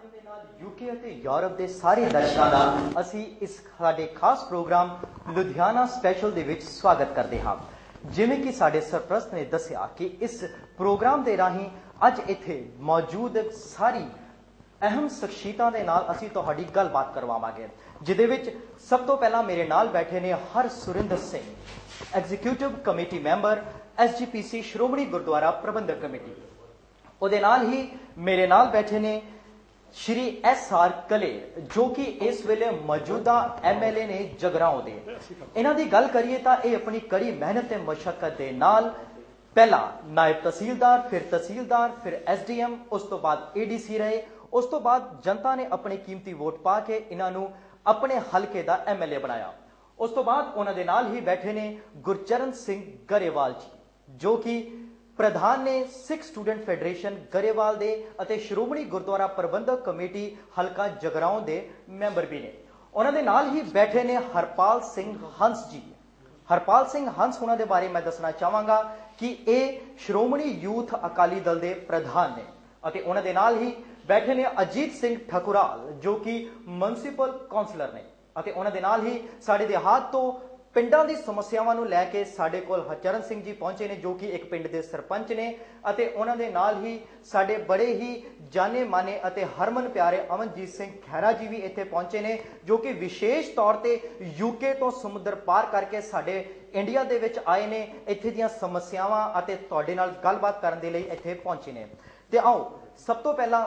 ਮਾਧਿਅਮ ਦੇ ਨਾਲ ਯੂਕੇ ਅਤੇ ਯੂਰਪ ਦੇ ਸਾਰੇ ਦਰਸ਼ਕਾਂ ਦਾ ਅਸੀਂ ਇਸ ਸਾਡੇ ਖਾਸ ਪ੍ਰੋਗਰਾਮ ਲੁਧਿਆਣਾ ਸਪੈਸ਼ਲ ਦੇ ਵਿੱਚ ਸਵਾਗਤ ਕਰਦੇ ਹਾਂ। ਜਿਵੇਂ ਕਿ ਸਾਡੇ ਸਰਪ੍ਰਸਤ ਨੇ ਦੱਸਿਆ ਕਿ ਇਸ ਪ੍ਰੋਗਰਾਮ ਦੇ ਰਾਹੀਂ ਅੱਜ ਇੱਥੇ ਮੌਜੂਦ ਸਾਰੀ ਅਹਿਮ ਸ਼ਖਸੀਅਤਾਂ ਦੇ ਨਾਲ ਅਸੀਂ ਤੁਹਾਡੀ ਗੱਲਬਾਤ ਕਰਵਾਵਾਂਗੇ, ਜਿਹਦੇ ਵਿੱਚ ਸਭ ਤੋਂ ਪਹਿਲਾਂ ਮੇਰੇ ਨਾਲ ਬੈਠੇ ਨੇ Harsurinder Singh, executive committee member SGPC Shiromani Gurdwara Parbandhak committee. ਉਹਦੇ ਨਾਲ ਹੀ ਮੇਰੇ ਨਾਲ ਬੈਠੇ ਨੇ ਸ਼੍ਰੀ SR ਕਲੇਰ, ਜੋ ਕਿ ਇਸ ਵੇਲੇ ਮੌਜੂਦਾ MLA ਨੇ ਜਗਰਾਓਂ ਦੇ। ਇਹਨਾਂ ਦੀ ਗੱਲ ਕਰੀਏ ਤਾਂ ਇਹ ਆਪਣੀ ਕੜੀ ਮਿਹਨਤ ਤੇ ਮਸ਼ੱਕਤ ਦੇ ਨਾਲ ਪਹਿਲਾਂ ਨਾਇਬ ਤਹਿਸੀਲਦਾਰ, ਫਿਰ ਤਹਿਸੀਲਦਾਰ, ਫਿਰ SDM, ਉਸ ਤੋਂ ਬਾਅਦ ADC ਰਹੇ। ਉਸ ਤੋਂ ਬਾਅਦ ਜਨਤਾ ਨੇ ਆਪਣੇ ਕੀਮਤੀ ਵੋਟ ਪਾ ਕੇ ਇਹਨਾਂ ਨੂੰ ਆਪਣੇ ਹਲਕੇ ਦਾ MLA ਬਣਾਇਆ। ਉਸ ਤੋਂ ਬਾਅਦ ਉਹਨਾਂ ਦੇ ਨਾਲ ਹੀ ਬੈਠੇ ਨੇ ਗੁਰਚਰਨ ਸਿੰਘ ਗਰੇਵਾਲ ਜੀ, ਜੋ ਕਿ ਪ੍ਰਧਾਨ ਨੇ ਸਿੱਖ ਸਟੂਡੈਂਟ ਫੈਡਰੇਸ਼ਨ ਗਰੇਵਾਲ ਦੇ ਅਤੇ ਸ਼੍ਰੋਮਣੀ ਗੁਰਦੁਆਰਾ ਪ੍ਰਬੰਧਕ ਕਮੇਟੀ ਹਲਕਾ ਜਗਰਾਓਂ ਦੇ ਮੈਂਬਰ ਵੀ ਨੇ। ਉਹਨਾਂ ਦੇ ਨਾਲ ਹੀ ਬੈਠੇ ਨੇ ਹਰਪਾਲ ਸਿੰਘ ਹੰਸ ਜੀ। ਹਰਪਾਲ ਸਿੰਘ ਹੰਸ ਉਹਨਾਂ ਦੇ ਬਾਰੇ ਮੈਂ ਦੱਸਣਾ ਚਾਹਾਂਗਾ ਕਿ ਇਹ ਸ਼੍ਰੋਮਣੀ ਯੂਥ ਅਕਾਲੀ ਦਲ ਦੇ ਪ੍ਰਧਾਨ ਨੇ। ਅਤੇ ਉਹਨਾਂ ਦੇ ਨਾਲ ਹੀ ਬੈਠੇ ਨੇ ਅਜੀਤ ਸਿੰਘ ਠਕੁਰਾਲ, ਜੋ ਕਿ ਮਿਊਨਿਸਪਲ ਕਾਉਂਸਲਰ ਨੇ। ਅਤੇ ਉਹਨਾਂ ਦੇ ਨਾਲ ਹੀ ਸਾਡੇ ਦਿਹਾਤ ਤੋਂ ਪਿੰਡਾਂ ਦੀ ਸਮੱਸਿਆਵਾਂ ਨੂੰ ਲੈ ਕੇ ਸਾਡੇ ਕੋਲ ਹਰਚਰਨ ਸਿੰਘ ਜੀ ਪਹੁੰਚੇ ਨੇ, ਜੋ ਕਿ ਇੱਕ ਪਿੰਡ ਦੇ ਸਰਪੰਚ ਨੇ। ਅਤੇ ਉਹਨਾਂ ਦੇ ਨਾਲ ਹੀ ਸਾਡੇ ਬੜੇ ਹੀ ਜਾਣੇ ਮਾਨੇ ਅਤੇ ਹਰਮਨ ਪਿਆਰੇ ਅਮਨਜੀਤ ਸਿੰਘ ਖਹਿਰਾ ਜੀ ਵੀ ਇੱਥੇ ਪਹੁੰਚੇ ਨੇ, ਜੋ ਕਿ ਵਿਸ਼ੇਸ਼ ਤੌਰ ਤੇ UK ਤੋਂ ਸਮੁੰਦਰ ਪਾਰ ਕਰਕੇ ਸਾਡੇ ਇੰਡੀਆ ਦੇ ਵਿੱਚ ਆਏ ਨੇ, ਇੱਥੇ ਦੀਆਂ ਸਮੱਸਿਆਵਾਂ ਅਤੇ ਤੁਹਾਡੇ ਨਾਲ ਗੱਲਬਾਤ ਕਰਨ ਦੇ ਲਈ ਇੱਥੇ ਪਹੁੰਚੇ ਨੇ। ਤੇ ਆਓ ਸਭ ਤੋਂ ਪਹਿਲਾਂ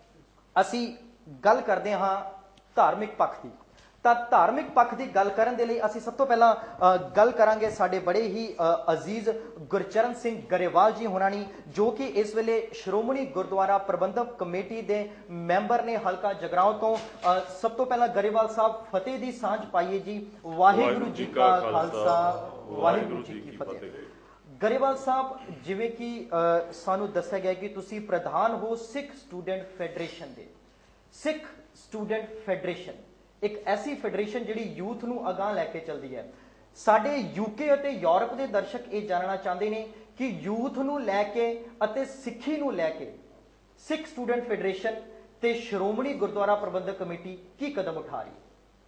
ਅਸੀਂ ਗੱਲ ਕਰਦੇ ਹਾਂ ਧਾਰਮਿਕ ਪੱਖ ਦੀ। ਤਾਂ ਧਾਰਮਿਕ ਪੱਖ ਦੀ ਗੱਲ ਕਰਨ ਦੇ ਲਈ ਅਸੀਂ ਸਭ ਤੋਂ ਪਹਿਲਾਂ ਗੱਲ ਕਰਾਂਗੇ ਸਾਡੇ ਬੜੇ ਹੀ ਅਜ਼ੀਜ਼ ਗੁਰਚਰਨ ਸਿੰਘ ਗਰੇਵਾਲ ਜੀ ਹੋਣਾ ਨੀ, ਜੋ ਕਿ ਇਸ ਵੇਲੇ ਸ਼੍ਰੋਮਣੀ ਗੁਰਦੁਆਰਾ ਪ੍ਰਬੰਧਕ ਕਮੇਟੀ ਦੇ ਮੈਂਬਰ ਨੇ ਹਲਕਾ ਜਗਰਾਓਂ ਤੋਂ। ਸਭ ਤੋਂ ਪਹਿਲਾਂ ਗਰੇਵਾਲ ਸਾਹਿਬ ਫਤਿਹ ਦੀ ਸਾਂਝ ਪਾਈਏ ਜੀ। ਵਾਹਿਗੁਰੂ ਜੀ ਕਾ ਖਾਲਸਾ, ਵਾਹਿਗੁਰੂ ਜੀ ਕੀ ਫਤਿਹ। ਗਰੇਵਾਲ ਸਾਹਿਬ, ਜਿਵੇਂ ਕਿ ਸਾਨੂੰ ਦੱਸਿਆ ਗਿਆ ਕਿ ਤੁਸੀਂ ਪ੍ਰਧਾਨ ਹੋ ਸਿੱਖ ਸਟੂਡੈਂਟ ਫੈਡਰੇਸ਼ਨ ਦੇ। ਸਿੱਖ ਸਟੂਡੈਂਟ ਫੈਡਰੇਸ਼ਨ ਇੱਕ ਐਸੀ ਫੈਡਰੇਸ਼ਨ ਜਿਹੜੀ ਯੂਥ ਨੂੰ ਅਗਾਂਹ ਲੈ ਕੇ ਚੱਲਦੀ ਹੈ। ਸਾਡੇ UK ਅਤੇ ਯੂਰਪ ਦੇ ਦਰਸ਼ਕ ਇਹ ਜਾਣਨਾ ਚਾਹੁੰਦੇ ਨੇ ਕਿ ਯੂਥ ਨੂੰ ਲੈ ਕੇ ਅਤੇ ਸਿੱਖੀ ਨੂੰ ਲੈ ਕੇ ਸਿੱਖ ਸਟੂਡੈਂਟ ਫੈਡਰੇਸ਼ਨ ਤੇ ਸ਼੍ਰੋਮਣੀ ਗੁਰਦੁਆਰਾ ਪ੍ਰਬੰਧਕ ਕਮੇਟੀ ਕੀ ਕਦਮ ਉਠਾ ਰਹੀ?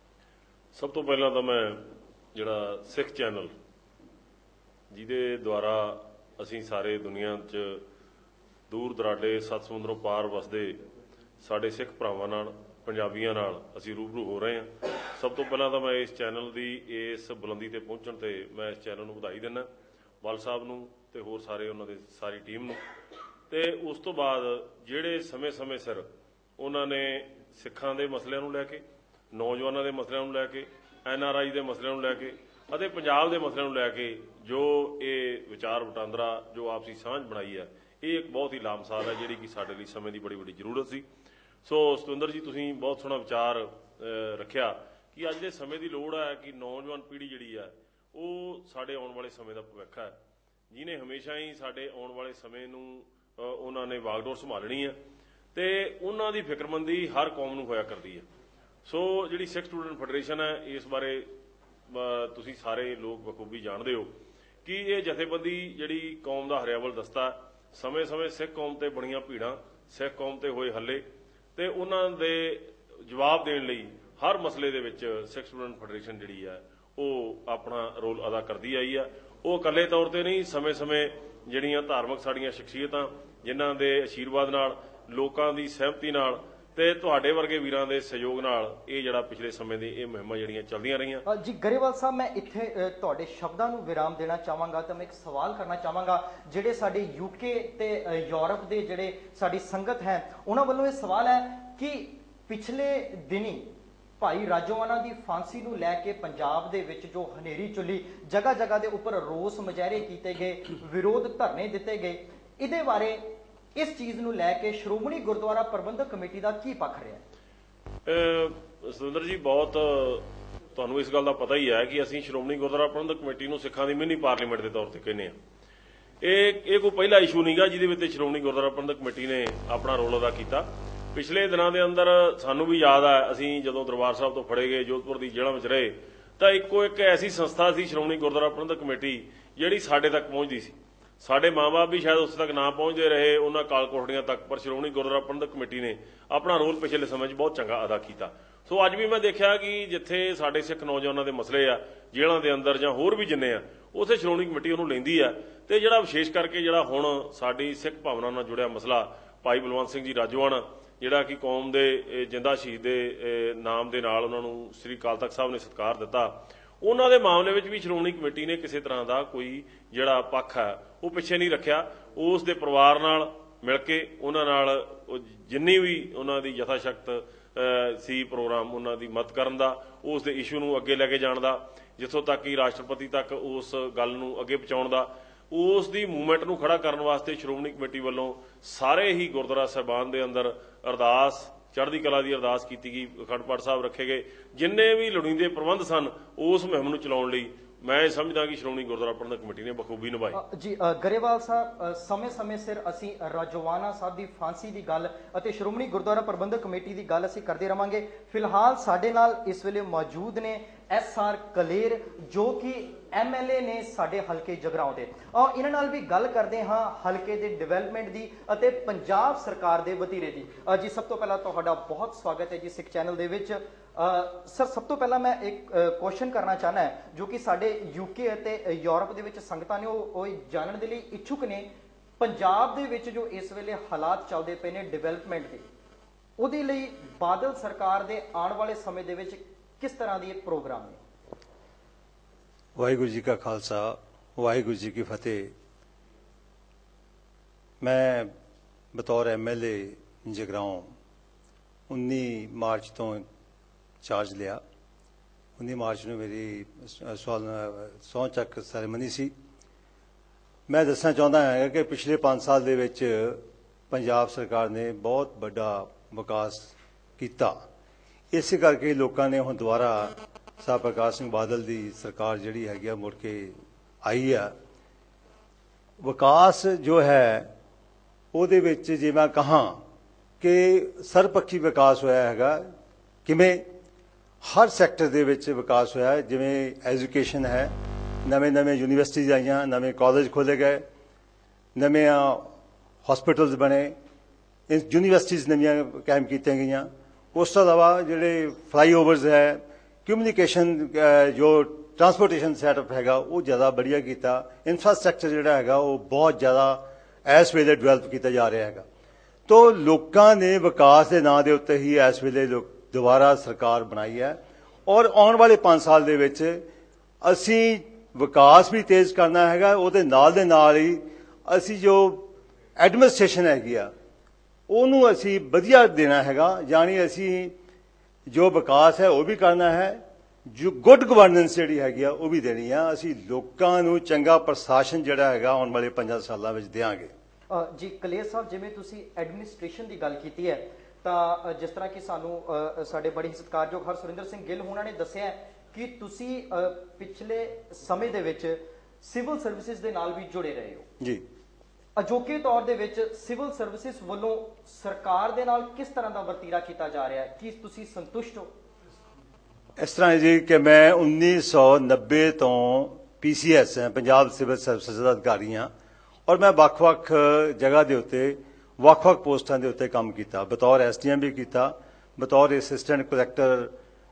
ਸਭ ਤੋਂ ਪਹਿਲਾਂ ਤਾਂ ਮੈਂ ਜਿਹੜਾ ਸਿੱਖ ਚੈਨਲ, ਜਿਹਦੇ ਦੁਆਰਾ ਅਸੀਂ ਸਾਰੇ ਦੁਨੀਆ 'ਚ ਦੂਰ ਦਰਾਡੇ ਸੱਤ ਸਮੁੰਦਰੋਂ ਪਾਰ ਵਸਦੇ ਸਾਡੇ ਸਿੱਖ ਭਰਾਵਾਂ ਨਾਲ, ਪੰਜਾਬੀਆਂ ਨਾਲ ਅਸੀਂ ਰੂਬਰੂ ਹੋ ਰਹੇ ਹਾਂ। ਸਭ ਤੋਂ ਪਹਿਲਾਂ ਤਾਂ ਮੈਂ ਇਸ ਚੈਨਲ ਦੀ ਇਸ ਬੁਲੰਦੀ ਤੇ ਪਹੁੰਚਣ ਤੇ ਮੈਂ ਇਸ ਚੈਨਲ ਨੂੰ ਵਧਾਈ ਦਿੰਦਾ, ਬਲ ਸਾਹਿਬ ਨੂੰ ਤੇ ਹੋਰ ਸਾਰੇ ਉਹਨਾਂ ਦੇ ਸਾਰੀ ਟੀਮ ਨੂੰ। ਤੇ ਉਸ ਤੋਂ ਬਾਅਦ ਜਿਹੜੇ ਸਮੇਂ ਸਿਰ ਉਹਨਾਂ ਨੇ ਸਿੱਖਾਂ ਦੇ ਮਸਲਿਆਂ ਨੂੰ ਲੈ ਕੇ, ਨੌਜਵਾਨਾਂ ਦੇ ਮਸਲਿਆਂ ਨੂੰ ਲੈ ਕੇ, NRI ਦੇ ਮਸਲਿਆਂ ਨੂੰ ਲੈ ਕੇ ਅਤੇ ਪੰਜਾਬ ਦੇ ਮਸਲਿਆਂ ਨੂੰ ਲੈ ਕੇ ਜੋ ਇਹ ਵਿਚਾਰ ਵਟਾਂਦਰਾ, ਜੋ ਆਪਸੀ ਸਾਂਝ ਬਣਾਈ ਹੈ, ਇਹ ਇੱਕ ਬਹੁਤ ਹੀ ਲਾਮਸਾਲ ਹੈ, ਜਿਹੜੀ ਕਿ ਸਾਡੇ ਲਈ ਸਮੇਂ ਦੀ ਬੜੀ ਵੱਡੀ ਜ਼ਰੂਰਤ ਸੀ। ਸੋ ਸਤਵਿੰਦਰ ਜੀ, ਤੁਸੀਂ ਬਹੁਤ ਸੋਹਣਾ ਵਿਚਾਰ ਰੱਖਿਆ ਕਿ ਅੱਜ ਦੇ ਸਮੇਂ ਦੀ ਲੋੜ ਹੈ ਕਿ ਨੌਜਵਾਨ ਪੀੜ੍ਹੀ ਜਿਹੜੀ ਹੈ ਉਹ ਸਾਡੇ ਆਉਣ ਵਾਲੇ ਸਮੇਂ ਦਾ ਭਵਿੱਖ ਹੈ, ਜਿਹਨੇ ਹਮੇਸ਼ਾ ਹੀ ਸਾਡੇ ਆਉਣ ਵਾਲੇ ਸਮੇਂ ਨੂੰ ਉਹਨਾਂ ਨੇ ਵਾਗਡੋਰ ਸੰਭਾਲਣੀ ਹੈ ਤੇ ਉਹਨਾਂ ਦੀ ਫਿਕਰਮੰਦੀ ਹਰ ਕੌਮ ਨੂੰ ਹੋਇਆ ਕਰਦੀ ਹੈ। ਸੋ ਜਿਹੜੀ ਸਿੱਖ ਸਟੂਡੈਂਟ ਫੈਡਰੇਸ਼ਨ ਹੈ, ਇਸ ਬਾਰੇ ਤੁਸੀਂ ਸਾਰੇ ਲੋਕ ਬਖੂਬੀ ਜਾਣਦੇ ਹੋ ਕਿ ਇਹ ਜਥੇਬੰਦੀ ਜਿਹੜੀ ਕੌਮ ਦਾ ਹਰਿਆਵਲ ਦਸਤਾ, ਸਮੇਂ-ਸਮੇਂ ਸਿੱਖ ਕੌਮ ਤੇ ਬਣੀਆਂ ਭੀੜਾਂ, ਸਿੱਖ ਕੌਮ ਤੇ ਹੋਏ ਹੱਲੇ ਤੇ ਉਹਨਾਂ ਦੇ ਜਵਾਬ ਦੇਣ ਲਈ ਹਰ ਮਸਲੇ ਦੇ ਵਿੱਚ ਸਿੱਖ ਸਟੂਡੈਂਟ ਫੈਡਰੇਸ਼ਨ ਜਿਹੜੀ ਹੈ ਉਹ ਆਪਣਾ ਰੋਲ ਅਦਾ ਕਰਦੀ ਆਈ ਹੈ। ਉਹ ਇਕੱਲੇ ਤੌਰ ਤੇ ਨਹੀਂ, ਸਮੇਂ-ਸਮੇਂ ਜਿਹੜੀਆਂ ਧਾਰਮਿਕ ਸਾਡੀਆਂ ਸ਼ਖਸੀਅਤਾਂ, ਜਿਨ੍ਹਾਂ ਦੇ ਆਸ਼ੀਰਵਾਦ ਨਾਲ, ਲੋਕਾਂ ਦੀ ਸਹਿਮਤੀ ਨਾਲ ਤੇ ਤੁਹਾਡੇ ਵਰਗੇ ਵੀਰਾਂ ਦੇ ਸਹਿਯੋਗ ਨਾਲ ਇਹ ਜਿਹੜਾ ਪਿਛਲੇ ਸਮੇਂ ਦੀ ਇਹ ਮੁਹਿੰਮਾਂ ਜਿਹੜੀਆਂ ਚੱਲਦੀਆਂ ਰਹੀਆਂ। ਜੀ ਗਰੇਵਾਲ ਸਾਹਿਬ, ਮੈਂ ਇੱਥੇ ਤੁਹਾਡੇ ਸ਼ਬਦਾਂ ਨੂੰ ਵਿਰਾਮ ਦੇਣਾ ਚਾਹਾਂਗਾ ਤਾਂ ਮੈਂ ਇੱਕ ਸਵਾਲ ਕਰਨਾ ਚਾਹਾਂਗਾ। ਜਿਹੜੇ ਸਾਡੇ UK ਤੇ ਯੂਰਪ ਦੇ ਜਿਹੜੇ ਸਾਡੀ ਸੰਗਤ ਹੈ, ਉਹਨਾਂ ਵੱਲੋਂ ਇਹ ਸਵਾਲ ਹੈ ਕਿ ਪਿਛਲੇ ਦਿਨੀ ਭਾਈ ਰਾਜੋਆਣਾ ਦੀ ਫਾਂਸੀ ਨੂੰ ਲੈ ਕੇ ਪੰਜਾਬ ਦੇ ਵਿੱਚ ਜੋ ਹਨੇਰੀ ਚੁੱਲੀ, ਜਗ੍ਹਾ ਜਗ੍ਹਾ ਦੇ ਉੱਪਰ ਰੋਸ ਮੁਜ਼ਾਹਰੇ ਕੀਤੇ ਗਏ, ਵਿਰੋਧ ਧਰਨੇ ਦਿੱਤੇ ਗਏ, ਇਹਦੇ ਬਾਰੇ ਇਸ ਚੀਜ਼ ਨੂੰ ਲੈ ਕੇ ਸ਼੍ਰੋਮਣੀ ਗੁਰਦੁਆਰਾ ਪ੍ਰਬੰਧਕ ਕਮੇਟੀ ਦਾ ਕੀ ਪੱਖ ਰਿਹਾ? ਸੁਰਿੰਦਰ ਜੀ, ਬਹੁਤ ਤੁਹਾਨੂੰ ਇਸ ਗੱਲ ਦਾ ਪਤਾ ਹੀ ਹੈ ਕਿ ਅਸੀਂ ਸ਼੍ਰੋਮਣੀ ਗੁਰਦੁਆਰਾ ਪ੍ਰਬੰਧਕ ਕਮੇਟੀ ਨੂੰ ਸਿੱਖਾਂ ਦੀ ਮਿੰਨੀ ਪਾਰਲੀਮੈਂਟ ਦੇ ਤੌਰ ਤੇ ਕਹਿੰਦੇ ਹਾਂ। ਇਹ ਕੋਈ ਪਹਿਲਾ ਇਸ਼ੂ ਨਹੀਂਗਾ ਜਿਹਦੇ ਵਿੱਚ ਸ਼੍ਰੋਮਣੀ ਗੁਰਦੁਆਰਾ ਪ੍ਰਬੰਧਕ ਕਮੇਟੀ ਨੇ ਆਪਣਾ ਰੋਲ ਅਦਾ ਕੀਤਾ। ਪਿਛਲੇ ਦਿਨਾਂ ਦੇ ਅੰਦਰ ਸਾਨੂੰ ਵੀ ਯਾਦ ਹੈ, ਅਸੀਂ ਜਦੋਂ ਦਰਬਾਰ ਸਾਹਿਬ ਤੋਂ ਫੜੇ ਗਏ, ਜੋਧਪੁਰ ਦੀ ਜੇਲ੍ਹਾਂ ਵਿੱਚ ਰਹੇ, ਤਾਂ ਇੱਕ ਐਸੀ ਸੰਸਥਾ ਸੀ ਸ਼੍ਰੋਮਣੀ ਗੁਰਦੁਆਰਾ ਪ੍ਰਬੰਧਕ ਕਮੇਟੀ ਜਿਹੜੀ ਸਾਡੇ ਤੱਕ ਪਹੁੰਚਦੀ ਸੀ। ਸਾਡੇ ਮਾਂ-ਬਾਪ ਵੀ ਸ਼ਾਇਦ ਉੱਥੇ ਤੱਕ ਨਾ ਪਹੁੰਚਦੇ ਰਹੇ ਉਹਨਾਂ ਕਾਲ ਕੋਠੜੀਆਂ ਤੱਕ, ਪਰ ਸ਼੍ਰੋਮਣੀ ਗੁਰਦੁਆਰਾ ਪ੍ਰਬੰਧਕ ਕਮੇਟੀ ਨੇ ਆਪਣਾ ਰੋਲ ਪਿਛਲੇ ਸਮੇਂ 'ਚ ਬਹੁਤ ਚੰਗਾ ਅਦਾ ਕੀਤਾ। ਸੋ ਅੱਜ ਵੀ ਮੈਂ ਦੇਖਿਆ ਕਿ ਜਿੱਥੇ ਸਾਡੇ ਸਿੱਖ ਨੌਜਵਾਨਾਂ ਦੇ ਮਸਲੇ ਆ ਜੇਲ੍ਹਾਂ ਦੇ ਅੰਦਰ ਜਾਂ ਹੋਰ ਵੀ ਜਿੰਨੇ ਆ, ਉੱਥੇ ਸ਼੍ਰੋਮਣੀ ਕਮੇਟੀ ਉਹਨੂੰ ਲੈਂਦੀ ਆ। ਤੇ ਜਿਹੜਾ ਵਿਸ਼ੇਸ਼ ਕਰਕੇ ਜਿਹੜਾ ਹੁਣ ਸਾਡੀ ਸਿੱਖ ਭਾਵਨਾ ਨਾਲ ਜੁੜਿਆ ਮਸਲਾ, ਭਾਈ ਬਲਵੰਤ ਸਿੰਘ ਜੀ ਰਾਜੋਆਣਾ ਜਿਹੜਾ ਕਿ ਕੌਮ ਦੇ ਜਿੰਦਾ ਸ਼ਹੀਦ ਦੇ ਨਾਮ ਦੇ ਨਾਲ ਉਹਨਾਂ ਨੂੰ ਸ੍ਰੀ ਅਕਾਲ ਤਖਤ ਸਾਹਿਬ ਨੇ ਸਤਿਕਾਰ ਦਿੱਤਾ, ਉਹਨਾਂ ਦੇ ਮਾਮਲੇ ਵਿੱਚ ਵੀ ਸ਼੍ਰੋਮਣੀ ਕਮੇਟੀ ਨੇ ਕਿਸੇ ਤਰ੍ਹਾਂ ਦਾ ਕੋਈ ਜਿਹੜਾ ਪੱਖ ਹੈ ਉਹ ਪਿੱਛੇ ਨਹੀਂ ਰੱਖਿਆ। ਉਸ ਦੇ ਪਰਿਵਾਰ ਨਾਲ ਮਿਲ ਕੇ ਉਹਨਾਂ ਨਾਲ ਜਿੰਨੀ ਵੀ ਉਹਨਾਂ ਦੀ ਯਥਾਸ਼ਕਤ ਸੀ ਪ੍ਰੋਗਰਾਮ ਉਹਨਾਂ ਦੀ ਮਦਦ ਕਰਨ ਦਾ, ਉਸ ਦੇ ਇਸ਼ੂ ਨੂੰ ਅੱਗੇ ਲੈ ਕੇ ਜਾਣ ਦਾ, ਜਿੱਥੋਂ ਤੱਕ ਕਿ ਰਾਸ਼ਟਰਪਤੀ ਤੱਕ ਉਸ ਗੱਲ ਨੂੰ ਅੱਗੇ ਪਹੁੰਚਾਉਣ ਦਾ, ਉਸ ਦੀ ਮੂਵਮੈਂਟ ਨੂੰ ਖੜਾ ਕਰਨ ਵਾਸਤੇ ਸ਼੍ਰੋਮਣੀ ਕਮੇਟੀ ਵੱਲੋਂ ਸਾਰੇ ਹੀ ਗੁਰਦੁਆਰਾ ਸਾਹਿਬਾਨ ਦੇ ਅੰਦਰ ਅਰਦਾਸ, ਚੜ੍ਹਦੀ ਕਲਾ ਦੀ ਅਰਦਾਸ ਕੀਤੀ ਗਈ, ਅਖੰਡ ਪਾਠ ਸਾਹਿਬ ਰੱਖੇ ਗਏ। ਜਿੰਨੇ ਵੀ ਲੋੜੀਂਦੇ ਪ੍ਰਬੰਧ ਸਨ ਉਸ ਮੁਹਿੰਮ ਨੂੰ ਚਲਾਉਣ ਲਈ ਮੈਂ ਸਮਝਦਾ ਕਿ ਸ਼੍ਰੋਮਣੀ ਗੁਰਦੁਆਰਾ ਪ੍ਰਬੰਧਕ ਕਮੇਟੀ ਨੇ ਬਖੂਬੀ ਨਿਭਾਈ। ਜੀ ਗਰੇਵਾਲ ਸਾਹਿਬ, ਸਮੇਂ-ਸਮੇਂ ਸਿਰ ਅਸੀਂ ਰਾਜੋਆਣਾ ਸਾਹਿਬ ਦੀ ਫਾਂਸੀ ਦੀ ਗੱਲ ਅਤੇ ਸ਼੍ਰੋਮਣੀ ਗੁਰਦੁਆਰਾ ਪ੍ਰਬੰਧਕ ਕਮੇਟੀ ਦੀ ਗੱਲ ਅਸੀਂ ਕਰਦੇ ਰਵਾਂਗੇ। ਫਿਲਹਾਲ ਸਾਡੇ ਨਾਲ ਇਸ ਵੇਲੇ ਮੌਜੂਦ ਨੇ SR ਕਲੇਰ ਜੋ ਕਿ MLA ਨੇ ਸਾਡੇ ਹਲਕੇ ਜਗਰਾਉਂ ਦੇ। ਇਹਨਾਂ ਨਾਲ ਵੀ ਗੱਲ ਕਰਦੇ ਹਾਂ ਹਲਕੇ ਦੇ ਡਿਵੈਲਪਮੈਂਟ ਦੀ ਅਤੇ ਪੰਜਾਬ ਸਰਕਾਰ ਦੇ ਵਤੀਰੇ ਦੀ। ਜੀ ਸਭ ਤੋਂ ਪਹਿਲਾਂ ਤੁਹਾਡਾ ਬਹੁਤ ਸਵਾਗਤ ਹੈ ਜੀ ਸਿੱਖ ਚੈਨਲ ਦੇ ਵਿੱਚ। ਸਰ ਸਭ ਤੋਂ ਪਹਿਲਾਂ ਮੈਂ ਇੱਕ ਕੁਐਸਚਨ ਕਰਨਾ ਚਾਹਨਾ ਹੈ ਜੋ ਕਿ ਸਾਡੇ UK ਅਤੇ ਯੂਰਪ ਦੇ ਵਿੱਚ ਸੰਗਤਾਂ ਨੇ ਉਹ ਜਾਣਨ ਦੇ ਲਈ ਇੱਛੁਕ ਨੇ। ਪੰਜਾਬ ਦੇ ਵਿੱਚ ਜੋ ਇਸ ਵੇਲੇ ਹਾਲਾਤ ਚੱਲਦੇ ਪਏ ਨੇ ਡਿਵੈਲਪਮੈਂਟ ਦੇ, ਉਹਦੇ ਲਈ ਬਾਦਲ ਸਰਕਾਰ ਦੇ ਆਉਣ ਵਾਲੇ ਸਮੇਂ ਦੇ ਵਿੱਚ ਕਿਸ ਤਰ੍ਹਾਂ ਦੀ ਪ੍ਰੋਗਰਾਮ ਨੇ? ਵਾਹਿਗੁਰੂ ਜੀ ਕਾ ਖਾਲਸਾ, ਵਾਹਿਗੁਰੂ ਜੀ ਕੀ ਫਤਿਹ। ਮੈਂ ਬਤੌਰ MLA ਜਗਰਾਉਂ 19 ਮਾਰਚ ਤੋਂ ਚਾਰਜ ਲਿਆ। 19 ਮਾਰਚ ਨੂੰ ਮੇਰੀ ਸਹੁੰ ਚੱਕ ਸੈਰੇਮਨੀ ਸੀ। ਮੈਂ ਦੱਸਣਾ ਚਾਹੁੰਦਾ ਹਾਂ ਕਿ ਪਿਛਲੇ 5 ਸਾਲ ਦੇ ਵਿੱਚ ਪੰਜਾਬ ਸਰਕਾਰ ਨੇ ਬਹੁਤ ਵੱਡਾ ਵਿਕਾਸ ਕੀਤਾ। ਇਸੇ ਕਰਕੇ ਲੋਕਾਂ ਨੇ ਹੁਣ ਦੁਬਾਰਾ ਸਾਹਿਬ ਪ੍ਰਕਾਸ਼ ਸਿੰਘ ਬਾਦਲ ਦੀ ਸਰਕਾਰ ਜਿਹੜੀ ਹੈਗੀ ਆ ਮੁੜ ਕੇ ਆਈ ਆ। ਵਿਕਾਸ ਜੋ ਹੈ ਉਹਦੇ ਵਿੱਚ ਜੇ ਮੈਂ ਕਹਾਂ ਕਿ ਸਰਪੱਖੀ ਵਿਕਾਸ ਹੋਇਆ ਹੈਗਾ। ਕਿਵੇਂ? ਹਰ ਸੈਕਟਰ ਦੇ ਵਿੱਚ ਵਿਕਾਸ ਹੋਇਆ। ਜਿਵੇਂ ਐਜੂਕੇਸ਼ਨ ਹੈ, ਨਵੇਂ ਯੂਨੀਵਰਸਿਟੀਜ਼ ਆਈਆਂ, ਨਵੇਂ ਕਾਲਜ ਖੋਲ੍ਹੇ ਗਏ, ਨਵੇਂ ਹਸਪੀਟਲਸ ਬਣੇ, ਯੂਨੀਵਰਸਿਟੀਜ਼ ਨਵੀਆਂ ਕਾਇਮ ਕੀਤੀਆਂ ਗਈਆਂ। ਉਸ ਤੋਂ ਇਲਾਵਾ ਜਿਹੜੇ ਫਲਾਈਓਵਰਸ ਹੈ, ਕਮਿਊਨੀਕੇਸ਼ਨ ਜੋ ਟਰਾਂਸਪੋਰਟੇਸ਼ਨ ਸੈਟਅਪ ਹੈਗਾ ਉਹ ਜ਼ਿਆਦਾ ਵਧੀਆ ਕੀਤਾ। ਇਨਫਰਾਸਟ੍ਰਕਚਰ ਜਿਹੜਾ ਹੈਗਾ ਉਹ ਬਹੁਤ ਜ਼ਿਆਦਾ ਇਸ ਵੇਲੇ ਡਿਵੈਲਪ ਕੀਤਾ ਜਾ ਰਿਹਾ ਹੈਗਾ। ਤੋ ਲੋਕਾਂ ਨੇ ਵਿਕਾਸ ਦੇ ਨਾਂ ਦੇ ਉੱਤੇ ਹੀ ਇਸ ਵੇਲੇ ਦੁਬਾਰਾ ਸਰਕਾਰ ਬਣਾਈ ਹੈ ਔਰ ਆਉਣ ਵਾਲੇ 5 ਸਾਲ ਦੇ ਵਿੱਚ ਅਸੀਂ ਵਿਕਾਸ ਵੀ ਤੇਜ਼ ਕਰਨਾ ਹੈਗਾ। ਉਹਦੇ ਨਾਲ ਦੇ ਨਾਲ ਹੀ ਅਸੀਂ ਜੋ ਐਡਮਿਨਿਸਟ੍ਰੇਸ਼ਨ ਹੈਗੀ ਆ ਉਹਨੂੰ ਅਸੀਂ ਵਧੀਆ ਦੇਣਾ ਹੈਗਾ। ਯਾਨੀ ਅਸੀਂ ਜੋ ਵਿਕਾਸ ਹੈ ਉਹ ਵੀ ਕਰਨਾ ਹੈ, ਜੋ ਗੁੱਡ ਗਵਰਨੈਂਸ ਜਿਹੜੀ ਹੈਗੀ ਆ ਉਹ ਵੀ ਦੇਣੀ ਆ। ਅਸੀਂ ਲੋਕਾਂ ਨੂੰ ਚੰਗਾ ਪ੍ਰਸ਼ਾਸਨ ਜਿਹੜਾ ਹੈਗਾ ਆਉਣ ਵਾਲੇ 5 ਸਾਲਾਂ ਵਿੱਚ ਦੇਵਾਂਗੇ। ਜੀ ਕਲੇਰ ਸਾਹਿਬ, ਜਿਵੇਂ ਤੁਸੀਂ ਐਡਮਿਨਿਸਟ੍ਰੇਸ਼ਨ ਦੀ ਗੱਲ ਕੀਤੀ ਹੈ ਤਾਂ ਜਿਸ ਤਰ੍ਹਾਂ ਕਿ ਸਾਨੂੰ ਸਾਡੇ ਬੜੇ ਸਤਿਕਾਰਯੋਗ ਹਰਸੁਰਿੰਦਰ ਸਿੰਘ ਗਿੱਲ ਹੋਣਾ ਨੇ ਦੱਸਿਆ ਕਿ ਤੁਸੀਂ ਪਿਛਲੇ ਸਮੇਂ ਦੇ ਵਿੱਚ ਸਿਵਲ ਸਰਵਿਸਿਜ਼ ਦੇ ਨਾਲ ਵੀ ਜੁੜੇ ਰਹੇ ਹੋ ਜੀ। ਅਜੋਕੇ ਤੌਰ ਦੇ ਵਿੱਚ ਸਿਵਲ ਸਰਵਿਸਿਜ਼ ਵੱਲੋਂ ਸਰਕਾਰ ਦੇ ਨਾਲ ਕਿਸ ਤਰ੍ਹਾਂ ਦਾ ਵਰਤੀਰਾ ਕੀਤਾ ਜਾ ਰਿਹਾ ਹੈ? ਕੀ ਤੁਸੀਂ ਸੰਤੁਸ਼ਟ ਹੋ? ਇਸ ਤਰ੍ਹਾਂ ਹੈ ਜੀ ਕਿ ਮੈਂ 1990 ਤੋਂ PCS ਹੈ, ਪੰਜਾਬ ਸਿਵਲ ਸਰਵਿਸਿਜ਼ ਦਾ ਅਧਿਕਾਰੀ ਹਾਂ ਔਰ ਮੈਂ ਵੱਖ-ਵੱਖ ਜਗ੍ਹਾ ਦੇ ਉੱਤੇ ਵੱਖ-ਵੱਖ ਪੋਸਟਾਂ ਦੇ ਉੱਤੇ ਕੰਮ ਕੀਤਾ। ਬਤੌਰ SDM ਵੀ ਕੀਤਾ, ਬਤੌਰ assistant collector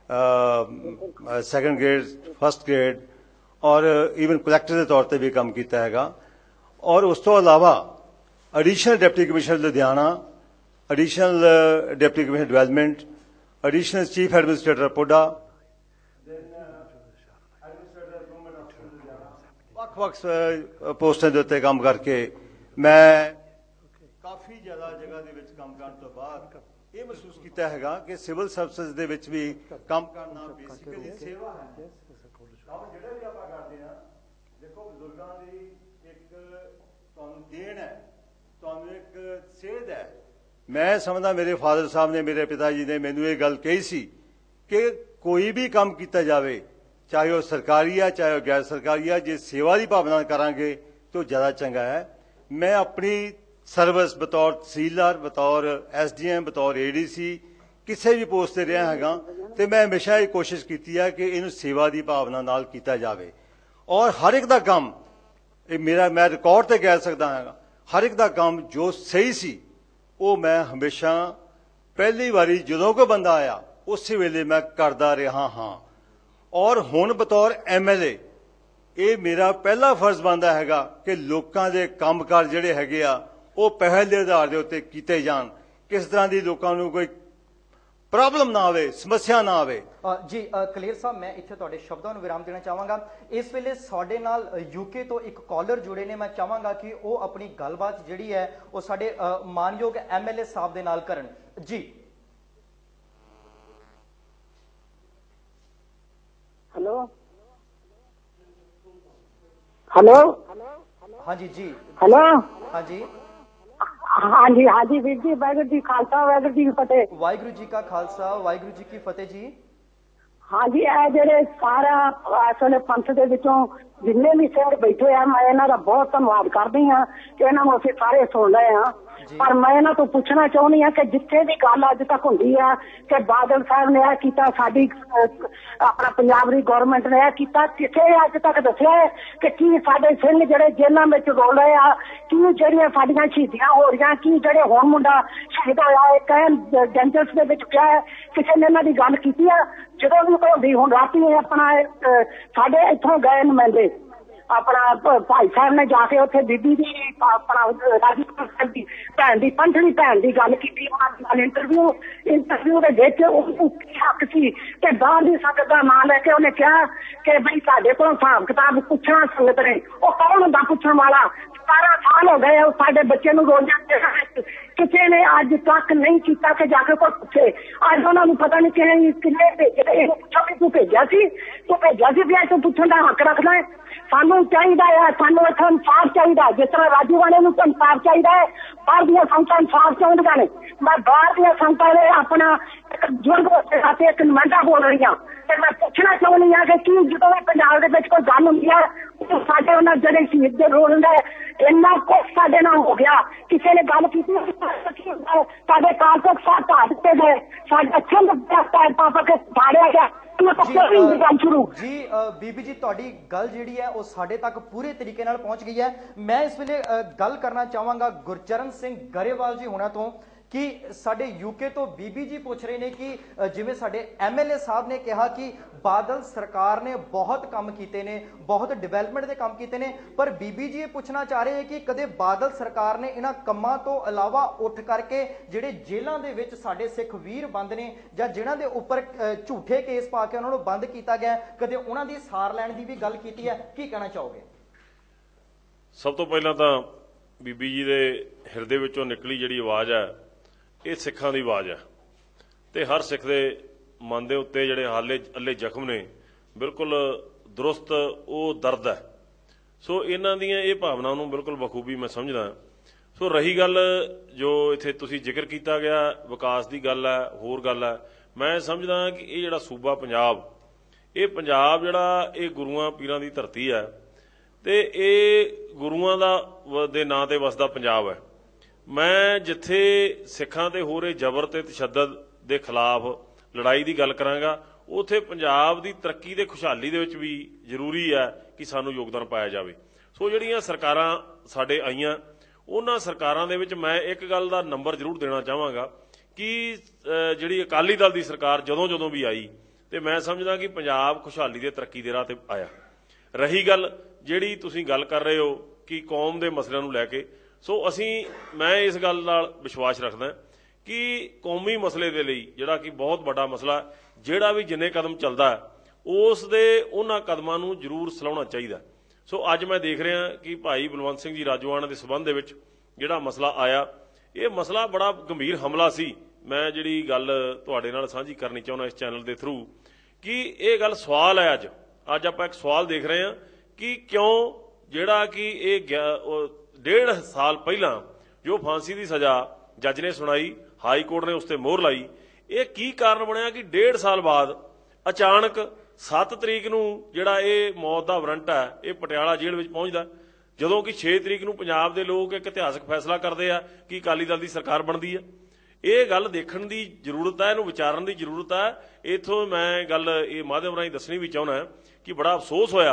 second grade, first grade ਔਰ ਈਵਨ ਕਲੈਕਟਰ ਦੇ ਤੌਰ ਤੇ ਵੀ ਕੰਮ ਕੀਤਾ ਹੈਗਾ। ਔਰ ਉਸ ਤੋਂ ਇਲਾਵਾ additional deputy commissioner Ludhiana, additional deputy commissioner development, additional chief administrator PUDA, ਵੱਖ-ਵੱਖ ਪੋਸਟਾਂ ਦੇ ਉੱਤੇ ਕੰਮ ਕਰਕੇ ਮੈਂ ਕਾਫੀ ਜ਼ਿਆਦਾ ਜਗ੍ਹਾ ਦੇ ਵਿੱਚ ਕੰਮ ਕਰਨ ਤੋਂ ਬਾਅਦ ਇਹ ਮਹਿਸੂਸ ਕੀਤਾ ਹੈਗਾ ਕਿ ਸਿਵਲ ਸਰਵਿਸਿਜ਼ ਦੇ ਵਿੱਚ ਵੀ ਕੰਮ ਕਰਨਾ ਬੇਸਿਕਲੀ ਸੇਵਾ ਹੈ। ਕੰਮ ਜਿਹੜਾ ਵੀ ਆਪਾਂ ਕਰਦੇ ਹਾਂ, ਦੇਖੋ ਬਜ਼ੁਰਗਾਂ ਦੀ ਇੱਕ ਤੁਹਾਨੂੰ ਦੇਣ ਹੈ, ਤੁਹਾਨੂੰ ਇੱਕ ਸੇਧ ਹੈ। ਮੈਂ ਸਮਝਦਾ ਮੇਰੇ ਫਾਦਰ ਸਾਹਿਬ ਨੇ, ਮੇਰੇ ਪਿਤਾ ਜੀ ਨੇ ਮੈਨੂੰ ਇਹ ਗੱਲ ਕਹੀ ਸੀ ਕਿ ਕੋਈ ਵੀ ਕੰਮ ਕੀਤਾ ਜਾਵੇ, ਚਾਹੇ ਉਹ ਸਰਕਾਰੀ ਆ ਚਾਹੇ ਉਹ ਗੈਰ ਸਰਕਾਰੀ ਆ, ਜੇ ਸੇਵਾ ਦੀ ਭਾਵਨਾ ਕਰਾਂਗੇ ਤਾਂ ਜ਼ਿਆਦਾ ਚੰਗਾ ਹੈ। ਮੈਂ ਆਪਣੀ ਸਰਵਿਸ ਬਤੌਰ ਤਹਿਸੀਲਦਾਰ, ਬਤੌਰ SDM, ਬਤੌਰ ADC ਕਿਸੇ ਵੀ ਪੋਸਟ ਤੇ ਰਿਹਾ ਹੈਗਾ ਤੇ ਮੈਂ ਹਮੇਸ਼ਾ ਇਹ ਕੋਸ਼ਿਸ਼ ਕੀਤੀ ਹੈ ਕਿ ਇਹਨੂੰ ਸੇਵਾ ਦੀ ਭਾਵਨਾ ਨਾਲ ਕੀਤਾ ਜਾਵੇ ਔਰ ਹਰ ਇੱਕ ਦਾ ਕੰਮ ਇਹ ਮੇਰਾ ਮੈਂ ਰਿਕਾਰਡ ਤੇ ਕਹਿ ਸਕਦਾ ਹਾਂ, ਹਰ ਇੱਕ ਦਾ ਕੰਮ ਜੋ ਸਹੀ ਸੀ ਉਹ ਮੈਂ ਹਮੇਸ਼ਾ ਪਹਿਲੀ ਵਾਰੀ ਜਦੋਂ ਕੋਈ ਬੰਦਾ ਆਇਆ ਉਸੇ ਵੇਲੇ ਮੈਂ ਕਰਦਾ ਰਿਹਾ ਹਾਂ। ਔਰ ਹੁਣ ਬਤੌਰ MLA ਇਹ ਮੇਰਾ ਪਹਿਲਾ ਫਰਜ਼ ਬਣਦਾ ਹੈਗਾ ਕਿ ਲੋਕਾਂ ਦੇ ਕੰਮਕਾਰ ਜਿਹੜੇ ਹੈਗੇ ਆ ਉਹ ਪਹਿਲ ਦੇ ਆਧਾਰ ਦੇ ਉੱਤੇ ਕੀਤੇ ਜਾਣ, ਕਿਸ ਤਰ੍ਹਾਂ ਦੀ ਲੋਕਾਂ ਨੂੰ ਕੋਈ ਪ੍ਰੋਬਲਮ ਨਾ ਆਵੇ, ਸਮੱਸਿਆ ਨਾ ਆਵੇ। ਜੀ ਕਲੀਅਰ ਸਾਹਿਬ, ਮੈਂ ਇੱਥੇ ਤੁਹਾਡੇ ਸ਼ਬਦਾਂ ਨੂੰ ਵਿਰਾਮ ਦੇਣਾ ਚਾਹਾਂਗਾ। ਇਸ ਵੇਲੇ ਸਾਡੇ ਨਾਲ UK ਤੋਂ ਇੱਕ ਕਾਲਰ ਜੁੜੇ ਨੇ, ਮੈਂ ਚਾਹਾਂਗਾ ਕਿ ਉਹ ਆਪਣੀ ਗੱਲਬਾਤ ਜਿਹੜੀ ਹੈ ਉਹ ਸਾਡੇ ਮਾਨਯੋਗ MLA ਸਾਹਿਬ ਦੇ ਨਾਲ ਕਰਨ। ਜੀ हेलो हेलो हाँ जी जी हेलो हाँ जी हाँ जी वीर जी, वाहिगुरू जी खालसा वाहिगुरू जी की फतेह। वाहिगुरू जी का खालसा वाहिगुरू जी की फतेह जी। हाँ जी, ਇਹ ਜਿਹੜੇ ਸਾਰਾ ਅਸਲ ਪੰਥ ਦੇ ਵਿੱਚੋਂ ਜਿੰਨੇ ਵੀ ਸਿੰਘ ਬੈਠੇ ਆ, ਮੈਂ ਇਹਨਾਂ ਦਾ ਬਹੁਤ ਧੰਨਵਾਦ ਕਰਦੀ ਹਾਂ ਕਿ ਇਹਨਾਂ ਨੂੰ ਅਸੀਂ ਸਾਰੇ ਸੁਣ ਰਹੇ ਹਾਂ। ਪਰ ਮੈਂ ਇਹਨਾਂ ਤੋਂ ਪੁੱਛਣਾ ਚਾਹੁੰਦੀ ਹਾਂ ਕਿ ਜਿੱਥੇ ਵੀ ਗੱਲ ਅੱਜ ਤੱਕ ਹੁੰਦੀ ਆ ਕਿ ਬਾਦਲ ਸਾਹਿਬ ਨੇ ਇਹ ਕੀਤਾ, ਸਾਡੀ ਆਪਣਾ ਪੰਜਾਬ ਦੀ ਗਵਰਨਮੈਂਟ ਨੇ ਇਹ ਕੀਤਾ, ਕਿਤੇ ਅੱਜ ਤੱਕ ਦੱਸਿਆ ਹੈ ਕਿ ਕੀ ਸਾਡੇ ਸਿੰਘ ਜਿਹੜੇ ਜੇਲ੍ਹਾਂ ਵਿੱਚ ਰੋਲ ਰਹੇ ਆ, ਕੀ ਜਿਹੜੀਆਂ ਸਾਡੀਆਂ ਸ਼ਹੀਦੀਆਂ ਹੋ ਰਹੀਆਂ, ਕੀ ਜਿਹੜੇ ਹੁਣ ਮੁੰਡਾ ਸ਼ਹੀਦ ਹੋਇਆ ਹੈ ਕਹਿਣ ਡੈਂਟਸ ਦੇ ਵਿੱਚ ਪਿਆ ਹੈ, ਕਿਸੇ ਨੇ ਇਹਨਾਂ ਦੀ ਗੱਲ ਕੀਤੀ ਆ? ਜਦੋਂ ਵੀ ਕੋਈ ਹੁੰਦੀ, ਹੁਣ ਰਾਤੀ ਆਪਣਾ ਸਾਡੇ ਇੱਥੋਂ ਗਏ ਨੁਮਾਇੰਦੇ, ਆਪਣਾ ਭਾਈ ਸਾਹਿਬ ਨੇ ਜਾ ਕੇ ਉੱਥੇ ਬੀਬੀ ਦੀ ਆਪਣਾ ਰਾਜੀ ਦੀ ਭੈਣ ਦੀ ਪੰਥੜੀ ਭੈਣ ਦੀ ਗੱਲ ਕੀਤੀ, ਉਹਨਾਂ ਨਾਲ ਇੰਟਰਵਿਊ ਦੇ ਵਿੱਚ ਉਹਨੂੰ ਹੱਕ ਸੀ ਕਿ ਬਾਹਰ ਦੀ ਸੰਗਤ ਦਾ ਨਾਂ ਲੈ ਕੇ ਉਹਨੇ ਕਿਹਾ ਕਿ ਬਈ ਸਾਡੇ ਕੋਲ ਹਿਸਾਬ ਕਿਤਾਬ ਪੁੱਛਣਾ ਸੰਗਤ ਨੇ। ਉਹ ਕੌਣ ਹੁੰਦਾ ਪੁੱਛਣ ਵਾਲਾ? 17 ਸਾਲ ਹੋ ਗਏ ਸਾਡੇ ਬੱਚੇ ਨੂੰ ਰੋਜ਼ਾਂ ਕਿਸੇ ਨੇ ਅੱਜ ਤੱਕ ਨਹੀਂ ਕੀਤਾ ਕਿ ਜਾ ਕੇ ਕੋਈ ਪੁੱਛੇ। ਅੱਜ ਉਹਨਾਂ ਨੂੰ ਪਤਾ ਨਹੀਂ ਕਿੰਨੇ ਭੇਜੇ, ਇਹ ਪੁੱਛੋ ਵੀ ਤੂੰ ਭੇਜਿਆ ਸੀ ਵੀ ਤੂੰ ਪੁੱਛਣ ਦਾ ਹੱਕ ਰੱਖਦਾ ਹੈ। ਸਾਨੂੰ ਚਾਹੀਦਾ ਹੈ, ਸਾਨੂੰ ਇੱਥੇ ਇਨਸਾਫ ਚਾਹੀਦਾ, ਜਿਸ ਤਰ੍ਹਾਂ ਰਾਜੂ ਵਾਲੇ ਨੂੰ ਇਨਸਾਫ ਚਾਹੀਦਾ ਹੈ, ਬਾਹਰ ਦੀਆਂ ਸੰਗਤਾਂ ਇਨਸਾਫ ਚਾਹੁੰਦੀਆਂ ਨੇ। ਮੈਂ ਬਾਹਰ ਦੀਆਂ ਸੰਗਤਾਂ ਦੇ ਆਪਣਾ ਇੱਕ ਬਜ਼ੁਰਗ ਵਾਸਤੇ ਇੱਕ ਨੁਮਾਇੰਦਾ ਬੋਲ ਰਹੀ ਹਾਂ ਤੇ ਮੈਂ ਪੁੱਛਣਾ ਚਾਹੁੰਦੀ ਹਾਂ ਕਿ ਕੀ ਜਦੋਂ ਵੀ ਪੰਜਾਬ ਦੇ ਵਿੱਚ ਕੋਈ ਗੱਲ ਹੁੰਦੀ ਹੈ ਸਾਡੇ ਉਹਨਾਂ ਜਿਹੜੇ ਸ਼ਹੀਦ ਦੇ ਰੋਲ ਹੁੰਦੇ ਇੰਨਾ ਕੁਛ ਸਾਡੇ ਨਾਲ ਹੋ ਗਿਆ, ਕਿਸੇ ਨੇ ਗੱਲ ਕੀਤੀ ਸਾਡੇ ਕਾਰਤਕ ਸਾਹਿਬ ਢਾਹ ਦਿੱਤੇ ਗਏ, ਸਾਡੇ ਅੱਛੇ ਪਾਪਾ ਕੇ ਫਾੜਿਆ ਗਿਆ। ਜੀ ਬੀਬੀ ਜੀ, ਤੁਹਾਡੀ ਗੱਲ ਜਿਹੜੀ ਹੈ ਉਹ ਸਾਡੇ ਤੱਕ ਪੂਰੇ ਤਰੀਕੇ ਨਾਲ ਪਹੁੰਚ ਗਈ ਹੈ। ਮੈਂ ਇਸ ਵੇਲੇ ਗੱਲ ਕਰਨਾ ਚਾਹਾਂਗਾ ਗੁਰਚਰਨ ਸਿੰਘ ਗਰੇਵਾਲ ਜੀ ਹੋਣਾ ਤੋਂ ਕਿ ਸਾਡੇ UK ਤੋਂ ਬੀਬੀ ਜੀ ਪੁੱਛ ਰਹੇ ਨੇ ਕਿ ਜਿਵੇਂ ਸਾਡੇ MLA ਸਾਹਿਬ ਨੇ ਕਿਹਾ ਕਿ ਬਾਦਲ ਸਰਕਾਰ ਨੇ ਬਹੁਤ ਕੰਮ ਕੀਤੇ ਨੇ, ਬਹੁਤ ਡਿਵੈਲਪਮੈਂਟ ਦੇ ਕੰਮ ਕੀਤੇ ਨੇ, ਪਰ ਬੀਬੀ ਜੀ ਇਹ ਪੁੱਛਣਾ ਚਾਹ ਰਹੇ ਕਿ ਕਦੇ ਬਾਦਲ ਸਰਕਾਰ ਨੇ ਇਹਨਾਂ ਕੰਮਾਂ ਤੋਂ ਇਲਾਵਾ ਉੱਠ ਕਰਕੇ ਜਿਹੜੇ ਜੇਲ੍ਹਾਂ ਦੇ ਵਿੱਚ ਸਾਡੇ ਸਿੱਖ ਵੀਰ ਬੰਦ ਨੇ ਜਾਂ ਜਿਨ੍ਹਾਂ ਦੇ ਉੱਪਰ ਝੂਠੇ ਕੇਸ ਪਾ ਕੇ ਉਹਨਾਂ ਨੂੰ ਬੰਦ ਕੀਤਾ ਗਿਆ, ਕਦੇ ਉਹਨਾਂ ਦੀ ਸਾਰ ਲੈਣ ਦੀ ਵੀ ਗੱਲ ਕੀਤੀ ਹੈ? ਕੀ ਕਹਿਣਾ ਚਾਹੋਗੇ? ਸਭ ਤੋਂ ਪਹਿਲਾਂ ਤਾਂ ਬੀਬੀ ਜੀ ਦੇ ਹਿਰਦੇ ਵਿੱਚੋਂ ਨਿਕਲੀ ਜਿਹੜੀ ਆਵਾਜ਼ ਹੈ ਇਹ ਸਿੱਖਾਂ ਦੀ ਆਵਾਜ਼ ਹੈ ਤੇ ਹਰ ਸਿੱਖ ਦੇ ਮਨ ਦੇ ਉੱਤੇ ਜਿਹੜੇ ਅੱਲੇ ਜ਼ਖਮ ਨੇ ਬਿਲਕੁਲ ਦਰੁਸਤ ਉਹ ਦਰਦ ਹੈ। ਸੋ ਇਹਨਾਂ ਦੀਆਂ ਇਹ ਭਾਵਨਾ ਨੂੰ ਬਿਲਕੁਲ ਬਖੂਬੀ ਮੈਂ ਸਮਝਦਾ। ਸੋ ਰਹੀ ਗੱਲ ਜੋ ਇੱਥੇ ਤੁਸੀਂ ਜ਼ਿਕਰ ਕੀਤਾ ਗਿਆ ਵਿਕਾਸ ਦੀ ਗੱਲ ਹੈ, ਹੋਰ ਗੱਲ ਹੈ, ਮੈਂ ਸਮਝਦਾ ਕਿ ਇਹ ਜਿਹੜਾ ਸੂਬਾ ਪੰਜਾਬ ਜਿਹੜਾ ਇਹ ਗੁਰੂਆਂ ਪੀਰਾਂ ਦੀ ਧਰਤੀ ਹੈ ਤੇ ਇਹ ਗੁਰੂਆਂ ਦੇ ਨਾਂ ਤੇ ਵਸਦਾ ਪੰਜਾਬ ਹੈ। ਮੈਂ ਜਿੱਥੇ ਸਿੱਖਾਂ ਤੇ ਹੋ ਰਹੇ ਜ਼ਬਰ ਤੇ ਤਸ਼ੱਦਦ ਦੇ ਖਿਲਾਫ ਲੜਾਈ ਦੀ ਗੱਲ ਕਰਾਂਗਾ, ਉੱਥੇ ਪੰਜਾਬ ਦੀ ਤਰੱਕੀ ਤੇ ਖੁਸ਼ਹਾਲੀ ਦੇ ਵਿੱਚ ਵੀ ਜ਼ਰੂਰੀ ਹੈ ਕਿ ਸਾਨੂੰ ਯੋਗਦਾਨ ਪਾਇਆ ਜਾਵੇ। ਸੋ ਜਿਹੜੀਆਂ ਸਰਕਾਰਾਂ ਸਾਡੇ ਆਈਆਂ ਉਹਨਾਂ ਸਰਕਾਰਾਂ ਦੇ ਵਿੱਚ ਮੈਂ ਇੱਕ ਗੱਲ ਦਾ ਨੰਬਰ ਜ਼ਰੂਰ ਦੇਣਾ ਚਾਹਾਂਗਾ ਕਿ ਜਿਹੜੀ ਅਕਾਲੀ ਦਲ ਦੀ ਸਰਕਾਰ ਜਦੋਂ ਵੀ ਆਈ ਤੇ ਮੈਂ ਸਮਝਦਾ ਕਿ ਪੰਜਾਬ ਖੁਸ਼ਹਾਲੀ ਦੇ ਤਰੱਕੀ ਦੇ ਰਾਹ ਤੇ ਆਇਆ। ਰਹੀ ਗੱਲ ਜਿਹੜੀ ਤੁਸੀਂ ਗੱਲ ਕਰ ਰਹੇ ਹੋ ਕਿ ਕੌਮ ਦੇ ਮਸਲਿਆਂ ਨੂੰ ਲੈ ਕੇ, ਸੋ ਮੈਂ ਇਸ ਗੱਲ ਨਾਲ ਵਿਸ਼ਵਾਸ ਰੱਖਦਾ ਕਿ ਕੌਮੀ ਮਸਲੇ ਦੇ ਲਈ ਜਿਹੜਾ ਕਿ ਬਹੁਤ ਵੱਡਾ ਮਸਲਾ, ਜਿਹੜਾ ਵੀ ਜਿੰਨੇ ਕਦਮ ਚੱਲਦਾ ਉਸ ਦੇ ਉਹਨਾਂ ਕਦਮਾਂ ਨੂੰ ਜ਼ਰੂਰ ਸਲਾਹੁਣਾ ਚਾਹੀਦਾ। ਸੋ ਅੱਜ ਮੈਂ ਦੇਖ ਰਿਹਾ ਕਿ ਭਾਈ ਬਲਵੰਤ ਸਿੰਘ ਜੀ ਰਾਜੋਆਣਾ ਦੇ ਸਬੰਧ ਦੇ ਵਿੱਚ ਜਿਹੜਾ ਮਸਲਾ ਆਇਆ, ਇਹ ਮਸਲਾ ਬੜਾ ਗੰਭੀਰ ਹਮਲਾ ਸੀ। ਮੈਂ ਜਿਹੜੀ ਗੱਲ ਤੁਹਾਡੇ ਨਾਲ ਸਾਂਝੀ ਕਰਨੀ ਚਾਹੁੰਦਾ ਇਸ ਚੈਨਲ ਦੇ ਥਰੂ ਕਿ ਇਹ ਗੱਲ ਸਵਾਲ ਹੈ। ਅੱਜ ਆਪਾਂ ਇੱਕ ਸਵਾਲ ਦੇਖ ਰਹੇ ਹਾਂ ਕਿ ਕਿਉਂ ਜਿਹੜਾ ਕਿ ਇਹ 1.5 ਸਾਲ ਪਹਿਲਾਂ ਜੋ ਫਾਂਸੀ ਦੀ ਸਜ਼ਾ ਜੱਜ ਨੇ ਸੁਣਾਈ, ਹਾਈ ਕੋਰਟ ਨੇ ਉਸ ਤੇ ਮੋਹਰ ਲਾਈ, ਇਹ ਕੀ ਕਾਰਨ ਬਣਿਆ ਕਿ 1.5 ਸਾਲ ਬਾਅਦ ਅਚਾਨਕ 7 ਤਰੀਕ ਨੂੰ ਜਿਹੜਾ ਇਹ ਮੌਤ ਦਾ ਵਾਰੰਟ ਹੈ ਇਹ ਪਟਿਆਲਾ ਜੇਲ੍ਹ ਵਿੱਚ ਪਹੁੰਚਦਾ, ਜਦੋਂ ਕਿ 6 ਤਰੀਕ ਨੂੰ ਪੰਜਾਬ ਦੇ ਲੋਕ ਇੱਕ ਇਤਿਹਾਸਕ ਫੈਸਲਾ ਕਰਦੇ ਆ ਕਿ ਅਕਾਲੀ ਦਲ ਦੀ ਸਰਕਾਰ ਬਣਦੀ ਹੈ। ਇਹ ਗੱਲ ਦੇਖਣ ਦੀ ਜ਼ਰੂਰਤ ਹੈ, ਇਹਨੂੰ ਵਿਚਾਰਨ ਦੀ ਜ਼ਰੂਰਤ ਹੈ। ਇੱਥੋਂ ਮੈਂ ਗੱਲ ਇਹ ਮਾਧਿਅਮ ਰਾਹੀਂ ਦੱਸਣੀ ਵੀ ਚਾਹੁੰਦਾ ਕਿ ਬੜਾ ਅਫਸੋਸ ਹੋਇਆ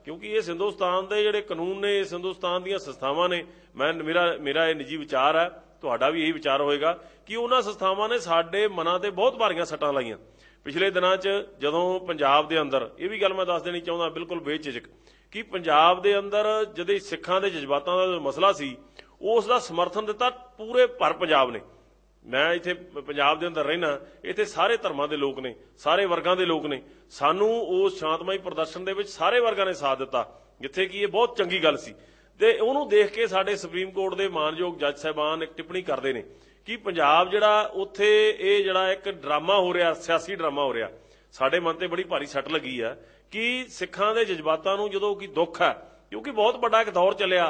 ਕਿਉਂਕਿ ਇਸ ਹਿੰਦੁਸਤਾਨ ਦੇ ਜਿਹੜੇ ਕਾਨੂੰਨ ਨੇ, ਇਸ ਹਿੰਦੁਸਤਾਨ ਦੀਆਂ ਸੰਸਥਾਵਾਂ ਨੇ, ਮੇਰਾ ਇਹ ਨਿੱਜੀ ਵਿਚਾਰ ਹੈ, ਤੁਹਾਡਾ ਵੀ ਇਹੀ ਵਿਚਾਰ ਹੋਏਗਾ ਕਿ ਉਹਨਾਂ ਸੰਸਥਾਵਾਂ ਨੇ ਸਾਡੇ ਮਨਾਂ ਤੇ ਬਹੁਤ ਭਾਰੀਆਂ ਸੱਟਾਂ ਲਾਈਆਂ। ਪਿਛਲੇ ਦਿਨਾਂ 'ਚ ਜਦੋਂ ਪੰਜਾਬ ਦੇ ਅੰਦਰ, ਇਹ ਵੀ ਗੱਲ ਮੈਂ ਦੱਸ ਦੇਣੀ ਚਾਹੁੰਦਾ ਬਿਲਕੁਲ ਬੇਝਿਜਕ, ਕਿ ਪੰਜਾਬ ਦੇ ਅੰਦਰ ਜਦੋਂ ਸਿੱਖਾਂ ਦੇ ਜਜ਼ਬਾਤਾਂ ਦਾ ਜੋ ਮਸਲਾ ਸੀ ਉਸ ਦਾ ਸਮਰਥਨ ਦਿੱਤਾ ਪੂਰੇ ਭਰ ਪੰਜਾਬ ਨੇ। ਮੈਂ ਇੱਥੇ ਪੰਜਾਬ ਦੇ ਅੰਦਰ ਰਹਿਣਾ, ਇੱਥੇ ਸਾਰੇ ਧਰਮਾਂ ਦੇ ਲੋਕ ਨੇ, ਸਾਰੇ ਵਰਗਾਂ ਦੇ ਲੋਕ ਨੇ। ਸਾਨੂੰ ਉਸ ਸ਼ਾਂਤਮਈ ਪ੍ਰਦਰਸ਼ਨ ਦੇ ਵਿੱਚ ਸਾਰੇ ਵਰਗਾਂ ਨੇ ਸਾਥ ਦਿੱਤਾ, ਜਿੱਥੇ ਕਿ ਇਹ ਬਹੁਤ ਚੰਗੀ ਗੱਲ ਸੀ। ਤੇ ਉਹਨੂੰ ਦੇਖ ਕੇ ਸਾਡੇ ਸੁਪਰੀਮ ਕੋਰਟ ਦੇ ਮਾਨਯੋਗ ਜੱਜ ਸਾਹਿਬਾਨ ਇੱਕ ਟਿੱਪਣੀ ਕਰਦੇ ਨੇ ਕਿ ਪੰਜਾਬ ਜਿਹੜਾ ਉੱਥੇ ਇਹ ਜਿਹੜਾ ਇੱਕ ਡਰਾਮਾ ਹੋ ਰਿਹਾ, ਸਿਆਸੀ ਡਰਾਮਾ ਹੋ ਰਿਹਾ। ਸਾਡੇ ਮਨ ਤੇ ਬੜੀ ਭਾਰੀ ਸੱਟ ਲੱਗੀ ਆ ਕਿ ਸਿੱਖਾਂ ਦੇ ਜਜ਼ਬਾਤਾਂ ਨੂੰ ਜਦੋਂ ਕਿ ਦੁੱਖ ਹੈ, ਕਿਉਂਕਿ ਬਹੁਤ ਵੱਡਾ ਇੱਕ ਦੌਰ ਚੱਲਿਆ,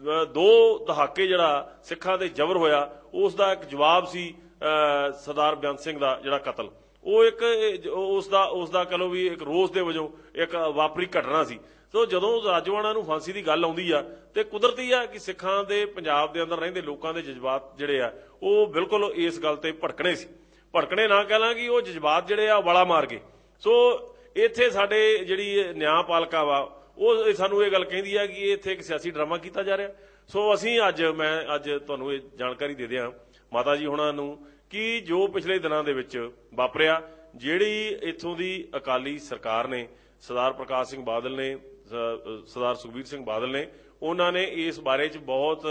2 ਦਹਾਕੇ ਜਿਹੜਾ ਸਿੱਖਾਂ ਤੇ ਜ਼ਬਰ ਹੋਇਆ, ਉਸ ਦਾ ਇੱਕ ਜਵਾਬ ਸੀ ਸਰਦਾਰ ਬੇਅੰਤ ਸਿੰਘ ਦਾ ਜਿਹੜਾ ਕਤਲ। ਉਹ ਇੱਕ ਉਸ ਦਾ ਕਹ ਲਓ ਵੀ ਇੱਕ ਰੋਸ ਦੇ ਵਜੋਂ ਇੱਕ ਵਾਪਰੀ ਘਟਨਾ ਸੀ। ਸੋ ਜਦੋਂ ਰਾਜੋਆਣਾ ਨੂੰ ਫਾਂਸੀ ਦੀ ਗੱਲ ਆਉਂਦੀ ਆ ਤੇ ਕੁਦਰਤੀ ਆ ਕਿ ਸਿੱਖਾਂ ਦੇ ਪੰਜਾਬ ਦੇ ਅੰਦਰ ਰਹਿੰਦੇ ਲੋਕਾਂ ਦੇ ਜਜ਼ਬਾਤ ਜਿਹੜੇ ਆ ਉਹ ਬਿਲਕੁਲ ਇਸ ਗੱਲ ਤੇ ਭੜਕਣੇ ਸੀ। ਭੜਕਣੇ ਨਾ ਕਹਿ ਲਾਂ ਕਿ ਉਹ ਜਜ਼ਬਾਤ ਜਿਹੜੇ ਆ ਵਾਲਾ ਮਾਰ ਗਏ। ਸੋ ਇੱਥੇ ਸਾਡੇ ਜਿਹੜੀ ਨਿਆਂਪਾਲਿਕਾ ਵਾ ਉਹ ਸਾਨੂੰ ਇਹ ਗੱਲ ਕਹਿੰਦੀ ਆ ਕਿ ਇੱਥੇ ਇੱਕ ਸਿਆਸੀ ਡਰਾਮਾ ਕੀਤਾ ਜਾ ਰਿਹਾ। ਸੋ ਅਸੀਂ ਮੈਂ ਅੱਜ ਤੁਹਾਨੂੰ ਇਹ ਜਾਣਕਾਰੀ ਦੇ ਦਿਆਂ ਮਾਤਾ ਜੀ ਹੁਣਾਂ ਨੂੰ ਕਿ ਜੋ ਪਿਛਲੇ ਦਿਨਾਂ ਦੇ ਵਿੱਚ ਵਾਪਰਿਆ, ਜਿਹੜੀ ਇੱਥੋਂ ਦੀ ਅਕਾਲੀ ਸਰਕਾਰ ਨੇ, ਸਰਦਾਰ ਪ੍ਰਕਾਸ਼ ਸਿੰਘ ਬਾਦਲ ਨੇ, ਸਰਦਾਰ ਸੁਖਬੀਰ ਸਿੰਘ ਬਾਦਲ ਨੇ, ਉਹਨਾਂ ਨੇ ਇਸ ਬਾਰੇ 'ਚ ਬਹੁਤ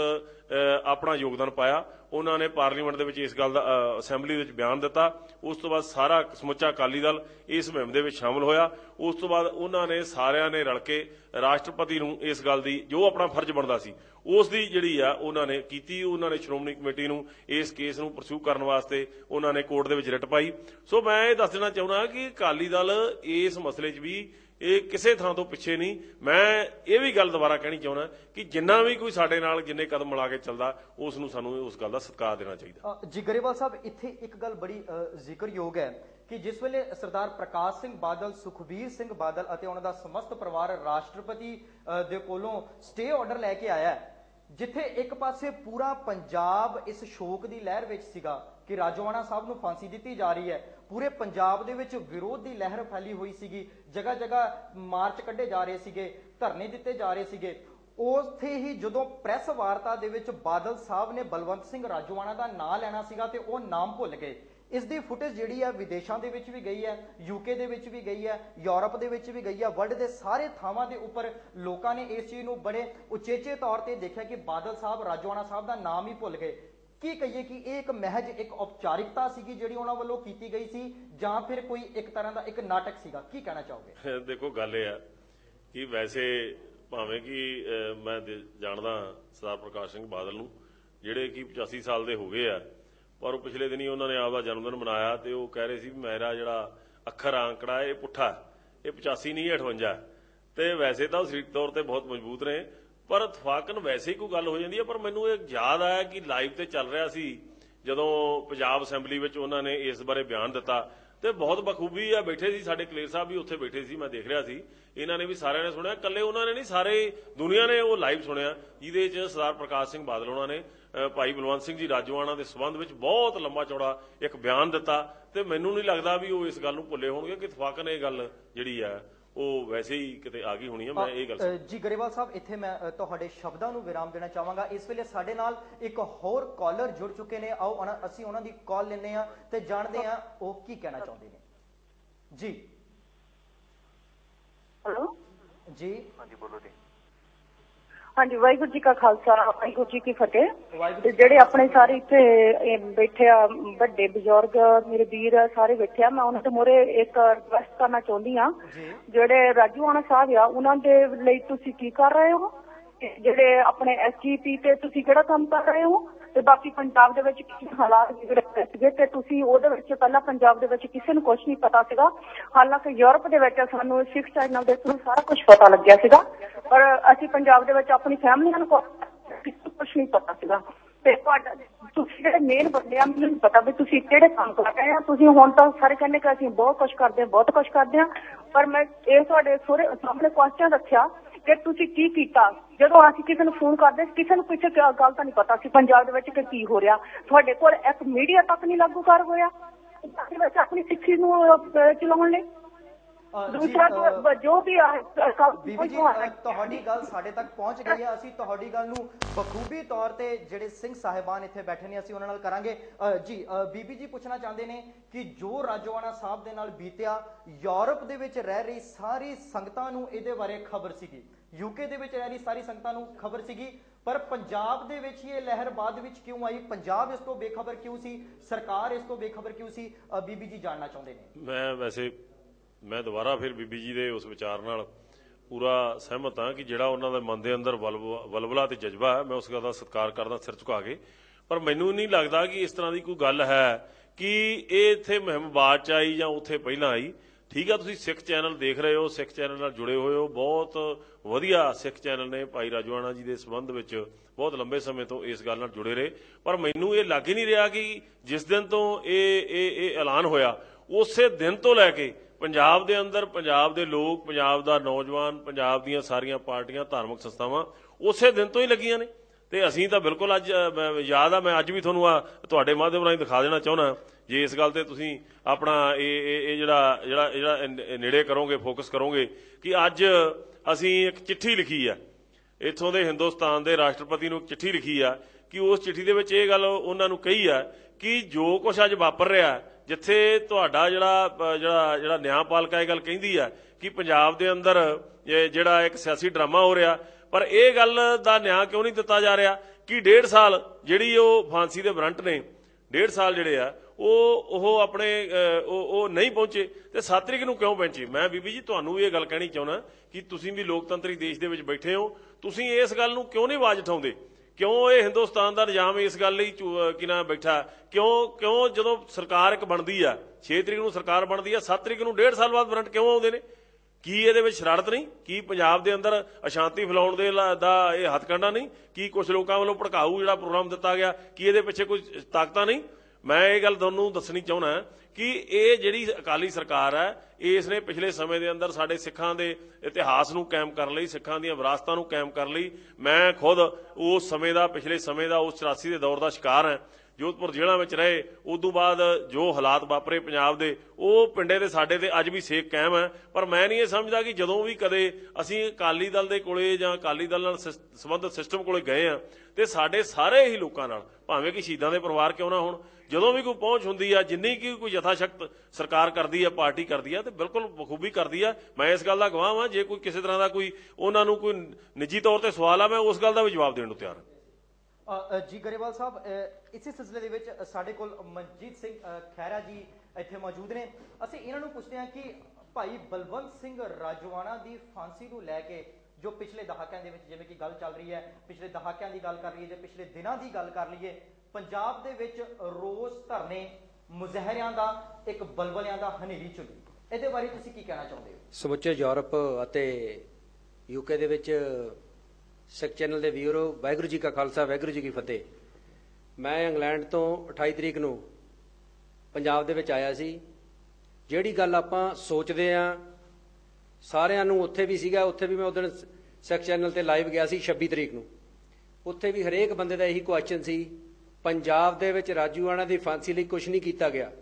ਆਪਣਾ ਯੋਗਦਾਨ ਪਾਇਆ। ਉਹਨਾਂ ਨੇ ਪਾਰਲੀਮੈਂਟ ਦੇ ਵਿੱਚ ਇਸ ਗੱਲ ਦਾ ਅਸੈਂਬਲੀ ਵਿੱਚ ਬਿਆਨ ਦਿੱਤਾ। ਉਸ ਤੋਂ ਬਾਅਦ ਸਾਰਾ ਸਮੁੱਚਾ ਅਕਾਲੀ ਦਲ ਇਸ ਮੁਹਿੰਮ ਦੇ ਵਿੱਚ ਸ਼ਾਮਲ ਹੋਇਆ। ਉਸ ਤੋਂ ਬਾਅਦ ਉਹਨਾਂ ਨੇ ਸਾਰਿਆਂ ਨੇ ਰਲ ਕੇ ਰਾਸ਼ਟਰਪਤੀ ਨੂੰ ਇਸ ਗੱਲ ਦੀ ਜੋ ਆਪਣਾ ਫਰਜ਼ ਬਣਦਾ ਸੀ ਉਸ ਦੀ ਜਿਹੜੀ ਆ ਉਹਨਾਂ ਨੇ ਕੀਤੀ। ਉਹਨਾਂ ਨੇ ਸ਼੍ਰੋਮਣੀ ਕਮੇਟੀ ਨੂੰ ਇਸ ਕੇਸ ਨੂੰ ਪਰਸੂ ਕਰਨ ਵਾਸਤੇ ਉਹਨਾਂ ਨੇ ਕੋਰਟ ਦੇ ਵਿੱਚ ਰਿਟ ਪਾਈ। ਸੋ ਮੈਂ ਇਹ ਦੱਸ ਦੇਣਾ ਚਾਹੁੰਦਾ ਕਿ ਅਕਾਲੀ ਦਲ ਇਸ ਮਸਲੇ 'ਚ ਵੀ ਇਹ ਕਿਸੇ ਥਾਂ ਤੋਂ ਪਿੱਛੇ ਨਹੀਂ। ਮੈਂ ਇਹ ਵੀ ਗੱਲ ਦੁਬਾਰਾ ਕਹਿਣੀ ਚਾਹੁੰਦਾ ਕਿ ਜਿੰਨਾ ਵੀ ਕੋਈ ਸਾਡੇ ਨਾਲ ਜਿੰਨੇ ਕਦਮ ਮਿਲਾ ਕੇ ਚੱਲਦਾ ਉਸ ਨੂੰ ਸਾਨੂੰ ਉਸ ਗੱਲ ਦਾ ਸਤਿਕਾਰ ਦੇਣਾ ਚਾਹੀਦਾ। ਜੀ ਗਰੇਵਾਲ ਸਾਹਿਬ, ਇੱਥੇ ਇੱਕ ਗੱਲ ਬੜੀ ਜ਼ਿਕਰਯੋਗ ਹੈ ਕਿ ਜਿਸ ਵੇਲੇ ਸਰਦਾਰ ਪ੍ਰਕਾਸ਼ ਸਿੰਘ ਬਾਦਲ, ਸੁਖਬੀਰ ਸਿੰਘ ਬਾਦਲ ਅਤੇ ਉਹਨਾਂ ਦਾ ਸਮਸਤ ਪਰਿਵਾਰ ਰਾਸ਼ਟਰਪਤੀ ਦੇ ਕੋਲੋਂ ਸਟੇ ਆਰਡਰ ਲੈ ਕੇ ਆਇਆ, ਜਿੱਥੇ ਇੱਕ ਪਾਸੇ ਪੂਰਾ ਪੰਜਾਬ ਇਸ ਸ਼ੋਕ ਦੀ ਲਹਿਰ ਵਿੱਚ ਸੀਗਾ ਕਿ ਰਾਜੋਆਣਾ ਸਾਹਿਬ ਨੂੰ ਫਾਂਸੀ ਦਿੱਤੀ ਜਾ ਰਹੀ ਹੈ, ਪੂਰੇ ਪੰਜਾਬ ਦੇ ਵਿੱਚ ਵਿਰੋਧ ਦੀ ਲਹਿਰ ਫੈਲੀ ਹੋਈ ਸੀਗੀ, ਜਗ੍ਹਾ ਜਗ੍ਹਾ ਮਾਰਚ ਕੱਢੇ ਜਾ ਰਹੇ ਸੀਗੇ, ਧਰਨੇ ਦਿੱਤੇ ਜਾ ਰਹੇ ਸੀਗੇ। ਉੱਥੇ ਹੀ ਜਦੋਂ ਪ੍ਰੈਸ ਵਾਰਤਾ ਦੇ ਵਿੱਚ ਬਾਦਲ ਸਾਹਿਬ ਨੇ ਬਲਵੰਤ ਸਿੰਘ ਰਾਜੋਆਣਾ ਦਾ ਨਾਂ ਲੈਣਾ ਸੀਗਾ ਤੇ ਉਹ ਨਾਮ ਭੁੱਲ ਗਏ। ਇਸ ਦੀ ਫੁਟੇਜ ਜਿਹੜੀ ਹੈ ਵਿਦੇਸ਼ਾਂ ਦੇ ਵਿੱਚ ਵੀ ਗਈ ਹੈ, UK ਦੇ ਵਿੱਚ ਵੀ ਗਈ ਹੈ, ਯੂਰਪ ਦੇ ਵਿੱਚ ਵੀ ਗਈ ਹੈ, ਵਰਲਡ ਦੇ ਸਾਰੇ ਥਾਵਾਂ ਦੇ ਉੱਪਰ ਲੋਕਾਂ ਨੇ ਇਸ ਚੀਜ਼ ਨੂੰ ਬੜੇ ਉਚੇਚੇ ਤੌਰ ਤੇ ਦੇਖਿਆ ਕਿ ਬਾਦਲ ਸਾਹਿਬ ਰਾਜੋਆਣਾ ਸਾਹਿਬ ਦਾ ਨਾਮ ਹੀ ਭੁੱਲ ਗਏ। ਕੀ ਕਹੀਏ ਕਿ ਇਹ ਇੱਕ ਮਹਿਜ ਇੱਕ ਔਪਚਾਰਿਕਤਾ ਸੀਗੀ ਜਿਹੜੀ ਉਹਨਾਂ ਵੱਲੋਂ ਕੀਤੀ ਗਈ ਸੀ ਜਾਂ ਫਿਰ ਕੋਈ ਇੱਕ ਤਰ੍ਹਾਂ ਦਾ ਇੱਕ ਨਾਟਕ ਸੀਗਾ? ਕੀ ਕਹਿਣਾ ਚਾਹੋਗੇ? ਦੇਖੋ, ਗੱਲ ਇਹ ਆ ਕਿ ਵੈਸੇ ਭਾਵੇਂ ਕਿ ਮੈਂ ਜਾਣਦਾ ਸਰਦਾਰ ਪ੍ਰਕਾਸ਼ ਸਿੰਘ ਬਾਦਲ ਨੂੰ, ਜਿਹੜੇ ਕਿ 85 ਸਾਲ ਦੇ ਹੋ ਗਏ ਆ, ਪਰ ਉਹ ਪਿਛਲੇ ਦਿਨੀ ਉਹਨਾਂ ਨੇ ਆਪਦਾ ਜਨਮ ਦਿਨ ਮਨਾਇਆ ਤੇ ਉਹ ਕਹਿ ਰਹੇ ਸੀ ਵੀ ਮੇਰਾ ਜਿਹੜਾ ਅੱਖਰ ਆਂਕੜਾ ਇਹ ਪੁੱਠਾ, ਇਹ 85 ਨਹੀਂ 58। ਤੇ ਵੈਸੇ ਤਾਂ ਉਹ ਸਰੀਰਕ ਤੌਰ ਤੇ ਬਹੁਤ ਮਜ਼ਬੂਤ ਨੇ, ਪਰ ਇਤਫਾਕਨ ਵੈਸੇ ਹੀ ਕੋਈ ਗੱਲ ਹੋ ਜਾਂਦੀ ਹੈ। ਪਰ ਮੈਨੂੰ ਇਹ ਯਾਦ ਆਇਆ ਕਿ ਲਾਈਵ ਤੇ ਚੱਲ ਰਿਹਾ ਸੀ ਜਦੋਂ ਪੰਜਾਬ ਅਸੈਂਬਲੀ ਵਿੱਚ ਉਹਨਾਂ ਨੇ ਇਸ ਬਾਰੇ ਬਿਆਨ ਦਿੱਤਾ ਤੇ ਬਹੁਤ ਬਖੂਬੀ ਆ ਬੈਠੇ ਸੀ, ਸਾਡੇ ਕਲੇਰ ਸਾਹਿਬ ਵੀ ਉੱਥੇ ਬੈਠੇ ਸੀ, ਮੈਂ ਦੇਖ ਰਿਹਾ ਸੀ। ਇਹਨਾਂ ਨੇ ਵੀ ਸਾਰਿਆਂ ਨੇ ਸੁਣਿਆ, ਇਕੱਲੇ ਉਹਨਾਂ ਨੇ ਨਹੀਂ, ਸਾਰੇ ਦੁਨੀਆ ਨੇ ਉਹ ਲਾਈਵ ਸੁਣਿਆ, ਜਿਹਦੇ 'ਚ ਸਰਦਾਰ ਪ੍ਰਕਾਸ਼ ਸਿੰਘ ਬਾਦਲ ਉਹਨਾਂ ਨੇ ਭਾਈ ਬਲਵੰਤ ਸਿੰਘ ਜੀ ਰਾਜੋਆਣਾ ਦੇ ਸਬੰਧ ਵਿੱਚ ਬਹੁਤ ਲੰਬਾ ਚੌੜਾ ਇੱਕ ਬਿਆਨ ਦਿੱਤਾ। ਤੇ ਮੈਨੂੰ ਨਹੀਂ ਲੱਗਦਾ ਵੀ ਉਹ ਇਸ ਗੱਲ ਨੂੰ ਭੁੱਲੇ ਹੋਣਗੇ ਕਿ ਇਤਫਾਕਨ ਇਹ ਗੱਲ ਜਿਹੜੀ ਆ ਉਹ ਵੈਸੇ ਹੀ ਕਿਤੇ ਆ ਗਈ ਹੋਣੀ ਹੈ। ਮੈਂ ਇਹ ਗੱਲ ਜੀ ਗਰੇਵਾਲ ਸਾਹਿਬ, ਇੱਥੇ ਮੈਂ ਤੁਹਾਡੇ ਸ਼ਬਦਾਂ ਨੂੰ ਵਿਰਾਮ ਦੇਣਾ ਚਾਹਾਂਗਾ। ਇਸ ਵੇਲੇ ਸਾਡੇ ਨਾਲ ਇੱਕ ਹੋਰ ਕਾਲਰ ਜੁੜ ਚੁੱਕੇ ਨੇ, ਆਓ ਅਸੀਂ ਉਹਨਾਂ ਦੀ ਕਾਲ ਲੈਂਦੇ ਹਾਂ ਤੇ ਜਾਣਦੇ ਹਾਂ ਉਹ ਕੀ ਕਹਿਣਾ ਚਾਹੁੰਦੇ ਨੇ। ਜੀ ਹੈਲੋ ਜੀ, ਹਾਂਜੀ ਬੋਲੋ ਜੀ। ਹਾਂਜੀ, ਵਾਹਿਗੁਰੂ ਜੀ ਕਾ ਖਾਲਸਾ, ਵਾਹਿਗੁਰੂ ਜੀ ਕੀ ਫਤਿਹ। ਤੇ ਜਿਹੜੇ ਆਪਣੇ ਸਾਰੇ ਇੱਥੇ ਬੈਠੇ ਆ ਵੱਡੇ ਬਜ਼ੁਰਗ ਮੇਰੇ ਵੀਰ ਸਾਰੇ ਬੈਠੇ ਆ, ਮੈਂ ਉਹਨਾਂ ਦੇ ਮੂਹਰੇ ਇੱਕ ਰਿਕੁਐਸਟ ਕਰਨਾ ਚਾਹੁੰਦੀ ਆ, ਜਿਹੜੇ ਰਾਜੋਆਣਾ ਸਾਹਿਬ ਆ ਉਹਨਾਂ ਦੇ ਲਈ ਤੁਸੀਂ ਕੀ ਕਰ ਰਹੇ ਹੋ, ਜਿਹੜੇ ਆਪਣੇ SGP ਤੇ ਤੁਸੀਂ ਕਿਹੜਾ ਕੰਮ ਕਰ ਰਹੇ ਹੋ, ਤੇ ਬਾਕੀ ਪੰਜਾਬ ਦੇ ਵਿੱਚ ਕੀ ਹਾਲਾਤ ਵਿਗੜੇ ਸੀਗੇ ਤੇ ਤੁਸੀਂ ਉਹਦੇ ਵਿੱਚ ਪਹਿਲਾਂ ਪੰਜਾਬ ਦੇ ਵਿੱਚ ਕਿਸੇ ਨੂੰ ਕੁਝ ਨਹੀਂ ਪਤਾ ਸੀਗਾ, ਹਾਲਾਂਕਿ ਯੂਰਪ ਦੇ ਵਿੱਚ ਸਾਨੂੰ ਸਿੱਖ ਚੈਨਲ ਦੇ ਥਰੂ ਸਾਰਾ ਕੁਝ ਪਤਾ ਲੱਗਿਆ ਸੀਗਾ, ਪਰ ਅਸੀਂ ਪੰਜਾਬ ਦੇ ਵਿੱਚ ਆਪਣੀ ਫੈਮਲੀਆਂ ਨੂੰ ਕੁਝ ਨਹੀਂ ਪਤਾ ਸੀਗਾ। ਤੇ ਤੁਹਾਡਾ ਤੁਸੀਂ ਜਿਹੜੇ ਮੇਨ ਬੰਦੇ ਆ, ਮੈਨੂੰ ਪਤਾ ਵੀ ਤੁਸੀਂ ਕਿਹੜੇ ਕੰਮ ਕਰ ਰਹੇ ਆ। ਤੁਸੀਂ ਹੁਣ ਤਾਂ ਸਾਰੇ ਕਹਿੰਦੇ ਕਿ ਅਸੀਂ ਬਹੁਤ ਕੁਝ ਕਰਦੇ ਹਾਂ, ਬਹੁਤ ਕੁਝ ਕਰਦੇ ਹਾਂ, ਪਰ ਮੈਂ ਇਹ ਤੁਹਾਡੇ ਸਾਹਮਣੇ ਕੁਐਸਚਨ ਰੱਖਿਆ ਕਿ ਤੁਸੀਂ ਕੀ ਕੀਤਾ। ਜਦੋਂ ਅਸੀਂ ਕਿਸੇ ਨੂੰ ਫੋਨ ਕਰਦੇ, ਕਿਸੇ ਨੂੰ ਪਿੱਛੇ ਗੱਲ ਤਾਂ ਨਹੀਂ ਪਤਾ ਸੀ ਪੰਜਾਬ ਦੇ ਵਿੱਚ ਕਿ ਕੀ ਹੋ ਰਿਹਾ। ਤੁਹਾਡੇ ਕੋਲ ਇੱਕ ਮੀਡੀਆ ਤੱਕ ਨਹੀਂ ਲਾਗੂ ਕਰ ਹੋਇਆ ਵਿੱਚ ਆਪਣੀ ਸਿੱਖੀ ਨੂੰ ਚਲਾਉਣ ਲਈ। ਦੂਸਰਾ ਜੋ ਵੀ ਬੀਬੀ ਜੀ ਤੁਹਾਡੀ ਗੱਲ ਸਾਡੇ ਤੱਕ ਪਹੁੰਚ ਗਈ ਹੈ। ਅਸੀਂ ਤੁਹਾਡੀ ਗੱਲ ਨੂੰ ਬਖੂਬੀ ਤੌਰ ਤੇ ਜਿਹੜੇ ਸਿੰਘ ਸਾਹਿਬਾਨ ਇੱਥੇ ਬੈਠੇ ਨੇ ਅਸੀਂ ਉਹਨਾਂ ਨਾਲ ਕਰਾਂਗੇ। ਜੀ ਬੀਬੀ ਜੀ ਪੁੱਛਣਾ ਚਾਹੁੰਦੇ ਨੇ ਕਿ ਜੋ ਰਾਜੋਆਣਾ ਸਾਹਿਬ ਦੇ ਨਾਲ ਬੀਤਿਆ, ਯੂਰਪ ਦੇ ਵਿੱਚ ਰਹਿ ਰਹੀ ਸਾਰੀ ਸੰਗਤਾਂ ਨੂੰ ਇਹਦੇ ਬਾਰੇ ਖਬਰ ਸੀਗੀ, ਯੂਕੇ ਦੇ ਵਿੱਚ ਰਹਿ ਰਹੀ ਸਾਰੀ ਸੰਗਤਾਂ ਨੂੰ ਖਬਰ ਸੀਗੀ, ਪਰ ਪੰਜਾਬ ਦੇ ਵਿੱਚ ਇਹ ਲਹਿਰ ਬਾਅਦ ਵਿੱਚ ਕਿਉਂ ਆਈ? ਪੰਜਾਬ ਇਸ ਤੋਂ ਬੇਖਬਰ ਕਿਉਂ ਸੀ? ਸਰਕਾਰ ਇਸ ਤੋਂ ਬੇਖਬਰ ਕਿਉਂ ਸੀ? ਬੀਬੀ ਜੀ ਜਾਣਨਾ ਚਾਹੁੰਦੇ ਨੇ। ਮੈਂ ਦੁਬਾਰਾ ਫਿਰ ਬੀਬੀ ਜੀ ਦੇ ਉਸ ਵਿਚਾਰ ਨਾਲ ਪੂਰਾ ਸਹਿਮਤ ਹਾਂ ਕਿ ਜਿਹੜਾ ਉਹਨਾਂ ਦੇ ਮਨ ਦੇ ਅੰਦਰ ਵਲਵਲਾ ਤੇ ਜਜ਼ਬਾ ਹੈ, ਮੈਂ ਉਸ ਗੱਲ ਦਾ ਸਤਿਕਾਰ ਕਰਦਾ ਸਿਰ ਝੁਕਾ ਕੇ। ਪਰ ਮੈਨੂੰ ਨਹੀਂ ਲੱਗਦਾ ਕਿ ਇਸ ਤਰ੍ਹਾਂ ਦੀ ਕੋਈ ਗੱਲ ਹੈ ਕਿ ਇਹ ਇੱਥੇ ਮੁਹਿੰਮ ਬਾਅਦ ਚ ਆਈ ਜਾਂ ਉੱਥੇ ਪਹਿਲਾਂ ਆਈ। ਠੀਕ ਆ, ਤੁਸੀਂ ਸਿੱਖ ਚੈਨਲ ਦੇਖ ਰਹੇ ਹੋ, ਸਿੱਖ ਚੈਨਲ ਨਾਲ ਜੁੜੇ ਹੋਏ ਹੋ, ਬਹੁਤ ਵਧੀਆ ਸਿੱਖ ਚੈਨਲ ਨੇ ਭਾਈ ਰਾਜੋਆਣਾ ਜੀ ਦੇ ਸੰਬੰਧ ਵਿੱਚ ਬਹੁਤ ਲੰਬੇ ਸਮੇਂ ਤੋਂ ਇਸ ਗੱਲ ਨਾਲ ਜੁੜੇ ਰਹੇ। ਪਰ ਮੈਨੂੰ ਇਹ ਲੱਗ ਹੀ ਨਹੀਂ ਰਿਹਾ ਕਿ ਜਿਸ ਦਿਨ ਤੋਂ ਇਹ ਐਲਾਨ ਹੋਇਆ ਉਸੇ ਦਿਨ ਤੋਂ ਲੈ ਕੇ ਪੰਜਾਬ ਦੇ ਅੰਦਰ ਪੰਜਾਬ ਦੇ ਲੋਕ, ਪੰਜਾਬ ਦਾ ਨੌਜਵਾਨ, ਪੰਜਾਬ ਦੀਆਂ ਸਾਰੀਆਂ ਪਾਰਟੀਆਂ, ਧਾਰਮਿਕ ਸੰਸਥਾਵਾਂ ਉਸੇ ਦਿਨ ਤੋਂ ਹੀ ਲੱਗੀਆਂ ਨੇ। ਤੇ ਅਸੀਂ ਤਾਂ ਬਿਲਕੁਲ ਅੱਜ ਯਾਦ ਆ, ਮੈਂ ਅੱਜ ਵੀ ਤੁਹਾਨੂੰ ਤੁਹਾਡੇ ਮਾਧਿਅਮ ਰਾਹੀਂ ਦਿਖਾ ਦੇਣਾ ਚਾਹੁੰਦਾ, ਜੇ ਇਸ ਗੱਲ ਤੇ ਤੁਸੀਂ ਆਪਣਾ ਇਹ ਜਿਹੜਾ ਨੇੜੇ ਕਰੋਗੇ, ਫੋਕਸ ਕਰੋਗੇ, ਕਿ ਅੱਜ ਅਸੀਂ ਇੱਕ ਚਿੱਠੀ ਲਿਖੀ ਆ ਇੱਥੋਂ ਦੇ ਹਿੰਦੁਸਤਾਨ ਦੇ ਰਾਸ਼ਟਰਪਤੀ ਨੂੰ, ਇੱਕ ਚਿੱਠੀ ਲਿਖੀ ਆ ਕਿ ਉਸ ਚਿੱਠੀ ਦੇ ਵਿੱਚ ਇਹ ਗੱਲ ਉਹਨਾਂ ਨੂੰ ਕਹੀ ਆ ਕਿ ਜੋ ਕੁਛ ਅੱਜ ਵਾਪਰ ਰਿਹਾ, ਜਿੱਥੇ ਤੁਹਾਡਾ ਜਿਹੜਾ ਨਿਆਂਪਾਲਿਕਾ ਇਹ ਗੱਲ ਕਹਿੰਦੀ ਆ ਕਿ ਪੰਜਾਬ ਦੇ ਅੰਦਰ ਜਿਹੜਾ ਇੱਕ ਸਿਆਸੀ ਡਰਾਮਾ ਹੋ ਰਿਹਾ, ਪਰ ਇਹ ਗੱਲ ਦਾ ਨਿਆਂ ਕਿਉਂ ਨਹੀਂ ਦਿੱਤਾ ਜਾ ਰਿਹਾ ਕਿ 1.5 ਸਾਲ ਜਿਹੜੀ ਉਹ ਫਾਂਸੀ ਦੇ ਵਾਰੰਟ ਨੇ, 1.5 ਸਾਲ ਜਿਹੜੇ ਆ ਉਹ ਆਪਣੇ ਉਹ ਨਹੀਂ ਪਹੁੰਚੇ ਤੇ 7 ਤਰੀਕ ਨੂੰ ਕਿਉਂ ਪਹੁੰਚੇ? ਮੈਂ ਬੀਬੀ ਜੀ ਤੁਹਾਨੂੰ ਵੀ ਇਹ ਗੱਲ ਕਹਿਣੀ ਚਾਹੁੰਦਾ ਕਿ ਤੁਸੀਂ ਵੀ ਲੋਕਤੰਤਰੀ ਦੇਸ਼ ਦੇ ਵਿੱਚ ਬੈਠੇ ਹੋ, ਤੁਸੀਂ ਇਸ ਗੱਲ ਨੂੰ ਕਿਉਂ ਨਹੀਂ ਆਵਾਜ਼ ਉਠਾਉਂਦੇ? ਕਿਉਂ ਇਹ ਹਿੰਦੁਸਤਾਨ ਦਾ ਨਿਜ਼ਾਮ ਇਸ ਗੱਲ ਲਈ ਕਿ ਨਾ ਬੈਠਾ? ਕਿਉਂ ਜਦੋਂ ਸਰਕਾਰ ਇੱਕ ਬਣਦੀ ਆ, 6 ਤਰੀਕ ਨੂੰ ਸਰਕਾਰ ਬਣਦੀ ਆ, 7 ਤਰੀਕ ਨੂੰ 1.5 ਸਾਲ ਬਾਅਦ ਵਾਰੰਟ ਕਿਉਂ ਆਉਂਦੇ ਨੇ? ਕੀ ਇਹਦੇ ਵਿੱਚ ਸ਼ਰਾਰਤ ਨਹੀਂ? ਕੀ ਪੰਜਾਬ ਦੇ ਅੰਦਰ ਅਸ਼ਾਂਤੀ ਫੈਲਾਉਣ ਦਾ ਇਹ ਹੱਥਕੰਡਾ ਨਹੀਂ? ਕੀ ਕੁਝ ਲੋਕਾਂ ਵੱਲੋਂ ਭੜਕਾਊ ਜਿਹੜਾ ਪ੍ਰੋਗਰਾਮ ਦਿੱਤਾ ਗਿਆ, ਕੀ ਇਹਦੇ ਪਿੱਛੇ ਕੋਈ ਤਾਕਤਾਂ ਨਹੀਂ? ਮੈਂ ਇਹ ਗੱਲ ਤੁਹਾਨੂੰ ਦੱਸਣੀ ਚਾਹੁੰਦਾ ਕਿ ਇਹ ਜਿਹੜੀ ਅਕਾਲੀ ਸਰਕਾਰ ਹੈ, ਇਸ ਨੇ ਪਿਛਲੇ ਸਮੇਂ ਦੇ ਅੰਦਰ ਸਾਡੇ ਸਿੱਖਾਂ ਦੇ ਇਤਿਹਾਸ ਨੂੰ ਕਾਇਮ ਕਰਨ ਲਈ, ਸਿੱਖਾਂ ਦੀਆਂ ਵਿਰਾਸਤਾਂ ਨੂੰ ਕਾਇਮ ਕਰਨ ਲਈ, ਮੈਂ ਖੁਦ ਉਸ ਸਮੇਂ ਦਾ, ਪਿਛਲੇ ਸਮੇਂ ਦਾ, ਉਸ 84 ਦੇ ਦੌਰ ਦਾ ਸ਼ਿਕਾਰ ਹਾਂ। ਜੋਧਪੁਰ ਜੇਲ੍ਹਾਂ ਵਿੱਚ ਰਹੇ, ਉਦੋਂ ਬਾਅਦ ਜੋ ਹਾਲਾਤ ਵਾਪਰੇ ਪੰਜਾਬ ਦੇ, ਉਹ ਪਿੰਡੇ ਦੇ ਸਾਡੇ ਤੇ ਅੱਜ ਵੀ ਸੇਕ ਕਾਇਮ ਹੈ। ਪਰ ਮੈਂ ਨਹੀਂ ਇਹ ਸਮਝਦਾ ਕਿ ਜਦੋਂ ਵੀ ਕਦੇ ਅਸੀਂ ਅਕਾਲੀ ਦਲ ਦੇ ਕੋਲੇ ਜਾਂ ਅਕਾਲੀ ਦਲ ਨਾਲ ਸੰਬੰਧਿਤ ਸਿਸਟਮ ਕੋਲੇ ਗਏ ਆ ਤੇ ਸਾਡੇ ਸਾਰੇ ਹੀ ਲੋਕਾਂ ਨਾਲ, ਭਾਵੇਂ ਕਿ ਸ਼ਹੀਦਾਂ ਦੇ ਪਰਿਵਾਰ ਕਿਉਂ ਨਾ ਹੋਣ, ਜਦੋਂ ਵੀ ਕੋਈ ਪਹੁੰਚ ਹੁੰਦੀ ਆ, ਜਿੰਨੀ ਕਿ ਕੋਈ ਯਥਾਸ਼ਕਤ ਸਰਕਾਰ ਕਰਦੀ ਆ, ਪਾਰਟੀ ਕਰਦੀ ਆ, ਤੇ ਬਿਲਕੁਲ ਬਖੂਬੀ ਕਰਦੀ ਆ। ਮੈਂ ਇਸ ਗੱਲ ਦਾ ਗਵਾਹ ਹਾਂ। ਜੇ ਕੋਈ ਕਿਸੇ ਤਰ੍ਹਾਂ ਦਾ ਕੋਈ ਉਹਨਾਂ ਨੂੰ ਕੋਈ ਨਿੱਜੀ ਤੌਰ ਤੇ ਸਵਾਲ ਆ, ਮੈਂ ਉਸ ਗੱਲ ਦਾ ਵੀ ਜਵਾਬ ਦੇਣ ਨੂੰ ਤਿਆਰ ਹਾਂ। ਜੀ ਗਰੇਵਾਲ ਸਾਹਿਬ, ਇਸੇ ਸਿਲਸਿਲੇ ਦੇ ਵਿੱਚ ਸਾਡੇ ਕੋਲ ਮਨਜੀਤ ਸਿੰਘ ਖਹਿਰਾ ਜੀ ਇੱਥੇ ਮੌਜੂਦ ਨੇ। ਅਸੀਂ ਇਹਨਾਂ ਨੂੰ ਪੁੱਛਦੇ ਹਾਂ ਕਿ ਭਾਈ ਬਲਵੰਤ ਸਿੰਘ ਰਾਜੋਆਣਾ ਦੀ ਫਾਂਸੀ ਨੂੰ ਲੈ ਕੇ ਜੋ ਪਿਛਲੇ ਦਹਾਕਿਆਂ ਦੇ ਵਿੱਚ ਜਿਵੇਂ ਕਿ ਗੱਲ ਚੱਲ ਰਹੀ ਹੈ, ਪਿਛਲੇ ਦਹਾਕਿਆਂ ਦੀ ਗੱਲ ਕਰ ਲਈਏ ਜਾਂ ਪਿਛਲੇ ਦਿਨਾਂ ਦੀ ਗੱਲ ਕਰ ਲਈਏ, ਪੰਜਾਬ ਦੇ ਵਿੱਚ ਰੋਸ, ਧਰਨੇ, ਮੁਜ਼ਾਹਰਿਆਂ ਦਾ ਇੱਕ ਬਲਬਲਿਆਂ ਦਾ ਹਨੇਰੀ ਝੁੱਲੀ, ਇਹਦੇ ਬਾਰੇ ਤੁਸੀਂ ਕੀ ਕਹਿਣਾ ਚਾਹੁੰਦੇ ਹੋ? ਸਮੁੱਚੇ ਯੂਰਪ ਅਤੇ ਯੂਕੇ ਦੇ ਵਿੱਚ ਸਿੱਖ ਚੈਨਲ ਦੇ ਵੀਰੋ, ਵਾਹਿਗੁਰੂ ਜੀ ਕਾ ਖਾਲਸਾ, ਵਾਹਿਗੁਰੂ ਜੀ ਕੀ ਫਤਿਹ। ਮੈਂ ਇੰਗਲੈਂਡ ਤੋਂ 28 ਤਰੀਕ ਨੂੰ ਪੰਜਾਬ ਦੇ ਵਿੱਚ ਆਇਆ ਸੀ। ਜਿਹੜੀ ਗੱਲ ਆਪਾਂ ਸੋਚਦੇ ਆ ਸਾਰਿਆਂ ਨੂੰ, ਉੱਥੇ ਵੀ ਸੀਗਾ, ਉੱਥੇ ਵੀ ਮੈਂ ਉਸ ਦਿਨ ਸਿੱਖ ਚੈਨਲ ਤੇ ਲਾਈਵ ਗਿਆ ਸੀ 26 ਤਰੀਕ ਨੂੰ। ਉੱਥੇ ਵੀ ਹਰੇਕ ਬੰਦੇ ਦਾ ਇਹੀ ਕੁਐਸਚਨ ਸੀ, ਪੰਜਾਬ ਦੇ ਵਿੱਚ ਰਾਜੋਆਣਾ ਦੀ ਫਾਂਸੀ ਲਈ ਕੁਝ ਨਹੀਂ ਕੀਤਾ ਗਿਆ।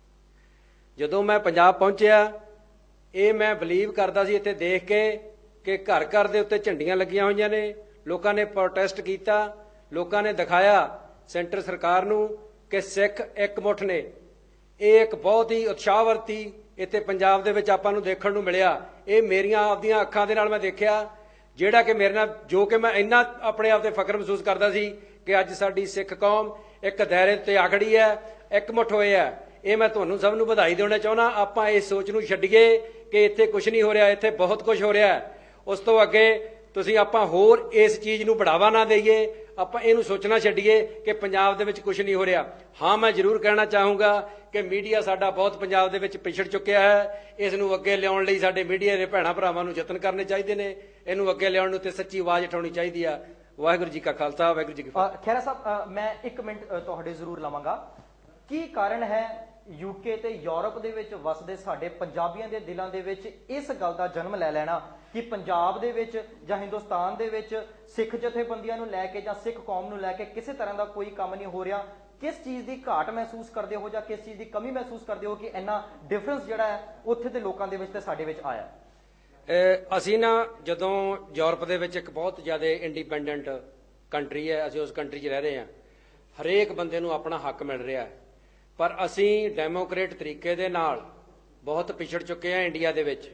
ਜਦੋਂ ਮੈਂ ਪੰਜਾਬ ਪਹੁੰਚਿਆ, ਇਹ ਮੈਂ ਬਲੀਵ ਕਰਦਾ ਸੀ ਇੱਥੇ ਦੇਖ ਕੇ ਕਿ ਘਰ ਘਰ ਦੇ ਉੱਤੇ ਝੰਡੀਆਂ ਲੱਗੀਆਂ ਹੋਈਆਂ ਨੇ, ਲੋਕਾਂ ਨੇ ਪ੍ਰੋਟੈਸਟ ਕੀਤਾ, ਲੋਕਾਂ ਨੇ ਦਿਖਾਇਆ ਸੈਂਟਰ ਸਰਕਾਰ ਨੂੰ ਕਿ ਸਿੱਖ ਇਕਮੁੱਠ ਨੇ। ਇਹ ਇੱਕ ਬਹੁਤ ਹੀ ਉਤਸ਼ਾਹਵਰਤੀ ਇੱਥੇ ਪੰਜਾਬ ਦੇ ਵਿੱਚ ਆਪਾਂ ਨੂੰ ਦੇਖਣ ਨੂੰ ਮਿਲਿਆ। ਇਹ ਮੇਰੀਆਂ ਆਪਦੀਆਂ ਅੱਖਾਂ ਦੇ ਨਾਲ ਮੈਂ ਦੇਖਿਆ, ਜਿਹੜਾ ਕਿ ਮੇਰੇ ਨਾਲ, ਜੋ ਕਿ ਮੈਂ ਇੰਨਾ ਆਪਣੇ ਆਪ ਤੇ ਫਖਰ ਮਹਿਸੂਸ ਕਰਦਾ ਸੀ ਕਿ ਅੱਜ ਸਾਡੀ ਸਿੱਖ ਕੌਮ ਇੱਕ ਦਾਇਰੇ ਤੇ ਆ ਖੜੀ ਹੈ, ਇਕਮੁੱਠ ਹੋਏ ਹੈ। ਇਹ ਮੈਂ ਤੁਹਾਨੂੰ ਸਭ ਨੂੰ ਵਧਾਈ ਦੇਣਾ ਚਾਹੁੰਦਾ। ਆਪਾਂ ਇਸ ਸੋਚ ਨੂੰ ਛੱਡੀਏ ਕਿ ਇੱਥੇ ਕੁਝ ਨਹੀਂ ਹੋ ਰਿਹਾ, ਇੱਥੇ ਬਹੁਤ ਕੁਝ ਹੋ ਰਿਹਾ ਹੈ। ਉਸ ਤੋਂ ਅੱਗੇ ਤੁਸੀਂ ਆਪਾਂ ਹੋਰ ਇਸ ਚੀਜ਼ ਨੂੰ ਬੜਾਵਾ ਨਾ ਦੇਈਏ, ਆਪਾਂ ਇਹਨੂੰ ਸੋਚਣਾ ਛੱਡੀਏ ਕਿ ਪੰਜਾਬ ਦੇ ਵਿੱਚ ਕੁਝ ਨਹੀਂ ਹੋ ਰਿਹਾ। ਹਾਂ, ਮੈਂ ਜ਼ਰੂਰ ਕਹਿਣਾ ਚਾਹੂੰਗਾ ਕਿ ਮੀਡੀਆ ਸਾਡਾ ਬਹੁਤ ਪੰਜਾਬ ਦੇ ਵਿੱਚ ਪਿਛੜ ਚੁੱਕਿਆ ਹੈ। ਇਸ ਨੂੰ ਅੱਗੇ ਲਿਆਉਣ ਲਈ ਸਾਡੇ ਮੀਡੀਆ ਦੇ ਭੈਣਾਂ ਭਰਾਵਾਂ ਨੂੰ ਯਤਨ ਕਰਨੇ ਚਾਹੀਦੇ ਨੇ। ਇਹਨੂੰ ਅੱਗੇ ਲਿਆਉਣ ਨੂੰ ਤੇ ਸੱਚੀ ਆਵਾਜ਼ ਉਠਾਉਣੀ ਚਾਹੀਦੀ ਆ। ਵਾਹਿਗੁਰੂ ਜੀ ਕਾ ਖਾਲਸਾ, ਵਾਹਿਗੁਰੂ ਜੀ ਕੀ ਫਤਿਹ। ਖਹਿਰਾ ਸਾਹਿਬ, ਮੈਂ 1 ਮਿੰਟ ਤੁਹਾਡੇ ਜ਼ਰੂਰ ਲਵਾਂਗਾ। ਕੀ ਕਾਰਨ ਹੈ ਯੂਕੇ ਤੇ ਯੂਰਪ ਦੇ ਵਿੱਚ ਵਸਦੇ ਸਾਡੇ ਪੰਜਾਬੀਆਂ ਦੇ ਦਿਲਾਂ ਦੇ ਵਿੱਚ ਇਸ ਗੱਲ ਦਾ ਜਨਮ ਲੈ ਲੈਣਾ ਕਿ ਪੰਜਾਬ ਦੇ ਵਿੱਚ ਜਾਂ ਹਿੰਦੁਸਤਾਨ ਦੇ ਵਿੱਚ ਸਿੱਖ ਜਥੇਬੰਦੀਆਂ ਨੂੰ ਲੈ ਕੇ ਜਾਂ ਸਿੱਖ ਕੌਮ ਨੂੰ ਲੈ ਕੇ ਕਿਸੇ ਤਰ੍ਹਾਂ ਦਾ ਕੋਈ ਕੰਮ ਨਹੀਂ ਹੋ ਰਿਹਾ? किस चीज़ की घाट महसूस करते हो या किस चीज़ की कमी महसूस करते हो कि इन्ना डिफरेंस जिहड़ा है उत्थे दे लोकां दे विच ते साडे विच आया? ਅਸੀਂ ਨਾ ਜਦੋਂ ਯੂਰਪ ਦੇ ਵਿੱਚ ਇੱਕ ਬਹੁਤ ਜ਼ਿਆਦਾ ਇੰਡੀਪੈਂਡੈਂਟ ਕੰਟਰੀ ਹੈ, ਅਸੀਂ ਉਸ ਕੰਟਰੀ 'ਚ ਰਹਿ ਰਹੇ ਹਾਂ, ਹਰੇਕ ਬੰਦੇ ਨੂੰ ਆਪਣਾ ਹੱਕ ਮਿਲ ਰਿਹਾ ਹੈ, ਪਰ ਅਸੀਂ ਡੈਮੋਕ੍ਰੇਟ ਤਰੀਕੇ ਦੇ ਨਾਲ ਬਹੁਤ ਪਿਛੜ ਚੁੱਕੇ ਹਾਂ। ਇੰਡੀਆ ਦੇ ਵਿੱਚ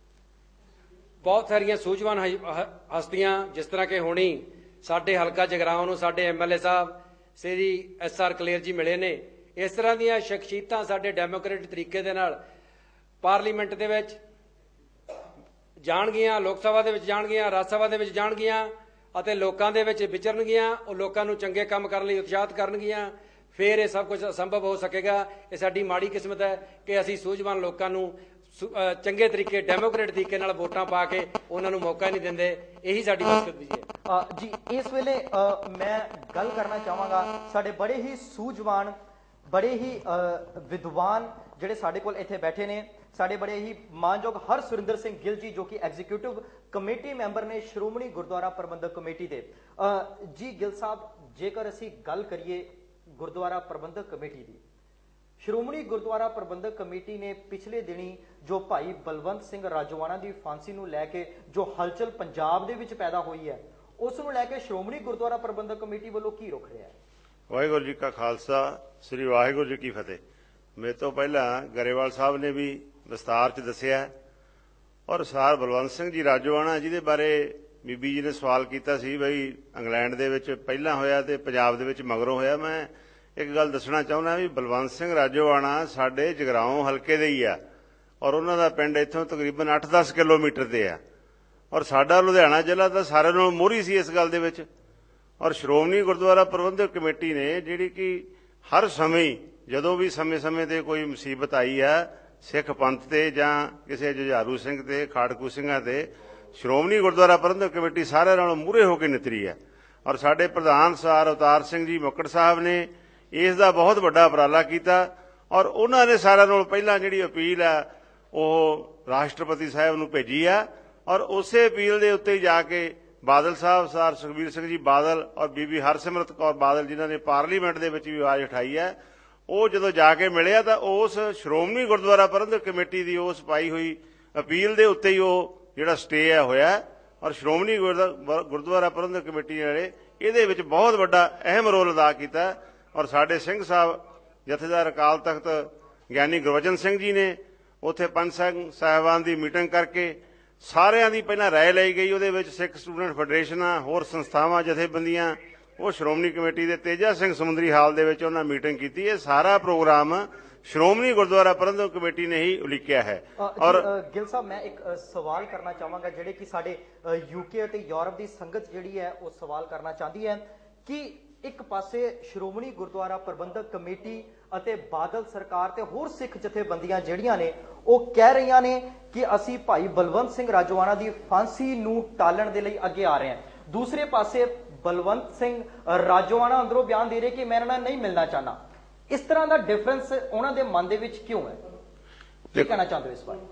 ਬਹੁਤ ਸਾਰੀਆਂ ਸੂਝਵਾਨ ਹਸਤੀਆਂ, ਜਿਸ ਤਰ੍ਹਾਂ ਕਿ ਹੁਣੀ ਸਾਡੇ ਹਲਕਾ ਜਗਰਾਉਂ ਨੂੰ ਸਾਡੇ MLA ਸਾਹਿਬ ਸ੍ਰੀ SR ਕਲੇਰ ਜੀ ਮਿਲੇ ਨੇ, ਇਸ ਤਰ੍ਹਾਂ ਦੀਆਂ ਸ਼ਖਸੀਅਤਾਂ ਸਾਡੇ ਡੈਮੋਕ੍ਰੇਟ ਤਰੀਕੇ ਦੇ ਨਾਲ ਪਾਰਲੀਮੈਂਟ ਦੇ ਵਿੱਚ ਜਾਣਗੀਆਂ, ਲੋਕ ਸਭਾ ਦੇ ਵਿੱਚ ਜਾਣਗੀਆਂ, ਰਾਜ ਸਭਾ ਦੇ ਵਿੱਚ ਜਾਣਗੀਆਂ ਅਤੇ ਲੋਕਾਂ ਦੇ ਵਿੱਚ ਵਿਚਰਨਗੀਆਂ। ਉਹ ਲੋਕਾਂ ਨੂੰ ਚੰਗੇ ਕੰਮ ਕਰਨ ਲਈ ਉਤਸ਼ਾਹਿਤ ਕਰਨਗੀਆਂ, ਫਿਰ ਇਹ ਸਭ ਕੁਝ ਸੰਭਵ ਹੋ ਸਕੇਗਾ। ਇਹ ਸਾਡੀ ਮਾੜੀ ਕਿਸਮਤ ਹੈ ਕਿ ਅਸੀਂ ਸੂਝਵਾਨ ਲੋਕਾਂ ਨੂੰ ਚੰਗੇ ਤਰੀਕੇ ਡੈਮੋਕ੍ਰੇਟ ਤਰੀਕੇ ਨਾਲ ਵੋਟਾਂ ਪਾ ਕੇ ਉਹਨਾਂ ਨੂੰ ਮੌਕਾ ਨਹੀਂ ਦਿੰਦੇ। ਇਹੀ ਸਾਡੀ ਬਦਕਿਸਮਤੀ ਹੈ ਜੀ। ਇਸ ਵੇਲੇ ਮੈਂ ਗੱਲ ਕਰਨਾ ਚਾਹਾਂਗਾ, ਸਾਡੇ ਬੜੇ ਹੀ ਸੂਝਵਾਨ, ਬੜੇ ਹੀ ਵਿਦਵਾਨ ਜਿਹੜੇ ਸਾਡੇ ਕੋਲ ਇੱਥੇ ਬੈਠੇ ਨੇ, ਸਾਡੇ ਬੜੇ ਹੀ ਮਾਨਯੋਗ ਹਰਸੁਰਿੰਦਰ ਸਿੰਘ ਗਿੱਲ ਜੀ, ਜੋ ਕਿ ਐਗਜ਼ੀਕਿਊਟਿਵ ਕਮੇਟੀ ਮੈਂਬਰ ਨੇ ਸ਼੍ਰੋਮਣੀ ਗੁਰਦੁਆਰਾ ਪ੍ਰਬੰਧਕ ਕਮੇਟੀ ਦੇ। ਜੀ ਗਿੱਲ ਸਾਹਿਬ, ਜੇਕਰ ਅਸੀਂ ਗੱਲ ਕਰੀਏ ਗੁਰਦੁਆਰਾ ਪ੍ਰਬੰਧਕ ਕਮੇਟੀ ਦੀ, ਸ਼੍ਰੋਮਣੀ ਗੁਰਦੁਆਰਾ ਪ੍ਰਬੰਧਕ ਕਮੇਟੀ ਨੇ ਪਿਛਲੇ ਦਿਨੀ ਜੋ ਭਾਈ ਬਲਵੰਤ ਸਿੰਘ ਰਾਜੋਆਣਾ ਦੀ ਫਾਂਸੀ ਨੂੰ ਲੈ ਕੇ ਜੋ ਹਲਚਲ ਪੰਜਾਬ ਦੇ ਵਿੱਚ ਪੈਦਾ ਹੋਈ ਹੈ, ਉਸ ਨੂੰ ਲੈ ਕੇ ਸ਼੍ਰੋਮਣੀ ਗੁਰਦੁਆਰਾ ਪ੍ਰਬੰਧਕ ਕਮੇਟੀ ਵੱਲੋਂ ਕੀ ਰੁਖ ਰਿਹਾ ਹੈ? ਵਾਹਿਗੁਰੂ ਜੀ ਕਾ ਖਾਲਸਾ, ਸ੍ਰੀ ਵਾਹਿਗੁਰੂ ਜੀ ਕੀ ਫਤਿਹ। ਮੇਰੇ ਤੋਂ ਪਹਿਲਾਂ ਗਰੇਵਾਲ ਸਾਹਿਬ ਨੇ ਵੀ ਵਿਸਤਾਰ 'ਚ ਦੱਸਿਆ, ਔਰ ਸਰ ਬਲਵੰਤ ਸਿੰਘ ਜੀ ਰਾਜੋਆਣਾ, ਜਿਹਦੇ ਬਾਰੇ ਬੀਬੀ ਜੀ ਨੇ ਸਵਾਲ ਕੀਤਾ ਸੀ ਬਈ ਇੰਗਲੈਂਡ ਦੇ ਵਿੱਚ ਪਹਿਲਾਂ ਹੋਇਆ ਤੇ ਪੰਜਾਬ ਦੇ ਵਿੱਚ ਮਗਰੋਂ ਹੋਇਆ, ਮੈਂ ਇੱਕ ਗੱਲ ਦੱਸਣਾ ਚਾਹੁੰਦਾ ਵੀ ਬਲਵੰਤ ਸਿੰਘ ਰਾਜੋਆਣਾ ਸਾਡੇ ਜਗਰਾਉਂ ਹਲਕੇ ਦੇ ਹੀ ਆ, ਔਰ ਉਹਨਾਂ ਦਾ ਪਿੰਡ ਇੱਥੋਂ ਤਕਰੀਬਨ 8-10 ਕਿਲੋਮੀਟਰ ਤੇ ਆ, ਔਰ ਸਾਡਾ ਲੁਧਿਆਣਾ ਜ਼ਿਲ੍ਹਾ ਤਾਂ ਸਾਰਿਆਂ ਨਾਲੋਂ ਮੋਹਰੀ ਸੀ ਇਸ ਗੱਲ ਦੇ ਵਿੱਚ। ਔਰ ਸ਼੍ਰੋਮਣੀ ਗੁਰਦੁਆਰਾ ਪ੍ਰਬੰਧਕ ਕਮੇਟੀ ਨੇ, ਜਿਹੜੀ ਕਿ ਹਰ ਸਮੇਂ ਜਦੋਂ ਵੀ ਸਮੇਂ-ਸਮੇਂ ਤੇ ਕੋਈ ਮੁਸੀਬਤ ਆਈ ਆ ਸਿੱਖ ਪੰਥ ਤੇ ਜਾਂ ਕਿਸੇ ਜੁਝਾਰੂ ਸਿੰਘ ਤੇ, ਖਾੜਕੂ ਸਿੰਘਾਂ ਤੇ, ਸ਼੍ਰੋਮਣੀ ਗੁਰਦੁਆਰਾ ਪ੍ਰਬੰਧਕ ਕਮੇਟੀ ਸਾਰਿਆਂ ਨਾਲੋਂ ਮੂਹਰੇ ਹੋ ਕੇ ਨਿਤਰੀ ਹੈ। ਔਰ ਸਾਡੇ ਪ੍ਰਧਾਨ ਸਰ ਅਵਤਾਰ ਸਿੰਘ ਜੀ ਮੁੱਕੜ ਸਾਹਿਬ ਨੇ ਇਸ ਦਾ ਬਹੁਤ ਵੱਡਾ ਉਪਰਾਲਾ ਕੀਤਾ, ਔਰ ਉਹਨਾਂ ਨੇ ਸਾਰਿਆਂ ਨਾਲੋਂ ਪਹਿਲਾਂ ਜਿਹੜੀ ਅਪੀਲ ਆ ਉਹ ਰਾਸ਼ਟਰਪਤੀ ਸਾਹਿਬ ਨੂੰ ਭੇਜੀ ਆ, ਔਰ ਉਸੇ ਅਪੀਲ ਦੇ ਉੱਤੇ ਜਾ ਕੇ ਬਾਦਲ ਸਾਹਿਬ, ਸਰ ਸੁਖਬੀਰ ਸਿੰਘ ਜੀ ਬਾਦਲ ਔਰ ਬੀਬੀ ਹਰਸਿਮਰਤ ਕੌਰ ਬਾਦਲ, ਜਿਨ੍ਹਾਂ ਨੇ ਪਾਰਲੀਮੈਂਟ ਦੇ ਵਿੱਚ ਵੀ ਆਵਾਜ਼ ਉਠਾਈ ਹੈ, ਉਹ ਜਦੋਂ ਜਾ ਕੇ ਮਿਲਿਆ ਤਾਂ ਉਸ ਸ਼੍ਰੋਮਣੀ ਗੁਰਦੁਆਰਾ ਪ੍ਰਬੰਧਕ ਕਮੇਟੀ ਦੀ ਉਸ ਪਾਈ ਹੋਈ ਅਪੀਲ ਦੇ ਉੱਤੇ ਹੀ ਉਹ ਜਿਹੜਾ ਸਟੇ ਹੈ ਹੋਇਆ, ਔਰ ਸ਼੍ਰੋਮਣੀ ਗੁਰਦੁਆਰਾ ਪ੍ਰਬੰਧਕ ਕਮੇਟੀ ਵਾਲੇ ਇਹਦੇ ਵਿੱਚ ਬਹੁਤ ਵੱਡਾ ਅਹਿਮ ਰੋਲ ਅਦਾ ਕੀਤਾ। ਔਰ ਸਾਡੇ ਸਿੰਘ ਸਾਹਿਬ ਜਥੇਦਾਰ ਅਕਾਲ ਤਖਤ ਗਿਆਨੀ ਗੁਰਬਚਨ ਸਿੰਘ ਜੀ ਨੇ ਉੱਥੇ ਪੰਜ ਸਿੰਘ ਸਾਹਿਬਾਨ ਦੀ ਮੀਟਿੰਗ ਕਰਕੇ ਸਾਰਿਆਂ ਦੀ ਪਹਿਲਾਂ ਰਾਏ ਲਈ ਗਈ, ਉਹਦੇ ਵਿੱਚ ਸਿੱਖ ਸਟੂਡੈਂਟ ਫੈਡਰੇਸ਼ਨਾਂ, ਹੋਰ ਸੰਸਥਾਵਾਂ, ਜਥੇਬੰਦੀਆਂ, ਉਹ ਸ਼੍ਰੋਮਣੀ ਕਮੇਟੀ ਦੇ ਤੇਜਾ ਸਿੰਘ ਸਮੁੰਦਰੀ ਹਾਲ ਦੇ ਵਿੱਚ ਉਹਨਾਂ ਮੀਟਿੰਗ ਕੀਤੀ। ਇਹ ਸਾਰਾ ਪ੍ਰੋਗਰਾਮ ਸ਼੍ਰੋਮਣੀ ਗੁਰਦੁਆਰਾ ਪ੍ਰਬੰਧਕ ਕਮੇਟੀ ਨੇ ਹੀ ਉਲੀਕਿਆ ਹੈ। ਔਰ ਗਿੱਲ ਸਾਹਿਬ, ਮੈਂ ਇੱਕ ਸਵਾਲ ਕਰਨਾ ਚਾਹਾਂਗਾ, ਜਿਹੜੇ ਕਿ ਸਾਡੇ UK ਅਤੇ ਯੂਰਪ ਦੀ ਸੰਗਤ ਜਿਹੜੀ ਹੈ ਉਹ ਸਵਾਲ ਕਰਨਾ ਚਾਹੁੰਦੀ ਹੈ ਕਿ ਇੱਕ ਪਾਸੇ ਸ਼੍ਰੋਮਣੀ ਗੁਰਦੁਆਰਾ ਪ੍ਰਬੰਧਕ ਕਮੇਟੀ ਅਤੇ ਬਾਦਲ ਸਰਕਾਰ ਤੇ ਹੋਰ ਸਿੱਖ ਜਥੇਬੰਦੀਆਂ ਜਿਹੜੀਆਂ ਨੇ ਉਹ ਕਹਿ ਰਹੀਆਂ ਨੇ ਕਿ ਅਸੀਂ ਭਾਈ ਬਲਵੰਤ ਸਿੰਘ ਰਾਜੋਆਣਾ ਦੀ ਫਾਂਸੀ ਨੂੰ ਟਾਲਣ ਦੇ ਲਈ ਅੱਗੇ ਆ ਰਹੇ ਹਾਂ। ਦੂਸਰੇ ਪਾਸੇ ਬਲਵੰਤ ਸਿੰਘ ਰਾਜੋਆਣਾ ਅੰਦਰੋਂ ਬਿਆਨ ਦੇ ਰਹੇ ਕਿ ਮੈਂ ਇਹਨਾਂ ਨਾਲ ਨਹੀਂ ਮਿਲਣਾ ਚਾਹੁੰਦਾ। ਇਸ ਤਰ੍ਹਾਂ ਦਾ ਡਿਫਰੈਂਸ ਉਹਨਾਂ ਦੇ ਮਨ ਦੇ ਵਿੱਚ ਕਿਉਂ ਹੈ? ਕੀ ਕਹਿਣਾ ਚਾਹੁੰਦੇ ਹੋ ਇਸ ਬਾਰੇ?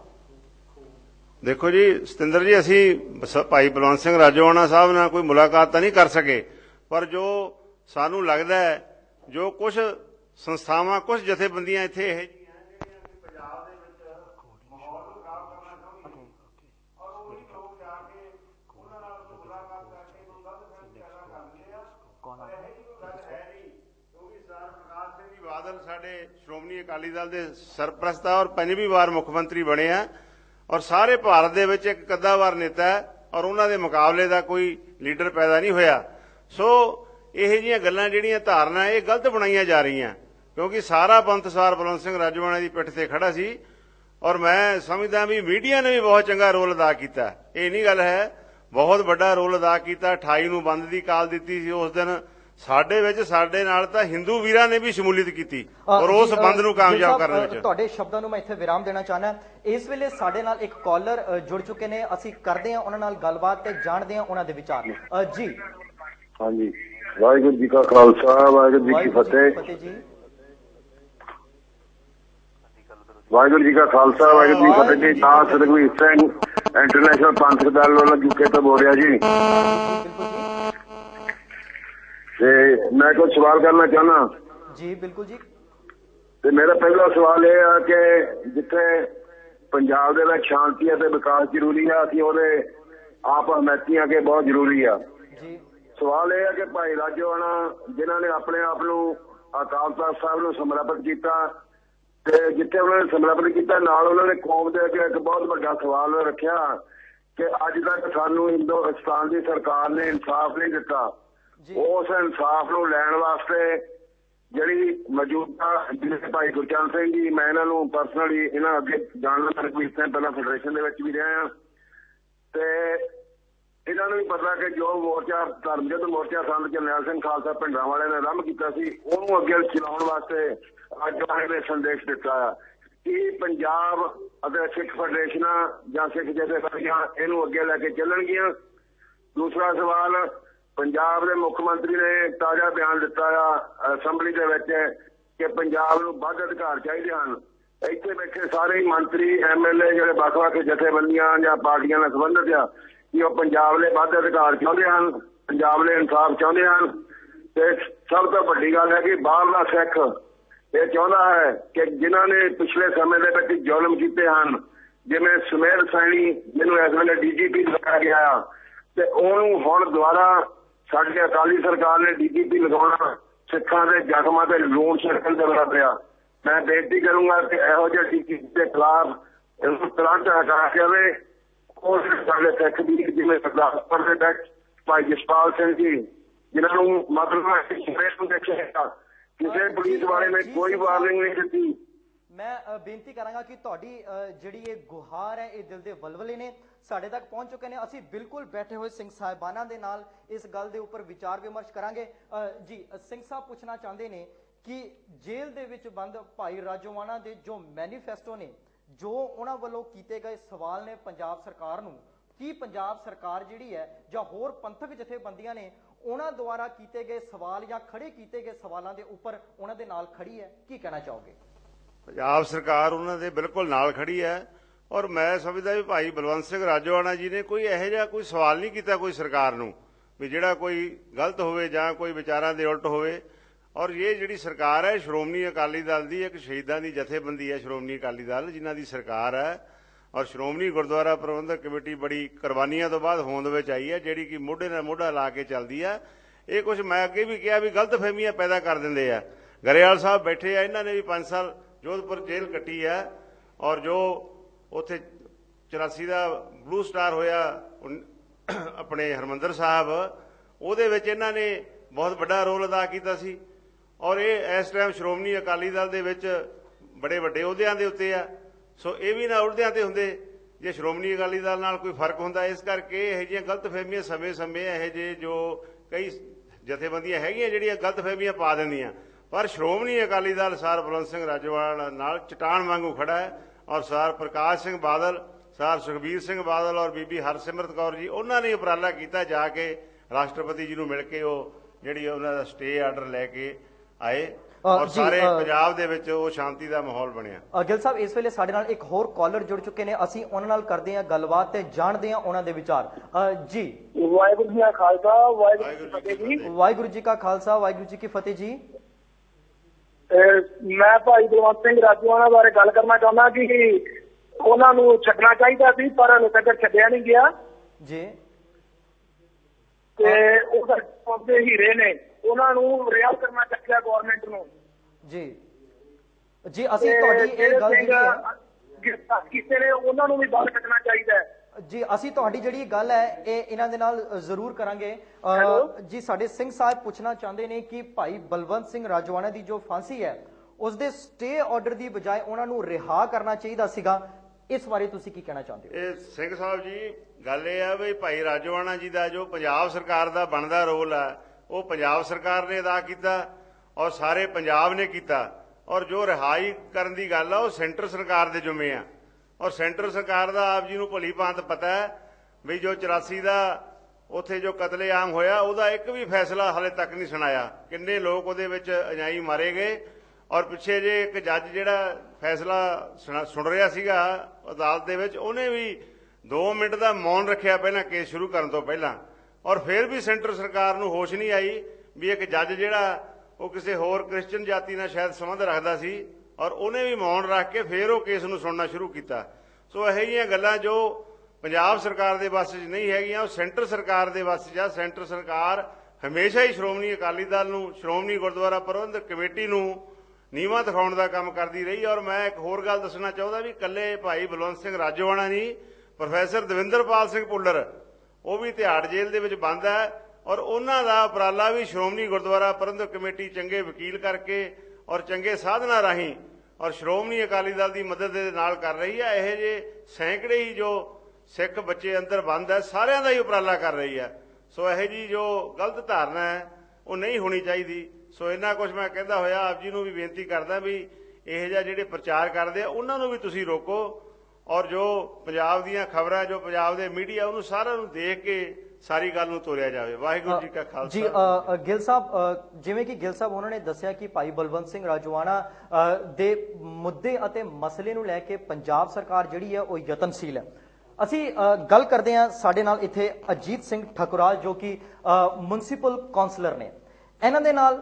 ਦੇਖੋ ਜੀ ਸਤਿੰਦਰ ਜੀ, ਅਸੀਂ ਭਾਈ ਬਲਵੰਤ ਸਿੰਘ ਰਾਜੋਆਣਾ ਸਾਹਿਬ ਨਾਲ ਕੋਈ ਮੁਲਾਕਾਤ ਤਾਂ ਨਹੀਂ ਕਰ ਸਕੇ, ਪਰ ਜੋ ਸਾਨੂੰ ਲੱਗਦਾ ਹੈ, ਜੋ ਕੁਝ ਸੰਸਥਾਵਾਂ, ਕੁਝ ਜਥੇਬੰਦੀਆਂ ਇੱਥੇ ਇਹ ਜਿਹੀਆਂ ਜਿਹੜੀਆਂ ਪੰਜਾਬ ਦੇ ਵਿੱਚ ਮਾਹੌਲ ਨੂੰ ਖਰਾਬ ਕਰਨਾ ਚਾਹੁੰਦੀਆਂ, ਔਰ ਉਹ ਵੀ ਲੋਕ ਜਾ ਕੇ ਉਹਨਾਂ ਨਾਲ ਮੁਲਾਕਾਤ ਕਰਕੇ ਕੋਈ ਗਲਤ ਫਹਿਮੀ ਪੈਦਾ ਕਰਦੇ ਆ, ਪਰ ਇਹ ਜਿਹੀ ਕੋਈ ਗੱਲ ਹੈ ਨਹੀਂ, ਕਿਉਂਕਿ ਸਰ ਪ੍ਰਕਾਸ਼ ਸਿੰਘ ਜੀ ਬਾਦਲ ਸਾਡੇ ਸ਼੍ਰੋਮਣੀ ਅਕਾਲੀ ਦਲ ਦੇ ਸਰਪ੍ਰਸਤ ਆ, ਔਰ 5ਵੀਂ ਵਾਰ ਮੁੱਖ ਮੰਤਰੀ ਬਣੇ ਆ, ਔਰ ਸਾਰੇ ਭਾਰਤ ਦੇ ਵਿੱਚ ਇੱਕ ਕੱਦਾਵਾਰ ਨੇਤਾ ਹੈ, ਔਰ ਉਹਨਾਂ ਦੇ ਮੁਕਾਬਲੇ ਦਾ ਕੋਈ ਲੀਡਰ ਪੈਦਾ ਨਹੀਂ ਹੋਇਆ। ਸੋ ਇਹੋ ਜਿਹੀਆਂ ਗੱਲਾਂ ਜਿਹੜੀਆਂ ਧਾਰਨਾ ਇਹ ਗਲਤ ਬਣਾਈਆਂ ਜਾ ਰਹੀਆਂ, ਕਿਉਂਕਿ ਸਾਰਾ ਪੰਥ ਸਰ ਬਲਵੰਤ ਸਿੰਘ ਰਾਜੋਆਣਾ ਦੀ ਪਿੱਠ ਤੇ ਖੜਾ ਸੀ, ਔਰ ਮੈਂ ਸਮਝਦਾ ਵੀ ਮੀਡੀਆ ਨੇ ਵੀ ਬਹੁਤ ਚੰਗਾ ਰੋਲ ਅਦਾ ਕੀਤਾ। ਇਹ ਨਹੀਂ ਗੱਲ ਹੈ, ਬਹੁਤ ਵੱਡਾ ਰੋਲ ਅਦਾ ਕੀਤਾ। 28 ਨੂੰ ਬੰਦ ਦੀ ਕਾਲ ਦਿੱਤੀ ਸੀ, ਉਸ ਦਿਨ ਸਾਡੇ ਵਿੱਚ ਸਾਡੇ ਨਾਲ ਤਾਂ ਹਿੰਦੂ ਵੀਰਾਂ ਨੇ ਵੀ ਸ਼ਮੂਲੀਅਤ ਕੀਤੀ, ਔਰ ਉਸ ਬੰਦ ਨੂੰ ਕਾਮਯਾਬ ਕਰਨ ਵਿੱਚ। ਤੁਹਾਡੇ ਸ਼ਬਦਾਂ ਨੂੰ ਮੈਂ ਇੱਥੇ ਵਿਰਾਮ ਦੇਣਾ ਚਾਹੁੰਦਾ। ਇਸ ਵੇਲੇ ਸਾਡੇ ਨਾਲ ਇੱਕ ਕਾਲਰ ਜੁੜ ਚੁੱਕੇ ਨੇ, ਅਸੀਂ ਕਰਦੇ ਹਾਂ ਉਹਨਾਂ ਨਾਲ ਗੱਲਬਾਤ ਤੇ ਜਾਣਦੇ ਹਾਂ ਉਹਨਾਂ ਦੇ ਵਿਚਾਰ। ਜੀ ਹਾਂਜੀ, ਵਾਹਿਗੁਰੂ ਜੀ ਕਾ ਖਾਲਸਾ, ਵਾਹਿਗੁਰੂ ਜੀ ਕੀ ਫਤਿਹ ਜੀ। ਵਾਹਿਗੁਰੂ ਜੀ ਕਾ ਖਾਲਸਾ, ਵਾਹਿਗੁਰੂ ਜੀ ਕੀ ਫਤਿਹ ਜੀ। ਦਾਸ ਰਘਵੀਰ ਸਿੰਘ, ਇੰਟਰਨੈਸ਼ਨਲ ਪੰਥਕ ਦਲ ਵੱਲੋਂ UK ਤੋਂ ਬੋਲ ਰਿਹਾ ਜੀ। ਤੇ ਮੈਂ ਕੋਈ ਸਵਾਲ ਕਰਨਾ ਚਾਹੁੰਦਾ। ਜੀ ਬਿਲਕੁਲ ਜੀ। ਤੇ ਮੇਰਾ ਪਹਿਲਾ ਸਵਾਲ ਇਹ ਆ ਕਿ ਜਿੱਥੇ ਪੰਜਾਬ ਦੇ ਵਿੱਚ ਸ਼ਾਂਤੀ ਅਤੇ ਵਿਕਾਸ ਜ਼ਰੂਰੀ ਆ, ਅਸੀਂ ਉਹਦੇ ਆਪ ਹਮਾਇਤੀ ਕਿ ਬਹੁਤ ਜ਼ਰੂਰੀ ਆ ਜੀ। ਸਵਾਲ ਇਹ ਹੈ ਕਿ ਭਾਈ ਰਾਜੋਆਣਾ ਜਿਨ੍ਹਾਂ ਨੇ ਆਪਣੇ ਆਪ ਨੂੰ ਅਕਾਲ ਤਖ਼ਤ ਸਾਹਿਬ ਨੂੰ ਸਮਰਪਿਤ ਕੀਤਾ, ਤੇ ਜਿੱਥੇ ਉਹਨਾਂ ਨੇ ਸਮਰਪਿਤ ਕੀਤਾ ਨਾਲ ਉਹਨਾਂ ਨੇ ਕੌਮ ਦੇ ਅੱਗੇ ਇੱਕ ਬਹੁਤ ਵੱਡਾ ਸਵਾਲ ਰੱਖਿਆ ਕਿ ਅੱਜ ਤੱਕ ਸਾਨੂੰ ਹਿੰਦੁਸਤਾਨ ਦੀ ਸਰਕਾਰ ਨੇ ਇਨਸਾਫ ਨਹੀਂ ਦਿੱਤਾ। ਉਸ ਇਨਸਾਫ ਨੂੰ ਲੈਣ ਵਾਸਤੇ ਜਿਹੜੀ ਮੌਜੂਦਾ ਜਿਹੜੇ ਭਾਈ ਗੁਰਚਰਨ ਸਿੰਘ ਜੀ, ਮੈਂ ਇਹਨਾਂ ਨੂੰ ਪਰਸਨਲੀ ਇਹਨਾਂ ਅੱਗੇ ਜਾਣਨਾ ਪਹਿਲਾਂ ਫੈਡਰੇਸ਼ਨ ਦੇ ਵਿੱਚ ਵੀ ਰਿਹਾ ਹਾਂ, ਤੇ ਇਹਨਾਂ ਨੂੰ ਵੀ ਪਤਾ ਕਿ ਜੋ ਮੋਰਚਾ ਧਰਮਯੁੱਧ ਮੋਰਚਾ ਸੰਤ ਜਰਨੈਲ ਸਿੰਘ ਖਾਲਸਾ ਪਿੰਡਾਂ ਵਾਲਿਆਂ ਨੇ ਆਰੰਭ ਕੀਤਾ ਸੀ, ਉਹਨੂੰ ਅੱਗੇ ਚਲਾਉਣ ਵਾਸਤੇ ਅੱਜ ਉਹਨਾਂ ਨੇ ਸੰਦੇਸ਼ ਦਿੱਤਾ ਆ ਕਿ ਪੰਜਾਬ ਅਤੇ ਸਿੱਖ ਫੈਡਰੇਸ਼ਨਾਂ ਜਾਂ ਸਿੱਖ ਜਥੇਬੰਦੀਆਂ ਇਹਨੂੰ ਅੱਗੇ ਲੈ ਕੇ ਚੱਲਣਗੀਆਂ। ਦੂਸਰਾ ਸਵਾਲ, ਪੰਜਾਬ ਦੇ ਮੁੱਖ ਮੰਤਰੀ ਨੇ ਤਾਜ਼ਾ ਬਿਆਨ ਦਿੱਤਾ ਆ ਅਸੈਂਬਲੀ ਦੇ ਵਿੱਚ ਕਿ ਪੰਜਾਬ ਨੂੰ ਵੱਧ ਅਧਿਕਾਰ ਚਾਹੀਦੇ ਹਨ। ਇੱਥੇ ਬੈਠੇ ਸਾਰੇ ਮੰਤਰੀ MLA ਜਿਹੜੇ ਵੱਖ-ਵੱਖ ਜਥੇਬੰਦੀਆਂ ਜਾਂ ਪਾਰਟੀਆਂ ਨਾਲ ਸੰਬੰਧਿਤ ਆ ਕਿ ਉਹ ਪੰਜਾਬ ਲਈ ਵੱਧ ਅਧਿਕਾਰ ਚਾਹੁੰਦੇ ਹਨ, ਪੰਜਾਬ ਲਈ ਇਨਸਾਫ ਚਾਹੁੰਦੇ ਹਨ। ਤੇ ਸਭ ਤੋਂ ਵੱਡੀ ਗੱਲ ਹੈ ਕਿ ਬਾਹਰਲਾ ਸਿੱਖ ਇਹ ਚਾਹੁੰਦਾ ਹੈ ਕਿ ਜਿਨ੍ਹਾਂ ਨੇ ਪਿਛਲੇ ਸਮੇਂ ਦੇ ਵਿੱਚ ਜ਼ੁਲਮ ਕੀਤੇ ਹਨ, ਜਿਵੇਂ ਸੁਮੇਲ ਸੈਣੀ ਜਿਹਨੂੰ ਇਸ ਵੇਲੇ DGP ਲਗਾਇਆ ਗਿਆ ਆ, ਤੇ ਉਹਨੂੰ ਹੁਣ ਦੁਬਾਰਾ ਸਾਡੀ ਅਕਾਲੀ ਸਰਕਾਰ ਨੇ DGP ਲਗਾਉਣਾ ਸਿੱਖਾਂ ਦੇ ਜ਼ਖਮਾਂ ਤੇ ਲੂਣ ਛਿੜਕਣ ਦੇ ਬਰਾਬਰ ਆ। ਮੈਂ ਬੇਨਤੀ ਕਰੂੰਗਾ ਕਿ ਇਹੋ ਜਿਹੇ DGP ਦੇ ਖਿਲਾਫ ਇਹਨੂੰ ਤੁਰੰਤ ਹਟਾਇਆ ਜਾਵੇ। ਉਹ ਸਾਡੇ ਸਿੱਖ ਵੀ ਜਿਵੇਂ ਸਰਦਾਰ ਦੇ ਵਿੱਚ ਭਾਈ ਜਸਪਾਲ ਸਿੰਘ ਜੀ, ਜਿਨ੍ਹਾਂ ਨੂੰ ਮਤਲਬ ਦੇਖਿਆ ਕਿਸੇ ਪੁਲਿਸ ਵਾਲੇ ਨੇ ਕੋਈ ਵਾਰਨਿੰਗ ਨਹੀਂ ਦਿੱਤੀ। ਮੈਂ ਬੇਨਤੀ ਕਰਾਂਗਾ ਕਿ ਤੁਹਾਡੀ ਜਿਹੜੀ ਇਹ ਗੁਹਾਰ ਹੈ ਇਹ ਦਿਲ ਦੇ ਵਲਵਲੇ ਨੇ ਸਾਡੇ ਤੱਕ ਪਹੁੰਚ ਚੁੱਕੇ ਨੇ। ਅਸੀਂ ਬਿਲਕੁਲ ਬੈਠੇ ਹੋਏ ਸਿੰਘ ਸਾਹਿਬਾਨਾਂ ਦੇ ਨਾਲ ਇਸ ਗੱਲ ਦੇ ਉੱਪਰ ਵਿਚਾਰ ਵਿਮਰਸ਼ ਕਰਾਂਗੇ। ਜੀ ਸਿੰਘ ਸਾਹਿਬ ਪੁੱਛਣਾ ਚਾਹੁੰਦੇ ਨੇ ਕਿ ਜੇਲ੍ਹ ਦੇ ਵਿੱਚ ਬੰਦ ਭਾਈ ਰਾਜੋਆਣਾ ਦੇ ਜੋ ਮੈਨੀਫੈਸਟੋ ਨੇ, ਜੋ ਉਹਨਾਂ ਵੱਲੋਂ ਕੀਤੇ ਗਏ ਸਵਾਲ ਨੇ ਪੰਜਾਬ ਸਰਕਾਰ ਨੂੰ, ਕੀ ਪੰਜਾਬ ਸਰਕਾਰ ਜਿਹੜੀ ਹੈ ਜਾਂ ਹੋਰ ਪੰਥਕ ਜਥੇਬੰਦੀਆਂ ਨੇ ਉਹਨਾਂ ਦੁਆਰਾ ਕੀਤੇ ਗਏ ਸਵਾਲ ਜਾਂ ਖੜੇ ਕੀਤੇ ਗਏ ਸਵਾਲਾਂ ਦੇ ਉੱਪਰ ਉਹਨਾਂ ਦੇ ਨਾਲ ਖੜੀ ਹੈ? ਕੀ ਕਹਿਣਾ ਚਾਹੋਗੇ? ਪੰਜਾਬ ਸਰਕਾਰ ਉਹਨਾਂ ਦੇ ਬਿਲਕੁਲ ਨਾਲ ਖੜੀ ਹੈ ਔਰ ਮੈਂ ਸਮਝਦਾ ਵੀ ਭਾਈ ਬਲਵੰਤ ਸਿੰਘ ਰਾਜੋਆਣਾ ਜੀ ਨੇ ਕੋਈ ਇਹੋ ਜਿਹਾ ਕੋਈ ਸਵਾਲ ਨਹੀਂ ਕੀਤਾ ਕੋਈ ਸਰਕਾਰ ਨੂੰ ਵੀ ਜਿਹੜਾ ਕੋਈ ਗਲਤ ਹੋਵੇ ਜਾਂ ਕੋਈ ਵਿਚਾਰਾਂ ਦੇ ਉਲਟ ਹੋਵੇ। ਔਰ ਇਹ ਜਿਹੜੀ ਸਰਕਾਰ ਹੈ ਸ਼੍ਰੋਮਣੀ ਅਕਾਲੀ ਦਲ ਦੀ ਇੱਕ ਸ਼ਹੀਦਾਂ ਦੀ ਜਥੇਬੰਦੀ ਹੈ, ਸ਼੍ਰੋਮਣੀ ਅਕਾਲੀ ਦਲ ਜਿਨ੍ਹਾਂ ਦੀ ਸਰਕਾਰ ਹੈ, ਔਰ ਸ਼੍ਰੋਮਣੀ ਗੁਰਦੁਆਰਾ ਪ੍ਰਬੰਧਕ ਕਮੇਟੀ ਬੜੀ ਕੁਰਬਾਨੀਆਂ ਤੋਂ ਬਾਅਦ ਹੋਂਦ ਵਿੱਚ ਆਈ ਹੈ, ਜਿਹੜੀ ਕਿ ਮੋਢੇ ਨਾਲ ਮੋਢਾ ਲਾ ਕੇ ਚੱਲਦੀ ਹੈ। ਇਹ ਕੁਝ ਮੈਂ ਅੱਗੇ ਵੀ ਕਿਹਾ ਵੀ ਗਲਤਫਹਿਮੀਆਂ ਪੈਦਾ ਕਰ ਦਿੰਦੇ ਆ। ਗਰੇਵਾਲ ਸਾਹਿਬ ਬੈਠੇ ਆ, ਇਹਨਾਂ ਨੇ ਵੀ 5 ਸਾਲ ਜੋਧਪੁਰ ਜੇਲ੍ਹ ਕੱਟੀ ਹੈ ਔਰ ਜੋ ਉੱਥੇ 84 ਦਾ ਬਲੂ ਸਟਾਰ ਹੋਇਆ ਆਪਣੇ ਹਰਿਮੰਦਰ ਸਾਹਿਬ, ਉਹਦੇ ਵਿੱਚ ਇਹਨਾਂ ਨੇ ਬਹੁਤ ਵੱਡਾ ਰੋਲ ਅਦਾ ਕੀਤਾ ਸੀ। ਔਰ ਇਹ ਇਸ ਟਾਈਮ ਸ਼੍ਰੋਮਣੀ ਅਕਾਲੀ ਦਲ ਦੇ ਵਿੱਚ ਬੜੇ ਵੱਡੇ ਅਹੁਦਿਆਂ ਦੇ ਉੱਤੇ ਆ। ਸੋ ਇਹ ਵੀ ਨਾ ਅਹੁਦਿਆਂ ਤੇ ਹੁੰਦੇ ਜੇ ਸ਼੍ਰੋਮਣੀ ਅਕਾਲੀ ਦਲ ਨਾਲ ਕੋਈ ਫਰਕ ਹੁੰਦਾ। ਇਸ ਕਰਕੇ ਇਹੋ ਜਿਹੀਆਂ ਗਲਤਫਹਿਮੀਆਂ ਸਮੇਂ-ਸਮੇਂ ਇਹੋ ਜਿਹੇ ਜੋ ਕਈ ਜਥੇਬੰਦੀਆਂ ਹੈਗੀਆਂ ਜਿਹੜੀਆਂ ਗਲਤਫਹਿਮੀਆਂ ਪਾ ਦਿੰਦੀਆਂ, ਪਰ ਸ਼੍ਰੋਮਣੀ ਅਕਾਲੀ ਦਲ ਸਰ ਬਲਵੰਤ ਸਿੰਘ ਰਾਜੋਆਣਾ ਨਾਲ ਚਟਾਨ ਵਾਂਗੂ ਖੜਾ ਹੈ। ਔਰ ਸਰ ਪ੍ਰਕਾਸ਼ ਸਿੰਘ ਬਾਦਲ, ਸਰ ਸੁਖਬੀਰ ਸਿੰਘ ਬਾਦਲ ਔਰ ਬੀਬੀ ਹਰਸਿਮਰਤ ਕੌਰ ਜੀ, ਉਹਨਾਂ ਨੇ ਉਪਰਾਲਾ ਕੀਤਾ ਜਾ ਕੇ ਰਾਸ਼ਟਰਪਤੀ ਜੀ ਨੂੰ ਮਿਲ ਕੇ ਉਹ ਜਿਹੜੀ ਉਹਨਾਂ ਦਾ ਸਟੇ ਆਰਡਰ ਲੈ ਕੇ ਆਏ ਔਰ ਸਾਰੇ ਪੰਜਾਬ ਦੇ ਵਿੱਚ ਉਹ ਸ਼ਾਂਤੀ ਦਾ ਮਾਹੌਲ ਬਣਿਆ। ਗਿੱਲ ਸਾਹਿਬ ਇਸ ਵੇਲੇ ਸਾਡੇ ਨਾਲ ਇੱਕ ਹੋਰ ਕਾਲਰ ਜੁੜ ਚੁੱਕੇ ਨੇ, ਅਸੀਂ ਉਹਨਾਂ ਨਾਲ ਕਰਦੇ ਹਾਂ ਗੱਲਬਾਤ ਤੇ ਜਾਣਦੇ ਹਾਂ ਉਹਨਾਂ ਦੇ ਵਿਚਾਰ। ਜੀ ਵਾਹਿਗੁਰੂ ਜੀ ਕਾ ਖਾਲਸਾ ਵਾਹਿਗੁਰੂ ਜੀ ਕੀ ਫਤਿਹ ਜੀ। ਵਾਹਿਗੁਰੂ ਜੀ ਕਾ ਖਾਲਸਾ ਵਾਹਿਗੁਰੂ ਜੀ ਕੀ ਫਤਿਹ ਜੀ। ਮੈਂ ਭਾਈ ਬਲਵੰਤ ਸਿੰਘ ਰਾਜੋਆਣਾ ਬਾਰੇ ਗੱਲ ਕਰਨਾ ਚਾਹੁੰਦਾ ਕਿ ਉਹਨਾਂ ਨੂੰ ਛੱਡਣਾ ਚਾਹੀਦਾ ਸੀ ਪਰ ਹਾਲੇ ਤੱਕ ਛੱਡਿਆ ਨਹੀਂ ਗਿਆ ਜੀ। ਤੇ ਉਹ ਦੇ ਹੀਰੇ ਨੇ, ਉਹਨਾਂ ਨੂੰ ਰਿਹਾਅ ਕਰਨਾ ਚਾਹੀਦਾ ਗਵਰਨਮੈਂਟ ਨੂੰ। ਜੀ ਜੀ ਅਸੀਂ ਤੁਹਾਡੀ ਇਹ ਗੱਲ ਗ੍ਰਿਫਤਾਰ ਕੀਤੇ ਨੇ ਉਹਨਾਂ ਨੂੰ ਵੀ ਬਾਹਰ ਕੱਢਣਾ ਚਾਹੀਦਾ ਜੀ। ਅਸੀਂ ਤੁਹਾਡੀ ਜਿਹੜੀ ਗੱਲ ਹੈ ਇਹ ਇਹਨਾਂ ਦੇ ਨਾਲ ਜ਼ਰੂਰ ਕਰਾਂਗੇ। ਜੀ ਸਾਡੇ ਸਿੰਘ ਸਾਹਿਬ ਪੁੱਛਣਾ ਚਾਹੁੰਦੇ ਨੇ ਕਿ ਭਾਈ ਬਲਵੰਤ ਸਿੰਘ ਰਾਜੋਆਣਾ ਦੀ ਜੋ ਫਾਂਸੀ ਹੈ ਉਸ ਦੇ ਸਟੇ ਆਰਡਰ ਦੀ ਬਜਾਏ ਉਹਨਾਂ ਨੂੰ ਰਿਹਾ ਕਰਨਾ ਚਾਹੀਦਾ ਸੀਗਾ, ਇਸ ਬਾਰੇ ਤੁਸੀਂ ਕੀ ਕਹਿਣਾ ਚਾਹੁੰਦੇ ਹੋ? ਇਹ ਸਿੰਘ ਸਾਹਿਬ ਜੀ ਗੱਲ ਇਹ ਆ ਵੀ ਭਾਈ ਰਾਜੋਆਣਾ ਜੀ ਦਾ ਜੋ ਪੰਜਾਬ ਸਰਕਾਰ ਦਾ ਬਣਦਾ ਰੋਲ ਆ ਉਹ ਪੰਜਾਬ ਸਰਕਾਰ ਨੇ ਅਦਾ ਕੀਤਾ ਔਰ ਸਾਰੇ ਪੰਜਾਬ ਨੇ ਕੀਤਾ। ਔਰ ਜੋ ਰਿਹਾਈ ਕਰਨ ਦੀ ਗੱਲ ਆ ਉਹ ਸੈਂਟਰ ਸਰਕਾਰ ਦੇ ਜ਼ਿੰਮੇ ਆ। ਔਰ ਸੈਂਟਰ ਸਰਕਾਰ ਦਾ ਆਪ ਜੀ ਨੂੰ ਭਲੀ ਭਾਂਤ ਪਤਾ ਹੈ ਵੀ ਜੋ 84 ਦਾ ਉੱਥੇ ਜੋ ਕਤਲੇਆਮ ਹੋਇਆ ਉਹਦਾ ਇੱਕ ਵੀ ਫੈਸਲਾ ਹਾਲੇ ਤੱਕ ਨਹੀਂ ਸੁਣਾਇਆ। ਕਿੰਨੇ ਲੋਕ ਉਹਦੇ ਵਿੱਚ ਅਜਾਈ ਮਾਰੇ ਗਏ। ਔਰ ਪਿੱਛੇ ਜੇ ਇੱਕ ਜੱਜ ਜਿਹੜਾ ਫੈਸਲਾ ਸੁਣ ਰਿਹਾ ਸੀਗਾ ਅਦਾਲਤ ਦੇ ਵਿੱਚ, ਉਹਨੇ ਵੀ 2 ਮਿੰਟ ਦਾ ਮੌਨ ਰੱਖਿਆ ਪਹਿਲਾਂ ਕੇਸ ਸ਼ੁਰੂ ਕਰਨ ਤੋਂ ਪਹਿਲਾਂ। ਔਰ ਫਿਰ ਵੀ ਸੈਂਟਰ ਸਰਕਾਰ ਨੂੰ ਹੋਸ਼ ਨਹੀਂ ਆਈ ਵੀ ਇੱਕ ਜੱਜ ਜਿਹੜਾ ਉਹ ਕਿਸੇ ਹੋਰ ਕ੍ਰਿਸਚਨ ਜਾਤੀ ਨਾਲ ਸ਼ਾਇਦ ਸੰਬੰਧ ਰੱਖਦਾ ਸੀ ਔਰ ਉਹਨੇ ਵੀ ਮੌਨ ਰੱਖ ਕੇ ਫਿਰ ਉਹ ਕੇਸ ਨੂੰ ਸੁਣਨਾ ਸ਼ੁਰੂ ਕੀਤਾ। ਸੋ ਇਹੋ ਜਿਹੀਆਂ ਗੱਲਾਂ ਜੋ ਪੰਜਾਬ ਸਰਕਾਰ ਦੇ ਵੱਸ 'ਚ ਨਹੀਂ ਹੈਗੀਆਂ, ਉਹ ਸੈਂਟਰ ਸਰਕਾਰ ਦੇ ਵੱਸ 'ਚ ਆ। ਸੈਂਟਰ ਸਰਕਾਰ ਹਮੇਸ਼ਾ ਹੀ ਸ਼੍ਰੋਮਣੀ ਅਕਾਲੀ ਦਲ ਨੂੰ, ਸ਼੍ਰੋਮਣੀ ਗੁਰਦੁਆਰਾ ਪ੍ਰਬੰਧਕ ਕਮੇਟੀ ਨੂੰ ਨੀਵਾਂ ਦਿਖਾਉਣ ਦਾ ਕੰਮ ਕਰਦੀ ਰਹੀ। ਔਰ ਮੈਂ ਇੱਕ ਹੋਰ ਗੱਲ ਦੱਸਣਾ ਚਾਹੁੰਦਾ ਵੀ ਇਕੱਲੇ ਭਾਈ ਬਲਵੰਤ ਸਿੰਘ ਰਾਜੋਆਣਾ ਨਹੀਂ, ਪ੍ਰੋਫੈਸਰ ਦਵਿੰਦਰਪਾਲ ਸਿੰਘ ਭੁੱਲਰ ਉਹ ਵੀ ਤਿਹਾੜ ਜੇਲ੍ਹ ਦੇ ਵਿੱਚ ਬੰਦ ਹੈ। ਔਰ ਉਹਨਾਂ ਦਾ ਉਪਰਾਲਾ ਵੀ ਸ਼੍ਰੋਮਣੀ ਗੁਰਦੁਆਰਾ ਪ੍ਰਬੰਧਕ ਕਮੇਟੀ ਚੰਗੇ ਵਕੀਲ ਕਰਕੇ ਔਰ ਚੰਗੇ ਸਾਧਨਾਂ ਰਾਹੀਂ ਔਰ ਸ਼੍ਰੋਮਣੀ ਅਕਾਲੀ ਦਲ ਦੀ ਮਦਦ ਦੇ ਨਾਲ ਕਰ ਰਹੀ ਹੈ। ਇਹੋ ਜਿਹੇ ਸੈਂਕੜੇ ਹੀ ਜੋ ਸਿੱਖ ਬੱਚੇ ਅੰਦਰ ਬੰਦ ਹੈ, ਸਾਰਿਆਂ ਦਾ ਹੀ ਉਪਰਾਲਾ ਕਰ ਰਹੀ ਹੈ। ਸੋ ਇਹੋ ਜਿਹੀ ਜੋ ਗਲਤ ਧਾਰਨਾ ਹੈ ਉਹ ਨਹੀਂ ਹੋਣੀ ਚਾਹੀਦੀ। ਸੋ ਇੰਨਾ ਕੁਝ ਮੈਂ ਕਹਿੰਦਾ ਹੋਇਆ ਆਪ ਜੀ ਨੂੰ ਵੀ ਬੇਨਤੀ ਕਰਦਾ ਵੀ ਇਹੋ ਜਿਹਾ ਜਿਹੜੇ ਪ੍ਰਚਾਰ ਕਰਦੇ ਆ ਉਹਨਾਂ ਨੂੰ ਵੀ ਤੁਸੀਂ ਰੋਕੋ। ਔਰ ਜੋ ਪੰਜਾਬ ਦੀਆਂ ਖਬਰਾਂ, ਜੋ ਪੰਜਾਬ ਦੇ ਮੀਡੀਆ, ਉਹਨੂੰ ਸਾਰਿਆਂ ਨੂੰ ਦੇਖ ਕੇ ਸਾਰੀ ਗੱਲ ਨੂੰ ਤੋਰਿਆ ਜਾਵੇ। ਵਾਹਿਗੁਰੂ ਜੀ ਕਾ ਖਾਲਸਾ। ਜੀ ਗਿੱਲ ਸਾਹਿਬ, ਜਿਵੇਂ ਕਿ ਗਿੱਲ ਸਾਹਿਬ ਉਹਨਾਂ ਨੇ ਦੱਸਿਆ ਕਿ ਭਾਈ ਬਲਵੰਤ ਸਿੰਘ ਰਾਜੋਆਣਾ ਦੇ ਮੁੱਦੇ ਅਤੇ ਮਸਲੇ ਨੂੰ ਲੈ ਕੇ ਪੰਜਾਬ ਸਰਕਾਰ ਜਿਹੜੀ ਹੈ ਉਹ ਯਤਨਸ਼ੀਲ ਹੈ। ਅਸੀਂ ਗੱਲ ਕਰਦੇ ਹਾਂ, ਸਾਡੇ ਨਾਲ ਇੱਥੇ ਅਜੀਤ ਸਿੰਘ ਠਕੁਰਾਲ ਜੋ ਕਿ ਮੁਨਸਿਪਲ ਕੌਂਸਲਰ ਨੇ, ਇਹਨਾਂ ਦੇ ਨਾਲ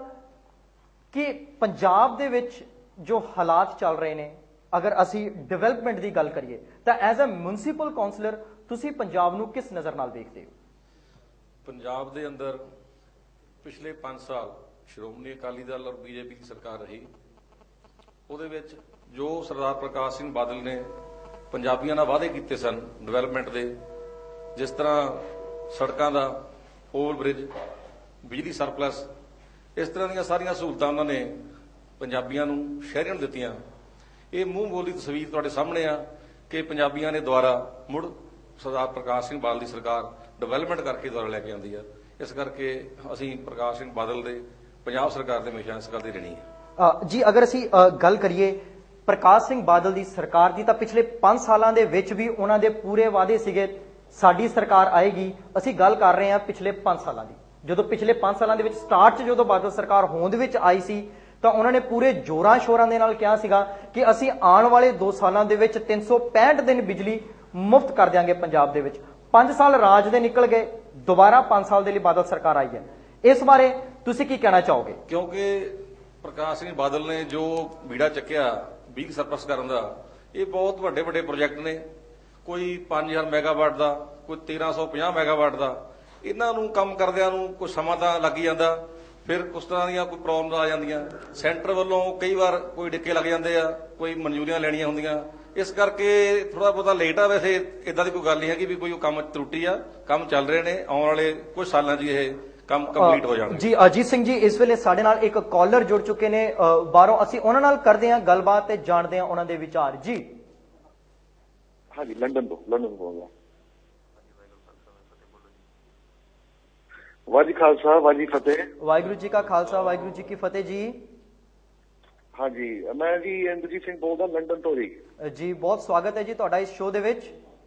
ਕਿ ਪੰਜਾਬ ਦੇ ਵਿੱਚ ਜੋ ਹਾਲਾਤ ਚੱਲ ਰਹੇ ਨੇ, ਅਗਰ ਅਸੀਂ ਡਿਵੈਲਪਮੈਂਟ ਦੀ ਗੱਲ ਕਰੀਏ ਤਾਂ ਐਜ਼ ਅ ਮੁਨਸਿਪਲ ਕੌਂਸਲਰ ਤੁਸੀਂ ਪੰਜਾਬ ਨੂੰ ਕਿਸ ਨਜ਼ਰ ਨਾਲ ਦੇਖਦੇ ਹੋ? ਪੰਜਾਬ ਦੇ ਅੰਦਰ ਪਿਛਲੇ 5 ਸਾਲ ਸ਼੍ਰੋਮਣੀ ਅਕਾਲੀ ਦਲ ਔਰ ਬੀਜੇਪੀ ਦੀ ਸਰਕਾਰ ਰਹੀ। ਉਹਦੇ ਵਿੱਚ ਜੋ ਸਰਦਾਰ ਪ੍ਰਕਾਸ਼ ਸਿੰਘ ਬਾਦਲ ਨੇ ਪੰਜਾਬੀਆਂ ਨਾਲ ਵਾਅਦੇ ਕੀਤੇ ਸਨ ਡਿਵੈਲਪਮੈਂਟ ਦੇ, ਜਿਸ ਤਰ੍ਹਾਂ ਸੜਕਾਂ ਦਾ ਓਵਰ ਬ੍ਰਿਜ, ਬਿਜਲੀ ਸਰਪਲਸ, ਇਸ ਤਰ੍ਹਾਂ ਦੀਆਂ ਸਾਰੀਆਂ ਸਹੂਲਤਾਂ ਉਹਨਾਂ ਨੇ ਪੰਜਾਬੀਆਂ ਨੂੰ, ਸ਼ਹਿਰੀਆਂ ਨੂੰ ਦਿੱਤੀਆਂ। ਇਹ ਮੂੰਹ ਬੋਲੀ ਤਸਵੀਰ ਤੁਹਾਡੇ ਸਾਹਮਣੇ ਆ ਕਿ ਪੰਜਾਬੀਆਂ ਨੇ ਦੁਬਾਰਾ ਮੁੜ ਸਰਦਾਰ ਪ੍ਰਕਾਸ਼ ਸਿੰਘ ਬਾਦਲ ਦੀ ਸਰਕਾਰ ਡਿਵੈਲਪਮੈਂਟ ਕਰਕੇ ਦੁਆਰਾ ਲੈ ਕੇ ਆਉਂਦੀ ਆ। ਇਸ ਕਰਕੇ ਅਸੀਂ ਪ੍ਰਕਾਸ਼ ਸਿੰਘ ਬਾਦਲ ਦੇ, ਪੰਜਾਬ ਸਰਕਾਰ ਦੇ ਹਮੇਸ਼ਾ ਇਸ ਗੱਲ ਦੀ ਰਹਿਣੀ ਹੈ। ਜੀ ਅਗਰ ਅਸੀਂ ਗੱਲ ਕਰੀਏ ਪ੍ਰਕਾਸ਼ ਸਿੰਘ ਬਾਦਲ ਦੀ ਸਰਕਾਰ ਦੀ, ਤਾਂ ਪਿਛਲੇ 5 ਸਾਲਾਂ ਦੇ ਵਿੱਚ ਵੀ ਉਹਨਾਂ ਦੇ ਪੂਰੇ ਵਾਅਦੇ ਸੀਗੇ ਸਾਡੀ ਸਰਕਾਰ ਆਏਗੀ। ਅਸੀਂ ਗੱਲ ਕਰ ਰਹੇ ਹਾਂ ਪਿਛਲੇ 5 ਸਾਲਾਂ ਦੀ। ਜਦੋਂ ਪਿਛਲੇ 5 ਸਾਲਾਂ ਦੇ ਵਿੱਚ ਸਟਾਰਟ 'ਚ ਜਦੋਂ ਬਾਦਲ ਸਰਕਾਰ ਹੋਂਦ ਵਿੱਚ ਆਈ ਸੀ ਤਾਂ ਉਹਨਾਂ ਨੇ ਪੂਰੇ ਜੋਰਾਂ ਸ਼ੋਰਾਂ ਦੇ ਨਾਲ ਕਿਹਾ ਸੀਗਾ ਕਿ ਅਸੀਂ ਆਉਣ ਵਾਲੇ 2 ਸਾਲਾਂ ਦੇ ਵਿੱਚ 365 ਦਿਨ ਬਿਜਲੀ ਮੁਫਤ ਕਰ ਦਿਆਂਗੇ ਪੰਜਾਬ ਦੇ ਵਿੱਚ। 5 ਸਾਲ ਰਾਜ ਦੇ ਨਿਕਲ ਗਏ, ਦੁਬਾਰਾ 5 ਸਾਲ ਦੇ ਲਈ ਬਾਦਲ ਸਰਕਾਰ ਆਈ ਹੈ। ਇਸ ਬਾਰੇ ਤੁਸੀਂ ਕੀ ਕਹਿਣਾ ਚਾਹੋਗੇ? ਕਿਉਂਕਿ ਪ੍ਰਕਾਸ਼ ਸਿੰਘ ਬਾਦਲ ਨੇ ਜੋ ਬੀੜਾ ਚੱਕਿਆ ਬਿਜਲੀ ਸਰਪਲਸ ਕਰਨ ਦਾ, ਇਹ ਬਹੁਤ ਵੱਡੇ ਵੱਡੇ ਪ੍ਰੋਜੈਕਟ ਨੇ। ਕੋਈ 5000 ਮੈਗਾਵਾਟ ਦਾ, ਕੋਈ 1350 ਮੈਗਾਵਾਟ ਦਾ। ਇਹਨਾਂ ਨੂੰ ਕੰਮ ਕਰਦਿਆਂ ਨੂੰ ਕੁਝ ਸਮਾਂ ਤਾਂ ਲੱਗ ਹੀ ਜਾਂਦਾ, ਫਿਰ ਕੁਝ ਤਰ੍ਹਾਂ ਦੀਆਂ ਕੋਈ ਪ੍ਰੋਬਲਮ ਆ ਜਾਂਦੀਆਂ। ਸੈਂਟਰ ਵੱਲੋਂ ਕਈ ਵਾਰ ਕੋਈ ਡਿੱਕੇ ਲੱਗ ਜਾਂਦੇ ਆ, ਕੋਈ ਮਨਜ਼ੂਰੀਆਂ ਲੈਣੀਆਂ ਹੁੰਦੀਆਂ, ਇਸ ਕਰਕੇ ਥੋੜਾ ਬਹੁਤਾ ਲੇਟ ਆ। ਵੈਸੇ ਇਦਾਂ ਦੀ ਕੋਈ ਗੱਲ ਨਹੀਂ ਹੈਗੀ ਵੀ ਕੋਈ ਕੰਮ ਤਰੁੱਟੀ ਆ, ਕੰਮ ਚੱਲ ਰਹੇ ਨੇ। ਆਉਣ ਵਾਲੇ ਕੁਝ ਸਾਲਾਂ 'ਚ ਇਹ ਕੰਮ ਕੰਪਲੀਟ ਹੋ ਜਾਣਗੇ। ਜੀ ਅਜੀਤ ਸਿੰਘ ਜੀ, ਇਸ ਵੇਲੇ ਸਾਡੇ ਨਾਲ ਇੱਕ ਕਾਲਰ ਜੁੜ ਚੁੱਕੇ ਨੇ ਬਾਹਰੋਂ। ਅਸੀਂ ਉਹਨਾਂ ਨਾਲ ਕਰਦੇ ਹਾਂ ਗੱਲਬਾਤ ਤੇ ਜਾਣਦੇ ਹਾਂ ਉਹਨਾਂ ਦੇ ਵਿਚਾਰ। ਜੀ ਹਾਂਜੀ, ਲੰਡਨ ਤੋਂ ਬੋਲ ਰਿਹਾ। ਵਾਹਿਗੁਰੂ ਖਾਲਸਾ, ਵਾਹਿਗੁਰੂ ਫਤਿਹ। ਵਾਹਿਗੁਰੂ ਜੀ ਕਾ ਖਾਲਸਾ, ਵਾਹਿਗੁਰੂ ਜੀ ਕੀ ਫਤਿਹ। ਜੀ ਹਾਂਜੀ, ਮੈਂ ਜੀ ਇੰਦਰਜੀਤ ਸਿੰਘ ਬੋਲਦਾ ਲੰਡਨ ਤੋਂ ਜੀ। ਜੀ ਬਹੁਤ ਸਵਾਗਤ ਹੈ ਜੀ ਤੁਹਾਡਾ ਇਸ ਸ਼ੋਅ ਦੇ ਵਿੱਚ।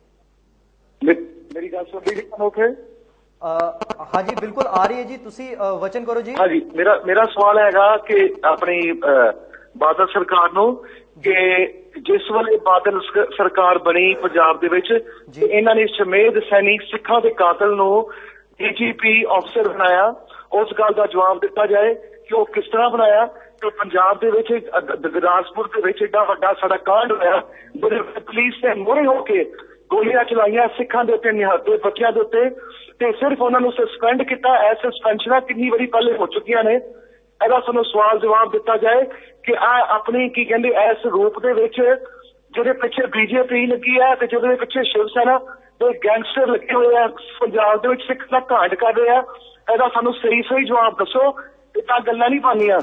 ਮੇਰੀ ਗੱਲ ਸੁਣ ਰਹੀ ਜੀ ਤੁਹਾਨੂੰ ਉੱਥੇ? ਹਾਂਜੀ ਬਿਲਕੁਲ ਆ ਰਹੀ ਹੈ ਜੀ, ਤੁਸੀਂ ਵਚਨ ਕਰੋ ਜੀ। ਹਾਂਜੀ, ਮੇਰਾ ਸਵਾਲ ਹੈਗਾ ਕਿ ਆਪਣੀ ਬਾਦਲ ਸਰਕਾਰ ਨੂੰ ਕਿ ਜਿਸ ਵੇਲੇ ਬਾਦਲ ਸਰਕਾਰ ਬਣੀ ਪੰਜਾਬ ਦੇ ਵਿੱਚ, ਇਹਨਾਂ ਨੇ ਸ਼ਮੇਦ ਸੈਨਿਕ ਸਿੱਖਾਂ ਦੇ ਕਾਤਲ ਨੂੰ ਡੀਜੀਪੀ ਅਫਸਰ ਬਣਾਇਆ। ਉਸ ਗੱਲ ਦਾ ਜਵਾਬ ਦਿੱਤਾ ਜਾਏ ਕਿ ਉਹ ਕਿਸ ਤਰ੍ਹਾਂ ਬਣਾਇਆ। ਕਿ ਪੰਜਾਬ ਦੇ ਵਿੱਚ ਗੁਰਦਾਸਪੁਰ ਦੇ ਵਿੱਚ ਏਡਾ ਵੱਡਾ ਸਾਡਾ ਕਾਂਡ ਹੋਇਆ, ਪੁਲਿਸ ਨੇ ਮੋਹਰੇ ਹੋ ਕੇ ਗੋਲੀਆਂ ਚਲਾਈਆਂ ਸਿੱਖਾਂ ਦੇ ਉੱਤੇ, ਨਿਹੱਥੇ ਬੱਚਿਆਂ ਦੇ ਉੱਤੇ, ਤੇ ਸਿਰਫ ਉਹਨਾਂ ਨੂੰ ਸਸਪੈਂਡ ਕੀਤਾ। ਇਹ ਸਸਪੈਂਸ਼ਨਾਂ ਕਿੰਨੀ ਵਾਰੀ ਪਹਿਲੇ ਹੋ ਚੁੱਕੀਆਂ ਨੇ। ਇਹਦਾ ਸਾਨੂੰ ਸਵਾਲ ਜਵਾਬ ਦਿੱਤਾ ਜਾਏ ਕਿ ਆ ਆਪਣੀ ਕੀ ਕਹਿੰਦੇ ਇਸ ਰੂਪ ਦੇ ਵਿੱਚ ਜਿਹਦੇ ਪਿੱਛੇ ਬੀਜੇਪੀ ਲੱਗੀ ਹੈ ਤੇ ਜਿਹਦੇ ਪਿੱਛੇ ਸ਼ਿਵ ਸੈਨਾ ਦੇ ਗੈਂਗਸਟਰ ਲੱਗੇ ਹੋਏ ਆ, ਪੰਜਾਬ ਦੇ ਵਿੱਚ ਸਿੱਖ ਦਾ ਕਾਂਡ ਕਰ ਰਹੇ ਆ। ਇਹਦਾ ਸਾਨੂੰ ਸਹੀ ਜਵਾਬ ਦੱਸੋ। ਇਹ ਤਾਂ ਗੱਲਾਂ ਨਹੀਂ ਪਾਉਂਦੀਆਂ।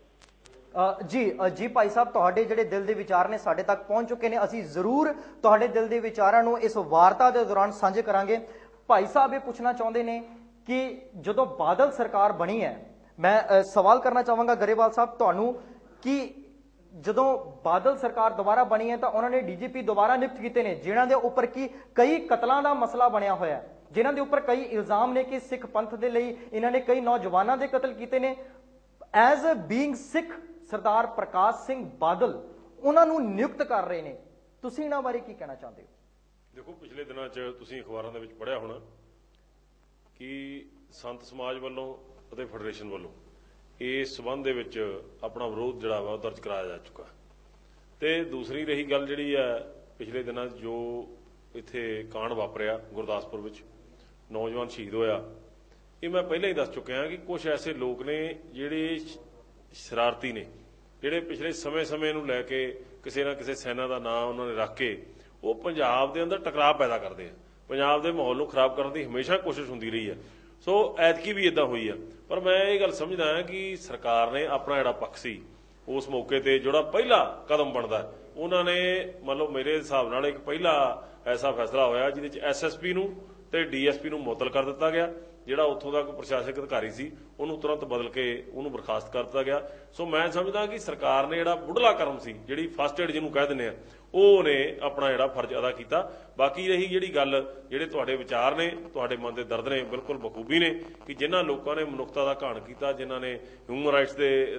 ਜੀ ਭਾਈ ਸਾਹਿਬ, ਤੁਹਾਡੇ ਜਿਹੜੇ ਦਿਲ ਦੇ ਵਿਚਾਰ ਨੇ ਸਾਡੇ ਤੱਕ ਪਹੁੰਚ ਚੁੱਕੇ ਨੇ। ਅਸੀਂ ਜ਼ਰੂਰ ਤੁਹਾਡੇ ਦਿਲ ਦੇ ਵਿਚਾਰਾਂ ਨੂੰ ਇਸ ਵਾਰਤਾ ਦੇ ਦੌਰਾਨ ਸਾਂਝੇ ਕਰਾਂਗੇ। ਭਾਈ ਸਾਹਿਬ ਇਹ ਪੁੱਛਣਾ ਚਾਹੁੰਦੇ ਨੇ ਕਿ ਜਦੋਂ ਬਾਦਲ ਸਰਕਾਰ ਬਣੀ ਹੈ, ਮੈਂ ਸਵਾਲ ਕਰਨਾ ਚਾਹਾਂਗਾ ਗਰੇਵਾਲ ਸਾਹਿਬ ਤੁਹਾਨੂੰ ਕਿ ਜਦੋਂ ਬਾਦਲ ਸਰਕਾਰ ਦੁਬਾਰਾ ਬਣੀ ਹੈ ਤਾਂ ਉਹਨਾਂ ਨੇ ਡੀਜੀਪੀ ਦੁਬਾਰਾ ਨਿਯੁਕਤ ਕੀਤੇ ਨੇ, ਜਿਨ੍ਹਾਂ ਦੇ ਉੱਪਰ ਕੀ ਕਈ ਕਤਲਾਂ ਦਾ ਮਸਲਾ ਬਣਿਆ ਹੋਇਆ, ਜਿਨ੍ਹਾਂ ਦੇ ਉੱਪਰ ਕਈ ਇਲਜ਼ਾਮ ਨੇ ਕਿ ਸਿੱਖ ਪੰਥ ਦੇ ਲਈ ਇਹਨਾਂ ਨੇ ਕਈ ਨੌਜਵਾਨਾਂ ਦੇ ਕਤਲ ਕੀਤੇ ਨੇ। As a being Sikh Sardar Parkash Singh Badal ਉਹਨਾਂ ਨੂੰ ਨਿਯੁਕਤ ਕਰ ਰਹੇ ਨੇ, ਤੁਸੀਂ ਇਹਨਾਂ ਬਾਰੇ ਕੀ ਕਹਿਣਾ ਚਾਹੁੰਦੇ ਹੋ? ਦੇਖੋ, ਪਿਛਲੇ ਦਿਨਾਂ 'ਚ ਤੁਸੀਂ ਅਖਬਾਰਾਂ ਦੇ ਵਿੱਚ ਪੜ੍ਹਿਆ ਹੋਣਾ ਕਿ ਸੰਤ ਸਮਾਜ ਵੱਲੋਂ ਅਤੇ ਫੈਡਰੇਸ਼ਨ ਵੱਲੋਂ ਇਸ ਸਬੰਧ ਦੇ ਵਿੱਚ ਆਪਣਾ ਵਿਰੋਧ ਜਿਹੜਾ ਵਾ ਉਹ ਦਰਜ ਕਰਾਇਆ ਜਾ ਚੁੱਕਾ। ਤੇ ਦੂਸਰੀ ਰਹੀ ਗੱਲ ਜਿਹੜੀ ਹੈ ਪਿਛਲੇ ਦਿਨਾਂ 'ਚ ਜੋ ਇੱਥੇ ਕਾਂਡ ਵਾਪਰਿਆ ਗੁਰਦਾਸਪੁਰ ਵਿੱਚ ਨੌਜਵਾਨ ਸ਼ਹੀਦ ਹੋਇਆ, ਇਹ ਮੈਂ ਪਹਿਲਾਂ ਹੀ ਦੱਸ ਚੁੱਕਿਆ ਕਿ ਕੁਝ ਐਸੇ ਲੋਕ ਨੇ ਜਿਹੜੇ ਸ਼ਰਾਰਤੀ ਨੇ, ਜਿਹੜੇ ਪਿਛਲੇ ਸਮੇਂ ਨੂੰ ਲੈ ਕੇ ਕਿਸੇ ਨਾ ਕਿਸੇ ਸੈਨਾ ਦਾ ਨਾਂ ਉਹਨਾਂ ਨੇ ਰੱਖ ਕੇ ਉਹ ਪੰਜਾਬ ਦੇ ਅੰਦਰ ਟਕਰਾਅ ਪੈਦਾ ਕਰਦੇ ਆ, ਪੰਜਾਬ ਦੇ ਮਾਹੌਲ ਨੂੰ ਖਰਾਬ ਕਰਨ ਦੀ ਹਮੇਸ਼ਾ ਕੋਸ਼ਿਸ਼ ਹੁੰਦੀ ਰਹੀ ਹੈ। ਸੋ ਐਤਕੀ ਵੀ ਇਦਾਂ ਹੋਈ ਆ। ਪਰ ਮੈਂ ਇਹ ਗੱਲ ਸਮਝਦਾ ਹਾਂ ਕਿ ਸਰਕਾਰ ਨੇ ਆਪਣਾ ਜਿਹੜਾ ਪੱਖ ਸੀ ਉਸ ਮੌਕੇ ਤੇ ਜਿਹੜਾ ਪਹਿਲਾ ਕਦਮ ਬਣਦਾ, ਉਹਨਾਂ ਨੇ ਮਤਲਬ ਮੇਰੇ ਹਿਸਾਬ ਨਾਲ ਇੱਕ ਪਹਿਲਾ ਐਸਾ ਫੈਸਲਾ ਹੋਇਆ ਜਿਹਦੇ ਚ SSP ਨੂੰ ਤੇ DSP ਨੂੰ ਮੁਅੱਤਲ ਕਰ ਦਿੱਤਾ ਗਿਆ। ਜਿਹੜਾ ਉੱਥੋਂ ਦਾ ਕੋਈ ਪ੍ਰਸ਼ਾਸਕ ਅਧਿਕਾਰੀ ਸੀ ਉਹਨੂੰ ਤੁਰੰਤ ਬਦਲ ਕੇ ਉਹਨੂੰ ਬਰਖਾਸਤ ਕਰ ਦਿੱਤਾ ਗਿਆ। ਸੋ ਮੈਂ ਸਮਝਦਾ ਕਿ ਸਰਕਾਰ ਨੇ ਜਿਹੜਾ ਮੁੱਢਲਾ ਕਰਮ ਸੀ, ਜਿਹੜੀ ਫਸਟ ਏਡ ਜਿਹਨੂੰ ਕਹਿ ਦਿੰਦੇ ਆ, ਉਹਨੇ ਆਪਣਾ ਜਿਹੜਾ ਫਰਜ਼ ਅਦਾ ਕੀਤਾ। ਬਾਕੀ ਰਹੀ ਜਿਹੜੀ ਗੱਲ, ਜਿਹੜੇ ਤੁਹਾਡੇ ਵਿਚਾਰ ਨੇ, ਤੁਹਾਡੇ ਮਨ ਦੇ ਦਰਦ ਨੇ, ਬਿਲਕੁਲ ਬਖੂਬੀ ਨੇ ਕਿ ਜਿਨ੍ਹਾਂ ਲੋਕਾਂ ਨੇ ਮਨੁੱਖਤਾ ਦਾ ਘਾਣ ਕੀਤਾ, ਜਿਨ੍ਹਾਂ ਨੇ ਹਿਊਮਨ ਰਾਈਟਸ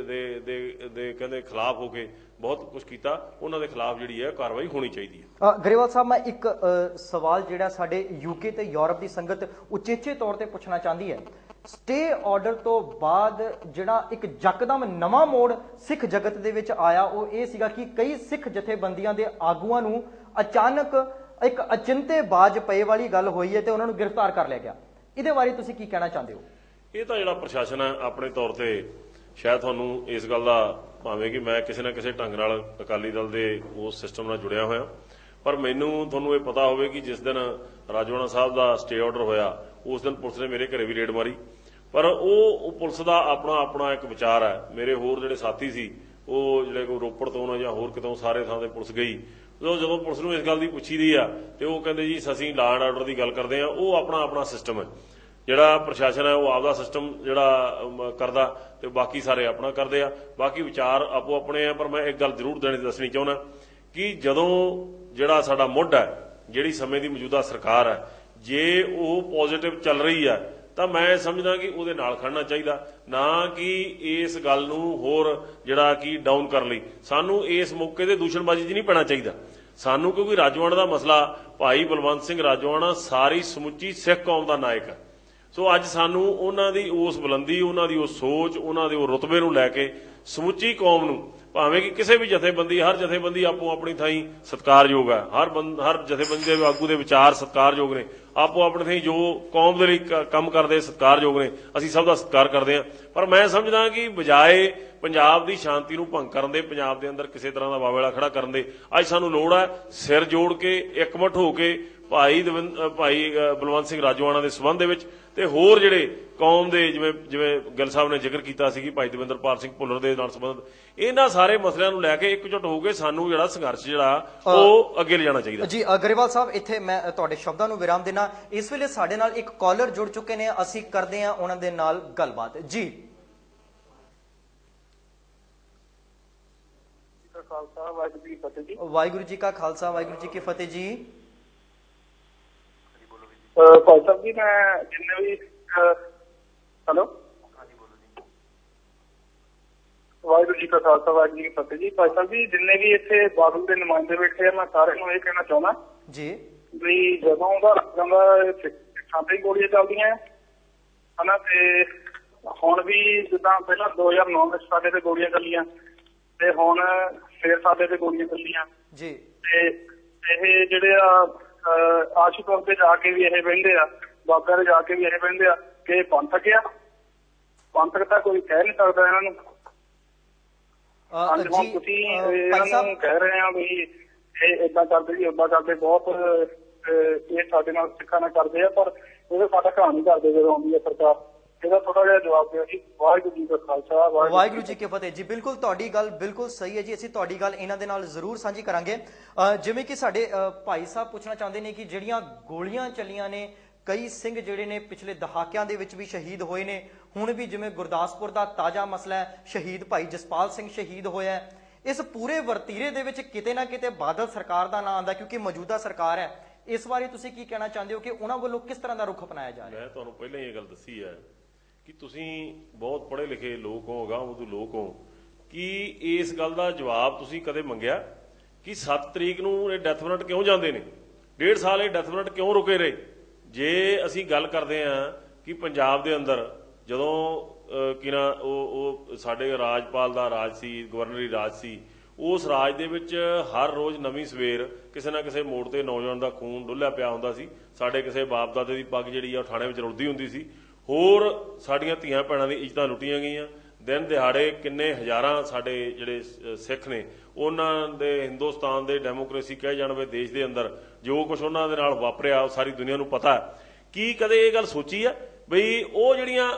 ਦੇ ਕਹਿੰਦੇ ਖਿਲਾਫ ਹੋ ਕੇ ਬਹੁਤ ਕੁਝ ਕੀਤਾ, ਉਹਨਾਂ ਦੇ ਖਿਲਾਫ ਜਿਹੜੀ ਹੈ ਕਾਰਵਾਈ ਹੋਣੀ ਚਾਹੀਦੀ ਹੈ। ਗਰੇਵਾਲ ਸਾਹਿਬ, ਮੈਂ ਇੱਕ ਸਵਾਲ ਜਿਹੜਾ ਸਾਡੇ UK ਤੇ ਯੂਰਪ ਦੀ ਸੰਗਤ ਉਚੇਚੇ ਤੌਰ ਤੇ ਪੁੱਛਣਾ ਚਾਹੁੰਦੀ ਹੈ। ਸਟੇ ਆਰਡਰ ਤੋਂ ਬਾਅਦ ਜਿਹੜਾ ਇੱਕ ਯਕਦਮ ਨਵਾਂ ਮੋੜ ਸਿੱਖ ਜਗਤ ਦੇ ਵਿੱਚ ਆਇਆ, ਉਹ ਇਹ ਸੀਗਾ ਕਿ ਕਈ ਸਿੱਖ ਜਥੇਬੰਦੀਆਂ ਦੇ ਆਗੂਆਂ ਨੂੰ ਅਚਾਨਕ ਇੱਕ ਅਚਿੰਤੇ ਬਾਜ ਪਏ ਵਾਲੀ ਗੱਲ ਹੋਈ ਹੈ ਤੇ ਉਹਨਾਂ ਨੂੰ ਗ੍ਰਿਫਤਾਰ ਕਰ ਲਿਆ ਗਿਆ। ਇਹਦੇ ਬਾਰੇ ਤੁਸੀਂ ਕੀ ਕਹਿਣਾ ਚਾਹੁੰਦੇ ਹੋ? ਇਹ ਤਾਂ ਜਿਹੜਾ ਪ੍ਰਸ਼ਾਸਨ ਹੈ ਆਪਣੇ ਤੌਰ ਤੇ ਸ਼ਾਇਦ ਤੁਹਾਨੂੰ ਇਸ ਗੱਲ ਦਾ, ਭਾਵੇਂ ਕਿ ਮੈਂ ਕਿਸੇ ਨਾ ਕਿਸੇ ਢੰਗ ਨਾਲ ਅਕਾਲੀ ਦਲ ਦੇ ਉਸ ਸਿਸਟਮ ਨਾਲ ਜੁੜਿਆ ਹੋਇਆ, ਪਰ ਮੈਨੂੰ ਤੁਹਾਨੂੰ ਇਹ ਪਤਾ ਹੋਵੇ ਕਿ ਜਿਸ ਦਿਨ ਰਾਜੋਆਣਾ ਸਾਹਿਬ ਦਾ ਸਟੇ ਆਰਡਰ ਹੋਇਆ ਉਸ ਦਿਨ ਪੁਲਿਸ ਨੇ ਮੇਰੇ ਘਰੇ ਵੀ ਰੇਡ ਮਾਰੀ। ਪਰ ਉਹ ਪੁਲਿਸ ਦਾ ਆਪਣਾ ਇੱਕ ਵਿਚਾਰ ਹੈ। ਮੇਰੇ ਹੋਰ ਜਿਹੜੇ ਸਾਥੀ ਸੀ ਉਹ ਜਿਹੜੇ ਕੋਈ ਰੋਪੜ ਤੋਂ ਨਾ ਜਾਂ ਹੋਰ ਕਿਤੋਂ ਸਾਰੇ ਥਾਂ ਤੇ ਪੁਲਿਸ ਗਈ। ਜਦੋਂ ਪੁਲਿਸ ਨੂੰ ਇਸ ਗੱਲ ਦੀ ਪੁੱਛੀ ਦੀ ਆ ਤੇ ਉਹ ਕਹਿੰਦੇ ਜੀ ਅਸੀਂ ਲਾਅ ਐਂਡ ਆਰਡਰ ਦੀ ਗੱਲ ਕਰਦੇ ਆ। ਉਹ ਆਪਣਾ ਸਿਸਟਮ ਹੈ, ਜਿਹੜਾ ਪ੍ਰਸ਼ਾਸਨ ਹੈ ਉਹ ਆਪਦਾ ਸਿਸਟਮ ਜਿਹੜਾ ਕਰਦਾ ਤੇ ਬਾਕੀ ਸਾਰੇ ਆਪਣਾ ਕਰਦੇ ਆ। ਬਾਕੀ ਵਿਚਾਰ ਆਪੋ ਆਪਣੇ ਆ। ਪਰ ਮੈਂ ਇੱਕ ਗੱਲ ਜ਼ਰੂਰ ਦੱਸਣੀ ਚਾਹੁੰਦਾ ਕਿ ਜਦੋਂ ਜਿਹੜਾ ਸਾਡਾ ਮੁੱਢ ਹੈ, ਜਿਹੜੀ ਸਮੇਂ ਦੀ ਮੌਜੂਦਾ ਸਰਕਾਰ ਹੈ, ਜੇ ਉਹ ਪੋਜ਼ਿਟਿਵ ਚੱਲ ਰਹੀ ਹੈ ਤਾਂ ਮੈਂ ਸਮਝਦਾ ਕਿ ਉਹਦੇ ਨਾਲ ਖੜਨਾ ਚਾਹੀਦਾ, ਨਾ ਕਿ ਇਸ ਗੱਲ ਨੂੰ ਹੋਰ ਜਿਹੜਾ ਕਿ ਡਾਊਨ ਕਰਨ ਲਈ। ਸਾਨੂੰ ਇਸ ਮੌਕੇ ਤੇ ਦੂਸ਼ਣਬਾਜ਼ੀ 'ਚ ਨਹੀਂ ਪੈਣਾ ਚਾਹੀਦਾ ਸਾਨੂੰ, ਕਿਉਂਕਿ ਰਾਜੋਆਣਾ ਦਾ ਮਸਲਾ, ਭਾਈ ਬਲਵੰਤ ਸਿੰਘ ਰਾਜੋਆਣਾ ਸਾਰੀ ਸਮੁੱਚੀ ਸਿੱਖ ਕੌਮ ਦਾ ਨਾਇਕ ਹੈ। ਸੋ ਅੱਜ ਸਾਨੂੰ ਉਹਨਾਂ ਦੀ ਉਸ ਬੁਲੰਦੀ, ਉਹਨਾਂ ਦੀ ਉਸ ਸੋਚ, ਉਹਨਾਂ ਦੇ ਉਹ ਰੁਤਬੇ ਨੂੰ ਲੈ ਕੇ ਸਮੁੱਚੀ ਕੌਮ ਨੂੰ, ਭਾਵੇਂ ਕਿ ਕਿਸੇ ਵੀ ਜਥੇਬੰਦੀ, ਹਰ ਜਥੇਬੰਦੀ ਆਪੋ ਆਪਣੀ ਥਾਈਂ ਸਤਿਕਾਰਯੋਗ ਹੈ, ਹਰ ਜਥੇਬੰਦੀ ਦੇ ਆਗੂ ਦੇ ਵਿਚਾਰ ਸਤਿਕਾਰਯੋਗ ਨੇ, ਆਪੋ ਆਪਣੇ ਥਾਈਂ ਜੋ ਕੌਮ ਦੇ ਲਈ ਕੰਮ ਕਰਦੇ ਸਤਿਕਾਰਯੋਗ ਨੇ, ਅਸੀਂ ਸਭ ਦਾ ਸਤਿਕਾਰ ਕਰਦੇ ਹਾਂ। ਪਰ ਮੈਂ ਸਮਝਦਾ ਕਿ ਬਜਾਏ ਪੰਜਾਬ ਦੀ ਸ਼ਾਂਤੀ ਨੂੰ ਭੰਗ ਕਰਨ ਦੇ, ਪੰਜਾਬ ਦੇ ਅੰਦਰ ਕਿਸੇ ਤਰ੍ਹਾਂ ਦਾ ਵਾਵੇਲਾ ਖੜਾ ਕਰਨ ਦੇ, ਅੱਜ ਸਾਨੂੰ ਲੋੜ ਹੈ ਸਿਰ ਜੋੜ ਕੇ ਇਕਮੁੱਠ ਹੋ ਕੇ ਭਾਈ ਬਲਵੰਤ ਸਿੰਘ ਰਾਜੋਆਣਾ ਦੇ ਸਬੰਧ ਦੇ ਵਿੱਚ ਤੇ ਹੋਰ ਜਿਹੜੇ ਕੌਮ ਦੇ, ਜਿਵੇਂ ਗਿੱਲ ਸਾਹਿਬ ਨੇ ਜ਼ਿਕਰ ਕੀਤਾ ਸੀ ਕਿ ਭਾਈ ਦਵਿੰਦਰਪਾਲ ਸਿੰਘ ਭੁੱਲਰ ਦੇ ਨਾਲ ਸੰਬੰਧ, ਇਹਨਾਂ ਸਾਰੇ ਮਸਲਿਆਂ ਨੂੰ ਲੈ ਕੇ ਇਕਜੁੱਟ ਹੋ ਕੇ ਸਾਨੂੰ ਜਿਹੜਾ ਸੰਘਰਸ਼ ਜਿਹੜਾ ਉਹ ਅੱਗੇ ਲਿਜਾਣਾ ਚਾਹੀਦਾ ਜੀ। ਗਰੇਵਾਲ ਸਾਹਿਬ, ਇੱਥੇ ਮੈਂ ਤੁਹਾਡੇ ਸ਼ਬਦਾਂ ਨੂੰ ਵਿਰਾਮ ਦੇਣਾ। ਇਸ ਵੇਲੇ ਸਾਡੇ ਨਾਲ ਇੱਕ ਕਾਲਰ ਜੁੜ ਚੁੱਕੇ ਨੇ, ਅਸੀਂ ਕਰਦੇ ਹਾਂ ਉਹਨਾਂ ਦੇ ਨਾਲ ਗੱਲਬਾਤ। ਜੀ ਵਾਹਿਗੁਰੂ ਜੀ ਕਾ ਖਾਲਸਾ, ਵਾਹਿਗੁਰੂ ਜੀ ਕੀ ਫਤਿਹ ਜੀ। ਭਾਈ ਸਾਹਿਬ ਜੀ, ਮੈਂ ਜਿੰਨੇ ਵੀ ਹੈਲੋ, ਵਾਹਿਗੁਰੂ ਜੀ ਕਾ ਖਾਲਸਾ, ਵਾਹਿਗੁਰੂ ਜੀ ਕੀ ਫਤਿਹ ਜੀ। ਭਾਈ ਸਾਹਿਬ ਜੀ, ਜਿੰਨੇ ਵੀ ਇੱਥੇ ਬਾਦਲ ਦੇ ਨੁਮਾਇੰਦੇ ਬੈਠੇ ਆ, ਮੈਂ ਸਾਰਿਆਂ ਨੂੰ ਇਹ ਕਹਿਣਾ ਚਾਹੁੰਦਾ ਜੀ ਵੀ ਜਦੋਂ ਦਾ ਜਾਂਦਾ ਸਿੱਖਾਂ ਤੇ ਗੋਲੀਆਂ ਚੱਲਦੀਆਂ ਹਨਾ, ਤੇ ਹੁਣ ਵੀ ਜਿੱਦਾਂ ਪਹਿਲਾਂ 2009 ਵਿੱਚ ਸਾਡੇ ਤੇ ਗੋਲੀਆਂ ਚੱਲੀਆਂ ਤੇ ਹੁਣ ਫੇਰ ਸਾਡੇ ਤੇ ਗੋਲੀਆਂ ਚੱਲੀਆਂ ਜੀ, ਤੇ ਇਹ ਜਿਹੜੇ ਆ ਆਸ਼ੀਪੁਰ ਤੇ ਜਾ ਕੇ ਵੀ ਇਹ ਬਹਿੰਦੇ ਆ, ਬਾਗਾ ਤੇ ਜਾ ਕੇ ਵੀ ਇਹ ਬਹਿੰਦੇ ਆ ਕਿ ਪੰਥਕ ਆ। ਪੰਥਕ ਤਾਂ ਕੋਈ ਕਹਿ ਨਹੀਂ ਸਕਦਾ ਇਹਨਾਂ ਨੂੰ। ਅੱਜ ਹੁਣ ਤੁਸੀਂ ਇਹਨਾਂ ਨੂੰ ਕਹਿ ਰਹੇ ਆ ਵੀ ਇਹ ਏਦਾਂ ਕਰਦੇ ਜੀ, ਓਦਾਂ ਕਰਦੇ, ਬਹੁਤ ਇਹ ਸਾਡੇ ਨਾਲ ਸਿੱਖਾਂ ਨਾਲ ਕਰਦੇ ਆ, ਪਰ ਇਹਦਾ ਸਾਡਾ ਘਾਣ ਨਹੀਂ ਕਰਦੇ ਜਦੋਂ ਆਉਂਦੀ ਹੈ ਸਰਕਾਰ। ਇਹਦਾ ਥੋੜਾ ਜਿਹਾ ਜਵਾਬ ਦਿਓ ਜੀ। ਵਾਹਿਗੁਰੂ ਜੀ ਕਾ ਖਾਲਸਾ, ਵਾਹਿਗੁਰੂ ਜੀ ਕੀ ਫਤਿਹ ਜੀ। ਬਿਲਕੁਲ ਤੁਹਾਡੀ ਗੱਲ ਬਿਲਕੁਲ ਸਹੀ ਹੈ ਜੀ, ਅਸੀਂ ਤੁਹਾਡੀ ਗੱਲ ਇਹਨਾਂ ਦੇ ਨਾਲ ਜ਼ਰੂਰ ਸਾਂਝੀ ਕਰਾਂਗੇ। ਜਿਵੇਂ ਕਿ ਸਾਡੇ ਭਾਈ ਸਾਹਿਬ ਪੁੱਛਣਾ ਚਾਹੁੰਦੇ ਨੇ ਕਿ ਜਿਹੜੀਆਂ ਗੋਲੀਆਂ ਚੱਲੀਆਂ ਨੇ, ਕਈ ਸਿੰਘ ਜਿਹੜੇ ਨੇ ਪਿਛਲੇ ਦਹਾਕਿਆਂ ਦੇ ਵਿੱਚ ਵੀ ਸ਼ਹੀਦ ਹੋਏ ਨੇ। ਹੁਣ ਵੀ ਜਿਵੇਂ ਗੁਰਦਾਸਪੁਰ ਦਾ ਤਾਜ਼ਾ ਮਸਲਾ ਹੈ, ਸ਼ਹੀਦ ਭਾਈ ਜਸਪਾਲ ਸਿੰਘ ਸ਼ਹੀਦ ਹੋਇਆ। ਇਸ ਪੂਰੇ ਵਰਤੀਰੇ ਦੇ ਵਿੱਚ ਕਿਤੇ ਨਾ ਕਿਤੇ ਬਾਦਲ ਸਰਕਾਰ ਦਾ ਨਾਂ ਆਉਂਦਾ, ਕਿਉਂਕਿ ਮੌਜੂਦਾ ਸਰਕਾਰ ਹੈ। ਇਸ ਬਾਰੇ ਤੁਸੀਂ ਕੀ ਕਹਿਣਾ ਚਾਹੁੰਦੇ ਹੋ ਕਿ ਉਹਨਾਂ ਵੱਲੋਂ ਕਿਸ ਤਰ੍ਹਾਂ ਦਾ ਰੁਖ ਅਪਣਾਇਆ ਜਾ ਰਿਹਾ? ਮੈਂ ਤੁਹਾਨੂੰ ਪਹਿਲਾਂ ਹੀ ਇਹ ਗੱਲ ਦੱਸੀ ਹੈ ਕਿ ਤੁਸੀਂ ਬਹੁਤ ਪੜ੍ਹੇ ਲਿਖੇ ਲੋਕ ਹੋ, ਅਗਾਂਹ ਲੋਕ ਹੋ, ਕਿ ਇਸ ਗੱਲ ਦਾ ਜਵਾਬ ਤੁਸੀਂ ਕਦੇ ਮੰਗਿਆ ਕਿ 7 ਤਰੀਕ ਨੂੰ ਇਹ ਡੈਥ ਵਾਰੰਟ ਕਿਉਂ ਜਾਂਦੇ ਨੇ? 1.5 ਸਾਲ ਇਹ ਡੈਥ ਵਾਰੰਟ ਕਿਉਂ ਰੁਕੇ ਰਹੇ? ਜੇ ਅਸੀਂ ਗੱਲ ਕਰਦੇ ਹਾਂ ਕਿ ਪੰਜਾਬ ਦੇ ਅੰਦਰ ਜਦੋਂ ਕਿ ਨਾ ਉਹ ਸਾਡੇ ਰਾਜਪਾਲ ਦਾ ਰਾਜ ਸੀ, ਗਵਰਨਰੀ ਰਾਜ ਸੀ। ਉਸ ਰਾਜ ਦੇ ਵਿੱਚ ਹਰ ਰੋਜ਼ ਨਵੀਂ ਸਵੇਰ ਕਿਸੇ ਨਾ ਕਿਸੇ ਮੋੜ ਤੇ ਨੌਜਵਾਨ ਦਾ ਖੂਨ ਡੁੱਲਿਆ ਪਿਆ ਹੁੰਦਾ ਸੀ। ਸਾਡੇ ਕਿਸੇ ਬਾਪ ਦਾਦੇ ਦੀ ਪੱਗ ਜਿਹੜੀ ਆ ਉਹ ਥਾਣੇ ਵਿੱਚ ਰੁਲਦੀ ਹੁੰਦੀ ਸੀ। ਹੋਰ ਸਾਡੀਆਂ ਧੀਆਂ ਭੈਣਾਂ ਦੀ ਇੱਜ਼ਤਾਂ ਲੁੱਟੀਆਂ ਗਈਆਂ। ਦਿਨ ਦਿਹਾੜੇ ਕਿੰਨੇ ਹਜ਼ਾਰਾਂ ਸਾਡੇ ਜਿਹੜੇ ਸਿੱਖ ਨੇ, ਉਹਨਾਂ ਦੇ ਹਿੰਦੁਸਤਾਨ ਦੇ ਡੈਮੋਕ੍ਰੇਸੀ ਕਹੇ ਜਾਣ ਵਾਲੇ ਦੇਸ਼ ਦੇ ਅੰਦਰ ਜੋ ਕੁਛ ਉਹਨਾਂ ਦੇ ਨਾਲ ਵਾਪਰਿਆ ਉਹ ਸਾਰੀ ਦੁਨੀਆ ਨੂੰ ਪਤਾ ਹੈ। ਕੀ ਕਦੇ ਇਹ ਗੱਲ ਸੋਚੀ ਆ ਬਈ ਉਹ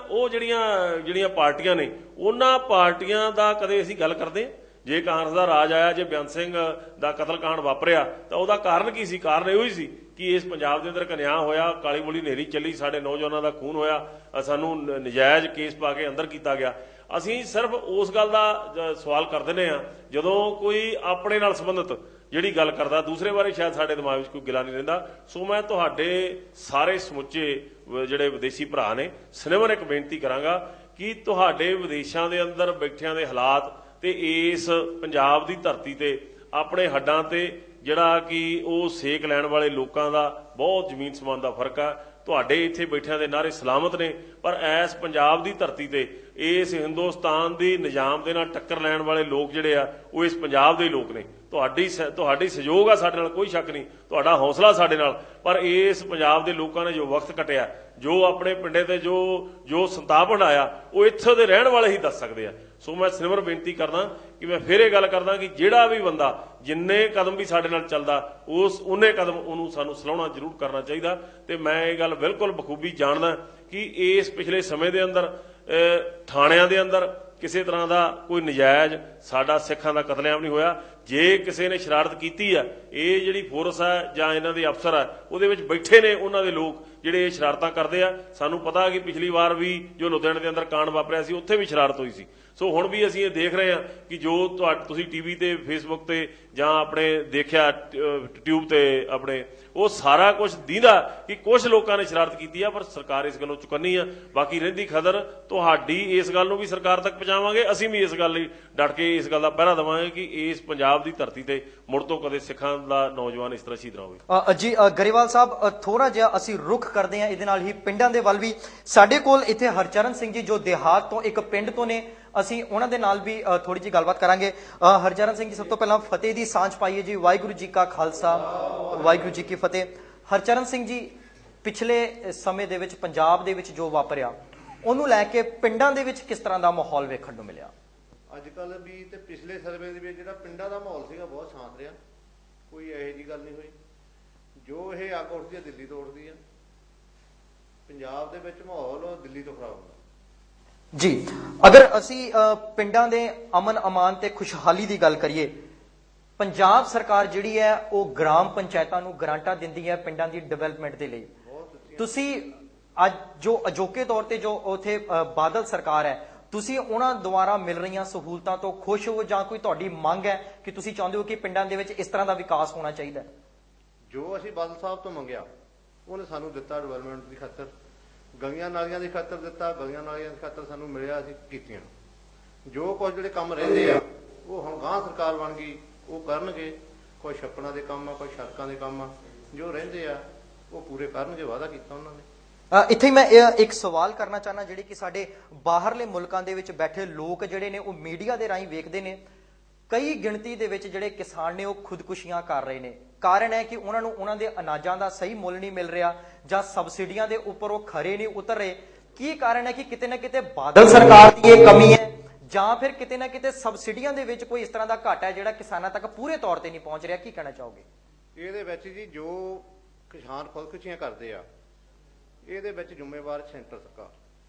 ਜਿਹੜੀਆਂ ਪਾਰਟੀਆਂ ਨੇ, ਉਹਨਾਂ ਪਾਰਟੀਆਂ ਦਾ ਕਦੇ ਅਸੀਂ ਗੱਲ ਕਰਦੇ ਹਾਂ? ਜੇ ਕਾਂਗਰਸ ਦਾ ਰਾਜ ਆਇਆ, ਜੇ ਬੇਅੰਤ ਸਿੰਘ ਦਾ ਕਤਲਕਾਂਡ ਵਾਪਰਿਆ ਤਾਂ ਉਹਦਾ ਕਾਰਨ ਕੀ ਸੀ? ਕਾਰਨ ਇਹੋ ਹੀ ਸੀ ਕਿ ਇਸ ਪੰਜਾਬ ਦੇ ਅੰਦਰ ਘਨਿਆ ਹੋਇਆ, ਕਾਲੀ ਮੂਲੀ ਹਨੇਰੀ ਚੱਲੀ, ਸਾਡੇ ਨੌਜਵਾਨਾਂ ਦਾ ਖੂਨ ਹੋਇਆ, ਸਾਨੂੰ ਨਜਾਇਜ਼ ਕੇਸ ਪਾ ਕੇ ਅੰਦਰ ਕੀਤਾ ਗਿਆ। ਅਸੀਂ ਸਿਰਫ ਉਸ ਗੱਲ ਦਾ ਸਵਾਲ ਕਰ ਦਿੰਦੇ ਹਾਂ ਜਦੋਂ ਕੋਈ ਆਪਣੇ ਨਾਲ ਸੰਬੰਧਿਤ ਜਿਹੜੀ ਗੱਲ ਕਰਦਾ, ਦੂਸਰੇ ਬਾਰੇ ਸ਼ਾਇਦ ਸਾਡੇ ਦਿਮਾਗ ਵਿੱਚ ਕੋਈ ਗਿਲਾ ਨਹੀਂ ਰਹਿੰਦਾ। ਸੋ ਮੈਂ ਤੁਹਾਡੇ ਸਾਰੇ ਸਮੁੱਚੇ ਜਿਹੜੇ ਵਿਦੇਸ਼ੀ ਭਰਾ ਨੇ, ਸਿਨੇਮਨ ਇੱਕ ਬੇਨਤੀ ਕਰਾਂਗਾ ਕਿ ਤੁਹਾਡੇ ਵਿਦੇਸ਼ਾਂ ਦੇ ਅੰਦਰ ਬੈਠਿਆਂ ਦੇ ਹਾਲਾਤ ਤੇ ਇਸ ਪੰਜਾਬ ਦੀ ਧਰਤੀ ਤੇ ਆਪਣੇ ਹੱਡਾਂ ਤੇ ਜਿਹੜਾ ਕਿ ਉਹ ਸੇਕ ਲੈਣ ਵਾਲੇ ਲੋਕਾਂ ਦਾ ਬਹੁਤ ਜ਼ਮੀਨ ਸਮਾਨ ਦਾ ਫਰਕ ਆ। ਤੁਹਾਡੇ ਇੱਥੇ ਬੈਠਿਆਂ ਦੇ ਨਾਰੇ ਸਲਾਮਤ ਨੇ, ਪਰ ਇਸ ਪੰਜਾਬ ਦੀ ਧਰਤੀ ਤੇ ਇਸ ਹਿੰਦੁਸਤਾਨ ਦੀ ਨਿਜ਼ਾਮ ਦੇ ਨਾਲ ਟੱਕਰ ਲੈਣ ਵਾਲੇ ਲੋਕ ਜਿਹੜੇ ਆ ਉਹ ਇਸ ਪੰਜਾਬ ਦੇ ਲੋਕ ਨੇ। ਤੁਹਾਡੀ ਸਹਿਯੋਗ ਆ ਸਾਡੇ ਨਾਲ, ਕੋਈ ਸ਼ੱਕ ਨਹੀਂ, ਤੁਹਾਡਾ ਹੌਸਲਾ ਸਾਡੇ ਨਾਲ, ਪਰ ਇਸ ਪੰਜਾਬ ਦੇ ਲੋਕਾਂ ਨੇ ਜੋ ਵਕਤ ਕੱਟਿਆ, ਜੋ ਆਪਣੇ ਪਿੰਡੇ ਤੇ ਜੋ ਸੰਤਾਪ ਹੰਢਾਇਆ, ਉਹ ਇੱਥੋਂ ਦੇ ਰਹਿਣ ਵਾਲੇ ਹੀ ਦੱਸ ਸਕਦੇ ਆ। ਸੋ ਮੈਂ ਸਿਨੇਮਰ ਬੇਨਤੀ ਕਰਦਾ ਕਿ ਮੈਂ ਫਿਰ ਇਹ ਗੱਲ ਕਰਦਾ ਕਿ ਜਿਹੜਾ ਵੀ ਬੰਦਾ ਜਿੰਨੇ ਕਦਮ ਵੀ ਸਾਡੇ ਨਾਲ ਚੱਲਦਾ ਉਹਨੇ ਕਦਮ ਉਹਨੂੰ ਸਾਨੂੰ ਸਲਾਹੁਣਾ ਜ਼ਰੂਰ ਕਰਨਾ ਚਾਹੀਦਾ। ਤੇ ਮੈਂ ਇਹ ਗੱਲ ਬਿਲਕੁਲ ਬਖੂਬੀ ਜਾਣਦਾ ਕਿ ਇਸ ਪਿਛਲੇ ਸਮੇਂ ਦੇ ਅੰਦਰ ਥਾਣਿਆਂ ਦੇ ਅੰਦਰ ਕਿਸੇ ਤਰ੍ਹਾਂ ਦਾ ਕੋਈ ਨਜਾਇਜ਼ ਸਾਡਾ ਸਿੱਖਾਂ ਦਾ ਕਤਲੇਆਮ ਨਹੀਂ ਹੋਇਆ। ਜੇ ਕਿਸੇ ਨੇ ਸ਼ਰਾਰਤ ਕੀਤੀ ਆ, ਇਹ ਜਿਹੜੀ ਫੋਰਸ ਹੈ ਜਾਂ ਇਹਨਾਂ ਦੇ ਅਫਸਰ ਆ, ਉਹਦੇ ਵਿੱਚ ਬੈਠੇ ਨੇ ਉਹਨਾਂ ਦੇ ਲੋਕ ਜਿਹੜੇ ਇਹ ਸ਼ਰਾਰਤਾਂ ਕਰਦੇ ਆ। ਸਾਨੂੰ ਪਤਾ ਕਿ ਪਿਛਲੀ ਵਾਰ ਵੀ ਜੋ ਲੁਧਿਆਣੇ ਦੇ ਅੰਦਰ ਕਾਂਡ ਵਾਪਰਿਆ ਸੀ, ਉੱਥੇ ਵੀ ਸ਼ਰਾਰਤ ਹੋਈ ਸੀ। ਸੋ ਹੁਣ ਵੀ ਅਸੀਂ ਇਹ ਦੇਖ ਰਹੇ ਹਾਂ ਕਿ ਜੋ ਤੁਸੀਂ ਟੀਵੀ ਤੇ, ਫੇਸਬੁੱਕ ਤੇ ਜਾਂ ਆਪਣੇ ਦੇਖਿਆ ਟਿਊਬ ਤੇ ਆਪਣੇ, ਉਹ ਸਾਰਾ ਕੁਝ ਦਿੰਦਾ ਕਿ ਕੁਝ ਲੋਕਾਂ ਨੇ ਸ਼ਰਾਰਤ ਕੀਤੀ ਆ, ਪਰ ਸਰਕਾਰ ਇਸ ਗੱਲੋਂ ਚੁਕੰਨੀ ਆ। ਬਾਕੀ ਰਹਿੰਦੀ ਖਦਰ ਤੁਹਾਡੀ ਇਸ ਗੱਲ ਨੂੰ ਵੀ ਸਰਕਾਰ ਤੱਕ ਪਹੁੰਚਾਵਾਂਗੇ। ਅਸੀਂ ਵੀ ਇਸ ਗੱਲ ਲਈ ਡਟ ਕੇ ਇਸ ਗੱਲ ਦਾ ਪਹਿਰਾ ਦੇਵਾਂਗੇ ਕਿ ਇਸ ਪੰਜਾਬ ਦੀ ਧਰਤੀ ਤੇ ਮੁੜ ਤੋਂ ਕਦੇ ਸਿੱਖਾਂ ਦਾ ਨੌਜਵਾਨ ਇਸ ਤਰ੍ਹਾਂ ਸ਼ਹੀਦ ਨਾ ਹੋਵੇ। ਜੀ ਗਰੇਵਾਲ ਸਾਹਿਬ, ਥੋੜਾ ਜਿਹਾ ਅਸੀਂ ਰੁਖ ਕਰਦੇ ਹਾਂ ਇਹਦੇ ਨਾਲ ਹੀ ਪਿੰਡਾਂ ਦੇ ਵੱਲ ਵੀ। ਸਾਡੇ ਕੋਲ ਇੱਥੇ ਹਰਚਰਨ ਸਿੰਘ ਜੀ ਜੋ ਦਿਹਾਤ ਤੋਂ ਇੱਕ ਪਿੰਡ ਤੋਂ ਨੇ, ਅਸੀਂ ਉਹਨਾਂ ਦੇ ਨਾਲ ਵੀ ਥੋੜੀ ਜਿਹੀ ਗੱਲਬਾਤ ਕਰਾਂਗੇ। ਹਰਚਰਨ ਸਿੰਘ ਜੀ, ਸਭ ਤੋਂ ਪਹਿਲਾਂ ਫਤਿਹ ਦੀ ਸਾਂਝ ਪਾਈਏ ਜੀ। ਵਾਹਿਗੁਰੂ ਜੀ ਕਾ ਖਾਲਸਾ, ਵਾਹਿਗੁਰੂ ਜੀ ਕੀ ਫਤਿਹ। ਹਰਚਰਨ ਸਿੰਘ ਜੀ, ਪਿਛਲੇ ਸਮੇਂ ਦੇ ਵਿੱਚ ਪੰਜਾਬ ਦੇ ਵਿੱਚ ਜੋ ਵਾਪਰਿਆ, ਉਹਨੂੰ ਲੈ ਕੇ ਪਿੰਡਾਂ ਦੇ ਵਿੱਚ ਕਿਸ ਤਰ੍ਹਾਂ ਦਾ ਮਾਹੌਲ ਵੇਖਣ ਨੂੰ ਮਿਲਿਆ? ਅੱਜ ਕੱਲ ਵੀ ਤੇ ਪਿਛਲੇ ਸਰਵੇ ਦੇ ਵਿੱਚ ਜਿਹੜਾ ਪਿੰਡਾਂ ਦਾ ਮਾਹੌਲ ਸੀਗਾ ਬਹੁਤ ਸ਼ਾਂਤ ਰਿਹਾ, ਕੋਈ ਇਹੋ ਜਿਹੀ ਗੱਲ ਨਹੀਂ ਹੋਈ। ਜੋ ਇਹ ਅੱਗ ਉੱਠਦੀ ਹੈ ਦਿੱਲੀ ਤੋਂ ਉੱਠਦੀ ਹੈ। ਪੰਜਾਬ ਦੇ ਵਿੱਚ ਮਾਹੌਲ ਦਿੱਲੀ ਤੋਂ ਖਰਾਬ ਹੁੰਦਾ ਜੀ। ਅਗਰ ਅਸੀਂ ਪਿੰਡਾਂ ਦੇ ਅਮਨ ਅਮਾਨ ਤੇ ਖੁਸ਼ਹਾਲੀ ਦੀ ਗੱਲ ਕਰੀਏ, ਪੰਜਾਬ ਸਰਕਾਰ ਜਿਹੜੀ ਹੈ ਉਹ ਗ੍ਰਾਮ ਪੰਚਾਇਤਾਂ ਨੂੰ ਗ੍ਰਾਂਟਾਂ ਦਿੰਦੀ ਹੈ ਪਿੰਡਾਂ ਦੀ ਡਿਵੈਲਪਮੈਂਟ ਦੇ ਲਈ। ਤੁਸੀਂ ਅੱਜ ਜੋ ਅਜੋਕੇ ਤੌਰ ਤੇ ਜੋ ਉੱਥੇ ਬਾਦਲ ਸਰਕਾਰ ਹੈ, ਤੁਸੀਂ ਉਹਨਾਂ ਦੁਆਰਾ ਮਿਲ ਰਹੀਆਂ ਸਹੂਲਤਾਂ ਤੋਂ ਖੁਸ਼ ਹੋ ਜਾਂ ਕੋਈ ਤੁਹਾਡੀ ਮੰਗ ਹੈ ਕਿ ਤੁਸੀਂ ਚਾਹੁੰਦੇ ਹੋ ਕਿ ਪਿੰਡਾਂ ਦੇ ਵਿੱਚ ਇਸ ਤਰ੍ਹਾਂ ਦਾ ਵਿਕਾਸ ਹੋਣਾ ਚਾਹੀਦਾ? ਜੋ ਅਸੀਂ ਬਾਦਲ ਸਾਹਿਬ ਤੋਂ ਮੰਗਿਆ ਉਹਨੇ ਸਾਨੂੰ ਦਿੱਤਾ, ਡਿਵੈਲਪਮੈਂਟ ਦੀ ਖਾਤਰ, ਗਲੀਆਂ ਨਾਲੀਆਂ ਦੀ ਖਾਤਰ ਦਿੱਤਾ, ਗਲੀਆਂ ਨਾਲੀਆਂ ਦੀ ਖਾਤਰ ਸਾਨੂੰ ਮਿਲਿਆ, ਅਸੀਂ ਕੀਤੀਆਂ। ਜੋ ਕੁਝ ਜਿਹੜੇ ਕੰਮ ਰਹਿੰਦੇ ਆ ਉਹ ਹੁਣ ਗਾਂ ਸਰਕਾਰ ਬਣ ਗਈ, ਉਹ ਕਰਨਗੇ। ਕੋਈ ਛੱਪੜਾਂ ਦੇ ਕੰਮ ਆ, ਕੋਈ ਸੜਕਾਂ ਦੇ ਕੰਮ ਆ, ਜੋ ਰਹਿੰਦੇ ਆ ਉਹ ਪੂਰੇ ਕਰਨਗੇ, ਵਾਅਦਾ ਕੀਤਾ ਉਹਨਾਂ ਨੇ। ਇੱਥੇ ਮੈਂ ਇੱਕ ਸਵਾਲ ਕਰਨਾ ਚਾਹੁੰਦਾ, ਜਿਹੜੇ ਕਿ ਸਾਡੇ ਬਾਹਰਲੇ ਮੁਲਕਾਂ ਦੇ ਵਿੱਚ ਬੈਠੇ ਲੋਕ ਜਿਹੜੇ ਨੇ ਉਹ ਮੀਡੀਆ ਦੇ ਰਾਹੀਂ ਵੇਖਦੇ ਨੇ, ਕਈ ਗਿਣਤੀ ਦੇ ਵਿੱਚ ਜਿਹੜੇ ਕਿਸਾਨ ਨੇ ਉਹ ਖੁਦਕੁਸ਼ੀਆਂ ਕਰ ਰਹੇ ਨੇ। ਕਾਰਨ ਹੈ ਕਿ ਉਹਨਾਂ ਨੂੰ ਉਹਨਾਂ ਦੇ ਅਨਾਜਾਂ ਦਾ ਸਹੀ ਮੁੱਲ ਨਹੀਂ ਮਿਲ ਰਿਹਾ ਜਾਂ ਸਬਸਿਡੀਆਂ ਦੇ ਉੱਪਰ ਉਹ ਖਰੇ ਨਹੀਂ ਉਤਰ ਰਹੇ। ਕੀ ਕਾਰਨ ਹੈ ਕਿ ਕਿਤੇ ਨਾ ਕਿਤੇ ਬਾਦਲ ਸਰਕਾਰ ਦੀ ਇਹ ਕਮੀ ਹੈ ਜਾਂ ਫਿਰ ਕਿਤੇ ਨਾ ਕਿਤੇ ਸਬਸਿਡੀਆਂ ਦੇ ਵਿੱਚ ਕੋਈ ਇਸ ਤਰ੍ਹਾਂ ਦਾ ਘਾਟਾ ਹੈ ਜਿਹੜਾ ਕਿਸਾਨਾਂ ਤੱਕ ਪੂਰੇ ਤੌਰ ਤੇ ਨਹੀਂ ਪਹੁੰਚ ਰਿਹਾ? ਕੀ ਕਹਿਣਾ ਚਾਹੋਗੇ ਇਹਦੇ ਵਿੱਚ ਜੀ? ਜੋ ਕਿਸਾਨ ਖੁਦਕੁਸ਼ੀਆਂ ਕਰਦੇ ਆ ਇਹਦੇ ਵਿੱਚ ਜ਼ਿੰਮੇਵਾਰ ਸੈਂਟਰ ਸਰਕਾਰ,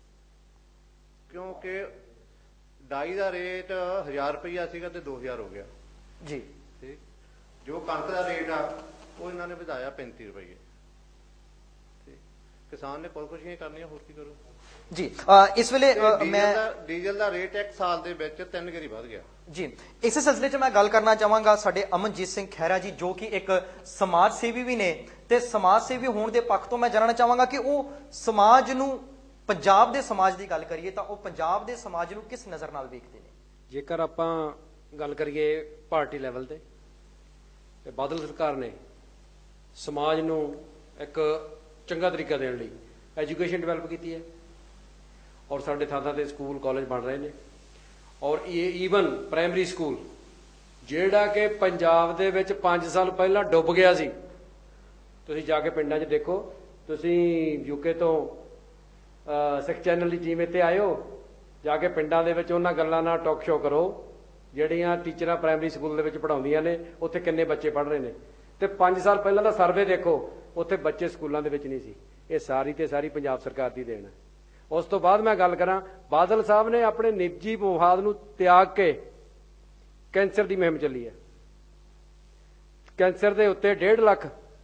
ਕਿਉਂਕਿ ਡਾਈ ਦਾ ਰੇਟ 1000 ਰੁਪਈਆ ਸੀਗਾ ਤੇ 2000 ਹੋ ਗਿਆ ਜੀ। ਜੋ ਕਣਕ ਦਾ ਰੇਟ ਆ ਉਹ ਇਹਨਾਂ ਨੇ ਵਧਾਇਆ 35 ਰੁਪਏ। ਕਿਸਾਨ ਨੇ ਖੁਦਕੁਸ਼ੀਆਂ ਕਰਨੀਆਂ, ਹੋਰ ਕੀ ਕਰੋ ਜੀ। ਇਸ ਵੇਲੇ ਡੀਜ਼ਲ ਦਾ ਰੇਟ ਇੱਕ ਸਾਲ ਦੇ ਵਿੱਚ 3 ਗੁਣੀ ਵੱਧ ਗਿਆ ਜੀ। ਇਸੇ ਸਿਲਸਿਲੇ 'ਚ ਮੈਂ ਗੱਲ ਕਰਨਾ ਚਾਹਾਂਗਾ ਸਾਡੇ ਅਮਨਜੀਤ ਸਿੰਘ ਖਹਿਰਾ ਜੀ, ਜੋ ਕਿ ਇੱਕ ਸਮਾਜ ਸੇਵੀ ਵੀ ਨੇ, ਤੇ ਸਮਾਜ ਸੇਵੀ ਹੋਣ ਦੇ ਪੱਖ ਤੋਂ ਮੈਂ ਜਾਣਨਾ ਚਾਹਾਂਗਾ ਕਿ ਉਹ ਸਮਾਜ ਨੂੰ, ਪੰਜਾਬ ਦੇ ਸਮਾਜ ਦੀ ਗੱਲ ਕਰੀਏ ਤਾਂ ਉਹ ਪੰਜਾਬ ਦੇ ਸਮਾਜ ਨੂੰ ਕਿਸ ਨਜ਼ਰ ਨਾਲ ਵੇਖਦੇ ਨੇ? ਜੇਕਰ ਆਪਾਂ ਗੱਲ ਕਰੀਏ ਪਾਰਟੀ ਲੈਵਲ ਤੇ ਬਾਦਲ ਸਰਕਾਰ ਨੇ ਸਮਾਜ ਨੂੰ ਇੱਕ ਚੰਗਾ ਤਰੀਕਾ ਦੇਣ ਲਈ ਐਜੂਕੇਸ਼ਨ ਡਿਵੈਲਪ ਕੀਤੀ ਹੈ, ਔਰ ਸਾਡੇ ਥਾਂ-ਥਾਂ ਤੇ ਸਕੂਲ ਕਾਲਜ ਬਣ ਰਹੇ ਨੇ। ਔਰ ਇਹ ਈਵਨ ਪ੍ਰਾਇਮਰੀ ਸਕੂਲ ਜਿਹੜਾ ਕਿ ਪੰਜਾਬ ਦੇ ਵਿੱਚ 5 ਸਾਲ ਪਹਿਲਾਂ ਡੁੱਬ ਗਿਆ ਸੀ, ਤੁਸੀਂ ਜਾ ਕੇ ਪਿੰਡਾਂ 'ਚ ਦੇਖੋ। ਤੁਸੀਂ ਯੂਕੇ ਤੋਂ ਸਿੱਖ ਚੈਨਲ ਦੀ ਟੀਮ ਇੱਥੇ ਆਇਓ, ਜਾ ਕੇ ਪਿੰਡਾਂ ਦੇ ਵਿੱਚ ਉਹਨਾਂ ਗੱਲਾਂ ਨਾਲ ਟਾਕ ਸ਼ੋ ਕਰੋ ਜਿਹੜੀਆਂ ਟੀਚਰਾਂ ਪ੍ਰਾਇਮਰੀ ਸਕੂਲ ਦੇ ਵਿੱਚ ਪੜ੍ਹਾਉਂਦੀਆਂ ਨੇ, ਉੱਥੇ ਕਿੰਨੇ ਬੱਚੇ ਪੜ੍ਹ ਰਹੇ ਨੇ। ਤੇ 5 ਸਾਲ ਪਹਿਲਾਂ ਦਾ ਸਰਵੇ ਦੇਖੋ, ਉੱਥੇ ਬੱਚੇ ਸਕੂਲਾਂ ਦੇ ਵਿੱਚ ਨਹੀਂ ਸੀ। ਇਹ ਸਾਰੀ ਤੇ ਸਾਰੀ ਪੰਜਾਬ ਸਰਕਾਰ ਦੀ ਦੇਣ ਹੈ। ਉਸ ਤੋਂ ਬਾਅਦ ਮੈਂ ਗੱਲ ਕਰਾਂ, ਬਾਦਲ ਸਾਹਿਬ ਨੇ ਆਪਣੇ ਨਿੱਜੀ ਮੁਫਾਦ ਨੂੰ ਤਿਆਗ ਕੇ ਕੈਂਸਰ ਦੀ ਮੁਹਿੰਮ ਚੱਲੀ ਹੈ। ਕੈਂਸਰ ਦੇ ਉੱਤੇ 1.5 ਲੱਖ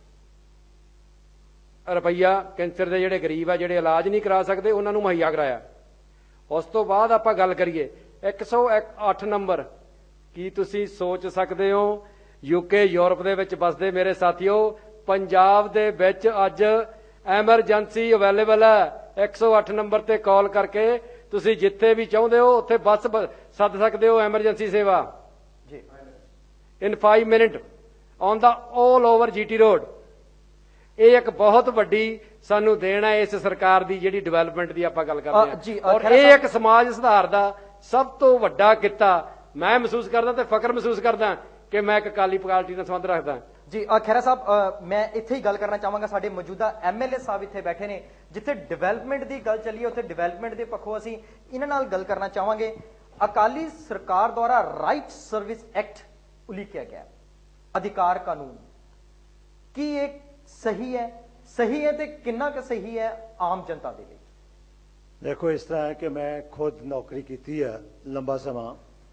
ਰੁਪਈਆ ਕੈਂਸਰ ਦੇ ਜਿਹੜੇ ਗਰੀਬ ਆ, ਜਿਹੜੇ ਇਲਾਜ ਨਹੀਂ ਕਰਾ ਸਕਦੇ, ਉਹਨਾਂ ਨੂੰ ਮੁਹੱਈਆ ਕਰਾਇਆ। ਉਸ ਤੋਂ ਬਾਅਦ ਆਪਾਂ ਗੱਲ ਕਰੀਏ 108 ਨੰਬਰ, ਕੀ ਤੁਸੀਂ ਸੋਚ ਸਕਦੇ ਹੋ ਯੂਕੇ ਯੂਰਪ ਦੇ ਵਿੱਚ ਵੱਸਦੇ ਮੇਰੇ ਸਾਥੀਓ, ਪੰਜਾਬ ਦੇ ਵਿੱਚ ਅੱਜ ਐਮਰਜੈਂਸੀ ਅਵੇਲੇਬਲ ਹੈ। 108 ਨੰਬਰ ਤੇ ਕਾਲ ਕਰਕੇ ਤੁਸੀਂ ਜਿੱਥੇ ਵੀ ਚਾਹੁੰਦੇ ਹੋ ਉੱਥੇ ਬੱਸ ਸੱਦ ਸਕਦੇ ਹੋ, ਐਮਰਜੈਂਸੀ ਸੇਵਾ ਜੀ in 5 minute on the all over GT road. ਇਹ ਇੱਕ ਬਹੁਤ ਵੱਡੀ ਸਾਨੂੰ ਦੇਣ ਹੈ ਇਸ ਸਰਕਾਰ ਦੀ, ਜਿਹੜੀ ਡਿਵੈਲਪਮੈਂਟ ਦੀ ਆਪਾਂ ਗੱਲ ਕਰਦੇ ਹਾਂ। ਔਰ ਇਹ ਇੱਕ ਸਮਾਜ ਸੁਧਾਰ ਦਾ ਸਭ ਤੋਂ ਵੱਡਾ ਕਿੱਤਾ ਮੈਂ ਮਹਿਸੂਸ ਕਰਦਾ ਤੇ ਫਖਰ ਮਹਿਸੂਸ ਕਰਦਾ ਕਿ ਮੈਂ ਇੱਕ ਅਕਾਲੀ ਪਾਰਟੀ ਨਾਲ ਸੰਬੰਧ ਰੱਖਦਾ। ਜੀ ਖਹਿਰਾ ਸਾਹਿਬ, ਮੈਂ ਇੱਥੇ ਹੀ ਗੱਲ ਕਰਨਾ ਚਾਹਾਂਗਾ। ਸਾਡੇ ਮੌਜੂਦਾ MLA ਸਾਹਿਬ ਇੱਥੇ ਬੈਠੇ ਨੇ, ਜਿੱਥੇ ਡਿਵੈਲਪਮੈਂਟ ਦੀ ਗੱਲ ਚੱਲੀ ਹੈ ਉੱਥੇ ਡਿਵੈਲਪਮੈਂਟ ਦੇ ਪੱਖੋਂ ਅਸੀਂ ਇਹਨਾਂ ਨਾਲ ਗੱਲ ਕਰਨਾ ਚਾਹਾਂਗੇ। ਅਕਾਲੀ ਸਰਕਾਰ ਦੁਆਰਾ ਰਾਈਟ ਸਰਵਿਸ ਐਕਟ ਉਲੀਕਿਆ ਗਿਆ, ਅਧਿਕਾਰ ਕਾਨੂੰਨ, ਕੀ ਇਹ ਸਹੀ ਹੈ? ਸਹੀ ਹੈ ਤੇ ਕਿੰਨਾ ਕੁ ਸਹੀ ਹੈ ਆਮ ਜਨਤਾ ਦੇ ਲਈ? ਦੇਖੋ, ਇਸ ਤਰ੍ਹਾਂ ਹੈ ਕਿ ਮੈਂ ਖੁਦ ਨੌਕਰੀ ਕੀਤੀ ਹੈ ਲੰਬਾ ਸਮਾਂ।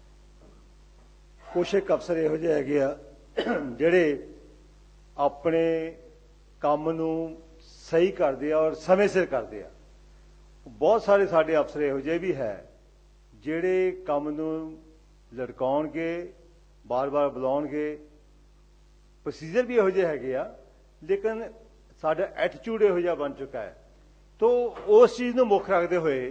ਕੁਛ ਇੱਕ ਅਫਸਰ ਇਹੋ ਜਿਹੇ ਹੈਗੇ ਆ ਜਿਹੜੇ ਆਪਣੇ ਕੰਮ ਨੂੰ ਸਹੀ ਕਰਦੇ ਆ ਔਰ ਸਮੇਂ ਸਿਰ ਕਰਦੇ ਆ। ਬਹੁਤ ਸਾਰੇ ਸਾਡੇ ਅਫਸਰ ਇਹੋ ਜਿਹੇ ਵੀ ਹੈ ਜਿਹੜੇ ਕੰਮ ਨੂੰ ਲਟਕਾਉਣਗੇ, ਬਾਰ-ਬਾਰ ਬੁਲਾਉਣਗੇ। ਪ੍ਰੋਸੀਜਰ ਵੀ ਇਹੋ ਜਿਹੇ ਹੈਗੇ ਆ, ਲੇਕਿਨ ਸਾਡਾ ਐਟੀਟਿਊਡ ਇਹੋ ਜਿਹਾ ਬਣ ਚੁੱਕਾ ਹੈ। ਤੋ ਉਸ ਚੀਜ਼ ਨੂੰ ਮੁੱਖ ਰੱਖਦੇ ਹੋਏ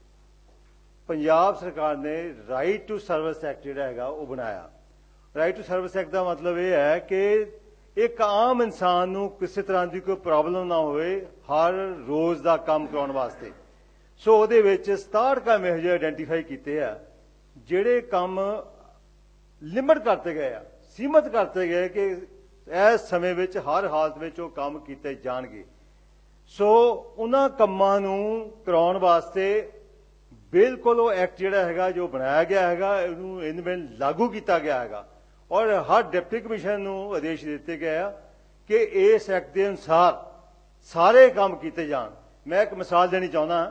ਪੰਜਾਬ ਸਰਕਾਰ ਨੇ ਰਾਈਟ ਟੂ ਸਰਵਿਸ ਐਕਟ ਜਿਹੜਾ ਹੈਗਾ ਉਹ ਬਣਾਇਆ। ਰਾਈਟ ਟੂ ਸਰਵਿਸ ਐਕਟ ਦਾ ਮਤਲਬ ਇਹ ਹੈ ਕਿ ਇੱਕ ਆਮ ਇਨਸਾਨ ਨੂੰ ਕਿਸੇ ਤਰ੍ਹਾਂ ਦੀ ਕੋਈ ਪ੍ਰੋਬਲਮ ਨਾ ਹੋਵੇ ਹਰ ਰੋਜ਼ ਦਾ ਕੰਮ ਕਰਾਉਣ ਵਾਸਤੇ। ਸੋ ਉਹਦੇ ਵਿੱਚ 67 ਕੰਮ ਇਹੋ ਜਿਹੇ ਆਇਡੈਂਟੀਫਾਈ ਕੀਤੇ ਆ ਜਿਹੜੇ ਕੰਮ ਲਿਮਟ ਕਰਤੇ ਗਏ ਆ, ਸੀਮਤ ਕਰਤੇ ਗਏ ਕਿ ਇਸ ਸਮੇਂ ਵਿੱਚ ਹਰ ਹਾਲਤ ਵਿੱਚ ਉਹ ਕੰਮ ਕੀਤੇ ਜਾਣਗੇ। ਸੋ ਉਹਨਾਂ ਕੰਮਾਂ ਨੂੰ ਕਰਾਉਣ ਵਾਸਤੇ ਬਿਲਕੁਲ ਉਹ ਐਕਟ ਜਿਹੜਾ ਹੈਗਾ ਜੋ ਬਣਾਇਆ ਗਿਆ ਹੈਗਾ, ਇਹਨੂੰ ਇਨਵੈਂਟ ਲਾਗੂ ਕੀਤਾ ਗਿਆ ਹੈਗਾ ਔਰ ਹਰ ਡਿਪਟੀ ਕਮਿਸ਼ਨਰ ਨੂੰ ਆਦੇਸ਼ ਦਿੱਤੇ ਗਏ ਆ ਕਿ ਇਸ ਐਕਟ ਦੇ ਅਨੁਸਾਰ ਸਾਰੇ ਕੰਮ ਕੀਤੇ ਜਾਣ। ਮੈਂ ਇੱਕ ਮਿਸਾਲ ਦੇਣੀ ਚਾਹੁੰਦਾ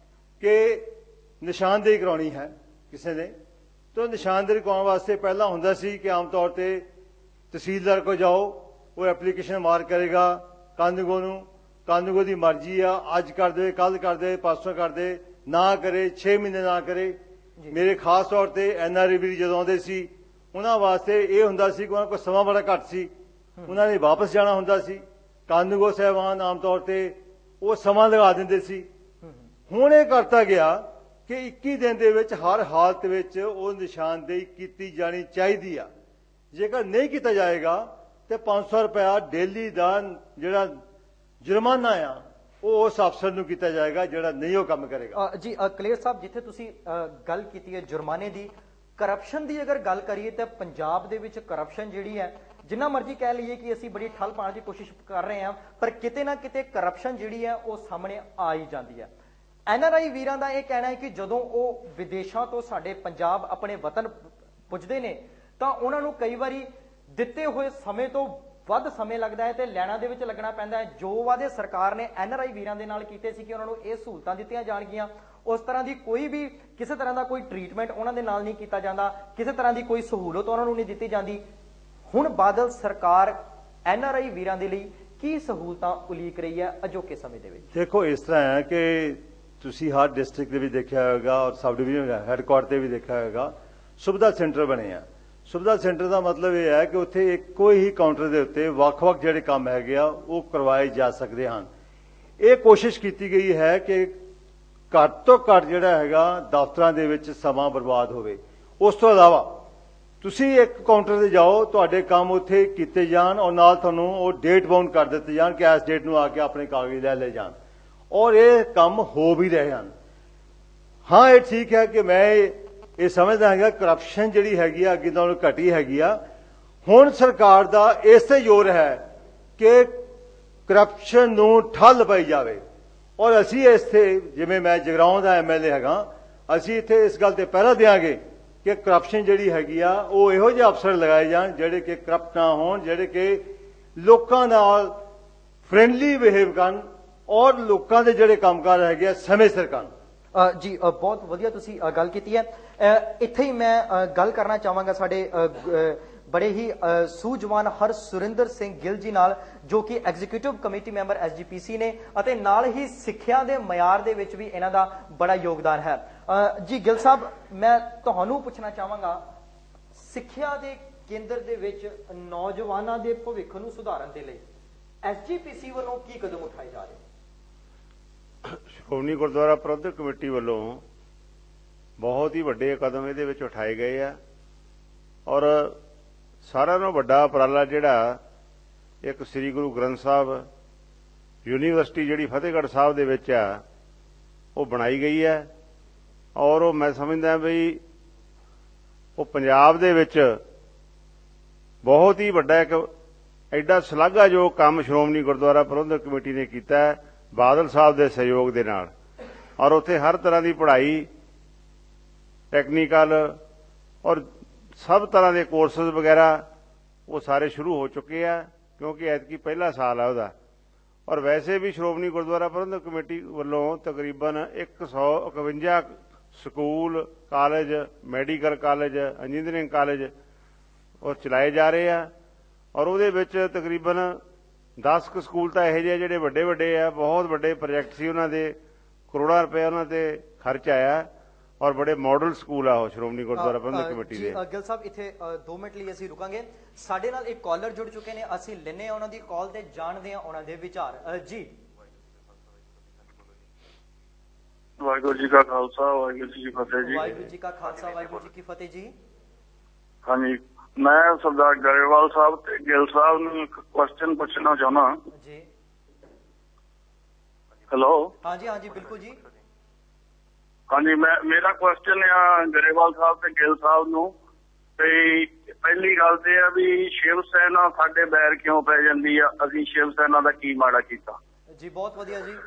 ਕਿ ਨਿਸ਼ਾਨਦੇਹੀ ਕਰਾਉਣੀ ਹੈ ਕਿਸੇ ਨੇ, ਤਾਂ ਨਿਸ਼ਾਨਦੇਹੀ ਕਰਾਉਣ ਵਾਸਤੇ ਪਹਿਲਾਂ ਹੁੰਦਾ ਸੀ ਕਿ ਆਮ ਤੌਰ ਤੇ ਤਹਿਸੀਲਦਾਰ ਕੋਲ ਜਾਓ, ਉਹ ਐਪਲੀਕੇਸ਼ਨ ਮਾਰਕ ਕਰੇਗਾ ਕਾਨੂੰਗੋ ਨੂੰ, ਕਾਨੂੰਗੋ ਦੀ ਮਰਜ਼ੀ ਆ, ਅੱਜ ਕਰ ਦੇ, ਕੱਲ ਕਰ ਦੇ, ਪਰਸੋਂ ਕਰ ਦੇ, ਨਾ ਕਰੇ 6 ਮਹੀਨੇ ਨਾ ਕਰੇ। ਮੇਰੇ ਖਾਸ ਤੌਰ ਤੇ NRA ਵੀ ਜਦੋਂ ਆਉਂਦੇ ਸੀ ਉਹਨਾਂ ਵਾਸਤੇ ਇਹ ਹੁੰਦਾ ਸੀ ਕਿ ਉਹਨਾਂ ਕੋਲ ਸਮਾਂ ਬੜਾ ਘੱਟ ਸੀ, ਉਹਨਾਂ ਨੇ ਵਾਪਸ ਜਾਣਾ ਹੁੰਦਾ ਸੀ। ਕਾਨੂੰਗੋ ਸਾਹਿਬਾਨ ਆਮ ਤੌਰ ਤੇ ਉਹ ਸਮਾਂ ਲਗਾ ਦਿੰਦੇ ਸੀ। ਹੁਣ ਇਹ ਕਰਤਾ ਗਿਆ ਕਿ 21 ਦਿਨ ਦੇ ਵਿੱਚ ਹਰ ਹਾਲਤ ਵਿੱਚ ਉਹ ਨਿਸ਼ਾਨਦੇਹੀ ਕੀਤੀ ਜਾਣੀ ਚਾਹੀਦੀ ਆ। ਜੇਕਰ ਨਹੀਂ ਕੀਤਾ ਜਾਏਗਾ ਤੇ 500 ਰੁਪਇਆ ਡੇਲੀ ਦਾ ਜਿਹੜਾ ਜੁਰਮਾਨਾ ਆ ਉਹ ਉਸ ਅਫਸਰ ਨੂੰ ਕੀਤਾ ਜਾਏਗਾ ਜਿਹੜਾ ਨਹੀਂ ਉਹ ਕੰਮ ਕਰੇਗਾ। ਜੀ ਕਲੀਅਰ ਸਾਹਿਬ, ਜਿੱਥੇ ਤੁਸੀਂ ਗੱਲ ਕੀਤੀ ਹੈ ਜੁਰਮਾਨੇ ਦੀ, ਕਰਪਸ਼ਨ ਦੀ ਅਗਰ ਗੱਲ ਕਰੀਏ ਤਾਂ ਪੰਜਾਬ ਦੇ ਵਿੱਚ ਕਰਪਸ਼ਨ ਜਿਹੜੀ ਹੈ, ਜਿੰਨਾ ਮਰਜ਼ੀ ਕਹਿ ਲਈਏ ਕਿ ਅਸੀਂ ਬੜੀ ਠੱਲ ਪਾਉਣ ਦੀ ਕੋਸ਼ਿਸ਼ ਕਰ ਰਹੇ ਹਾਂ, ਪਰ ਕਿਤੇ ਨਾ ਕਿਤੇ ਕਰਪਸ਼ਨ ਜਿਹੜੀ ਹੈ ਉਹ ਸਾਹਮਣੇ ਆ ਹੀ ਜਾਂਦੀ ਹੈ। NRI ਵੀਰਾਂ ਦਾ ਇਹ ਕਹਿਣਾ ਹੈ ਕਿ ਜਦੋਂ ਉਹ ਵਿਦੇਸ਼ਾਂ ਤੋਂ ਸਾਡੇ ਪੰਜਾਬ ਆਪਣੇ ਵਤਨ ਪੁੱਜਦੇ ਨੇ ਤਾਂ ਉਹਨਾਂ ਨੂੰ ਕਈ ਵਾਰੀ ਦਿੱਤੇ ਹੋਏ ਸਮੇਂ ਤੋਂ ਵੱਧ ਸਮੇਂ ਲੱਗਦਾ ਹੈ ਤੇ ਲੈਣਾ ਦੇ ਵਿੱਚ ਲੱਗਣਾ ਪੈਂਦਾ ਹੈ। ਜੋ ਵਾਅਦੇ ਸਰਕਾਰ ਨੇ NRI ਵੀਰਾਂ ਦੇ ਨਾਲ ਕੀਤੇ ਸੀ ਕਿ ਉਹਨਾਂ ਨੂੰ ਇਹ ਸਹੂਲਤਾਂ ਦਿੱਤੀਆਂ ਜਾਣਗੀਆਂ, ਉਸ ਤਰ੍ਹਾਂ ਦੀ ਕੋਈ ਵੀ ਕਿਸੇ ਤਰ੍ਹਾਂ ਦਾ ਕੋਈ ਟ੍ਰੀਟਮੈਂਟ ਉਹਨਾਂ ਦੇ ਨਾਲ ਨਹੀਂ ਕੀਤਾ ਜਾਂਦਾ, ਕਿਸੇ ਤਰ੍ਹਾਂ ਦੀ ਕੋਈ ਸਹੂਲਤ ਉਹਨਾਂ ਨੂੰ ਨਹੀਂ ਦਿੱਤੀ ਜਾਂਦੀ। ਹੁਣ ਬਾਦਲ ਸਰਕਾਰ NRI ਵੀਰਾਂ ਦੇ ਲਈ ਕੀ ਸਹੂਲਤਾਂ ਉਲੀਕ ਰਹੀ ਹੈ ਅਜੋਕੇ ਸਮੇਂ ਦੇ ਵਿੱਚ? ਦੇਖੋ, ਇਸ ਤਰ੍ਹਾਂ ਹੈ ਕਿ ਤੁਸੀਂ ਹਰ ਡਿਸਟ੍ਰਿਕਟ ਦੇ ਵੀ ਦੇਖਿਆ ਹੋਵੇਗਾ ਔਰ ਸਬ ਡਿਵੀਜ਼ਨ ਹੈੱਡਕੁਆਰਟਰ ਤੇ ਵੀ ਦੇਖਿਆ ਹੋਵੇਗਾ, ਸੁਵਿਧਾ ਸੈਂਟਰ ਬਣੇ ਆ। ਸੁਵਿਧਾ ਸੈਂਟਰ ਦਾ ਮਤਲਬ ਇਹ ਹੈ ਕਿ ਉੱਥੇ ਇੱਕੋ ਹੀ ਕਾਊਂਟਰ ਦੇ ਉੱਤੇ ਵੱਖ-ਵੱਖ ਜਿਹੜੇ ਕੰਮ ਹੈਗੇ ਆ ਉਹ ਕਰਵਾਏ ਜਾ ਸਕਦੇ ਹਨ। ਇਹ ਕੋਸ਼ਿਸ਼ ਕੀਤੀ ਗਈ ਹੈ ਕਿ ਘੱਟ ਤੋਂ ਘੱਟ ਜਿਹੜਾ ਹੈਗਾ ਦਫ਼ਤਰਾਂ ਦੇ ਵਿੱਚ ਸਮਾਂ ਬਰਬਾਦ ਹੋਵੇ। ਉਸ ਤੋਂ ਇਲਾਵਾ ਤੁਸੀਂ ਇੱਕ ਕਾਊਂਟਰ ਤੇ ਜਾਓ, ਤੁਹਾਡੇ ਕੰਮ ਉੱਥੇ ਕੀਤੇ ਜਾਣ ਔਰ ਨਾਲ ਤੁਹਾਨੂੰ ਉਹ ਡੇਟ ਬਾਉਂਡ ਕਰ ਦਿੱਤੇ ਜਾਣ ਕਿ ਇਸ ਡੇਟ ਨੂੰ ਆ ਕੇ ਆਪਣੇ ਕਾਗਜ਼ ਲੈ ਜਾਣ, ਔਰ ਇਹ ਕੰਮ ਹੋ ਵੀ ਰਹੇ ਹਨ। ਹਾਂ ਇਹ ਠੀਕ ਹੈ ਕਿ ਮੈਂ ਇਹ ਸਮਝਦਾ ਹੈਗਾ ਕਰਪਸ਼ਨ ਜਿਹੜੀ ਹੈਗੀ ਆ ਅੱਗੇ ਨਾਲੋਂ ਘਟੀ ਹੈਗੀ ਆ। ਹੁਣ ਸਰਕਾਰ ਦਾ ਇਸੇ ਜ਼ੋਰ ਹੈ ਕਿ ਕਰਪਸ਼ਨ ਨੂੰ ਠੱਲ ਪਾਈ ਜਾਵੇ। ਔਰ ਅਸੀਂ ਇੱਥੇ ਜਿਵੇਂ ਮੈਂ ਜਗਰਾਉਂ ਦਾ MLA ਹੈਗਾ, ਅਸੀਂ ਇੱਥੇ ਇਸ ਗੱਲ ਤੇ ਪਹਿਰਾ ਦਿਆਂਗੇ ਕਿ ਕਰਪਸ਼ਨ ਜਿਹੜੀ ਹੈਗੀ ਆ ਉਹ ਇਹੋ ਜਿਹੇ ਅਫਸਰ ਲਗਾਏ ਜਾਣ ਜਿਹੜੇ ਕਿ ਕਰਪਟ ਨਾ ਹੋਣ, ਜਿਹੜੇ ਕਿ ਲੋਕਾਂ ਨਾਲ ਫਰੈਂਡਲੀ ਬਿਹੇਵ ਕਰਨ ਔਰ ਲੋਕਾਂ ਦੇ ਜਿਹੜੇ ਕੰਮਕਾਰ ਹੈਗੇ ਆ ਸਮੇਂ ਸਿਰ ਕਰਨ। ਜੀ ਬਹੁਤ ਵਧੀਆ ਤੁਸੀਂ ਗੱਲ ਕੀਤੀ ਹੈ। ਇੱਥੇ ਹੀ ਮੈਂ ਗੱਲ ਕਰਨਾ ਚਾਹਾਂਗਾ ਸਾਡੇ ਬੜੇ ਹੀ ਸੂਝਵਾਨ ਹਰਸੁਰਿੰਦਰ ਸਿੰਘ ਗਿੱਲ ਜੀ ਨਾਲ, ਜੋ ਕਿ ਐਗਜ਼ੀਕਿਊਟਿਵ ਕਮੇਟੀ ਮੈਂਬਰ SGPC ਨੇ ਅਤੇ ਨਾਲ ਹੀ ਸਿੱਖਿਆ ਦੇ ਮਿਆਰ ਦੇ ਵਿੱਚ ਵੀ ਇਹਨਾਂ ਦਾ ਬੜਾ ਯੋਗਦਾਨ ਹੈ। ਜੀ ਗਿੱਲ ਸਾਹਿਬ, ਮੈਂ ਤੁਹਾਨੂੰ ਪੁੱਛਣਾ ਚਾਹਾਂਗਾ, ਸਿੱਖਿਆ ਦੇ ਕੇਂਦਰ ਦੇ ਵਿੱਚ ਨੌਜਵਾਨਾਂ ਦੇ ਭਵਿੱਖ ਨੂੰ ਸੁਧਾਰਨ ਦੇ ਲਈ SGPC ਵੱਲੋਂ ਕੀ ਕਦਮ ਉਠਾਏ ਜਾ ਰਹੇ? ਸ਼੍ਰੋਮਣੀ ਗੁਰਦੁਆਰਾ ਪ੍ਰਬੰਧਕ ਕਮੇਟੀ ਵੱਲੋਂ ਬਹੁਤ ਹੀ ਵੱਡੇ ਕਦਮ ਇਹਦੇ ਵਿੱਚ ਉਠਾਏ ਗਏ ਆ। ਔਰ ਸਾਰਿਆਂ ਨਾਲੋਂ ਵੱਡਾ ਉਪਰਾਲਾ ਜਿਹੜਾ ਇੱਕ ਸ੍ਰੀ ਗੁਰੂ ਗ੍ਰੰਥ ਸਾਹਿਬ ਯੂਨੀਵਰਸਿਟੀ ਜਿਹੜੀ ਫਤਿਹਗੜ੍ਹ ਸਾਹਿਬ ਦੇ ਵਿੱਚ ਆ ਉਹ ਬਣਾਈ ਗਈ ਹੈ। ਔਰ ਉਹ ਮੈਂ ਸਮਝਦਾ ਵੀ ਉਹ ਪੰਜਾਬ ਦੇ ਵਿੱਚ ਬਹੁਤ ਹੀ ਵੱਡਾ ਇੱਕ ਐਡਾ ਸ਼ਲਾਘਾਯੋਗ ਕੰਮ ਸ਼੍ਰੋਮਣੀ ਗੁਰਦੁਆਰਾ ਪ੍ਰਬੰਧਕ ਕਮੇਟੀ ਨੇ ਕੀਤਾ ਹੈ ਬਾਦਲ ਸਾਹਿਬ ਦੇ ਸਹਿਯੋਗ ਦੇ ਨਾਲ। ਔਰ ਉੱਥੇ ਹਰ ਤਰ੍ਹਾਂ ਦੀ ਪੜ੍ਹਾਈ, ਟੈਕਨੀਕਲ ਔਰ ਸਭ ਤਰ੍ਹਾਂ ਦੇ ਕੋਰਸਿਸ ਵਗੈਰਾ ਉਹ ਸਾਰੇ ਸ਼ੁਰੂ ਹੋ ਚੁੱਕੇ ਆ, ਕਿਉਂਕਿ ਐਤਕੀ ਪਹਿਲਾ ਸਾਲ ਆ ਉਹਦਾ। ਔਰ ਵੈਸੇ ਵੀ ਸ਼੍ਰੋਮਣੀ ਗੁਰਦੁਆਰਾ ਪ੍ਰਬੰਧਕ ਕਮੇਟੀ ਵੱਲੋਂ ਤਕਰੀਬਨ 151 school, college, medical college, engineering college ਉਹ ਚਲਾਏ ਜਾ ਰਹੇ ਆ। ਔਰ ਉਹਦੇ ਵਿੱਚ ਤਕਰੀਬਨ 10 ਕੁ ਸਕੂਲ ਤਾਂ ਇਹੋ ਜਿਹੇ ਜਿਹੜੇ ਵੱਡੇ ਵੱਡੇ ਆ, ਬਹੁਤ ਵੱਡੇ ਪ੍ਰੋਜੈਕਟ ਸੀ, ਉਹਨਾਂ ਦੇ ਕਰੋੜਾਂ ਰੁਪਏ ਉਹਨਾਂ ਤੇ ਖਰਚ ਆਇਆ। ਔਰ ਬੜੇ ਮਾਡਲ ਸਕੂਲ ਆ ਉਹ ਸ਼੍ਰੋਮਣੀ ਗੁਰਦੁਆਰਾ ਪ੍ਰਬੰਧਕ ਕਮੇਟੀ ਦੇ। ਗਿੱਲ ਸਾਹਿਬ, ਇੱਥੇ 2 ਮਿੰਟ ਲਈ ਅਸੀਂ ਰੁਕਾਂਗੇ। ਸਾਡੇ ਨਾਲ ਇੱਕ ਕਾਲਰ ਜੁੜ ਚੁੱਕੇ ਨੇ, ਅਸੀਂ ਲੈਨੇ ਉਹਨਾਂ ਦੀ ਕਾਲ ਤੇ ਜਾਣਦੇ ਹਾਂ ਉਹਨਾਂ ਦੇ ਵਿਚਾਰ। ਜੀ ਵਾਹਿਗੁਰੂ ਜੀ ਕਾ ਖਾਲਸਾ, ਵਾਹਿਗੁਰੂ ਜੀ ਕੀ ਫਤਿਹ ਜੀ। ਵਾਹਿਗੁਰੂ ਜੀ ਕਾ ਖਾਲਸਾ, ਵਾਹਿਗੁਰੂ ਜੀ ਕੀ ਫਤਿਹ ਜੀ। ਹਾਂਜੀ, ਮੈਂ ਸਰਦਾਰ ਗਰੇਵਾਲ ਸਾਹਿਬ ਤੇ ਗਿੱਲ ਸਾਹਿਬ ਨੂੰ ਇੱਕ ਕੁਐਸਚਨ ਪੁੱਛਣਾ ਚਾਹੁੰਦਾ ਜੀ। ਹੈਲੋ। ਹਾਂਜੀ ਹਾਂਜੀ ਬਿਲਕੁਲ ਜੀ। ਹਾਂਜੀ, ਮੇਰਾ ਕੁਐਸਚਨ ਆ ਗਰੇਵਾਲ ਸਾਹਿਬ ਤੇ ਗਿੱਲ ਸਾਹਿਬ ਨੂੰ। ਤੇ ਪਹਿਲੀ ਗੱਲ ਤੇ ਆ ਵੀ ਸ਼ਿਵ ਸੈਨਾ ਸਾਡੇ ਬੈਰ ਕਿਉਂ ਪੈ ਜਾਂਦੀ ਆ? ਅਸੀਂ ਸ਼ਿਵ ਸੈਨਾ ਦਾ ਕੀ ਮਾੜਾ ਕੀਤਾ? ਜੀ ਬਹੁਤ ਵਧੀਆ ਜੀ।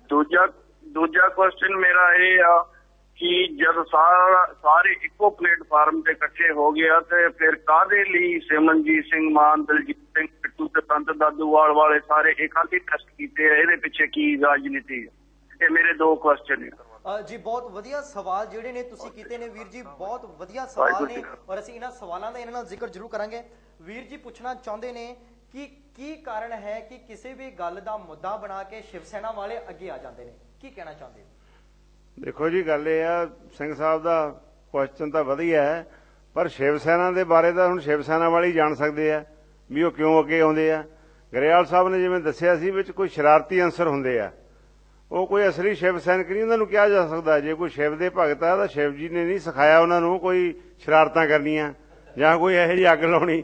ਦੂਜਾ ਕੁਐਸਚਨ ਮੇਰਾ ਇਹ ਆ ਕਿ ਜਦ ਸਾਰੇ ਇੱਕੋ ਪਲੇਟਫਾਰਮ ਤੇ ਇਕੱਠੇ ਹੋ ਗਿਆ ਤੇ ਫਿਰ ਕਾਹਦੇ ਲਈ ਸਿਮਰਨਜੀਤ ਸਿੰਘ ਮਾਨ, ਦਲਜੀਤ ਸਿੰਘ ਪਿੱਟੂ ਤੇ ਪੰਤ ਦਾਦੂਵਾਲ ਵਾਲੇ ਸਾਰੇ ਇਹ ਕਾਹਦੇ ਟੈਸਟ ਕੀਤੇ ਆ? ਇਹਦੇ ਪਿੱਛੇ ਕੀ ਰਾਜਨੀਤੀ ਹੈ? ਇਹ ਮੇਰੇ 2 ਕੁਐਸਚਨ ਨੇ। ਜੀ ਬਹੁਤ ਵਧੀਆ ਸਵਾਲ ਜਿਹੜੇ ਨੇ ਤੁਸੀਂ ਕੀਤੇ ਨੇ ਵੀਰ ਜੀ, ਬਹੁਤ ਵਧੀਆ ਸਵਾਲ ਨੇ ਔਰ ਅਸੀਂ ਇਹਨਾਂ ਸਵਾਲਾਂ ਦਾ ਇਹਨਾਂ ਨਾਲ ਜ਼ਿਕਰ ਜ਼ਰੂਰ ਕਰਾਂਗੇ। ਵੀਰ ਜੀ ਪੁੱਛਣਾ ਚਾਹੁੰਦੇ ਨੇ ਕਿ ਕੀ ਕਾਰਨ ਹੈ ਕਿ ਕਿਸੇ ਵੀ ਗੱਲ ਦਾ ਮੁੱਦਾ ਬਣਾ ਕੇ ਸ਼ਿਵ ਸੈਨਾ ਵਾਲੇ ਅੱਗੇ ਆ ਜਾਂਦੇ ਨੇ? ਕੀ ਕਹਿਣਾ ਚਾਹੁੰਦੇ ਹੋ? ਦੇਖੋ ਜੀ, ਗੱਲ ਇਹ ਆ, ਸਿੰਘ ਸਾਹਿਬ ਦਾ ਕੁਐਸਚਨ ਤਾਂ ਵਧੀਆ ਹੈ, ਪਰ ਸ਼ਿਵ ਸੈਨਾ ਦੇ ਬਾਰੇ ਤਾਂ ਹੁਣ ਸ਼ਿਵ ਸੈਨਾ ਵਾਲੇ ਹੀ ਜਾਣ ਸਕਦੇ ਆ ਵੀ ਉਹ ਕਿਉਂ ਅੱਗੇ ਆਉਂਦੇ ਆ। ਗਰੇਵਾਲ ਸਾਹਿਬ ਨੇ ਜਿਵੇਂ ਦੱਸਿਆ ਸੀ ਵਿੱਚ ਕੋਈ ਸ਼ਰਾਰਤੀ ਅੰਸਰ ਹੁੰਦੇ ਆ, ਉਹ ਕੋਈ ਅਸਲੀ ਸ਼ਿਵ ਸੈਨਿਕ ਨਹੀਂ ਉਹਨਾਂ ਨੂੰ ਕਿਹਾ ਜਾ ਸਕਦਾ। ਜੇ ਕੋਈ ਸ਼ਿਵ ਦੇ ਭਗਤ ਆ ਤਾਂ ਸ਼ਿਵ ਜੀ ਨੇ ਨਹੀਂ ਸਿਖਾਇਆ ਉਹਨਾਂ ਨੂੰ ਕੋਈ ਸ਼ਰਾਰਤਾਂ ਕਰਨੀਆਂ ਜਾਂ ਕੋਈ ਇਹੋ ਜਿਹੀ ਅੱਗ ਲਾਉਣੀ।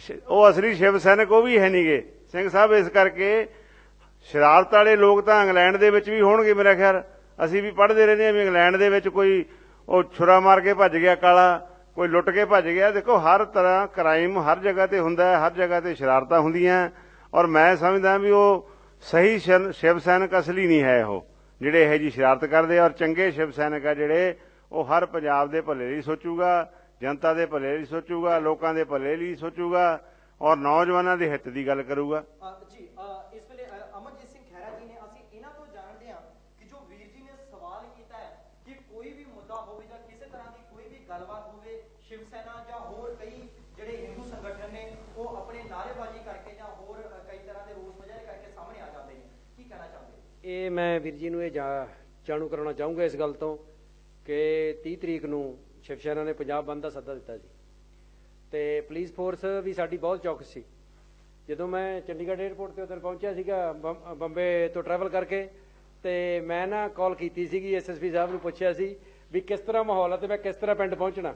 ਉਹ ਅਸਲੀ ਸ਼ਿਵ ਸੈਨਿਕ ਉਹ ਵੀ ਹੈ ਨਹੀਂਗੇ ਸਿੰਘ ਸਾਹਿਬ। ਇਸ ਕਰਕੇ ਸ਼ਰਾਰਤ ਵਾਲੇ ਲੋਕ ਤਾਂ ਇੰਗਲੈਂਡ ਦੇ ਵਿੱਚ ਵੀ ਹੋਣਗੇ ਮੇਰਾ ਖਿਆਲ। ਅਸੀਂ ਵੀ ਪੜ੍ਹਦੇ ਰਹਿੰਦੇ ਹਾਂ ਵੀ ਇੰਗਲੈਂਡ ਦੇ ਵਿੱਚ ਕੋਈ ਉਹ ਛੁਰਾ ਮਾਰ ਕੇ ਭੱਜ ਗਿਆ ਕਾਲਾ, ਕੋਈ ਲੁੱਟ ਕੇ ਭੱਜ ਗਿਆ। ਦੇਖੋ ਹਰ ਤਰ੍ਹਾਂ ਕ੍ਰਾਈਮ ਹਰ ਜਗ੍ਹਾ ਤੇ ਹੁੰਦਾ ਹੈ, ਹਰ ਜਗ੍ਹਾ ਤੇ ਸ਼ਰਾਰਤਾਂ ਹੁੰਦੀਆਂ। ਔਰ ਮੈਂ ਸਮਝਦਾ ਵੀ ਉਹ ਸਹੀ ਸ਼ਿਵ ਸੈਨਿਕ ਅਸਲੀ ਨਹੀਂ ਹੈ ਉਹ ਜਿਹੜੇ ਇਹੋ ਜਿਹੀ ਸ਼ਰਾਰਤ ਕਰਦੇ। ਔਰ ਚੰਗੇ ਸ਼ਿਵ ਸੈਨਿਕ ਆ ਜਿਹੜੇ ਉਹ ਹਰ ਪੰਜਾਬ ਦੇ ਭਲੇ ਲਈ ਸੋਚੂਗਾ, ਜਨਤਾ ਦੇ ਭਲੇ ਲਈ ਸੋਚੂਗਾ, ਲੋਕਾਂ ਦੇ ਭਲੇ ਲਈ ਸੋਚੂਗਾ ਔਰ ਨੌਜਵਾਨਾਂ ਦੇ ਹਿੱਤ ਦੀ ਗੱਲ ਕਰੂਗਾ। ਜੀ ਇਸ ਵੇਲੇ ਅਮਰਜੀਤ ਸਿੰਘ ਖਹਿਰਾ ਜੀ ਨੇ, ਅਸੀਂ ਇਹਨਾਂ ਤੋਂ ਜਾਣਦੇ ਹਾਂ ਕਿ ਜੋ ਵੀਰ ਜੀ ਨੇ ਸਵਾਲ ਕੀਤਾ ਹੈ ਕਿ ਕੋਈ ਵੀ ਮੁੱਦਾ ਹੋਵੇ ਜਾਂ ਕਿਸੇ ਤਰ੍ਹਾਂ ਦੀ ਕੋਈ ਵੀ ਗੱਲਬਾਤ ਹੋਵੇ, ਸ਼ਿਵ ਸੈਨਾ ਜਾਂ ਹੋਰ ਕਈ ਜਿਹੜੇ ਹਿੰਦੂ ਸੰਗਠਨ ਨੇ ਉਹ ਆਪਣੇ ਨਾਅਰੇਬਾਜ਼ੀ ਕਰਕੇ ਜਾਂ ਹੋਰ ਕਈ ਤਰ੍ਹਾਂ ਦੇ ਰੋਸ ਮੁਜ਼ਾਹਰੇ ਕਰਕੇ ਸਾਹਮਣੇ ਆ ਜਾਂਦੇ ਨੇ। ਕੀ ਕਹਿਣਾ ਚਾਹੁੰਦੇ? ਇਹ ਮੈਂ ਵੀਰ ਜੀ ਨੂੰ ਇਹ ਜਾਣੂ ਕਰਾਉਣਾ ਚਾਹੂੰਗਾ ਇਸ ਗੱਲ ਤੋਂ ਕਿ 30 ਤਰੀਕ ਨੂੰ ਸ਼ਿਵ ਸੈਨਾ ਨੇ ਪੰਜਾਬ ਬੰਦ ਦਾ ਸੱਦਾ ਦਿੱਤਾ ਸੀ ਤੇ ਪੁਲਿਸ ਫੋਰਸ ਵੀ ਸਾਡੀ ਬਹੁਤ ਚੌਕਸ ਸੀ। ਜਦੋਂ ਮੈਂ ਚੰਡੀਗੜ੍ਹ ਏਅਰਪੋਰਟ ਤੇ ਉੱਧਰ ਪਹੁੰਚਿਆ ਸੀਗਾ ਬੰਬੇ ਤੋਂ ਟਰੈਵਲ ਕਰਕੇ, ਤੇ ਮੈਂ ਨਾ ਕਾਲ ਕੀਤੀ ਸੀਗੀ SSP ਸਾਹਿਬ ਨੂੰ, ਪੁੱਛਿਆ ਸੀ ਵੀ ਕਿਸ ਤਰ੍ਹਾਂ ਮਾਹੌਲ ਹੈ ਤੇ ਮੈਂ ਕਿਸ ਤਰ੍ਹਾਂ ਪਿੰਡ ਪਹੁੰਚਣਾ।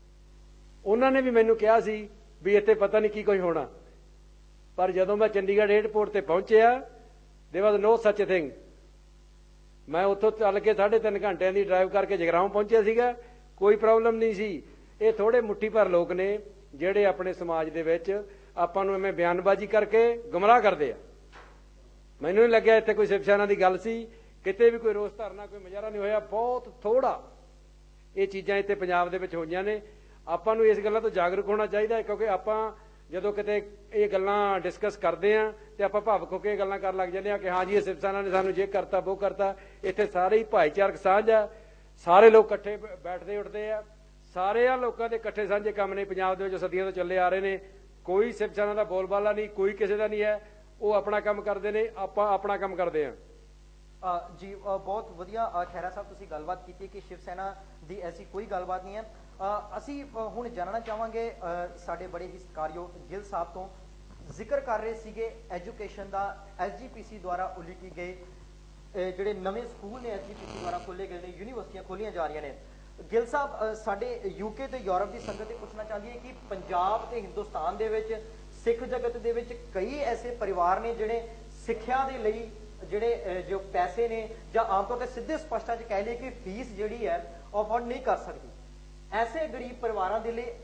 ਉਹਨਾਂ ਨੇ ਵੀ ਮੈਨੂੰ ਕਿਹਾ ਸੀ ਵੀ ਇੱਥੇ ਪਤਾ ਨਹੀਂ ਕੀ ਕੁਝ ਹੋਣਾ, ਪਰ ਜਦੋਂ ਮੈਂ ਚੰਡੀਗੜ੍ਹ ਏਅਰਪੋਰਟ ਤੇ ਪਹੁੰਚਿਆ there was no such a thing। मैं ਉੱਥੋਂ ਚੱਲ ਕੇ 3.5 ਘੰਟਿਆਂ ਦੀ ਡਰਾਈਵ ਕਰਕੇ ਜਗਰਾਉਂ ਪਹੁੰਚਿਆ ਸੀਗਾ, ਕੋਈ ਪ੍ਰੋਬਲਮ ਨਹੀਂ ਸੀ। ਇਹ ਥੋੜੇ ਮੁੱਠੀ ਭਰ ਲੋਕ ਨੇ ਜਿਹੜੇ ਆਪਣੇ ਸਮਾਜ ਦੇ ਵਿੱਚ ਆਪਾਂ ਨੂੰ ਐਵੇਂ ਬਿਆਨਬਾਜ਼ੀ ਕਰਕੇ ਗੁੰਮਰਾਹ ਕਰਦੇ ਆ। ਮੈਨੂੰ ਨਹੀਂ ਲੱਗਿਆ ਇੱਥੇ ਕੋਈ ਸ਼ਿਵ ਸੈਨਾ ਦੀ ਗੱਲ ਸੀ, ਕਿਤੇ ਵੀ ਕੋਈ ਰੋਸ ਧਰਨਾ, ਕੋਈ ਮੁਜ਼ਾਹਰਾ ਨਹੀਂ ਹੋਇਆ, ਬਹੁਤ ਥੋੜਾ ਇਹ ਚੀਜ਼ਾਂ ਇੱਥੇ ਪੰਜਾਬ ਦੇ ਵਿੱਚ ਹੋਈਆਂ ਨੇ। ਆਪਾਂ ਨੂੰ ਇਸ ਗੱਲਾਂ ਤੋਂ ਜਾਗਰੂਕ ਹੋਣਾ ਚਾਹੀਦਾ ਹੈ, ਕਿਉਂਕਿ ਆਪਾਂ ਜਦੋਂ ਕਿਤੇ ਇਹ ਗੱਲਾਂ ਡਿਸਕਸ ਕਰਦੇ ਆ ਤੇ ਆਪਾਂ ਭਾਵੁਕ ਹੋ ਕੇ ਇਹ ਗੱਲਾਂ ਕਰਨ ਲੱਗ ਜਾਂਦੇ ਆ ਕਿ ਹਾਂ ਜੀ ਇਹ ਸ਼ਿਵ ਸੈਨਾ ਨੇ ਸਾਨੂੰ ਜੇ ਕਰਤਾ ਉਹ ਕਰਤਾ। ਇੱਥੇ ਸਾਰੇ ਹੀ ਭਾਈਚਾਰਕ ਸਾਂਝ ਆ, ਸਾਰੇ ਲੋਕ ਇਕੱਠੇ ਬੈਠਦੇ ਉੱਠਦੇ ਆ, ਸਾਰਿਆਂ ਲੋਕਾਂ ਦੇ ਇਕੱਠੇ ਸਾਂਝੇ ਕੰਮ ਨੇ ਪੰਜਾਬ ਦੇ ਵਿੱਚ ਸਦੀਆਂ ਤੋਂ ਚੱਲੇ ਆ ਰਹੇ ਨੇ। ਕੋਈ ਸ਼ਿਵ ਸੈਨਾ ਦਾ ਬੋਲਬਾਲਾ ਨਹੀਂ, ਕੋਈ ਕਿਸੇ ਦਾ ਨਹੀਂ ਹੈ। ਉਹ ਆਪਣਾ ਕੰਮ ਕਰਦੇ ਨੇ, ਆਪਾਂ ਆਪਣਾ ਕੰਮ ਕਰਦੇ ਆ। ਜੀ ਬਹੁਤ ਵਧੀਆ ਖਹਿਰਾ ਸਾਹਿਬ ਤੁਸੀਂ ਗੱਲਬਾਤ ਕੀਤੀ ਕਿ ਸ਼ਿਵ ਸੈਨਾ ਦੀ ਐਸੀ ਕੋਈ ਗੱਲਬਾਤ ਨਹੀਂ ਹੈ। ਅਸੀਂ ਹੁਣ ਜਾਣਨਾ ਚਾਹਾਂਗੇ ਸਾਡੇ ਬੜੇ ਹੀ ਸਤਿਕਾਰਯੋਗ ਗਿੱਲ ਸਾਹਿਬ ਤੋਂ, ਜ਼ਿਕਰ ਕਰ ਰਹੇ ਸੀਗੇ ਐਜੂਕੇਸ਼ਨ ਦਾ, SGPC ਦੁਆਰਾ ਉਲੀਕੇ ਗਏ ਜਿਹੜੇ ਨਵੇਂ ਸਕੂਲ ਨੇ SGPC ਦੁਆਰਾ ਖੋਲ੍ਹੇ ਗਏ ਨੇ, ਯੂਨੀਵਰਸਿਟੀਆਂ ਖੋਲ੍ਹੀਆਂ ਜਾ ਰਹੀਆਂ ਨੇ। ਗਿੱਲ ਸਾਹਿਬ ਸਾਡੇ UK ਤੇ ਯੂਰਪ ਦੀ ਸੰਗਤ ਇਹ ਪੁੱਛਣਾ ਚਾਹੁੰਦੀ ਹੈ ਕਿ ਪੰਜਾਬ ਤੇ ਹਿੰਦੁਸਤਾਨ ਦੇ ਵਿੱਚ ਸਿੱਖ ਜਗਤ ਦੇ ਵਿੱਚ ਕਈ ਐਸੇ ਪਰਿਵਾਰ ਨੇ ਜਿਹੜੇ ਸਿੱਖਿਆ ਦੇ ਲਈ ਜਿਹੜੇ ਜੋ ਪੈਸੇ ਨੇ ਜਾਂ ਆਮ ਤੌਰ ਤੇ ਸਿੱਧੇ ਸਪਸ਼ਟਾਂ 'ਚ ਕਹਿ ਲਈਏ ਕਿ ਫੀਸ ਜਿਹੜੀ ਹੈ ਉਹ ਅਫੋਰਡ ਨਹੀਂ ਕਰ ਸਕਦੀ। ਐਸੇ ਗਰੀਬ ਪਰਿਵਾਰਾਂ ਦੇ ਲਈ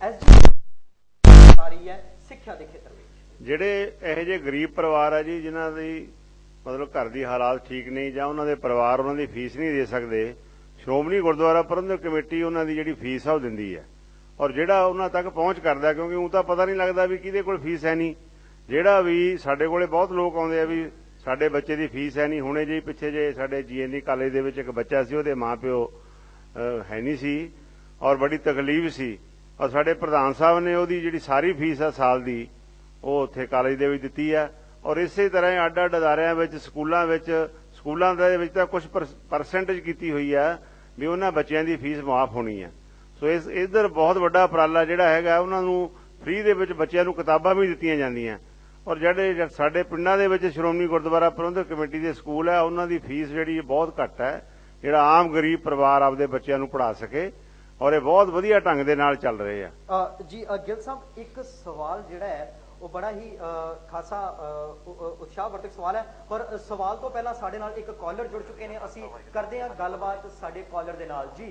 SGPC ਆ ਰਹੀ ਹੈ ਸਿੱਖਿਆ ਦੇ ਖੇਤਰ ਵਿੱਚ। ਜਿਹੜੇ ਇਹੋ ਜਿਹੇ ਗਰੀਬ ਪਰਿਵਾਰ ਆ ਜੀ ਜਿਨ੍ਹਾਂ ਦੀ ਮਤਲਬ ਘਰ ਦੀ ਹਾਲਾਤ ਠੀਕ ਨਹੀਂ ਜਾਂ ਉਹਨਾਂ ਦੇ ਪਰਿਵਾਰ ਉਹਨਾਂ ਦੀ ਫੀਸ ਨਹੀਂ ਦੇ ਸਕਦੇ, ਸ਼੍ਰੋਮਣੀ ਗੁਰਦੁਆਰਾ ਪ੍ਰਬੰਧਕ ਕਮੇਟੀ ਉਹਨਾਂ ਦੀ ਜਿਹੜੀ ਫੀਸ ਆ ਉਹ ਦਿੰਦੀ ਹੈ। ਔਰ ਜਿਹੜਾ ਉਹਨਾਂ ਤੱਕ ਪਹੁੰਚ ਕਰਦਾ, ਕਿਉਂਕਿ ਉਹ ਤਾਂ ਪਤਾ ਨਹੀਂ ਲੱਗਦਾ ਵੀ ਕਿਹਦੇ ਕੋਲ ਫੀਸ ਹੈ ਨਹੀਂ। ਜਿਹੜਾ ਵੀ ਸਾਡੇ ਕੋਲੇ ਬਹੁਤ ਲੋਕ ਆਉਂਦੇ ਆ ਵੀ ਸਾਡੇ ਬੱਚੇ ਦੀ ਫੀਸ ਹੈ ਨਹੀਂ। ਹੁਣੇ ਜਿਹੀ ਪਿੱਛੇ ਜੇ ਸਾਡੇ GND ਕਾਲਜ ਦੇ ਵਿੱਚ ਇੱਕ ਬੱਚਾ ਸੀ, ਉਹਦੇ ਮਾਂ-ਪਿਓ ਹੈ ਨਹੀਂ ਸੀ ਔਰ ਬੜੀ ਤਕਲੀਫ ਸੀ। ਔਰ ਸਾਡੇ ਪ੍ਰਧਾਨ ਸਾਹਿਬ ਨੇ ਉਹਦੀ ਜਿਹੜੀ ਸਾਰੀ ਫੀਸ ਆ ਸਾਲ ਦੀ ਉਹ ਉੱਥੇ ਕਾਲਜ ਦੇ ਵਿੱਚ ਦਿੱਤੀ ਆ। ਔਰ ਇਸੇ ਤਰ੍ਹਾਂ ਹੀ ਅੱਡ-ਅੱਡ ਅਦਾਰਿਆਂ ਵਿੱਚ ਸਕੂਲਾਂ ਦੇ ਵਿੱਚ ਤਾਂ ਕੁਝ ਪਰਸੈਂਟੇਜ ਕੀਤੀ ਹੋਈ ਆ ਵੀ ਉਹਨਾਂ ਬੱਚਿਆਂ ਦੀ ਫੀਸ ਮਾਫ ਹੋਣੀ ਆ। ਸੋ ਇਧਰ ਬਹੁਤ ਵੱਡਾ ਉਪਰਾਲਾ ਜਿਹੜਾ ਹੈਗਾ, ਉਹਨਾਂ ਨੂੰ ਫ੍ਰੀ ਦੇ ਵਿੱਚ ਬੱਚਿਆਂ ਨੂੰ ਕਿਤਾਬਾਂ ਵੀ ਦਿੱਤੀਆਂ ਜਾਂਦੀਆਂ। ਔਰ ਜਿਹੜੇ ਸਾਡੇ ਪਿੰਡਾਂ ਦੇ ਵਿੱਚ ਸ਼੍ਰੋਮਣੀ ਗੁਰਦੁਆਰਾ ਪ੍ਰਬੰਧਕ ਕਮੇਟੀ ਦੇ ਸਕੂਲ ਹੈ, ਉਹਨਾਂ ਦੀ ਫੀਸ ਜਿਹੜੀ ਬਹੁਤ ਘੱਟ ਹੈ, ਜਿਹੜਾ ਆਮ ਗਰੀਬ ਪਰਿਵਾਰ ਆਪਦੇ ਬੱਚਿਆਂ ਨੂੰ ਪੜ੍ਹਾ ਸਕੇ। ਔਰ ਇਹ ਬਹੁਤ ਵਧੀਆ ਢੰਗ ਦੇ ਨਾਲ ਚੱਲ ਰਹੇ ਆ। ਜੀ ਗਿੱਲ ਸਾਹਿਬ, ਇੱਕ ਸਵਾਲ ਜਿਹੜਾ ਹੈ ਉਹ ਬੜਾ ਹੀ ਖਾਸਾ ਉਤਸ਼ਾਹਵਰਧਕ ਸਵਾਲ ਹੈ, ਪਰ ਸਵਾਲ ਤੋਂ ਪਹਿਲਾਂ ਸਾਡੇ ਨਾਲ ਇੱਕ ਕਾਲਰ ਜੁੜ ਚੁੱਕੇ ਨੇ। ਅਸੀਂ ਕਰਦੇ ਹਾਂ ਗੱਲਬਾਤ ਸਾਡੇ ਕਾਲਰ ਦੇ ਨਾਲ। ਜੀ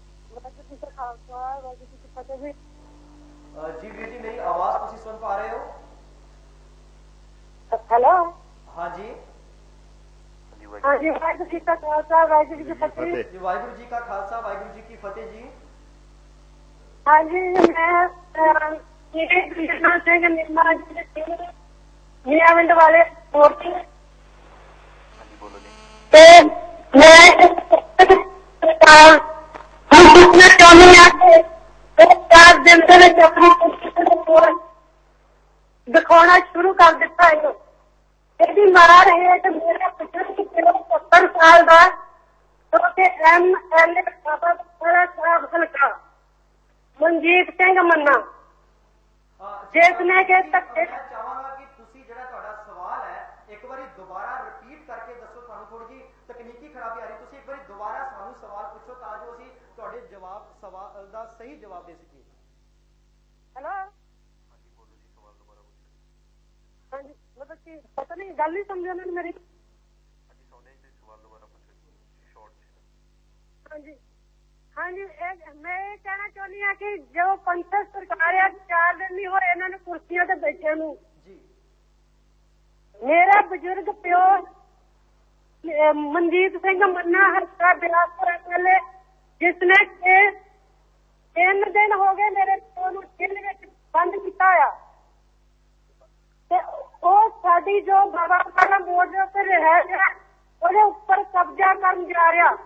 ਜੀ ਵੀਰ ਜੀ, ਮੇਰੀ ਆਵਾਜ਼ ਤੁਸੀਂ ਸੁਣ ਪਾ ਰਹੇ ਹੋ? ਹੈਲੋ, ਹਾਂਜੀ ਹਾਂਜੀ, ਵਾਹਿਗੁਰੂ ਜੀ ਕਾ ਖਾਲਸਾ ਵਾਹਿਗੁਰੂ ਜੀ ਕੀ ਫਤਿਹ। ਜੀ ਵਾਹਿਗੁਰੂ ਜੀ ਕਾ ਖਾਲਸਾ ਵਾਹਿਗੁਰੂ ਜੀ ਕੀ ਫਤਿਹ ਜੀ। ਹਾਂਜੀ, ਮੈਂ ਕ੍ਰਿਸ਼ਨ ਸਿੰਘ ਨਿਰਮਾ ਜੀ ਮੀਆਂਵਿੰਡ ਵਾਲੇ ਮੋਰਚੇ ਤੇ ਮੈਂ ਪੁੱਛਣਾ ਚਾਹੁੰਦੀ ਹਾਂ ਕਿ 4 ਦਿਨ ਦੇ ਵਿੱਚ ਆਪਣੀ ਦਿਖਾਉਣਾ ਸ਼ੁਰੂ ਕਰ ਦਿੱਤਾ ਹੈ। ਇਹਦੀ ਮਾਰ ਹੈ ਕਿ ਮੇਰੇ ਬਜ਼ੁਰਗ 70 ਸਾਲ ਦਾ ਤੇ MLA ਸਾਹਿਬ ਹਲਕਾ ਮਨਜੀਤ ਸਿੰਘ ਮੰਨਾ, ਜਿਸ ਨੇ ਕਿ ਧੱਕੇ ਚਾਹਾਂਗਾ ਕਿ ਤੁਸੀਂ ਜਿਹੜਾ ਤੁਹਾਡਾ ਸਵਾਲ ਹੈ ਇੱਕ ਵਾਰੀ ਦੁਬਾਰਾ ਰਿਪੀਟ ਕਰਕੇ ਦੱਸੋ। ਤੁਹਾਨੂੰ ਥੋੜੀ ਜਿਹੀ ਤਕਨੀਕੀ ਖਰਾਬੀ ਆ ਰਹੀ, ਤੁਸੀਂ ਇੱਕ ਵਾਰੀ ਦੁਬਾਰਾ ਸਾਨੂੰ ਸਵਾਲ ਪੁੱਛੋ ਤਾਂ ਜੋ ਅਸੀਂ ਤੁਹਾਡੇ ਸਵਾਲ ਦਾ ਸਹੀ ਜਵਾਬ ਦੇ ਸਕੀਏ। ਹੈਲੋ, ਹਾਂਜੀ, ਮਤਲਬ ਕਿ ਪਤਾ ਨਹੀਂ ਗੱਲ ਨਹੀਂ ਸਮਝੀ ਉਹਨਾਂ ਨੇ ਮੇਰੀ। ਹਾਂਜੀ ਹਾਂਜੀ, ਮੈਂ ਇਹ ਕਹਿਣਾ ਚਾਹੁੰਦੀ ਹਾਂ ਕਿ ਜੋ ਪੰਥਕ ਸਰਕਾਰ ਆ 4 ਦਿਨ ਨਹੀਂ ਹੋਏ ਇਹਨਾਂ ਨੂੰ ਕੁਰਸੀਆਂ ਤੇ ਬੈਠੇ ਨੂੰ। ਮੇਰਾ ਬਜ਼ੁਰਗ ਪਿਓ ਮਨਜੀਤ ਸਿੰਘ ਮੰਨਾ ਹਲਕਾ ਬਿਲਾਸਪੁਰ MLA, ਜਿਸ ਨੇ 3 ਦਿਨ ਹੋ ਗਏ ਮੇਰੇ ਪਿਓ ਨੂੰ ਜੇਲ੍ਹ ਵਿੱਚ ਬੰਦ ਕੀਤਾ ਆ, ਤੇ ਉਹ ਸਾਡੀ ਜੋ ਬਾਬਾ ਵਾਲਾ ਮੋੜ ਦੇ ਉੱਤੇ ਰਹਿ ਗਿਆ ਉਹਦੇ ਉੱਪਰ ਕਬਜ਼ਾ ਕਰਨ ਜਾ ਰਿਹਾ।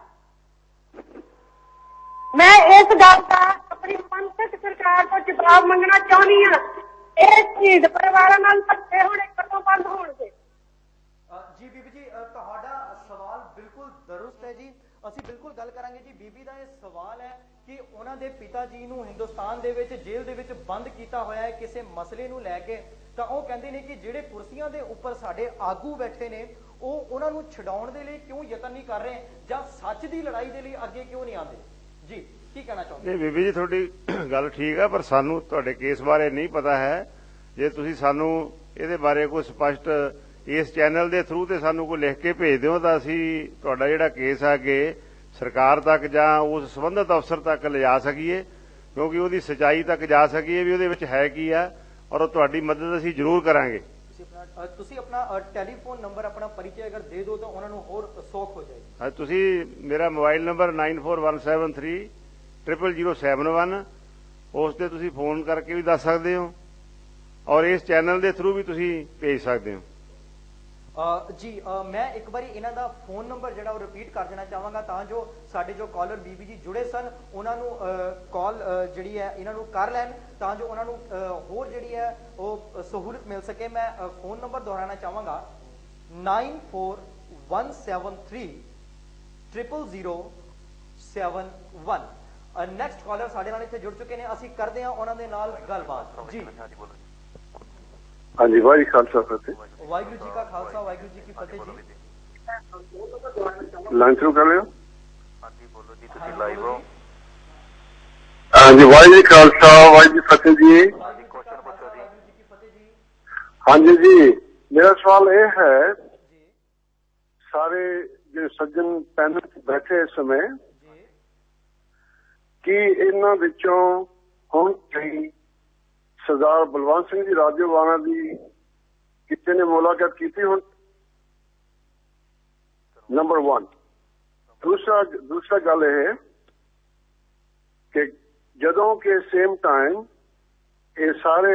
ਮੈਂ ਇਸ ਗੱਲ ਦਾ ਆਪਣੀ ਪੰਥਕ ਸਰਕਾਰ ਤੋਂ ਜਵਾਬ ਮੰਗਣਾ ਚਾਹੁੰਦੀ ਹਾਂ। ਇਹ ਸ਼ਹੀਦ ਪਰਿਵਾਰਾਂ ਨਾਲ ਧੱਕੇ ਹੋਣੇ ਕਦੋਂ ਬੰਦ ਹੋਣਗੇ? ਜੀ ਬੀਬੀ ਜੀ, ਤੁਹਾਡਾ ਸਵਾਲ ਬਿਲਕੁਲ ਦਰੁਸਤ ਹੈ ਜੀ। ਅਸੀਂ ਬਿਲਕੁਲ ਗੱਲ ਕਰਾਂਗੇ ਜੀ। ਬੀਬੀ ਦਾ ਇਹ ਸਵਾਲ ਹੈ ਕਿ ਉਹਨਾਂ ਦੇ ਪਿਤਾ ਜੀ ਨੂੰ ਹਿੰਦੁਸਤਾਨ ਦੇ ਵਿੱਚ ਜੇਲ੍ਹ ਦੇ ਵਿੱਚ ਬੰਦ ਕੀਤਾ ਹੋਇਆ ਹੈ ਕਿਸੇ ਮਸਲੇ ਨੂੰ ਲੈ ਕੇ, ਤਾਂ ਉਹ ਕਹਿੰਦੇ ਨੇ ਕਿ ਜਿਹੜੇ ਕੁਰਸੀਆਂ ਦੇ ਉੱਪਰ ਸਾਡੇ ਆਗੂ ਬੈਠੇ ਨੇ ਉਹ ਉਹਨਾਂ ਨੂੰ ਛਡਾਉਣ ਦੇ ਲਈ ਕਿਉਂ ਯਤਨ ਨਹੀਂ ਕਰ ਰਹੇ ਜਾਂ ਸੱਚ ਦੀ ਲੜਾਈ ਦੇ ਲਈ ਅੱਗੇ ਕਿਉਂ ਨਹੀਂ ਆਉਂਦੇ? ਜੀ ਕੀ ਕਹਿਣਾ ਚਾਹੁੰਦੇ? ਬੀਬੀ ਜੀ, ਤੁਹਾਡੀ ਗੱਲ ਠੀਕ ਹੈ, ਪਰ ਸਾਨੂੰ ਤੁਹਾਡੇ ਕੇਸ ਬਾਰੇ ਨਹੀਂ ਪਤਾ ਹੈ। ਜੇ ਤੁਸੀਂ ਸਾਨੂੰ ਇਹਦੇ ਬਾਰੇ ਕੋਈ ਸਪਸ਼ਟ ਇਸ ਚੈਨਲ ਦੇ ਥਰੂ ਤੇ ਸਾਨੂੰ ਕੋਈ ਲਿਖ ਕੇ ਭੇਜ ਦਿਓ ਤਾਂ ਅਸੀਂ ਤੁਹਾਡਾ ਜਿਹੜਾ ਕੇਸ ਆ ਅੱਗੇ ਸਰਕਾਰ ਤੱਕ ਜਾਂ ਉਸ ਸੰਬੰਧਿਤ ਅਫਸਰ ਤੱਕ ਲਿਜਾ ਸਕੀਏ, ਕਿਉਂਕਿ ਉਹਦੀ ਸਚਾਈ ਤੱਕ ਜਾ ਸਕੀਏ ਵੀ ਉਹਦੇ ਵਿੱਚ ਹੈ ਕੀ ਆ, ਔਰ ਤੁਹਾਡੀ ਮਦਦ ਅਸੀਂ ਜ਼ਰੂਰ ਕਰਾਂਗੇ। ਤੁਸੀਂ ਆਪਣਾ ਟੈਲੀਫੋਨ ਨੰਬਰ ਆਪਣਾ ਪਰਿਚੈ ਅਗਰ ਦੇ ਦਿਓ ਤਾਂ ਉਹਨਾਂ ਨੂੰ ਹੋਰ ਸੌਖ ਹੋ ਜਾਏਗੀ। ਹਾਂ, ਤੁਸੀਂ ਮੇਰਾ ਮੋਬਾਈਲ ਨੰਬਰ 9417300071 ਉਸ ਤੇ ਤੁਸੀਂ ਫੋਨ ਕਰਕੇ ਵੀ ਦੱਸ ਸਕਦੇ ਹੋ, ਔਰ ਇਸ ਚੈਨਲ ਦੇ ਥਰੂ ਵੀ ਤੁਸੀਂ ਭੇਜ ਸਕਦੇ ਹੋ। ਜੀ ਮੈਂ ਇੱਕ ਵਾਰੀ ਇਹਨਾਂ ਦਾ ਫੋਨ ਨੰਬਰ ਜਿਹੜਾ ਉਹ ਰਿਪੀਟ ਕਰ ਦੇਣਾ ਚਾਹਾਂਗਾ ਤਾਂ ਜੋ ਸਾਡੇ ਜੋ ਕਾਲਰ ਬੀਬੀ ਜੀ ਜੁੜੇ ਸਨ ਉਹਨਾਂ ਨੂੰ ਕਾਲ ਜਿਹੜੀ ਹੈ ਇਹਨਾਂ ਨੂੰ ਕਰ ਲੈਣ ਤਾਂ ਜੋ ਉਹਨਾਂ ਨੂੰ ਹੋਰ ਜਿਹੜੀ ਹੈ ਉਹ ਸਹੂਲਤ ਮਿਲ ਸਕੇ। ਮੈਂ ਫੋਨ ਨੰਬਰ ਦੁਹਰਾਉਣਾ ਚਾਹਾਂਗਾ 9417300071। ਨੈਕਸਟ ਕਾਲਰ ਸਾਡੇ ਨਾਲ ਇੱਥੇ ਜੁੜ ਚੁੱਕੇ ਨੇ, ਅਸੀਂ ਕਰਦੇ ਹਾਂ ਉਹਨਾਂ ਦੇ ਨਾਲ ਗੱਲਬਾਤ। ਜੀ ਹਾਂਜੀ, ਵਾਹਿਗੁਰੂ ਖਾਲਸਾ ਫਤਿਹ। ਵਾਹਿਗੁਰੂ ਜੀ ਕਾ ਖਾਲਸਾ ਵਾਹਿਗੁਰੂ ਜੀ ਕੀ ਫਤਿਹ। ਜੀ ਲਾਈਨ ਸ਼ੁਰੂ ਕਰ ਲਿਓ। ਹਾਂਜੀ ਬੋਲੋ ਜੀ, ਤੁਸੀਂ ਲਾਈਵ ਹੋ। ਹਾਂਜੀ, ਵਾਹਿਗੁਰੂ ਖਾਲਸਾ ਵਾਹਿਗੁਰੂ ਫਤਿਹ ਜੀ। ਕੁਐਸਚਨ ਪੁੱਛੋ ਜੀ। ਹਾਂਜੀ ਜੀ, ਮੇਰਾ ਸਵਾਲ ਇਹ ਹੈ, ਸਾਰੇ ਜੋ ਸੱਜਣ ਪੈਨਲ ਤੇ ਬੈਠੇ ਇਸ ਸਮੇਂ, ਕਿ ਇਹਨਾਂ ਵਿੱਚੋਂ ਹੁਣ ਕਈ ਸਰਦਾਰ ਬਲਵੰਤ ਸਿੰਘ ਜੀ ਰਾਜੋਆਣਾ ਦੀ ਕਿਸੇ ਨੇ ਮੁਲਾਕਾਤ ਕੀਤੀ ਹੁਣ? ਨੰਬਰ 1। ਦੂਸਰਾ ਗੱਲ ਇਹ ਕਿ ਜਦੋਂ ਕਿ ਸੇਮ ਟਾਈਮ ਇਹ ਸਾਰੇ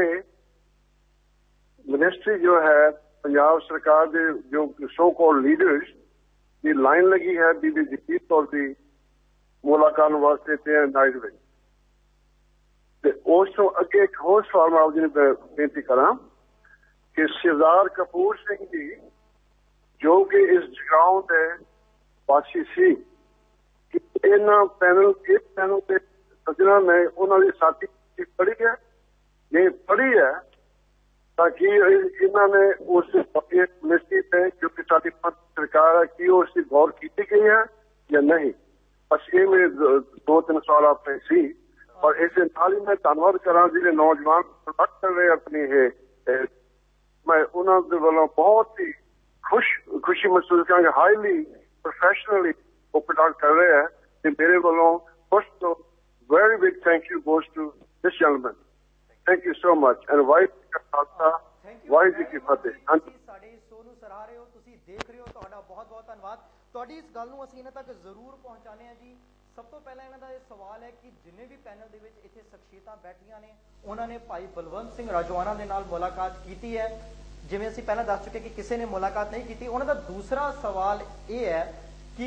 ਮਿਨਿਸਟਰੀ ਜੋ ਹੈ ਪੰਜਾਬ ਸਰਕਾਰ ਦੇ ਜੋ ਸੋ ਕਾਲਡ ਲੀਡਰਸ ਦੀ ਲਾਈਨ ਲੱਗੀ ਹੈ ਬੀਬੀ ਜਗਜੀਤ ਕੌਰ ਦੀ ਮੁਲਾਕਾਤ ਵਾਸਤੇ ਤੇ ਨਾਈਟ ਵਿੱਚ, ਤੇ ਉਸ ਤੋਂ ਅੱਗੇ ਇੱਕ ਹੋਰ ਸਵਾਲ ਮੈਂ ਆਪ ਜੀ ਨੂੰ ਬੇਨਤੀ ਕਰਾਂ ਕਿ ਸਰਦਾਰ ਕਪੂਰ ਸਿੰਘ ਜੀ ਜੋ ਕਿ ਇਸ ਜਗਾਉਂ ਦੇ ਵਾਸੀ ਸੀ, ਕਿ ਇਹਨਾਂ ਪੈਨਲ ਤੇ ਸੱਜਣਾ ਨੇ ਉਹਨਾਂ ਦੀ ਸਾਥੀ ਪੜ੍ਹੀ ਹੈ, ਜੇ ਪੜ੍ਹੀ ਹੈ ਤਾਂ ਕਿ ਇਹਨਾਂ ਨੇ ਉਸ ਮਿਨਿਸਟਰੀ ਤੇ ਜੋ ਕਿ ਸਾਡੀ ਸਰਕਾਰ ਹੈ ਕੀ ਉਸ ਦੀ ਗੌਰ ਕੀਤੀ ਗਈ ਹੈ ਜਾਂ ਨਹੀਂ। ਬਸ ਇਹ ਮੇਰੇ 2-3 ਸਵਾਲ ਆਪਣੇ ਸੀ, ਔਰ ਇਸੇ ਨਾਲ ਹੀ ਮੈਂ ਧੰਨਵਾਦ ਕਰਾਂ ਜਿਹੜੇ ਨੌਜਵਾਨ ਕਰ ਰਹੇ ਆਪਣੀ ਇਹ, ਮੈਂ ਉਹਨਾਂ ਦੇ ਵੱਲੋਂ ਬਹੁਤ ਹੀ ਖੁਸ਼ੀ ਮਹਿਸੂਸ ਕਰਾਂਗਾ, ਹਾਈਲੀ ਪ੍ਰੋਫੈਸ਼ਨਲੀ ਉਹ ਪ੍ਰੋਡਕਟ ਕਰ ਰਹੇ ਹੈ, ਤੇ ਮੇਰੇ ਵੱਲੋਂ first very big thank you goes to this gentleman. Thank you so much and Waheguru ji ਕਾ ਖਾਲਸਾ ਵਾਹਿਗੁਰੂ ਜੀ ਕੀ ਫਤਿਹ। ਸਾਡੇ ਸ਼ੋਅ ਨੂੰ ਸਰਾਹ ਰਹੇ ਹੋ, ਤੁਸੀਂ ਦੇਖ ਰਹੇ ਹੋ, ਤੁਹਾਡਾ ਬਹੁਤ ਬਹੁਤ ਧੰਨਵਾਦ। ਤੁਹਾਡੀ ਇਸ ਗੱਲ ਨੂੰ ਅਸੀਂ ਇਹਨਾਂ ਤੱਕ ਜ਼ਰੂਰ ਪਹੁੰਚਾਉਂਦੇ ਹਾਂ ਜੀ। ਸਭ ਤੋਂ ਪਹਿਲਾਂ ਇਹਨਾਂ ਦਾ ਇਹ ਸਵਾਲ ਹੈ ਕਿ ਜਿੰਨੇ ਵੀ ਪੈਨਲ ਦੇ ਵਿੱਚ ਇੱਥੇ ਸ਼ਖਸੀਅਤਾਂ ਬੈਠੀਆਂ ਨੇ ਉਹਨਾਂ ਨੇ ਭਾਈ ਬਲਵੰਤ ਸਿੰਘ ਰਾਜੋਆਣਾ ਦੇ ਨਾਲ ਮੁਲਾਕਾਤ ਕੀਤੀ ਹੈ। ਜਿਵੇਂ ਅਸੀਂ ਪਹਿਲਾਂ ਦੱਸ ਚੁੱਕੇ ਕਿ ਕਿਸੇ ਨੇ ਮੁਲਾਕਾਤ ਨਹੀਂ ਕੀਤੀ। ਉਹਨਾਂ ਦਾ ਦੂਸਰਾ ਸਵਾਲ ਇਹ ਹੈ ਕਿ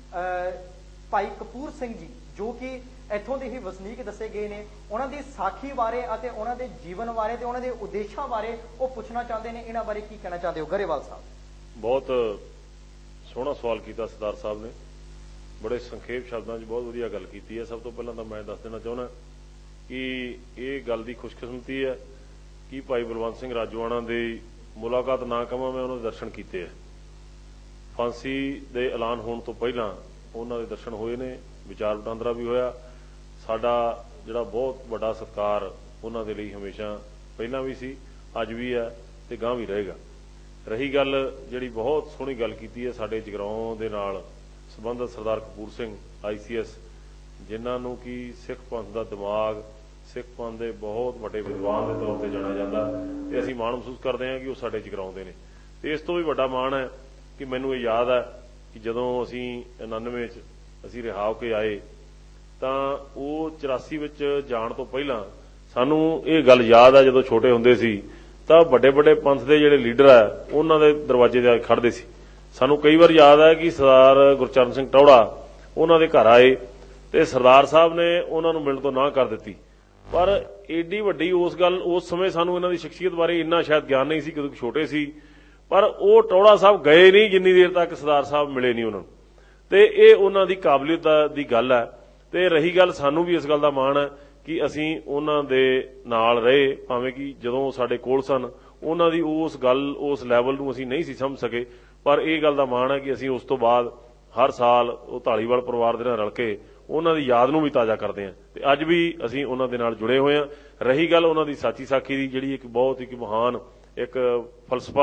ਭਾਈ ਕਪੂਰ ਸਿੰਘ ਜੀ ਜੋ ਕਿ ਇੱਥੋਂ ਦੇ ਹੀ ਵਸਨੀਕ ਦੱਸੇ ਗਏ ਨੇ, ਉਹਨਾਂ ਦੀ ਸਾਖੀ ਬਾਰੇ ਅਤੇ ਉਹਨਾਂ ਦੇ ਜੀਵਨ ਬਾਰੇ ਤੇ ਉਹਨਾਂ ਦੇ ਉਦੇਸ਼ਾਂ ਬਾਰੇ ਉਹ ਪੁੱਛਣਾ ਚਾਹੁੰਦੇ ਨੇ। ਇਹਨਾਂ ਬਾਰੇ ਕੀ ਕਹਿਣਾ ਚਾਹੁੰਦੇ ਹੋ ਗਰੇਵਾਲ ਸਾਹਿਬ? ਬਹੁਤ ਸੋਹਣਾ ਸਵਾਲ ਕੀਤਾ ਸਰਦਾਰ ਸਾਹਿਬ ਨੇ, ਬੜੇ ਸੰਖੇਪ ਸ਼ਬਦਾਂ 'ਚ ਬਹੁਤ ਵਧੀਆ ਗੱਲ ਕੀਤੀ ਹੈ। ਸਭ ਤੋਂ ਪਹਿਲਾਂ ਤਾਂ ਮੈਂ ਦੱਸ ਦੇਣਾ ਚਾਹੁੰਦਾ ਕਿ ਇਹ ਗੱਲ ਦੀ ਖੁਸ਼ਕਿਸਮਤੀ ਹੈ ਕਿ ਭਾਈ ਬਲਵੰਤ ਸਿੰਘ ਰਾਜੋਆਣਾ ਦੀ ਮੁਲਾਕਾਤ ਨਾ ਕਵਾਂ, ਮੈਂ ਉਹਨਾਂ ਦੇ ਦਰਸ਼ਨ ਕੀਤੇ ਹੈ। ਫਾਂਸੀ ਦੇ ਐਲਾਨ ਹੋਣ ਤੋਂ ਪਹਿਲਾਂ ਉਹਨਾਂ ਦੇ ਦਰਸ਼ਨ ਹੋਏ ਨੇ, ਵਿਚਾਰ ਵਟਾਂਦਰਾ ਵੀ ਹੋਇਆ। ਸਾਡਾ ਜਿਹੜਾ ਬਹੁਤ ਵੱਡਾ ਸਤਿਕਾਰ ਉਹਨਾਂ ਦੇ ਲਈ ਹਮੇਸ਼ਾ ਪਹਿਲਾਂ ਵੀ ਸੀ, ਅੱਜ ਵੀ ਹੈ ਤੇ ਗਾਂ ਵੀ ਰਹੇਗਾ। ਰਹੀ ਗੱਲ ਜਿਹੜੀ ਬਹੁਤ ਸੋਹਣੀ ਗੱਲ ਕੀਤੀ ਹੈ ਸਾਡੇ ਜਗਰਾਉਂ ਦੇ ਨਾਲ ਸੰਬੰਧਿਤ ਸਰਦਾਰ ਕਪੂਰ ਸਿੰਘ ICS, ਜਿਨ੍ਹਾਂ ਨੂੰ ਕਿ ਸਿੱਖ ਪੰਥ ਦਾ ਦਿਮਾਗ, ਸਿੱਖ ਪੰਥ ਦੇ ਬਹੁਤ ਵੱਡੇ ਵਿਦਵਾਨ ਦੇ ਤੌਰ ਤੇ ਜਾਣਿਆ ਜਾਂਦਾ, ਤੇ ਅਸੀਂ ਮਾਣ ਮਹਿਸੂਸ ਕਰਦੇ ਹਾਂ ਕਿ ਉਹ ਸਾਡੇ ਜਗਰਾਉਂ ਦੇ ਨੇ। ਤੇ ਇਸ ਤੋਂ ਵੀ ਵੱਡਾ ਮਾਣ ਹੈ ਕਿ ਮੈਨੂੰ ਇਹ ਯਾਦ ਹੈ ਕਿ ਜਦੋਂ ਅਸੀਂ 99 'ਚ ਅਸੀਂ ਰਿਹਾ ਹੋ ਕੇ ਆਏ ਤਾਂ ਉਹ 84 ਵਿੱਚ ਜਾਣ ਤੋਂ ਪਹਿਲਾਂ ਸਾਨੂੰ ਇਹ ਗੱਲ ਯਾਦ ਹੈ, ਜਦੋਂ ਛੋਟੇ ਹੁੰਦੇ ਸੀ ਤਾਂ ਵੱਡੇ ਵੱਡੇ ਪੰਥ ਦੇ ਜਿਹੜੇ ਲੀਡਰ ਆ ਉਹਨਾਂ ਦੇ ਦਰਵਾਜ਼ੇ ਤੇ ਖੜਦੇ ਸੀ। ਸਾਨੂੰ ਕਈ ਵਾਰ ਯਾਦ ਹੈ ਕਿ ਸਰਦਾਰ ਗੁਰਚਰਨ ਸਿੰਘ ਟੌੜਾ ਉਹਨਾਂ ਦੇ ਘਰ ਆਏ ਤੇ ਸਰਦਾਰ ਸਾਹਿਬ ਨੇ ਉਹਨਾਂ ਨੂੰ ਮਿਲਣ ਤੋਂ ਨਾਂਹ ਕਰ ਦਿੱਤੀ, ਪਰ ਏਡੀ ਵੱਡੀ ਉਸ ਸਮੇਂ ਸਾਨੂੰ ਇਹਨਾਂ ਦੀ ਸ਼ਖਸੀਅਤ ਬਾਰੇ ਇੰਨਾ ਸ਼ਾਇਦ ਗਿਆਨ ਨਹੀਂ ਸੀ ਕਿਉਂਕਿ ਛੋਟੇ ਸੀ, ਪਰ ਉਹ ਟੌੜਾ ਸਾਹਿਬ ਗਏ ਨਹੀਂ ਜਿੰਨੀ ਦੇਰ ਤੱਕ ਸਰਦਾਰ ਸਾਹਿਬ ਮਿਲੇ ਨਹੀਂ ਉਹਨਾਂ ਨੂੰ। ਤੇ ਇਹ ਉਹਨਾਂ ਦੀ ਕਾਬਲੀਅਤ ਦੀ ਗੱਲ ਹੈ। ਤੇ ਰਹੀ ਗੱਲ, ਸਾਨੂੰ ਵੀ ਇਸ ਗੱਲ ਦਾ ਮਾਣ ਹੈ ਕਿ ਅਸੀਂ ਉਹਨਾਂ ਦੇ ਨਾਲ ਰਹੇ, ਭਾਵੇਂ ਕਿ ਜਦੋਂ ਸਾਡੇ ਕੋਲ ਸਨ ਉਹਨਾਂ ਦੀ ਉਸ ਲੈਵਲ ਨੂੰ ਅਸੀਂ ਨਹੀਂ ਸੀ ਸਮਝ ਸਕੇ, ਪਰ ਇਹ ਗੱਲ ਦਾ ਮਾਣ ਹੈ ਕਿ ਅਸੀਂ ਉਸ ਤੋਂ ਬਾਅਦ ਹਰ ਸਾਲ ਉਹ ਧਾਲੀਵਾਲ ਪਰਿਵਾਰ ਦੇ ਨਾਲ ਰਲ ਕੇ ਉਹਨਾਂ ਦੀ ਯਾਦ ਨੂੰ ਵੀ ਤਾਜ਼ਾ ਕਰਦੇ ਹਾਂ ਤੇ ਅੱਜ ਵੀ ਅਸੀਂ ਉਹਨਾਂ ਦੇ ਨਾਲ ਜੁੜੇ ਹੋਏ ਹਾਂ। ਰਹੀ ਗੱਲ ਉਹਨਾਂ ਦੀ ਸਾਚੀ ਸਾਖੀ ਦੀ, ਜਿਹੜੀ ਇੱਕ ਬਹੁਤ ਇੱਕ ਮਹਾਨ ਇੱਕ ਫਲਸਫਾ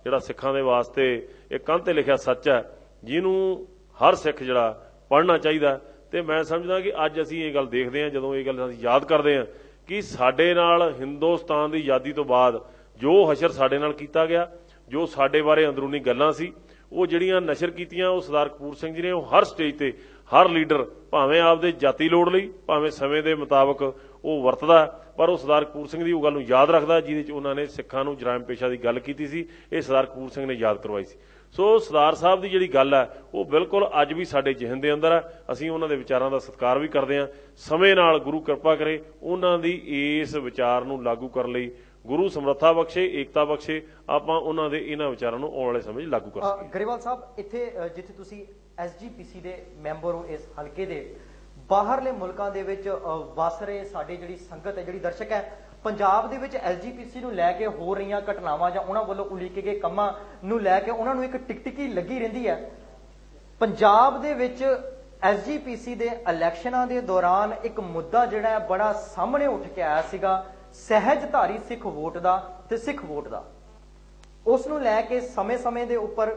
ਜਿਹੜਾ ਸਿੱਖਾਂ ਦੇ ਵਾਸਤੇ ਇਹ ਕੰਧ ਤੇ ਲਿਖਿਆ ਸੱਚ ਹੈ, ਜਿਹਨੂੰ ਹਰ ਸਿੱਖ ਜਿਹੜਾ ਪੜ੍ਹਨਾ ਚਾਹੀਦਾ। ਤੇ ਮੈਂ ਸਮਝਦਾ ਕਿ ਅੱਜ ਅਸੀਂ ਇਹ ਗੱਲ ਦੇਖਦੇ ਹਾਂ, ਜਦੋਂ ਇਹ ਗੱਲ ਅਸੀਂ ਯਾਦ ਕਰਦੇ ਹਾਂ ਕਿ ਸਾਡੇ ਨਾਲ ਹਿੰਦੁਸਤਾਨ ਦੀ ਆਜ਼ਾਦੀ ਤੋਂ ਬਾਅਦ ਜੋ ਹਸ਼ਰ ਸਾਡੇ ਨਾਲ ਕੀਤਾ ਗਿਆ, ਜੋ ਸਾਡੇ ਬਾਰੇ ਅੰਦਰੂਨੀ ਗੱਲਾਂ ਸੀ, ਉਹ ਜਿਹੜੀਆਂ ਨਸ਼ਰ ਕੀਤੀਆਂ, ਉਹ ਸਰਦਾਰ ਕਪੂਰ ਸਿੰਘ ਜੀ ਨੇ ਉਹ ਹਰ ਸਟੇਜ ਤੇ ਹਰ ਲੀਡਰ ਭਾਵੇਂ ਆਪਦੇ ਜਾਤੀ ਲੋੜ ਲਈ ਭਾਵੇਂ ਸਮੇਂ ਦੇ ਮੁਤਾਬਕ ਉਹ ਵਰਤਦਾ, ਪਰ ਉਹ ਸਰਦਾਰ ਕਪੂਰ ਸਿੰਘ ਦੀ ਉਹ ਗੱਲ ਨੂੰ ਯਾਦ ਰੱਖਦਾ ਜਿਹਦੇ 'ਚ ਉਹਨਾਂ ਨੇ ਸਿੱਖਾਂ ਨੂੰ ਜਰਾਇਮ ਪੇਸ਼ਾ ਦੀ ਗੱਲ ਕੀਤੀ ਸੀ। ਇਹ ਸਰਦਾਰ ਕਪੂਰ ਸਿੰਘ ਨੇ ਯਾਦ ਕਰਵਾਈ ਸੀ। ਸੋ ਸਰਦਾਰ ਸਾਹਿਬ ਦੀ ਜਿਹੜੀ ਗੱਲ ਹੈ ਉਹ ਬਿਲਕੁਲ ਅੱਜ ਵੀ ਸਾਡੇ ਜ਼ਿਹਨ ਦੇ ਅੰਦਰ ਹੈ। ਅਸੀਂ ਉਹਨਾਂ ਦੇ ਵਿਚਾਰਾਂ ਦਾ ਸਤਿਕਾਰ ਵੀ ਕਰਦੇ ਹਾਂ। ਸਮੇਂ ਨਾਲ ਗੁਰੂ ਕਿਰਪਾ ਕਰੇ ਉਹਨਾਂ ਦੀ ਇਸ ਵਿਚਾਰ ਨੂੰ ਲਾਗੂ ਕਰਨ ਲਈ ਗੁਰੂ ਸਮਰੱਥਾ ਬਖਸ਼ੇ, ਏਕਤਾ ਬਖਸ਼ੇ, ਆਪਾਂ ਉਹਨਾਂ ਦੇ ਇਹਨਾਂ ਵਿਚਾਰਾਂ ਨੂੰ ਆਉਣ ਵਾਲੇ ਸਮੇਂ 'ਚ ਲਾਗੂ ਕਰ ਸਕੀਏ। ਗਰੇਵਾਲ ਸਾਹਿਬ, ਇੱਥੇ ਜਿੱਥੇ ਤੁਸੀਂ SGPC ਦੇ ਮੈਂਬਰ ਹੋ, ਇਸ ਹਲਕੇ ਦੇ ਬਾਹਰਲੇ ਮੁਲਕਾਂ ਦੇ ਵਿੱਚ ਵਸ ਰਹੇ ਸਾਡੀ ਜਿਹੜੀ ਸੰਗਤ ਹੈ, ਜਿਹੜੀ ਦਰਸ਼ਕ ਹੈ, ਪੰਜਾਬ ਦੇ ਵਿੱਚ SGPC ਨੂੰ ਲੈ ਕੇ ਹੋ ਰਹੀਆਂ ਘਟਨਾਵਾਂ ਜਾਂ ਉਹਨਾਂ ਵੱਲੋਂ ਉਲੀਕੇ ਗਏ ਕੰਮਾਂ ਨੂੰ ਲੈ ਕੇ ਉਹਨਾਂ ਨੂੰ ਇੱਕ ਟਿਕਟਿਕੀ ਲੱਗੀ ਰਹਿੰਦੀ ਹੈ। ਪੰਜਾਬ ਦੇ ਵਿੱਚ SGPC ਦੇ ਇਲੈਕਸ਼ਨਾਂ ਦੇ ਦੌਰਾਨ ਇੱਕ ਮੁੱਦਾ ਜਿਹੜਾ ਹੈ ਬੜਾ ਸਾਹਮਣੇ ਉੱਠ ਕੇ ਆਇਆ ਸੀਗਾ, ਸਹਿਜਧਾਰੀ ਸਿੱਖ ਵੋਟ ਦਾ ਤੇ ਸਿੱਖ ਵੋਟ ਦਾ। ਉਸ ਨੂੰ ਲੈ ਕੇ ਸਮੇਂ-ਸਮੇਂ ਦੇ ਉੱਪਰ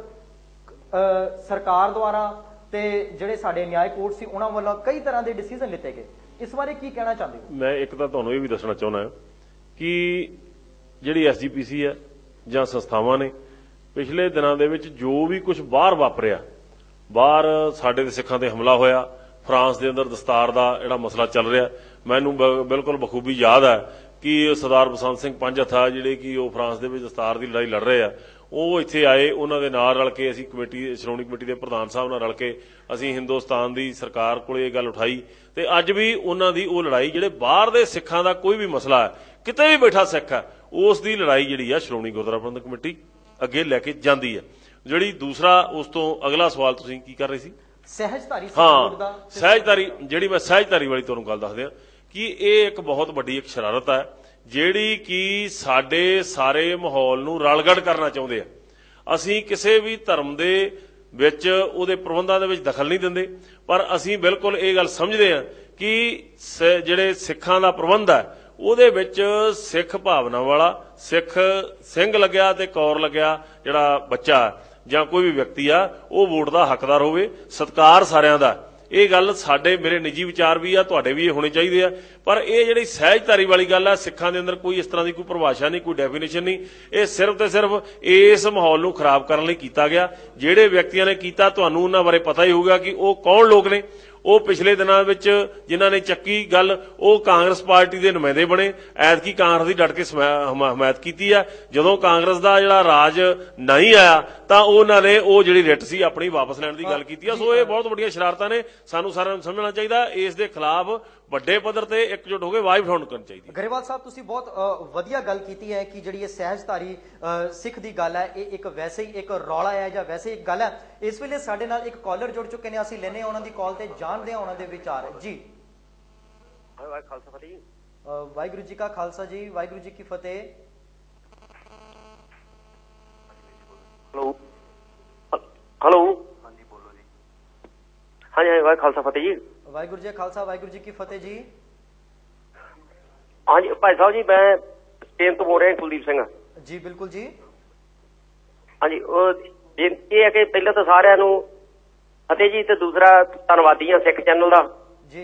ਸਰਕਾਰ ਦੁਆਰਾ ਤੇ ਜਿਹੜੇ ਸਾਡੇ ਨਿਆਇ ਕੋਰਟ ਸੀ ਉਹਨਾਂ ਵੱਲੋਂ ਕਈ ਤਰ੍ਹਾਂ ਦੇ ਡਿਸੀਜਨ ਲਿੱਤੇ ਗਏ। ਇਸ ਬਾਰੇ ਕੀ ਕਹਿਣਾ ਚਾਹੁੰਦੇ ਹੋ? ਮੈਂ ਇੱਕ ਤਾਂ ਤੁਹਾਨੂੰ ਇਹ ਵੀ ਦੱਸਣਾ ਚਾਹੁੰਦਾ ਕਿ ਜਿਹੜੀ SGPC ਹੈ ਜਾਂ ਸੰਸਥਾਵਾਂ ਨੇ, ਪਿਛਲੇ ਦਿਨਾਂ ਦੇ ਵਿੱਚ ਜੋ ਵੀ ਕੁਝ ਬਾਹਰ ਵਾਪਰਿਆ, ਬਾਹਰ ਸਾਡੇ ਦੇ ਸਿੱਖਾਂ ਤੇ ਹਮਲਾ ਹੋਇਆ, ਫਰਾਂਸ ਦੇ ਅੰਦਰ ਦਸਤਾਰ ਦਾ ਜਿਹੜਾ ਮਸਲਾ ਚੱਲ ਰਿਹਾ, ਮੈਨੂੰ ਬਿਲਕੁਲ ਬਖੂਬੀ ਯਾਦ ਹੈ ਕਿ ਸਰਦਾਰ ਬਸੰਤ ਸਿੰਘ ਪੰਜਹੱਥਾ ਜਿਹੜੇ ਕਿ ਉਹ ਫਰਾਂਸ ਦੇ ਵਿੱਚ ਦਸਤਾਰ ਦੀ ਲੜਾਈ ਲੜ ਰਹੇ ਆ, ਉਹ ਇੱਥੇ ਆਏ। ਉਹਨਾਂ ਦੇ ਨਾਲ ਰਲ ਕੇ ਅਸੀਂ ਸ਼੍ਰੋਮਣੀ ਕਮੇਟੀ ਦੇ ਪ੍ਰਧਾਨ ਸਾਹਿਬ ਨਾਲ ਰਲ ਕੇ ਅਸੀਂ ਹਿੰਦੁਸਤਾਨ ਦੀ ਸਰਕਾਰ ਕੋਲ ਇਹ ਗੱਲ ਉਠਾਈ ਤੇ ਅੱਜ ਵੀ ਉਹਨਾਂ ਦੀ ਉਹ ਲੜਾਈ, ਜਿਹੜੇ ਬਾਹਰ ਦੇ ਸਿੱਖਾਂ ਦਾ ਕੋਈ ਵੀ ਮਸਲਾ ਹੈ, ਕਿਤੇ ਵੀ ਬੈਠਾ ਸਿੱਖ ਹੈ, ਉਸ ਦੀ ਲੜਾਈ ਜਿਹੜੀ ਆ ਸ਼੍ਰੋਮਣੀ ਗੁਰਦੁਆਰਾ ਪ੍ਰਬੰਧਕ ਕਮੇਟੀ ਅੱਗੇ ਲੈ ਕੇ ਜਾਂਦੀ ਹੈ। ਜਿਹੜੀ ਦੂਸਰਾ ਉਸ ਤੋਂ ਅਗਲਾ ਸਵਾਲ ਤੁਸੀਂ ਕੀ ਕਰ ਰਹੇ ਸੀ? ਸਹਿਜਧਾਰੀ ਹਾਂ, ਸਹਿਜਧਾਰੀ, ਜਿਹੜੀ ਮੈਂ ਸਹਿਜਧਾਰੀ ਵਾਲੀ ਤੁਹਾਨੂੰ ਗੱਲ ਦੱਸਦੇ ਹਾਂ ਕਿ ਇਹ ਇੱਕ ਬਹੁਤ ਵੱਡੀ ਇੱਕ ਸ਼ਰਾਰਤ ਹੈ ਜਿਹੜੀ ਕਿ ਸਾਡੇ ਸਾਰੇ ਮਾਹੌਲ ਨੂੰ ਰਲਗੜ ਕਰਨਾ ਚਾਹੁੰਦੇ ਆ। ਅਸੀਂ ਕਿਸੇ ਵੀ ਧਰਮ ਦੇ ਵਿੱਚ ਉਹਦੇ ਪ੍ਰਬੰਧਾਂ ਦੇ ਵਿੱਚ ਦਖਲ ਨਹੀਂ ਦਿੰਦੇ, ਪਰ ਅਸੀਂ ਬਿਲਕੁਲ ਇਹ ਗੱਲ ਸਮਝਦੇ ਹਾਂ ਕਿ ਜਿਹੜੇ ਸਿੱਖਾਂ ਦਾ ਪ੍ਰਬੰਧ ਹੈ ਉਹਦੇ ਵਿੱਚ ਸਿੱਖ ਭਾਵਨਾ ਵਾਲਾ, ਸਿੱਖ ਸਿੰਘ ਲੱਗਿਆ ਤੇ ਕੌਰ ਲੱਗਿਆ ਜਿਹੜਾ ਬੱਚਾ ਜਾਂ ਕੋਈ ਵੀ ਵਿਅਕਤੀ ਆ, ਉਹ ਵੋਟ ਦਾ ਹੱਕਦਾਰ ਹੋਵੇ। ਸਤਿਕਾਰ ਸਾਰਿਆਂ ਦਾ, ਇਹ ਗੱਲ ਸਾਡੇ ਮੇਰੇ ਨਿੱਜੀ ਵਿਚਾਰ ਵੀ ਆ, ਤੁਹਾਡੇ ਵੀ ਇਹ ਹੋਣੇ ਚਾਹੀਦੇ ਆ। ਪਰ ਇਹ ਜਿਹੜੀ ਸਹਿਜਧਾਰੀ ਵਾਲੀ ਗੱਲ ਆ, ਸਿੱਖਾਂ ਦੇ ਅੰਦਰ ਕੋਈ ਇਸ ਤਰ੍ਹਾਂ ਦੀ ਕੋਈ ਪਰਿਭਾਸ਼ਾ ਨਹੀਂ, ਕੋਈ ਡੈਫੀਨੇਸ਼ਨ ਨਹੀਂ। ਇਹ ਸਿਰਫ ਤੇ ਸਿਰਫ ਇਸ ਮਾਹੌਲ ਨੂੰ ਖਰਾਬ ਕਰਨ ਲਈ ਕੀਤਾ ਗਿਆ। ਜਿਹੜੇ ਵਿਅਕਤੀਆਂ ਨੇ ਕੀਤਾ, ਤੁਹਾਨੂੰ ਉਹਨਾਂ ਬਾਰੇ ਪਤਾ ਹੀ ਹੋਊਗਾ ਕਿ ਉਹ ਕੌਣ ਲੋਕ ਨੇ। ਉਹ ਪਿਛਲੇ ਦਿਨਾਂ ਵਿੱਚ ਜਿਨ੍ਹਾਂ ਨੇ ਚੱਕੀ ਗੱਲ, ਉਹ ਕਾਂਗਰਸ ਪਾਰਟੀ ਦੇ ਨੁਮਾਇੰਦੇ ਬਣੇ। ਐਤਕੀ ਕਾਂਗਰਸ ਦੀ ਡਟ ਕੇ ਹਮਾਇਤ ਕੀਤੀ ਆ। ਜਦੋਂ ਕਾਂਗਰਸ ਦਾ ਜਿਹੜਾ ਰਾਜ ਨਹੀਂ ਆਇਆ ਤਾਂ ਉਹਨਾਂ ਨੇ ਉਹ ਜਿਹੜੀ ਰਿਟ ਸੀ ਆਪਣੀ ਵਾਪਸ ਲੈਣ ਦੀ ਗੱਲ ਕੀਤੀ ਆ। ਸੋ ਇਹ ਬਹੁਤ ਵੱਡੀਆਂ ਸ਼ਰਾਰਤਾਂ ਨੇ, ਸਾਨੂੰ ਸਾਰਿਆਂ ਨੂੰ ਸਮਝਣਾ ਚਾਹੀਦਾ। ਇਸ ਦੇ ਖਿਲਾਫ ਵੱਡੇ ਪੱਧਰ ਤੇ ਇਕਜੁੱਟ ਹੋ ਕੇ ਆਵਾਜ਼ ਉਠਾਉਣੀ ਕਰਨੀ ਚਾਹੀਦੀ ਹੈ। ਗਰੇਵਾਲ ਸਾਹਿਬ, ਤੁਸੀਂ ਬਹੁਤ ਵਧੀਆ ਗੱਲ ਕੀਤੀ ਹੈ ਕਿ ਜਿਹੜੀ ਇਹ ਸਹਿਜਧਾਰੀ ਸਿੱਖ ਦੀ ਗੱਲ ਹੈ, ਇਹ ਇੱਕ ਵੈਸੇ ਹੀ ਇੱਕ ਰੌਲਾ ਹੈ ਜਾਂ ਵੈਸੇ ਇੱਕ ਗੱਲ ਹੈ। ਇਸ ਵੇਲੇ ਸਾਡੇ ਨਾਲ ਇੱਕ ਕਾਲਰ ਜੁੜ ਚੁੱਕੇ ਨੇ, ਅਸੀਂ ਲੈਨੇ ਉਹਨਾਂ ਦੀ ਕਾਲ ਤੇ ਜਾਣਦੇ ਹਾਂ ਉਹਨਾਂ ਦੇ ਵਿਚਾਰ। ਜੀ, ਵਾਹਿਗੁਰੂ ਜੀ ਕਾ ਖਾਲਸਾ ਜੀ, ਵਾਹਿਗੁਰੂ ਜੀ ਕੀ ਫਤਿਹ। ਹੈਲੋ ਹੈਲੋ, ਹਾਂਜੀ ਬੋਲੋ ਜੀ। ਹਾਂਜੀ ਵਾਹਿਗੁਰੂ ਖਾਲਸਾ ਫਤਿਹ ਜੀ। ਵਾਹਿਗੁਰੂ ਜੀ ਖਾਲਸਾ, ਵਾਹਿਗੁਰੂ ਜੀ ਕੀ ਫਤਿਹ ਜੀ। ਹਾਂਜੀ ਭਾਈ ਸਾਹਿਬ ਜੀ, ਮੈਂ ਸਪੇਨ ਤੋਂ ਬੋਲ ਰਿਹਾ ਕੁਲਦੀਪ ਸਿੰਘ ਜੀ। ਬਿਲਕੁਲ ਜੀ। ਹਾਂਜੀ, ਇਹ ਹੈ ਕਿ ਪਹਿਲਾਂ ਤਾਂ ਸਾਰਿਆਂ ਨੂੰ ਫਤਿਹ ਜੀ, ਤੇ ਦੂਸਰਾ ਧੰਨਵਾਦੀ ਹਾਂ ਸਿੱਖ ਚੈਨਲ ਦਾ ਜੀ,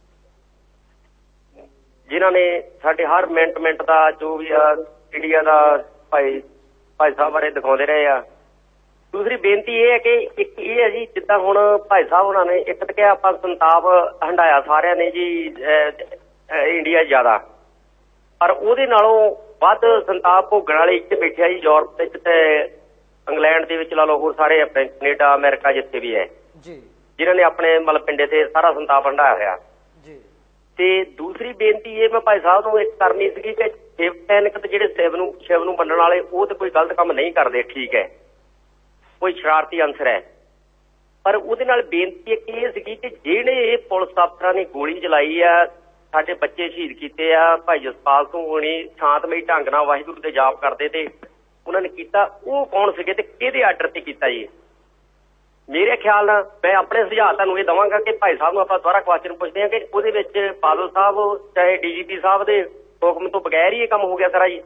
ਜਿਨ੍ਹਾਂ ਨੇ ਸਾਡੇ ਹਰ ਮਿੰਟ ਦਾ ਜੋ ਵੀ ਆ ਇੰਡੀਆ ਦਾ ਭਾਈ ਸਾਹਿਬ ਬਾਰੇ ਦਿਖਾਉਂਦੇ ਰਹੇ ਆ। ਦੂਸਰੀ ਬੇਨਤੀ ਇਹ ਹੈ ਕਿ ਇੱਕ ਇਹ ਹੈ ਜੀ, ਜਿੱਦਾਂ ਹੁਣ ਭਾਈ ਸਾਹਿਬ ਉਹਨਾਂ ਨੇ ਇੱਕ ਤਾਂ ਕਿਹਾ ਆਪਾਂ ਸੰਤਾਪ ਹੰਡਾਇਆ ਸਾਰਿਆਂ ਨੇ ਜੀ ਇੰਡੀਆ ਜ਼ਿਆਦਾ, ਪਰ ਉਹਦੇ ਨਾਲੋਂ ਵੱਧ ਸੰਤਾਪ ਭੋਗਣ ਵਾਲੇ ਇੱਥੇ ਬੈਠੇ ਆ ਜੀ ਯੂਰਪ ਵਿੱਚ ਤੇ ਇੰਗਲੈਂਡ ਦੇ ਵਿੱਚ ਲਾ ਲਓ, ਹੋਰ ਸਾਰੇ ਆਪਣੇ ਕੈਨੇਡਾ ਅਮਰੀਕਾ ਜਿੱਥੇ ਵੀ ਹੈ ਜੀ, ਜਿਨ੍ਹਾਂ ਨੇ ਆਪਣੇ ਮਤਲਬ ਪਿੰਡੇ ਤੇ ਸਾਰਾ ਸੰਤਾਪ ਹੰਡਾਇਆ ਹੋਇਆ ਜੀ। ਤੇ ਦੂਸਰੀ ਬੇਨਤੀ ਇਹ ਮੈਂ ਭਾਈ ਸਾਹਿਬ ਨੂੰ ਇੱਕ ਕਰਨੀ ਸੀਗੀ ਕਿ ਸ਼ਿਵ ਸੈਨਿਕ ਤੇ ਜਿਹੜੇ ਸ਼ਿਵ ਨੂੰ ਮੰਨਣ ਵਾਲੇ, ਉਹ ਤੇ ਕੋਈ ਗਲਤ ਕੰਮ ਨਹੀਂ ਕਰਦੇ, ਠੀਕ ਹੈ, ਕੋਈ ਸ਼ਰਾਰਤੀ ਅਨਸਰ ਹੈ, ਪਰ ਉਹਦੇ ਨਾਲ ਬੇਨਤੀ ਇੱਕ ਇਹ ਸੀਗੀ ਕਿ ਜਿਹੜੇ ਇਹ ਪੁਲਿਸ ਅਫਸਰਾਂ ਨੇ ਗੋਲੀ ਚਲਾਈ ਆ, ਸਾਡੇ ਬੱਚੇ ਸ਼ਹੀਦ ਕੀਤੇ ਆ, ਭਾਈ ਜਸਪਾਲ ਸਿੰਘ ਹੋਣੀ ਸ਼ਾਂਤਮਈ ਢੰਗ ਨਾਲ ਵਾਹਿਗੁਰੂ ਦੇ ਜਾਪ ਕਰਦੇ ਤੇ ਉਹਨਾਂ ਨੇ ਕੀਤਾ, ਉਹ ਕੌਣ ਸੀਗੇ ਤੇ ਕਿਹਦੇ ਆਰਡਰ ਤੇ ਕੀਤਾ ਜੀ? ਮੇਰੇ ਖਿਆਲ ਨਾਲ ਮੈਂ ਆਪਣੇ ਸੁਝਾਅ ਤੁਹਾਨੂੰ ਇਹ ਦਵਾਂਗਾ ਕਿ ਭਾਈ ਸਾਹਿਬ ਨੂੰ ਆਪਾਂ ਦੁਬਾਰਾ ਕੁਐਸਚਨ ਪੁੱਛਦੇ ਹਾਂ ਕਿ ਉਹਦੇ ਵਿੱਚ ਬਾਦਲ ਸਾਹਿਬ ਚਾਹੇ DGP ਸਾਹਿਬ ਦੇ ਹੁਕਮ ਤੋਂ ਬਗੈਰ ਹੀ ਇਹ ਕੰਮ ਹੋ ਗਿਆ ਸਾਰਾ ਜੀ।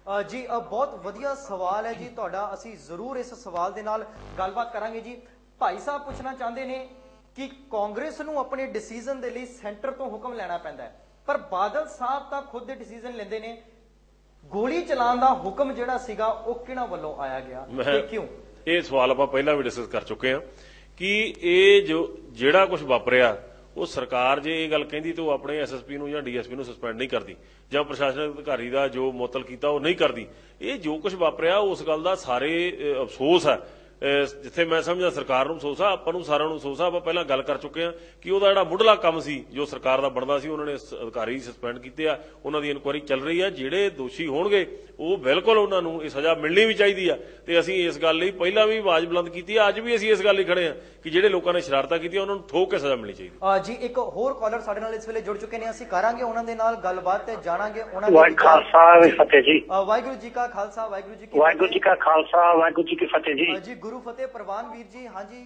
ਜੀ ਬਹੁਤ ਵਧੀਆ ਸਵਾਲ ਹੈ ਜੀ ਤੁਹਾਡਾ। ਅਸੀਂ ਜ਼ਰੂਰ ਇਸ ਸਵਾਲ ਦੇ ਨਾਲ ਗੱਲਬਾਤ ਕਰਾਂਗੇ ਜੀ। ਭਾਈ ਸਾਹਿਬ ਪੁੱਛਣਾ ਚਾਹੁੰਦੇ ਨੇ ਕਿ ਕਾਂਗਰਸ ਨੂੰ ਆਪਣੇ ਡਿਸੀਜਨ ਦੇ ਲਈ ਸੈਂਟਰ ਤੋਂ ਹੁਕਮ ਲੈਣਾ ਪੈਂਦਾ ਹੈ, ਪਰ ਬਾਦਲ ਸਾਹਿਬ ਤਾਂ ਖੁਦ ਦੇ ਡਿਸੀਜਨ ਲੈਂਦੇ ਨੇ। ਗੋਲੀ ਚਲਾਉਣ ਦਾ ਹੁਕਮ ਜਿਹੜਾ ਸੀਗਾ ਉਹ ਕਿਹਨਾਂ ਵੱਲੋਂ ਆਇਆ ਗਿਆ ਤੇ ਕਿਉਂ? ਇਹ ਸਵਾਲ ਆਪਾਂ ਪਹਿਲਾਂ ਵੀ ਡਿਸਕਸ ਕਰ ਚੁੱਕੇ ਹਾਂ ਕਿ ਇਹ ਜਿਹੜਾ ਕੁਝ ਵਾਪਰਿਆ ਉਹ ਸਰਕਾਰ ਜੇ ਇਹ ਗੱਲ ਕਹਿੰਦੀ ਤਾਂ ਉਹ ਆਪਣੇ ਐਸਐਸਪੀ ਨੂੰ ਜਾਂ ਡੀਐਸਪੀ ਨੂੰ ਸਸਪੈਂਡ ਨਹੀਂ ਕਰਦੀ, ਜਾਂ ਪ੍ਰਸ਼ਾਸਨਿਕ ਅਧਿਕਾਰੀ ਦਾ ਜੋ ਮੁਅੱਤਲ ਕੀਤਾ ਉਹ ਨਹੀਂ ਕਰਦੀ। ਇਹ ਜੋ ਕੁਝ ਵਾਪਰਿਆ ਉਸ ਗੱਲ ਦਾ ਸਾਰੇ ਅਫਸੋਸ ਹੈ। ਜਿੱਥੇ ਮੈਂ ਸਮਝਦਾ ਸਰਕਾਰ ਨੂੰ ਅਫਸੋਸ ਆ, ਆਪਾਂ ਨੂੰ ਸਾਰਿਆਂ ਨੂੰ ਅਫਸੋਸ ਆ। ਆਪਾਂ ਪਹਿਲਾਂ ਗੱਲ ਕਰ ਚੁੱਕੇ ਹਾਂ ਕਿ ਉਹਦਾ ਜਿਹੜਾ ਮੁੱਢਲਾ ਕੰਮ ਸੀ ਜੋ ਸਰਕਾਰ ਦਾ ਬਣਦਾ ਸੀ, ਉਹਨਾਂ ਨੇ ਅਧਿਕਾਰੀ ਸਸਪੈਂਡ ਕੀਤੇ ਆ, ਉਹਨਾਂ ਦੀ ਇਨਕੁਆਇਰੀ ਚੱਲ ਰਹੀ ਆ। ਜਿਹੜੇ ਦੋਸ਼ੀ ਹੋਣਗੇ ਉਹ ਬਿਲਕੁਲ ਉਹਨਾਂ ਨੂੰ ਇਹ ਸਜ਼ਾ ਮਿਲਣੀ ਵੀ ਚਾਹੀਦੀ ਆ, ਤੇ ਅਸੀਂ ਇਸ ਗੱਲ ਲਈ ਪਹਿਲਾਂ ਵੀ ਆਵਾਜ਼ ਬੁਲੰਦ ਕੀਤੀ ਆ, ਅੱਜ ਵੀ ਅਸੀਂ ਇਸ ਗੱਲ ਲਈ ਖੜੇ ਆ ਕਿ ਜਿਹੜੇ ਲੋਕਾਂ ਨੇ ਸ਼ਰਾਰਤਾਂ ਕੀਤੀਆਂ ਉਹਨਾਂ ਨੂੰ ਠੋਕ ਕੇ ਸਜ਼ਾ ਮਿਲਣੀ ਚਾਹੀਦੀ। ਜੀ ਇੱਕ ਹੋਰ ਕਾਲਰ ਸਾਡੇ ਨਾਲ ਇਸ ਵੇਲੇ ਜੁੜ ਚੁੱਕੇ ਨੇ, ਅਸੀਂ ਕਰਾਂਗੇ ਉਹਨਾਂ ਦੇ ਨਾਲ ਗੱਲਬਾਤ ਤੇ ਜਾਣਾਂਗੇ ਉਹਨਾਂ ਵਾਹਿਗੁਰੂ ਖਾਲਸਾ ਫਤਿਹ ਜੀ। ਵਾਹਿਗੁਰੂ ਜੀ ਕਾ ਖਾਲਸਾ ਵਾਹਿਗੁਰੂ ਜੀ ਕੀ ਵਾਹਿਗੁਰੂ ਜੀ ਕਾ ਖਾਲਸਾ ਵਾਹਿਗੁਰੂ ਜੀ ਕੀ ਫਤਿਹ ਜੀ। ਜੀ ਗੁਰੂ ਫਤਿਹ ਪ੍ਰਵਾਨ ਵੀਰ ਜੀ। ਹਾਂਜੀ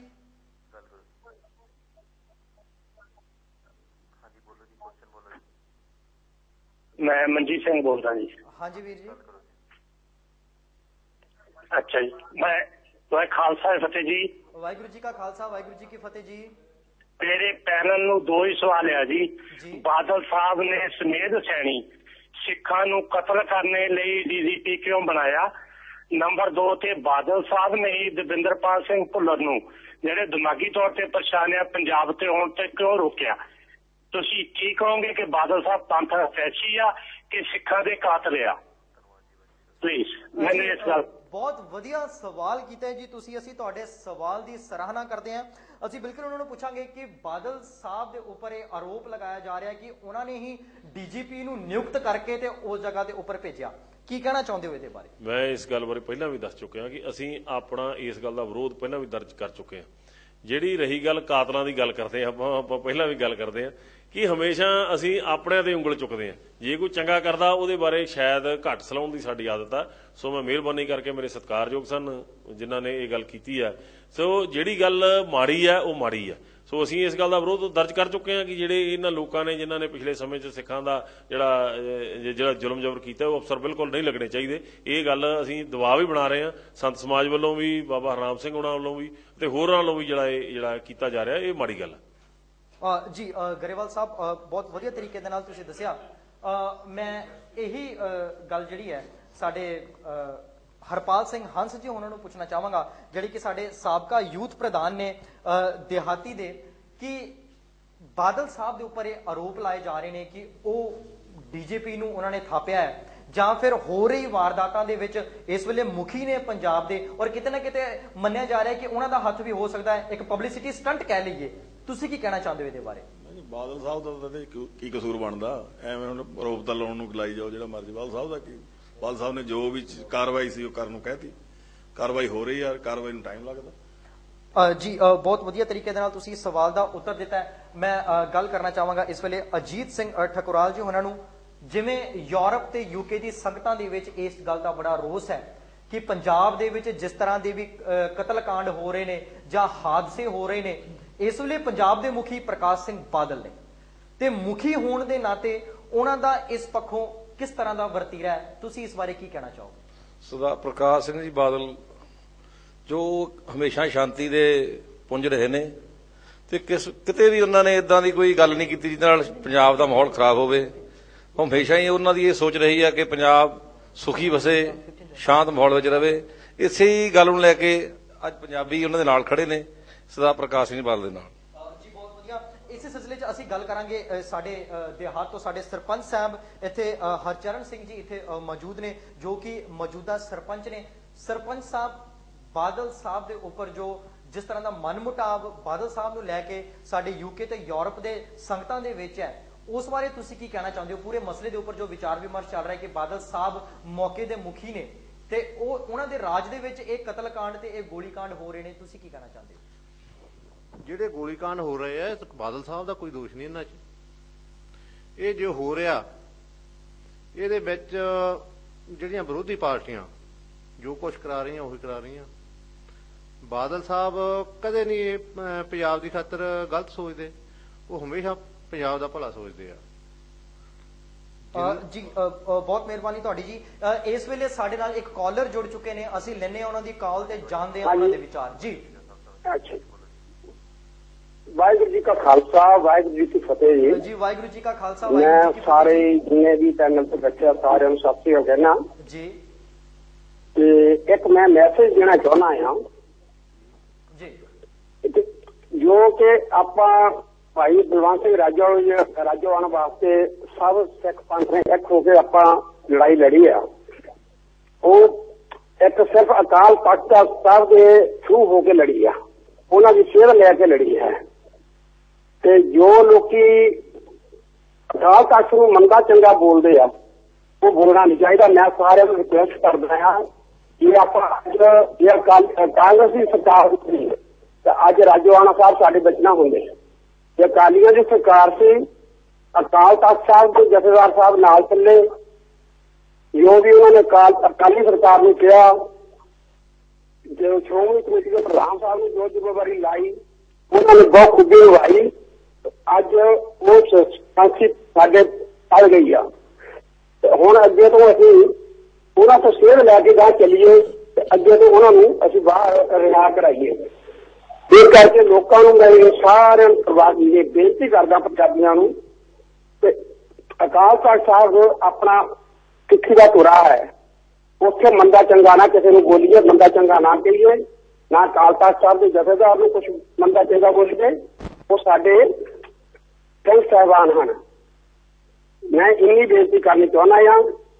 ਮੈਂ ਮਨਜੀਤ ਸਿੰਘ ਬੋਲਦਾ ਜੀ। ਹਾਂਜੀ ਵੀਰ ਜੀ। ਅੱਛਾ ਜੀ, ਮੈਂ ਖਾਲਸਾ ਫਤਿਹ ਜੀ। ਵਾਹਿਗੁਰੂ ਜੀ ਕਾ ਖਾਲਸਾ ਵਾਹਿਗੁਰੂ ਜੀ ਕੀ ਫਤਿਹ ਜੀ। ਮੇਰੇ ਪੈਨਲ ਨੂੰ ਦੋ ਹੀ ਸਵਾਲ ਆ ਜੀ। ਬਾਦਲ ਸਾਹਿਬ ਨੇ ਸਮੇਧ ਸੈਣੀ ਸਿੱਖਾਂ ਨੂੰ ਕਤਲ ਕਰਨੇ ਲਈ ਡੀਜੀਪੀ ਕਿਉਂ ਬਣਾਇਆ? ਨੰਬਰ 2 ਤੇ ਬਾਦਲ ਸਾਹਿਬ ਨੇ ਹੀ ਦਵਿੰਦਰਪਾਲ ਸਿੰਘ ਭੁੱਲਰ ਨੂੰ ਜਿਹੜੇ ਦਿਮਾਗੀ ਤੌਰ ਤੇ ਪਰੇਸ਼ਾਨ ਆ ਪੰਜਾਬ ਤੇ ਆਉਣ ਤੇ ਕਿਉਂ ਰੋਕਿਆ? ਤੁਸੀਂ ਕੀ ਕਹੋਗੇ ਕਿ ਬਾਦਲ ਸਾਹਿਬ ਪੰਥ ਫੈਸੀ ਆ ਕਿ ਸਿੱਖਾਂ ਦੇ ਕਾਤਲ ਆ? ਪਲੀਜ਼ ਮੈਨੂੰ ਇਸ ਗੱਲ। ਬਹੁਤ ਵਧੀਆ ਸਵਾਲ ਕੀਤਾ ਹੈ ਜੀ ਤੁਸੀਂ। ਅਸੀਂ ਤੁਹਾਡੇ ਸਵਾਲ ਦੀ ਸਰਾਹਨਾ ਕਰਦੇ ਹਾਂ। ਅਸੀਂ ਬਿਲਕੁਲ ਉਹਨਾਂ ਨੂੰ ਪੁੱਛਾਂਗੇ ਕਿ ਬਾਦਲ ਸਾਹਿਬ ਦੇ ਉੱਪਰ ਇਹ ਆਰੋਪ ਲਗਾਇਆ ਜਾ ਰਿਹਾ ਕਿ ਉਹਨਾਂ ਨੇ ਹੀ ਡੀਜੀਪੀ ਨੂੰ ਨਿਯੁਕਤ ਕਰਕੇ ਤੇ ਉਸ ਜਗ੍ਹਾ ਦੇ ਉੱਪਰ ਭੇਜਿਆ। ਕੀ ਕਹਿਣਾ ਚਾਹੁੰਦੇ ਹੋ ਇਹਦੇ ਬਾਰੇ? ਮੈਂ ਇਸ ਗੱਲ ਬਾਰੇ ਪਹਿਲਾਂ ਵੀ ਦੱਸ ਚੁੱਕਿਆ ਕਿ ਅਸੀਂ ਆਪਣਾ ਇਸ ਗੱਲ ਦਾ ਵਿਰੋਧ ਪਹਿਲਾਂ ਵੀ ਦਰਜ ਕਰ ਚੁੱਕੇ ਹਾਂ। ਜਿਹੜੀ ਰਹੀ ਗੱਲ ਕਾਤਲਾਂ ਦੀ ਗੱਲ ਕਰਦੇ ਆਪਾਂ ਪਹਿਲਾਂ ਵੀ ਗੱਲ ਕਰਦੇ ਹਾਂ ਕਿ ਹਮੇਸ਼ਾ ਅਸੀਂ ਆਪਣਿਆਂ ਤੇ ਉਂਗਲ ਚੁੱਕਦੇ ਹਾਂ। ਜੇ ਕੋਈ ਚੰਗਾ ਕਰਦਾ ਉਹਦੇ ਬਾਰੇ ਸ਼ਾਇਦ ਘੱਟ ਸਲਾਉਣ ਦੀ ਸਾਡੀ ਆਦਤ ਆ। ਸੋ ਮੈਂ ਮਿਹਰਬਾਨੀ ਕਰਕੇ ਮੇਰੇ ਸਤਿਕਾਰਯੋਗ ਸਨ ਜਿਨ੍ਹਾਂ ਨੇ ਇਹ ਗੱਲ ਕੀਤੀ ਆ। ਸੋ ਜਿਹੜੀ ਗੱਲ ਮਾੜੀ ਆ ਉਹ ਮਾੜੀ ਆ। ਸੋ ਅਸੀਂ ਇਸ ਗੱਲ ਦਾ ਵਿਰੋਧ ਦਰਜ ਕਰ ਚੁੱਕੇ ਹਾਂ ਕਿ ਜਿਹੜੇ ਇਹਨਾਂ ਲੋਕਾਂ ਨੇ ਜਿਨ੍ਹਾਂ ਨੇ ਪਿਛਲੇ ਸਮੇਂ 'ਚ ਸਿੱਖਾਂ ਦਾ ਜਿਹੜਾ ਜ਼ੁਲਮ ਜ਼ਬਰ ਕੀਤਾ ਉਹ ਅਫਸਰ ਬਿਲਕੁਲ ਨਹੀਂ ਲੱਗਣੇ ਚਾਹੀਦੇ। ਇਹ ਗੱਲ ਅਸੀਂ ਦਬਾਅ ਵੀ ਬਣਾ ਰਹੇ ਹਾਂ ਸੰਤ ਸਮਾਜ ਵੱਲੋਂ ਵੀ, ਬਾਬਾ ਹਰਨਾਮ ਸਿੰਘ ਉਹਨਾਂ ਵੱਲੋਂ ਵੀ ਤੇ ਹੋਰਾਂ ਵੱਲੋਂ ਵੀ ਜਿਹੜਾ ਕੀਤਾ ਜਾ ਰਿਹਾ ਇਹ ਮਾੜੀ ਗੱਲ ਹੈ। ਜੀ ਗਰੇਵਾਲ ਸਾਹਿਬ ਬਹੁਤ ਵਧੀਆ ਤਰੀਕੇ ਦੇ ਨਾਲ ਤੁਸੀਂ ਦੱਸਿਆ। ਮੈਂ ਇਹੀ ਗੱਲ ਜਿਹੜੀ ਹੈ ਸਾਡੇ ਹਰਪਾਲ ਸਿੰਘ ਹੰਸ ਜੀ ਉਹਨਾਂ ਨੂੰ ਪੁੱਛਣਾ ਚਾਹਾਂਗਾ, ਜਿਹੜੇ ਕਿ ਸਾਡੇ ਸਾਬਕਾ ਯੂਥ ਪ੍ਰਧਾਨ ਨੇ ਦਿਹਾਤੀ ਦੇ, ਕਿ ਬਾਦਲ ਸਾਹਿਬ ਦੇ ਉੱਪਰ ਇਹ ਆਰੋਪ ਲਾਏ ਜਾ ਰਹੇ ਨੇ ਕਿ ਉਹ ਡੀਜੀਪੀ ਨੂੰ ਉਹਨਾਂ ਨੇ ਥਾਪਿਆ ਹੈ ਜਾਂ ਫਿਰ ਹੋ ਰਹੀ ਵਾਰਦਾਤਾਂ ਦੇ ਵਿੱਚ ਇਸ ਵੇਲੇ ਮੁਖੀ ਨੇ ਪੰਜਾਬ ਦੇ, ਔਰ ਕਿਤੇ ਨਾ ਕਿਤੇ ਮੰਨਿਆ ਜਾ ਰਿਹਾ ਕਿ ਉਹਨਾਂ ਦਾ ਹੱਥ ਵੀ ਹੋ ਸਕਦਾ ਹੈ, ਇੱਕ ਪਬਲਿਸਿਟੀ ਸਟੰਟ ਕਹਿ ਲਈਏ। ਤੁਸੀਂ ਕੀ ਕਹਿਣਾ ਚਾਹੁੰਦੇ ਹੋ ਇਹਦੇ ਬਾਰੇ? ਬਾਦਲ ਸਾਹਿਬ ਦਾ ਤਾਂ ਕੀ ਕਸੂਰ ਬਣਦਾ? ਐਵੇਂ ਹੁਣ ਆਰੋਪ ਤਾਂ ਲਾਉਣ ਨੂੰ ਲਾਈ ਜਾਓ ਜਿਹੜਾ ਮਰਜ਼ੀ। ਬਾਦਲ ਸਾਹਿਬ ਦਾ ਕੀ? ਬਾਦਲ ਸਾਹਿਬ ਨੇ ਜੋ ਵੀ ਕਾਰਵਾਈ ਸੀ ਉਹ ਕਰਨ ਨੂੰ ਕਹਿਤੀ। ਕਾਰਵਾਈ ਹੋ ਰਹੀ ਆ, ਕਾਰਵਾਈ ਨੂੰ ਟਾਈਮ ਲੱਗਦਾ। ਜੀ ਬਹੁਤ ਵਧੀਆ ਤਰੀਕੇ ਦੇ ਨਾਲ ਤੁਸੀਂ ਸਵਾਲ ਦਾ ਉੱਤਰ ਦਿੱਤਾ ਹੈ। ਮੈਂ ਗੱਲ ਕਰਨਾ ਚਾਹਾਂਗਾ ਇਸ ਵੇਲੇ ਅਜੀਤ ਸਿੰਘ ਠਕੁਰਾਲ ਜੀ ਉਹਨਾਂ ਨੂੰ। ਜਿਵੇਂ ਯੂਰਪ ਤੇ ਯੂਕੇ ਦੀ ਸੰਗਤਾਂ ਦੇ ਵਿੱਚ ਇਸ ਗੱਲ ਦਾ ਬੜਾ ਰੋਸ ਹੈ ਕਿ ਪੰਜਾਬ ਦੇ ਵਿੱਚ ਜਿਸ ਤਰ੍ਹਾਂ ਦੇ ਵੀ ਕਤਲਕਾਂਡ ਹੋ ਰਹੇ ਨੇ ਜਾਂ ਹਾਦਸੇ ਹੋ ਰਹੇ ਨੇ, ਇਸ ਵੇਲੇ ਪੰਜਾਬ ਦੇ ਮੁਖੀ ਪ੍ਰਕਾਸ਼ ਸਿੰਘ ਬਾਦਲ ਨੇ, ਤੇ ਮੁਖੀ ਹੋਣ ਦੇ ਨਾਤੇ ਉਹਨਾਂ ਦਾ ਇਸ ਪੱਖੋਂ ਕਿਸ ਤਰ੍ਹਾਂ ਦਾ ਵਰਤੀਰਾ ਹੈ? ਤੁਸੀਂ ਇਸ ਬਾਰੇ ਕੀ ਕਹਿਣਾ ਚਾਹੋਗੇ? ਸਰਦਾਰ ਪ੍ਰਕਾਸ਼ ਸਿੰਘ ਜੀ ਬਾਦਲ ਜੋ ਹਮੇਸ਼ਾ ਸ਼ਾਂਤੀ ਦੇ ਪੁੰਜ ਰਹੇ ਨੇ ਤੇ ਕਿਤੇ ਵੀ ਉਹਨਾਂ ਨੇ ਇਦਾਂ ਦੀ ਕੋਈ ਗੱਲ ਨਹੀਂ ਕੀਤੀ ਜਿਹਦੇ ਨਾਲ ਪੰਜਾਬ ਦਾ ਮਾਹੌਲ ਖਰਾਬ ਹੋਵੇ। ਹਮੇਸ਼ਾ ਹੀ ਉਹਨਾਂ ਦੀ ਇਹ ਸੋਚ ਰਹੀ ਹੈ ਕਿ ਪੰਜਾਬ ਸੁਖੀ ਵਸੇ, ਸ਼ਾਂਤ ਮਾਹੌਲ ਵਿੱਚ ਰਵੇ। ਇਸੇ ਹੀ ਗੱਲ ਨੂੰ ਲੈ ਕੇ ਅੱਜ ਪੰਜਾਬੀ ਉਹਨਾਂ ਦੇ ਨਾਲ ਖੜੇ ਨੇ, ਸਰਦਾਰ ਪ੍ਰਕਾਸ਼ ਸਿੰਘ ਬਾਦਲ ਦੇ ਨਾਲ। ਜੀ ਬਹੁਤ ਵਧੀਆ। ਇਸੇ ਸਿਲਸਿਲੇ 'ਚ ਅਸੀਂ ਗੱਲ ਕਰਾਂਗੇ ਸਾਡੇ ਦਿਹਾਤ ਤੋਂ ਸਾਡੇ ਸਰਪੰਚ ਸਾਹਿਬ ਇੱਥੇ ਹਰਚਰਨ ਸਿੰਘ ਜੀ ਇੱਥੇ ਮੌਜੂਦ ਨੇ, ਜੋ ਕਿ ਮੌਜੂਦਾ ਸਰਪੰਚ ਨੇ। ਸਰਪੰਚ ਸਾਹਿਬ, ਬਾਦਲ ਸਾਹਿਬ ਦੇ ਉੱਪਰ ਜੋ ਜਿਸ ਤਰ੍ਹਾਂ ਦਾ ਮਨਮੁਟਾਵ ਬਾਦਲ ਸਾਹਿਬ ਨੂੰ ਲੈ ਕੇ ਸਾਡੇ ਯੂਕੇ ਤੇ ਯੂਰਪ ਦੇ ਸੰਗਤਾਂ ਦੇ ਵਿੱਚ ਹੈ, ਉਸ ਬਾਰੇ ਤੁਸੀਂ ਕੀ ਕਹਿਣਾ ਚਾਹੁੰਦੇ ਹੋ? ਪੂਰੇ ਮਸਲੇ ਦੇ ਉੱਪਰ ਜੋ ਵਿਚਾਰ ਵਿਮਰਸ਼ ਚੱਲ ਰਿਹਾ ਹੈ ਕਿ ਬਾਦਲ ਸਾਹਿਬ ਮੌਕੇ ਦੇ ਮੁਖੀ ਨੇ ਤੇ ਉਹਨਾਂ ਦੇ ਰਾਜ ਦੇ ਵਿੱਚ ਇਹ ਕਤਲਕਾਂਡ ਤੇ ਇਹ ਗੋਲੀकांड ਹੋ ਰਹੇ ਨੇ, ਤੁਸੀਂ ਕੀ ਕਹਿਣਾ ਚਾਹੁੰਦੇ ਹੋ? ਜਿਹੜੇ ਗੋਲੀकांड ਹੋ ਰਹੇ ਆ, ਬਾਦਲ ਸਾਹਿਬ ਦਾ ਕੋਈ ਦੋਸ਼ ਨਹੀਂ ਇਹਨਾਂ 'ਚ। ਇਹ ਜੋ ਹੋ ਰਿਹਾ ਇਹਦੇ ਵਿੱਚ ਜਿਹੜੀਆਂ ਵਿਰੋਧੀ ਪਾਰਟੀਆਂ ਜੋ ਕੁਝ ਕਰਾ ਰਹੀਆਂ ਉਹੀ ਕਰਾ ਰਹੀਆਂ। ਬਾਦਲ ਸਾਹਿਬ ਕਦੇ ਨਹੀਂ ਪੰਜਾਬ ਦੀ ਖਾਤਰ ਗਲਤ ਸੋਚਦੇ, ਉਹ ਹਮੇਸ਼ਾ ਪੰਜਾਬ ਦਾ ਭਲਾ ਸੋਚਦੇ ਆ। ਜੀ ਬਹੁਤ ਮਿਹਰਬਾਨੀ ਤੁਹਾਡੀ ਜੀ। ਇਸ ਵੇਲੇ ਸਾਡੇ ਨਾਲ ਇੱਕ ਕਾਲਰ ਜੁੜ ਚੁੱਕੇ ਨੇ, ਅਸੀਂ ਲੈਣੇ ਉਹਨਾਂ ਦੀ ਕਾਲ ਤੇ ਜਾਣਦੇ ਹਾਂ ਉਹਨਾਂ ਦੇ ਵਿਚਾਰ ਜੀ। ਅੱਛਾ, ਵਾਹਿਗੁਰੂ ਜੀ ਕਾ ਖਾਲਸਾ ਵਾਹਿਗੁਰੂ ਜੀ ਕੀ ਫਤਿਹ ਜੀ। ਜੀ ਵਾਹਿਗੁਰੂ ਜੀ ਕਾ ਖਾਲਸਾ ਮੈਂ ਵਾਹਿਗੁਰੂ ਜੀ ਕੀ ਸਾਰੇ ਜਿੰਨੇ ਵੀ ਪੈਨਲ ਤੇ ਬੈਠੇ ਸਾਰਿਆਂ ਨੂੰ ਸਤਿ ਸ੍ਰੀ ਅਕਾਲ ਕਹਿਣਾ ਜੀ। ਤੇ ਇੱਕ ਮੈਂ ਮੈਸੇਜ ਦੇਣਾ ਚਾਹੁੰਦਾ ਹਾਂ ਜੀ, ਜੋ ਕਿ ਆਪਾਂ ਭਾਈ ਬਲਵੰਤ ਸਿੰਘ ਰਾਜੋਆਣਾ ਵਾਸਤੇ ਸਭ ਸਿੱਖ ਪੰਥ ਨੇ ਇੱਕ ਹੋ ਕੇ ਆਪਾਂ ਲੜਾਈ ਲੜੀ ਆ, ਉਹ ਇੱਕ ਸਿਰਫ ਅਕਾਲ ਤਖਤ ਸਾਹਿਬ ਦੇ ਥਰੂ ਹੋ ਕੇ ਲੜੀ ਆ, ਉਹਨਾਂ ਦੀ ਸੇਧ ਲੈ ਕੇ ਲੜੀ ਹੈ। ਤੇ ਜੋ ਲੋਕੀ ਅਕਾਲ ਤਖਤ ਨੂੰ ਮੰਦਾ ਚੰਗਾ ਬੋਲਦੇ ਆ, ਉਹ ਬੋਲਣਾ ਨਹੀਂ ਚਾਹੀਦਾ। ਮੈਂ ਸਾਰਿਆਂ ਨੂੰ ਰਿਕੁਐਸਟ ਕਰਦਾ ਹਾਂ ਕਿ ਆਪਾਂ ਇਹ ਕਾਂਗਰਸ ਦੀ ਸਰਕਾਰ ਸੀ ਤੇ ਅੱਜ ਰਾਜੋਆਣਾ ਸਾਹਿਬ ਸਾਡੇ ਵਿੱਚ ਨਾ ਹੁੰਦੇ। ਜੇ ਅਕਾਲੀਆਂ ਦੀ ਸਰਕਾਰ ਸੀ, ਅਕਾਲ ਤਖਤ ਸਾਹਿਬ ਦੇ ਜਥੇਦਾਰ ਸਾਹਿਬ ਨਾਲ ਚੱਲੇ, ਜੋ ਵੀ ਉਹਨਾਂ ਨੇ ਅਕਾਲੀ ਸਰਕਾਰ ਨੂੰ ਕਿਹਾ, ਜੋ ਸ਼੍ਰੋਮਣੀ ਕਮੇਟੀ ਦੇ ਪ੍ਰਧਾਨ ਸਾਹਿਬ ਨੇ ਜੋ ਜ਼ਿੰਮੇਵਾਰੀ ਲਾਈ, ਉਹਨਾਂ ਨੇ ਬਹੁਤ ਖੂਬੀ ਨਿਭਾਈ। ਅੱਜ ਉਹ ਸੰਸਥਾ ਸਾਡੇ ਪੜ ਗਈ ਆ। ਹੁਣ ਅੱਗੇ ਤੋਂ ਅਸੀਂ ਉਹਨਾਂ ਤੋਂ ਸੇਧ ਲੈ ਕੇ ਗਾਂ ਚੱਲੀਏ ਤੇ ਅੱਗੇ ਤੋਂ ਉਹਨਾਂ ਨੂੰ ਅਸੀਂ ਬਾਹਰ ਰਿਹਾ ਕਰਾਈਏ। ਇਸ ਕਰਕੇ ਲੋਕਾਂ ਨੂੰ ਮੈਂ ਸਾਰਿਆਂ ਨੂੰ ਬੇਨਤੀ ਕਰਦਾ ਪੰਜਾਬੀਆਂ ਨੂੰ ਤੇ ਅਕਾਲ ਤਖਤ ਸਾਹਿਬ ਆਪਣਾ ਸਿੱਖੀ ਦਾ ਧੁਰਾ ਹੈ, ਉੱਥੇ ਮੰਦਾ ਚੰਗਾ ਨਾ ਕਿਸੇ ਨੂੰ ਬੋਲੀਏ, ਮੰਦਾ ਚੰਗਾ ਨਾ ਕਹੀਏ, ਨਾ ਅਕਾਲ ਤਖਤ ਸਾਹਿਬ ਦੇ ਜਥੇਦਾਰ ਨੂੰ ਕੁਛ ਮੰਦਾ ਚੰਗਾ ਬੋਲੀਏ। ਉਹ ਸਾਡੇ ਸਿੰਘ ਸਾਹਿਬਾਨ ਹਨ। ਮੈਂ ਇੰਨੀ ਬੇਨਤੀ ਕਰਨੀ ਚਾਹੁੰਦਾ ਹਾਂ,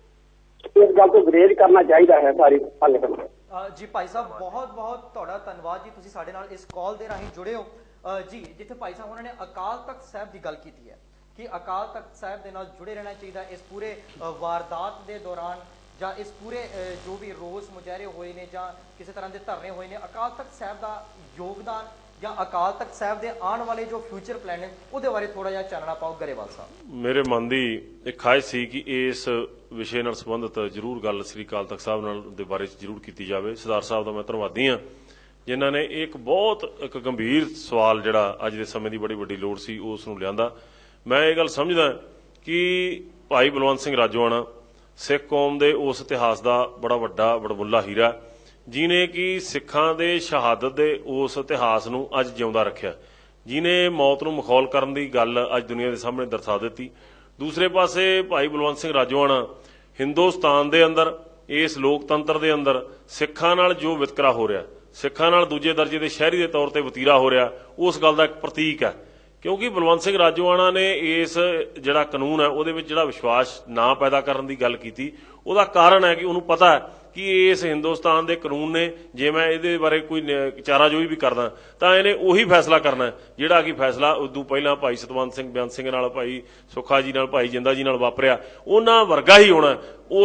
ਇਸ ਗੱਲ ਤੋਂ ਗੁਰੇਜ਼ ਕਰਨਾ ਚਾਹੀਦਾ ਹੈ ਸਾਰੀ ਸੰਗਤ ਨੂੰ। ਜੀ ਭਾਈ ਸਾਹਿਬ ਬਹੁਤ ਬਹੁਤ ਤੁਹਾਡਾ ਧੰਨਵਾਦ ਜੀ, ਤੁਸੀਂ ਸਾਡੇ ਨਾਲ ਇਸ ਕਾਲ ਦੇ ਰਾਹੀਂ ਜੁੜੇ ਹੋ ਜੀ। ਜਿੱਥੇ ਭਾਈ ਸਾਹਿਬ ਉਹਨਾਂ ਨੇ ਅਕਾਲ ਤਖਤ ਸਾਹਿਬ ਦੀ ਗੱਲ ਕੀਤੀ ਹੈ ਕਿ ਅਕਾਲ ਤਖਤ ਸਾਹਿਬ ਦੇ ਨਾਲ ਜੁੜੇ ਰਹਿਣਾ ਚਾਹੀਦਾ ਇਸ ਪੂਰੇ ਵਾਰਦਾਤ ਦੇ ਦੌਰਾਨ, ਜਾਂ ਇਸ ਪੂਰੇ ਜੋ ਵੀ ਰੋਸ ਮੁਜ਼ਾਹਰੇ ਹੋਏ ਨੇ ਜਾਂ ਕਿਸੇ ਤਰ੍ਹਾਂ ਦੇ ਧਰਨੇ ਹੋਏ ਨੇ, ਅਕਾਲ ਤਖਤ ਸਾਹਿਬ ਦਾ ਯੋਗਦਾਨ ਜਾਂ ਅਕਾਲ ਤਖਤ ਸਾਹਿਬ ਦੇ ਆਉਣ ਵਾਲੇ ਜੋ ਫਿਊਚਰ ਪਲਾਨ ਨੇ ਉਹਦੇ ਬਾਰੇ ਥੋੜਾ ਜਿਹਾ ਚਾਨਣਾ ਪਾਓ ਗਰੇਵਾਲ ਸਾਹਿਬ। ਮੇਰੇ ਮਨ ਦੀ ਇੱਕ ਖਾਹਿਸ਼ ਸੀ ਕਿ ਇਸ ਵਿਸ਼ੇ ਨਾਲ ਸੰਬੰਧਿਤ ਜ਼ਰੂਰ ਗੱਲ ਸ੍ਰੀ ਅਕਾਲ ਤਖਤ ਸਾਹਿਬ ਨਾਲ ਦੇ ਬਾਰੇ ਜ਼ਰੂਰ ਕੀਤੀ ਜਾਵੇ। ਸਰਦਾਰ ਸਾਹਿਬ ਦਾ ਮੈਂ ਧੰਨਵਾਦੀ ਹਾਂ ਜਿਨ੍ਹਾਂ ਨੇ ਇੱਕ ਬਹੁਤ ਇੱਕ ਗੰਭੀਰ ਸਵਾਲ ਜਿਹੜਾ ਅੱਜ ਦੇ ਸਮੇਂ ਦੀ ਬੜੀ ਵੱਡੀ ਲੋੜ ਸੀ ਉਸ ਨੂੰ ਲਿਆਂਦਾ। ਮੈਂ ਇਹ ਗੱਲ ਸਮਝਦਾ ਕਿ ਭਾਈ ਬਲਵੰਤ ਸਿੰਘ ਰਾਜੋਆਣਾ ਸਿੱਖ ਕੌਮ ਦੇ ਉਸ ਇਤਿਹਾਸ ਦਾ ਬੜਾ ਵੱਡਾ ਵਡਮੁੱਲਾ ਹੀਰਾ, ਜਿਨੇ ਕਿ ਸਿੱਖਾਂ ਦੇ ਸ਼ਹਾਦਤ ਦੇ ਉਸ ਇਤਿਹਾਸ ਨੂੰ ਅੱਜ ਜਿਉਂਦਾ ਰੱਖਿਆ, ਜਿਨੇ ਮੌਤ ਨੂੰ ਮਖੌਲ ਕਰਨ ਦੀ ਗੱਲ ਅੱਜ ਦੁਨੀਆ ਦੇ ਸਾਹਮਣੇ ਦਰਸਾ ਦਿੱਤੀ। ਦੂਸਰੇ ਪਾਸੇ ਭਾਈ ਬਲਵੰਤ ਸਿੰਘ ਰਾਜੋਆਣਾ ਹਿੰਦੁਸਤਾਨ ਦੇ ਅੰਦਰ ਇਸ ਲੋਕਤੰਤਰ ਦੇ ਅੰਦਰ ਸਿੱਖਾਂ ਨਾਲ ਜੋ ਵਿਤਕਰਾ ਹੋ ਰਿਹਾ, ਸਿੱਖਾਂ ਨਾਲ ਦੂਜੇ ਦਰਜੇ ਦੇ ਸ਼ਹਿਰੀ ਦੇ ਤੌਰ ਤੇ ਵਤੀਰਾ ਹੋ ਰਿਹਾ, ਉਸ ਗੱਲ ਦਾ ਇੱਕ ਪ੍ਰਤੀਕ ਹੈ। ਕਿਉਂਕਿ ਬਲਵੰਤ ਸਿੰਘ ਰਾਜੋਆਣਾ ਨੇ ਇਸ ਜਿਹੜਾ ਕਾਨੂੰਨ ਹੈ ਉਹਦੇ ਵਿੱਚ ਜਿਹੜਾ ਵਿਸ਼ਵਾਸ ਨਾ ਪੈਦਾ ਕਰਨ ਦੀ ਗੱਲ ਕੀਤੀ, ਉਹਦਾ ਕਾਰਨ ਹੈ ਕਿ ਉਹਨੂੰ ਪਤਾ ਹੈ ਕਿ ਇਸ ਹਿੰਦੁਸਤਾਨ ਦੇ ਕਾਨੂੰਨ ਨੇ, ਜੇ ਮੈਂ ਇਹਦੇ ਬਾਰੇ ਕੋਈ ਚਾਰਾਜੋਈ ਵੀ ਕਰਦਾ ਤਾਂ ਇਹਨੇ ਉਹੀ ਫੈਸਲਾ ਕਰਨਾ ਜਿਹੜਾ ਕਿ ਫੈਸਲਾ ਉਦੋਂ ਪਹਿਲਾਂ ਭਾਈ ਸਤਵੰਤ ਸਿੰਘ ਬੇਅੰਤ ਸਿੰਘ ਨਾਲ, ਭਾਈ ਸੁੱਖਾ ਜੀ ਨਾਲ, ਭਾਈ ਜਿੰਦਾ ਜੀ ਨਾਲ ਵਾਪਰਿਆ, ਉਹਨਾਂ ਵਰਗਾ ਹੀ ਹੋਣਾ।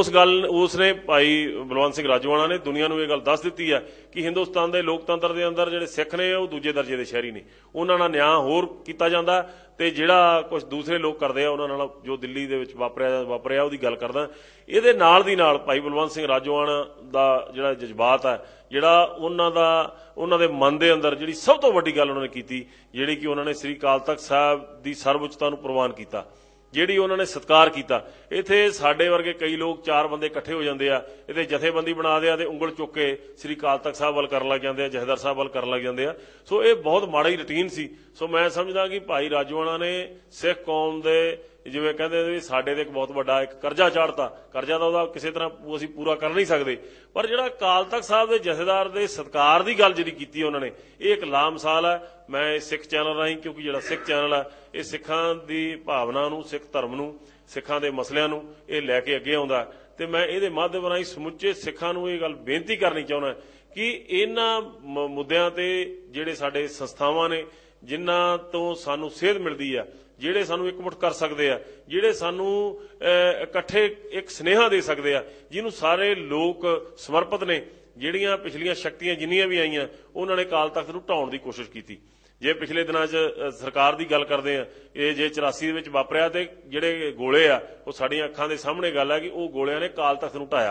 ਉਸਨੇ ਭਾਈ ਬਲਵੰਤ ਸਿੰਘ ਰਾਜੋਆਣਾ ਨੇ ਦੁਨੀਆ ਨੂੰ ਇਹ ਗੱਲ ਦੱਸ ਦਿੱਤੀ ਹੈ ਕਿ ਹਿੰਦੁਸਤਾਨ ਦੇ ਲੋਕਤੰਤਰ ਦੇ ਅੰਦਰ ਜਿਹੜੇ ਸਿੱਖ ਨੇ ਉਹ ਦੂਜੇ ਦਰਜੇ ਦੇ ਸ਼ਹਿਰੀ ਨੇ, ਉਹਨਾਂ ਨਾਲ ਨਿਆਂ ਹੋਰ ਕੀਤਾ ਜਾਂਦਾ ਤੇ ਜਿਹੜਾ ਕੁਝ ਦੂਸਰੇ ਲੋਕ ਕਰਦੇ ਆ ਉਹਨਾਂ ਨਾਲ ਜੋ ਦਿੱਲੀ ਦੇ ਵਿੱਚ ਵਾਪਰਿਆ ਉਹਦੀ ਗੱਲ ਕਰਦਾ। ਇਹਦੇ ਨਾਲ ਦੀ ਨਾਲ ਭਾਈ ਬਲਵੰਤ ਸਿੰਘ ਰਾਜੋਆਣਾ ਦਾ ਜਿਹੜਾ ਜਜ਼ਬਾਤ ਹੈ, ਜਿਹੜਾ ਉਹਨਾਂ ਦੇ ਮਨ ਦੇ ਅੰਦਰ ਜਿਹੜੀ ਸਭ ਤੋਂ ਵੱਡੀ ਗੱਲ ਉਹਨਾਂ ਨੇ ਕੀਤੀ, ਜਿਹੜੀ ਕਿ ਉਹਨਾਂ ਨੇ ਸ੍ਰੀ ਅਕਾਲ ਤਖਤ ਸਾਹਿਬ ਦੀ ਸਰਵਉੱਚਤਾ ਨੂੰ ਪ੍ਰਵਾਨ ਕੀਤਾ, ਜਿਹੜੀ ਉਹਨਾਂ ਨੇ ਸਤਿਕਾਰ ਕੀਤਾ। ਇੱਥੇ ਸਾਡੇ ਵਰਗੇ ਕਈ ਲੋਕ ਚਾਰ ਬੰਦੇ ਇਕੱਠੇ ਹੋ ਜਾਂਦੇ ਆ, ਇਹਦੇ ਜਥੇਬੰਦੀ ਬਣਾਦੇ ਆ ਤੇ ਉਂਗਲ ਚੁੱਕ ਕੇ ਸ੍ਰੀ ਅਕਾਲ ਤਖਤ ਸਾਹਿਬ ਵੱਲ ਕਰਨ ਲੱਗ ਜਾਂਦੇ ਆ, ਜਥੇਦਾਰ ਸਾਹਿਬ ਵੱਲ ਕਰਨ ਲੱਗ ਜਾਂਦੇ ਆ। ਸੋ ਇਹ ਬਹੁਤ ਮਾੜਾ ਹੀ ਰੁਟੀਨ ਸੀ। ਸੋ ਮੈਂ ਸਮਝਦਾ ਕਿ ਭਾਈ ਰਾਜੋਆਣਾ ਨੇ ਸਿੱਖ ਕੌਮ ਦੇ, ਜਿਵੇਂ ਕਹਿੰਦੇ ਵੀ ਸਾਡੇ ਤੇ ਇੱਕ ਬਹੁਤ ਵੱਡਾ ਇੱਕ ਕਰਜ਼ਾ ਚਾੜਤਾ, ਕਰਜ਼ਾ ਤਾਂ ਉਹਦਾ ਕਿਸੇ ਤਰ੍ਹਾਂ ਅਸੀਂ ਪੂਰਾ ਕਰ ਨਹੀਂ ਸਕਦੇ, ਪਰ ਜਿਹੜਾ ਅਕਾਲ ਤਖਤ ਸਾਹਿਬ ਦੇ ਜਥੇਦਾਰ ਦੇ ਸਤਿਕਾਰ ਦੀ ਗੱਲ ਜਿਹੜੀ ਕੀਤੀ ਉਹਨਾਂ ਨੇ, ਇਹ ਇੱਕ ਲਾਮਿਸਾਲ ਹੈ। ਮੈਂ ਸਿੱਖ ਚੈਨਲ ਰਾਹੀਂ, ਕਿਉਂਕਿ ਜਿਹੜਾ ਸਿੱਖ ਚੈਨਲ ਹੈ ਇਹ ਸਿੱਖਾਂ ਦੀ ਭਾਵਨਾ ਨੂੰ, ਸਿੱਖ ਧਰਮ ਨੂੰ, ਸਿੱਖਾਂ ਦੇ ਮਸਲਿਆਂ ਨੂੰ ਇਹ ਲੈ ਕੇ ਅੱਗੇ ਆਉਂਦਾ, ਤੇ ਮੈਂ ਇਹਦੇ ਮਾਧਿਅਮ ਰਾਹੀਂ ਸਮੁੱਚੇ ਸਿੱਖਾਂ ਨੂੰ ਇਹ ਗੱਲ ਬੇਨਤੀ ਕਰਨੀ ਚਾਹੁੰਦਾ ਕਿ ਇਹਨਾਂ ਮੁੱਦਿਆਂ ਤੇ ਜਿਹੜੇ ਸਾਡੇ ਸੰਸਥਾਵਾਂ ਨੇ, ਜਿਨ੍ਹਾਂ ਤੋਂ ਸਾਨੂੰ ਸੇਧ ਮਿਲਦੀ ਆ, ਜਿਹੜੇ ਸਾਨੂੰ ਇਕਮੁੱਠ ਕਰ ਸਕਦੇ ਆ, ਜਿਹੜੇ ਸਾਨੂੰ ਇਕੱਠੇ ਇੱਕ ਸੁਨੇਹਾ ਦੇ ਸਕਦੇ ਆ, ਜਿਹਨੂੰ ਸਾਰੇ ਲੋਕ ਸਮਰਪਿਤ ਨੇ, ਜਿਹੜੀਆਂ ਪਿਛਲੀਆਂ ਸ਼ਕਤੀਆਂ ਜਿੰਨੀਆਂ ਵੀ ਆਈਆਂ ਉਹਨਾਂ ਨੇ ਅਕਾਲ ਤਖਤ ਨੂੰ ਢਾਉਣ ਦੀ ਕੋਸ਼ਿਸ਼ ਕੀਤੀ। ਜੇ ਪਿਛਲੇ ਦਿਨਾਂ 'ਚ ਸਰਕਾਰ ਦੀ ਗੱਲ ਕਰਦੇ ਆ, ਇਹ ਜੇ 84 ਦੇ ਵਿੱਚ ਵਾਪਰਿਆ ਤੇ ਜਿਹੜੇ ਗੋਲੇ ਆ ਉਹ ਸਾਡੀਆਂ ਅੱਖਾਂ ਦੇ ਸਾਹਮਣੇ ਗੱਲ ਹੈ ਕਿ ਉਹ ਗੋਲਿਆਂ ਨੇ ਅਕਾਲ ਤਖਤ ਨੂੰ ਢਾਇਆ।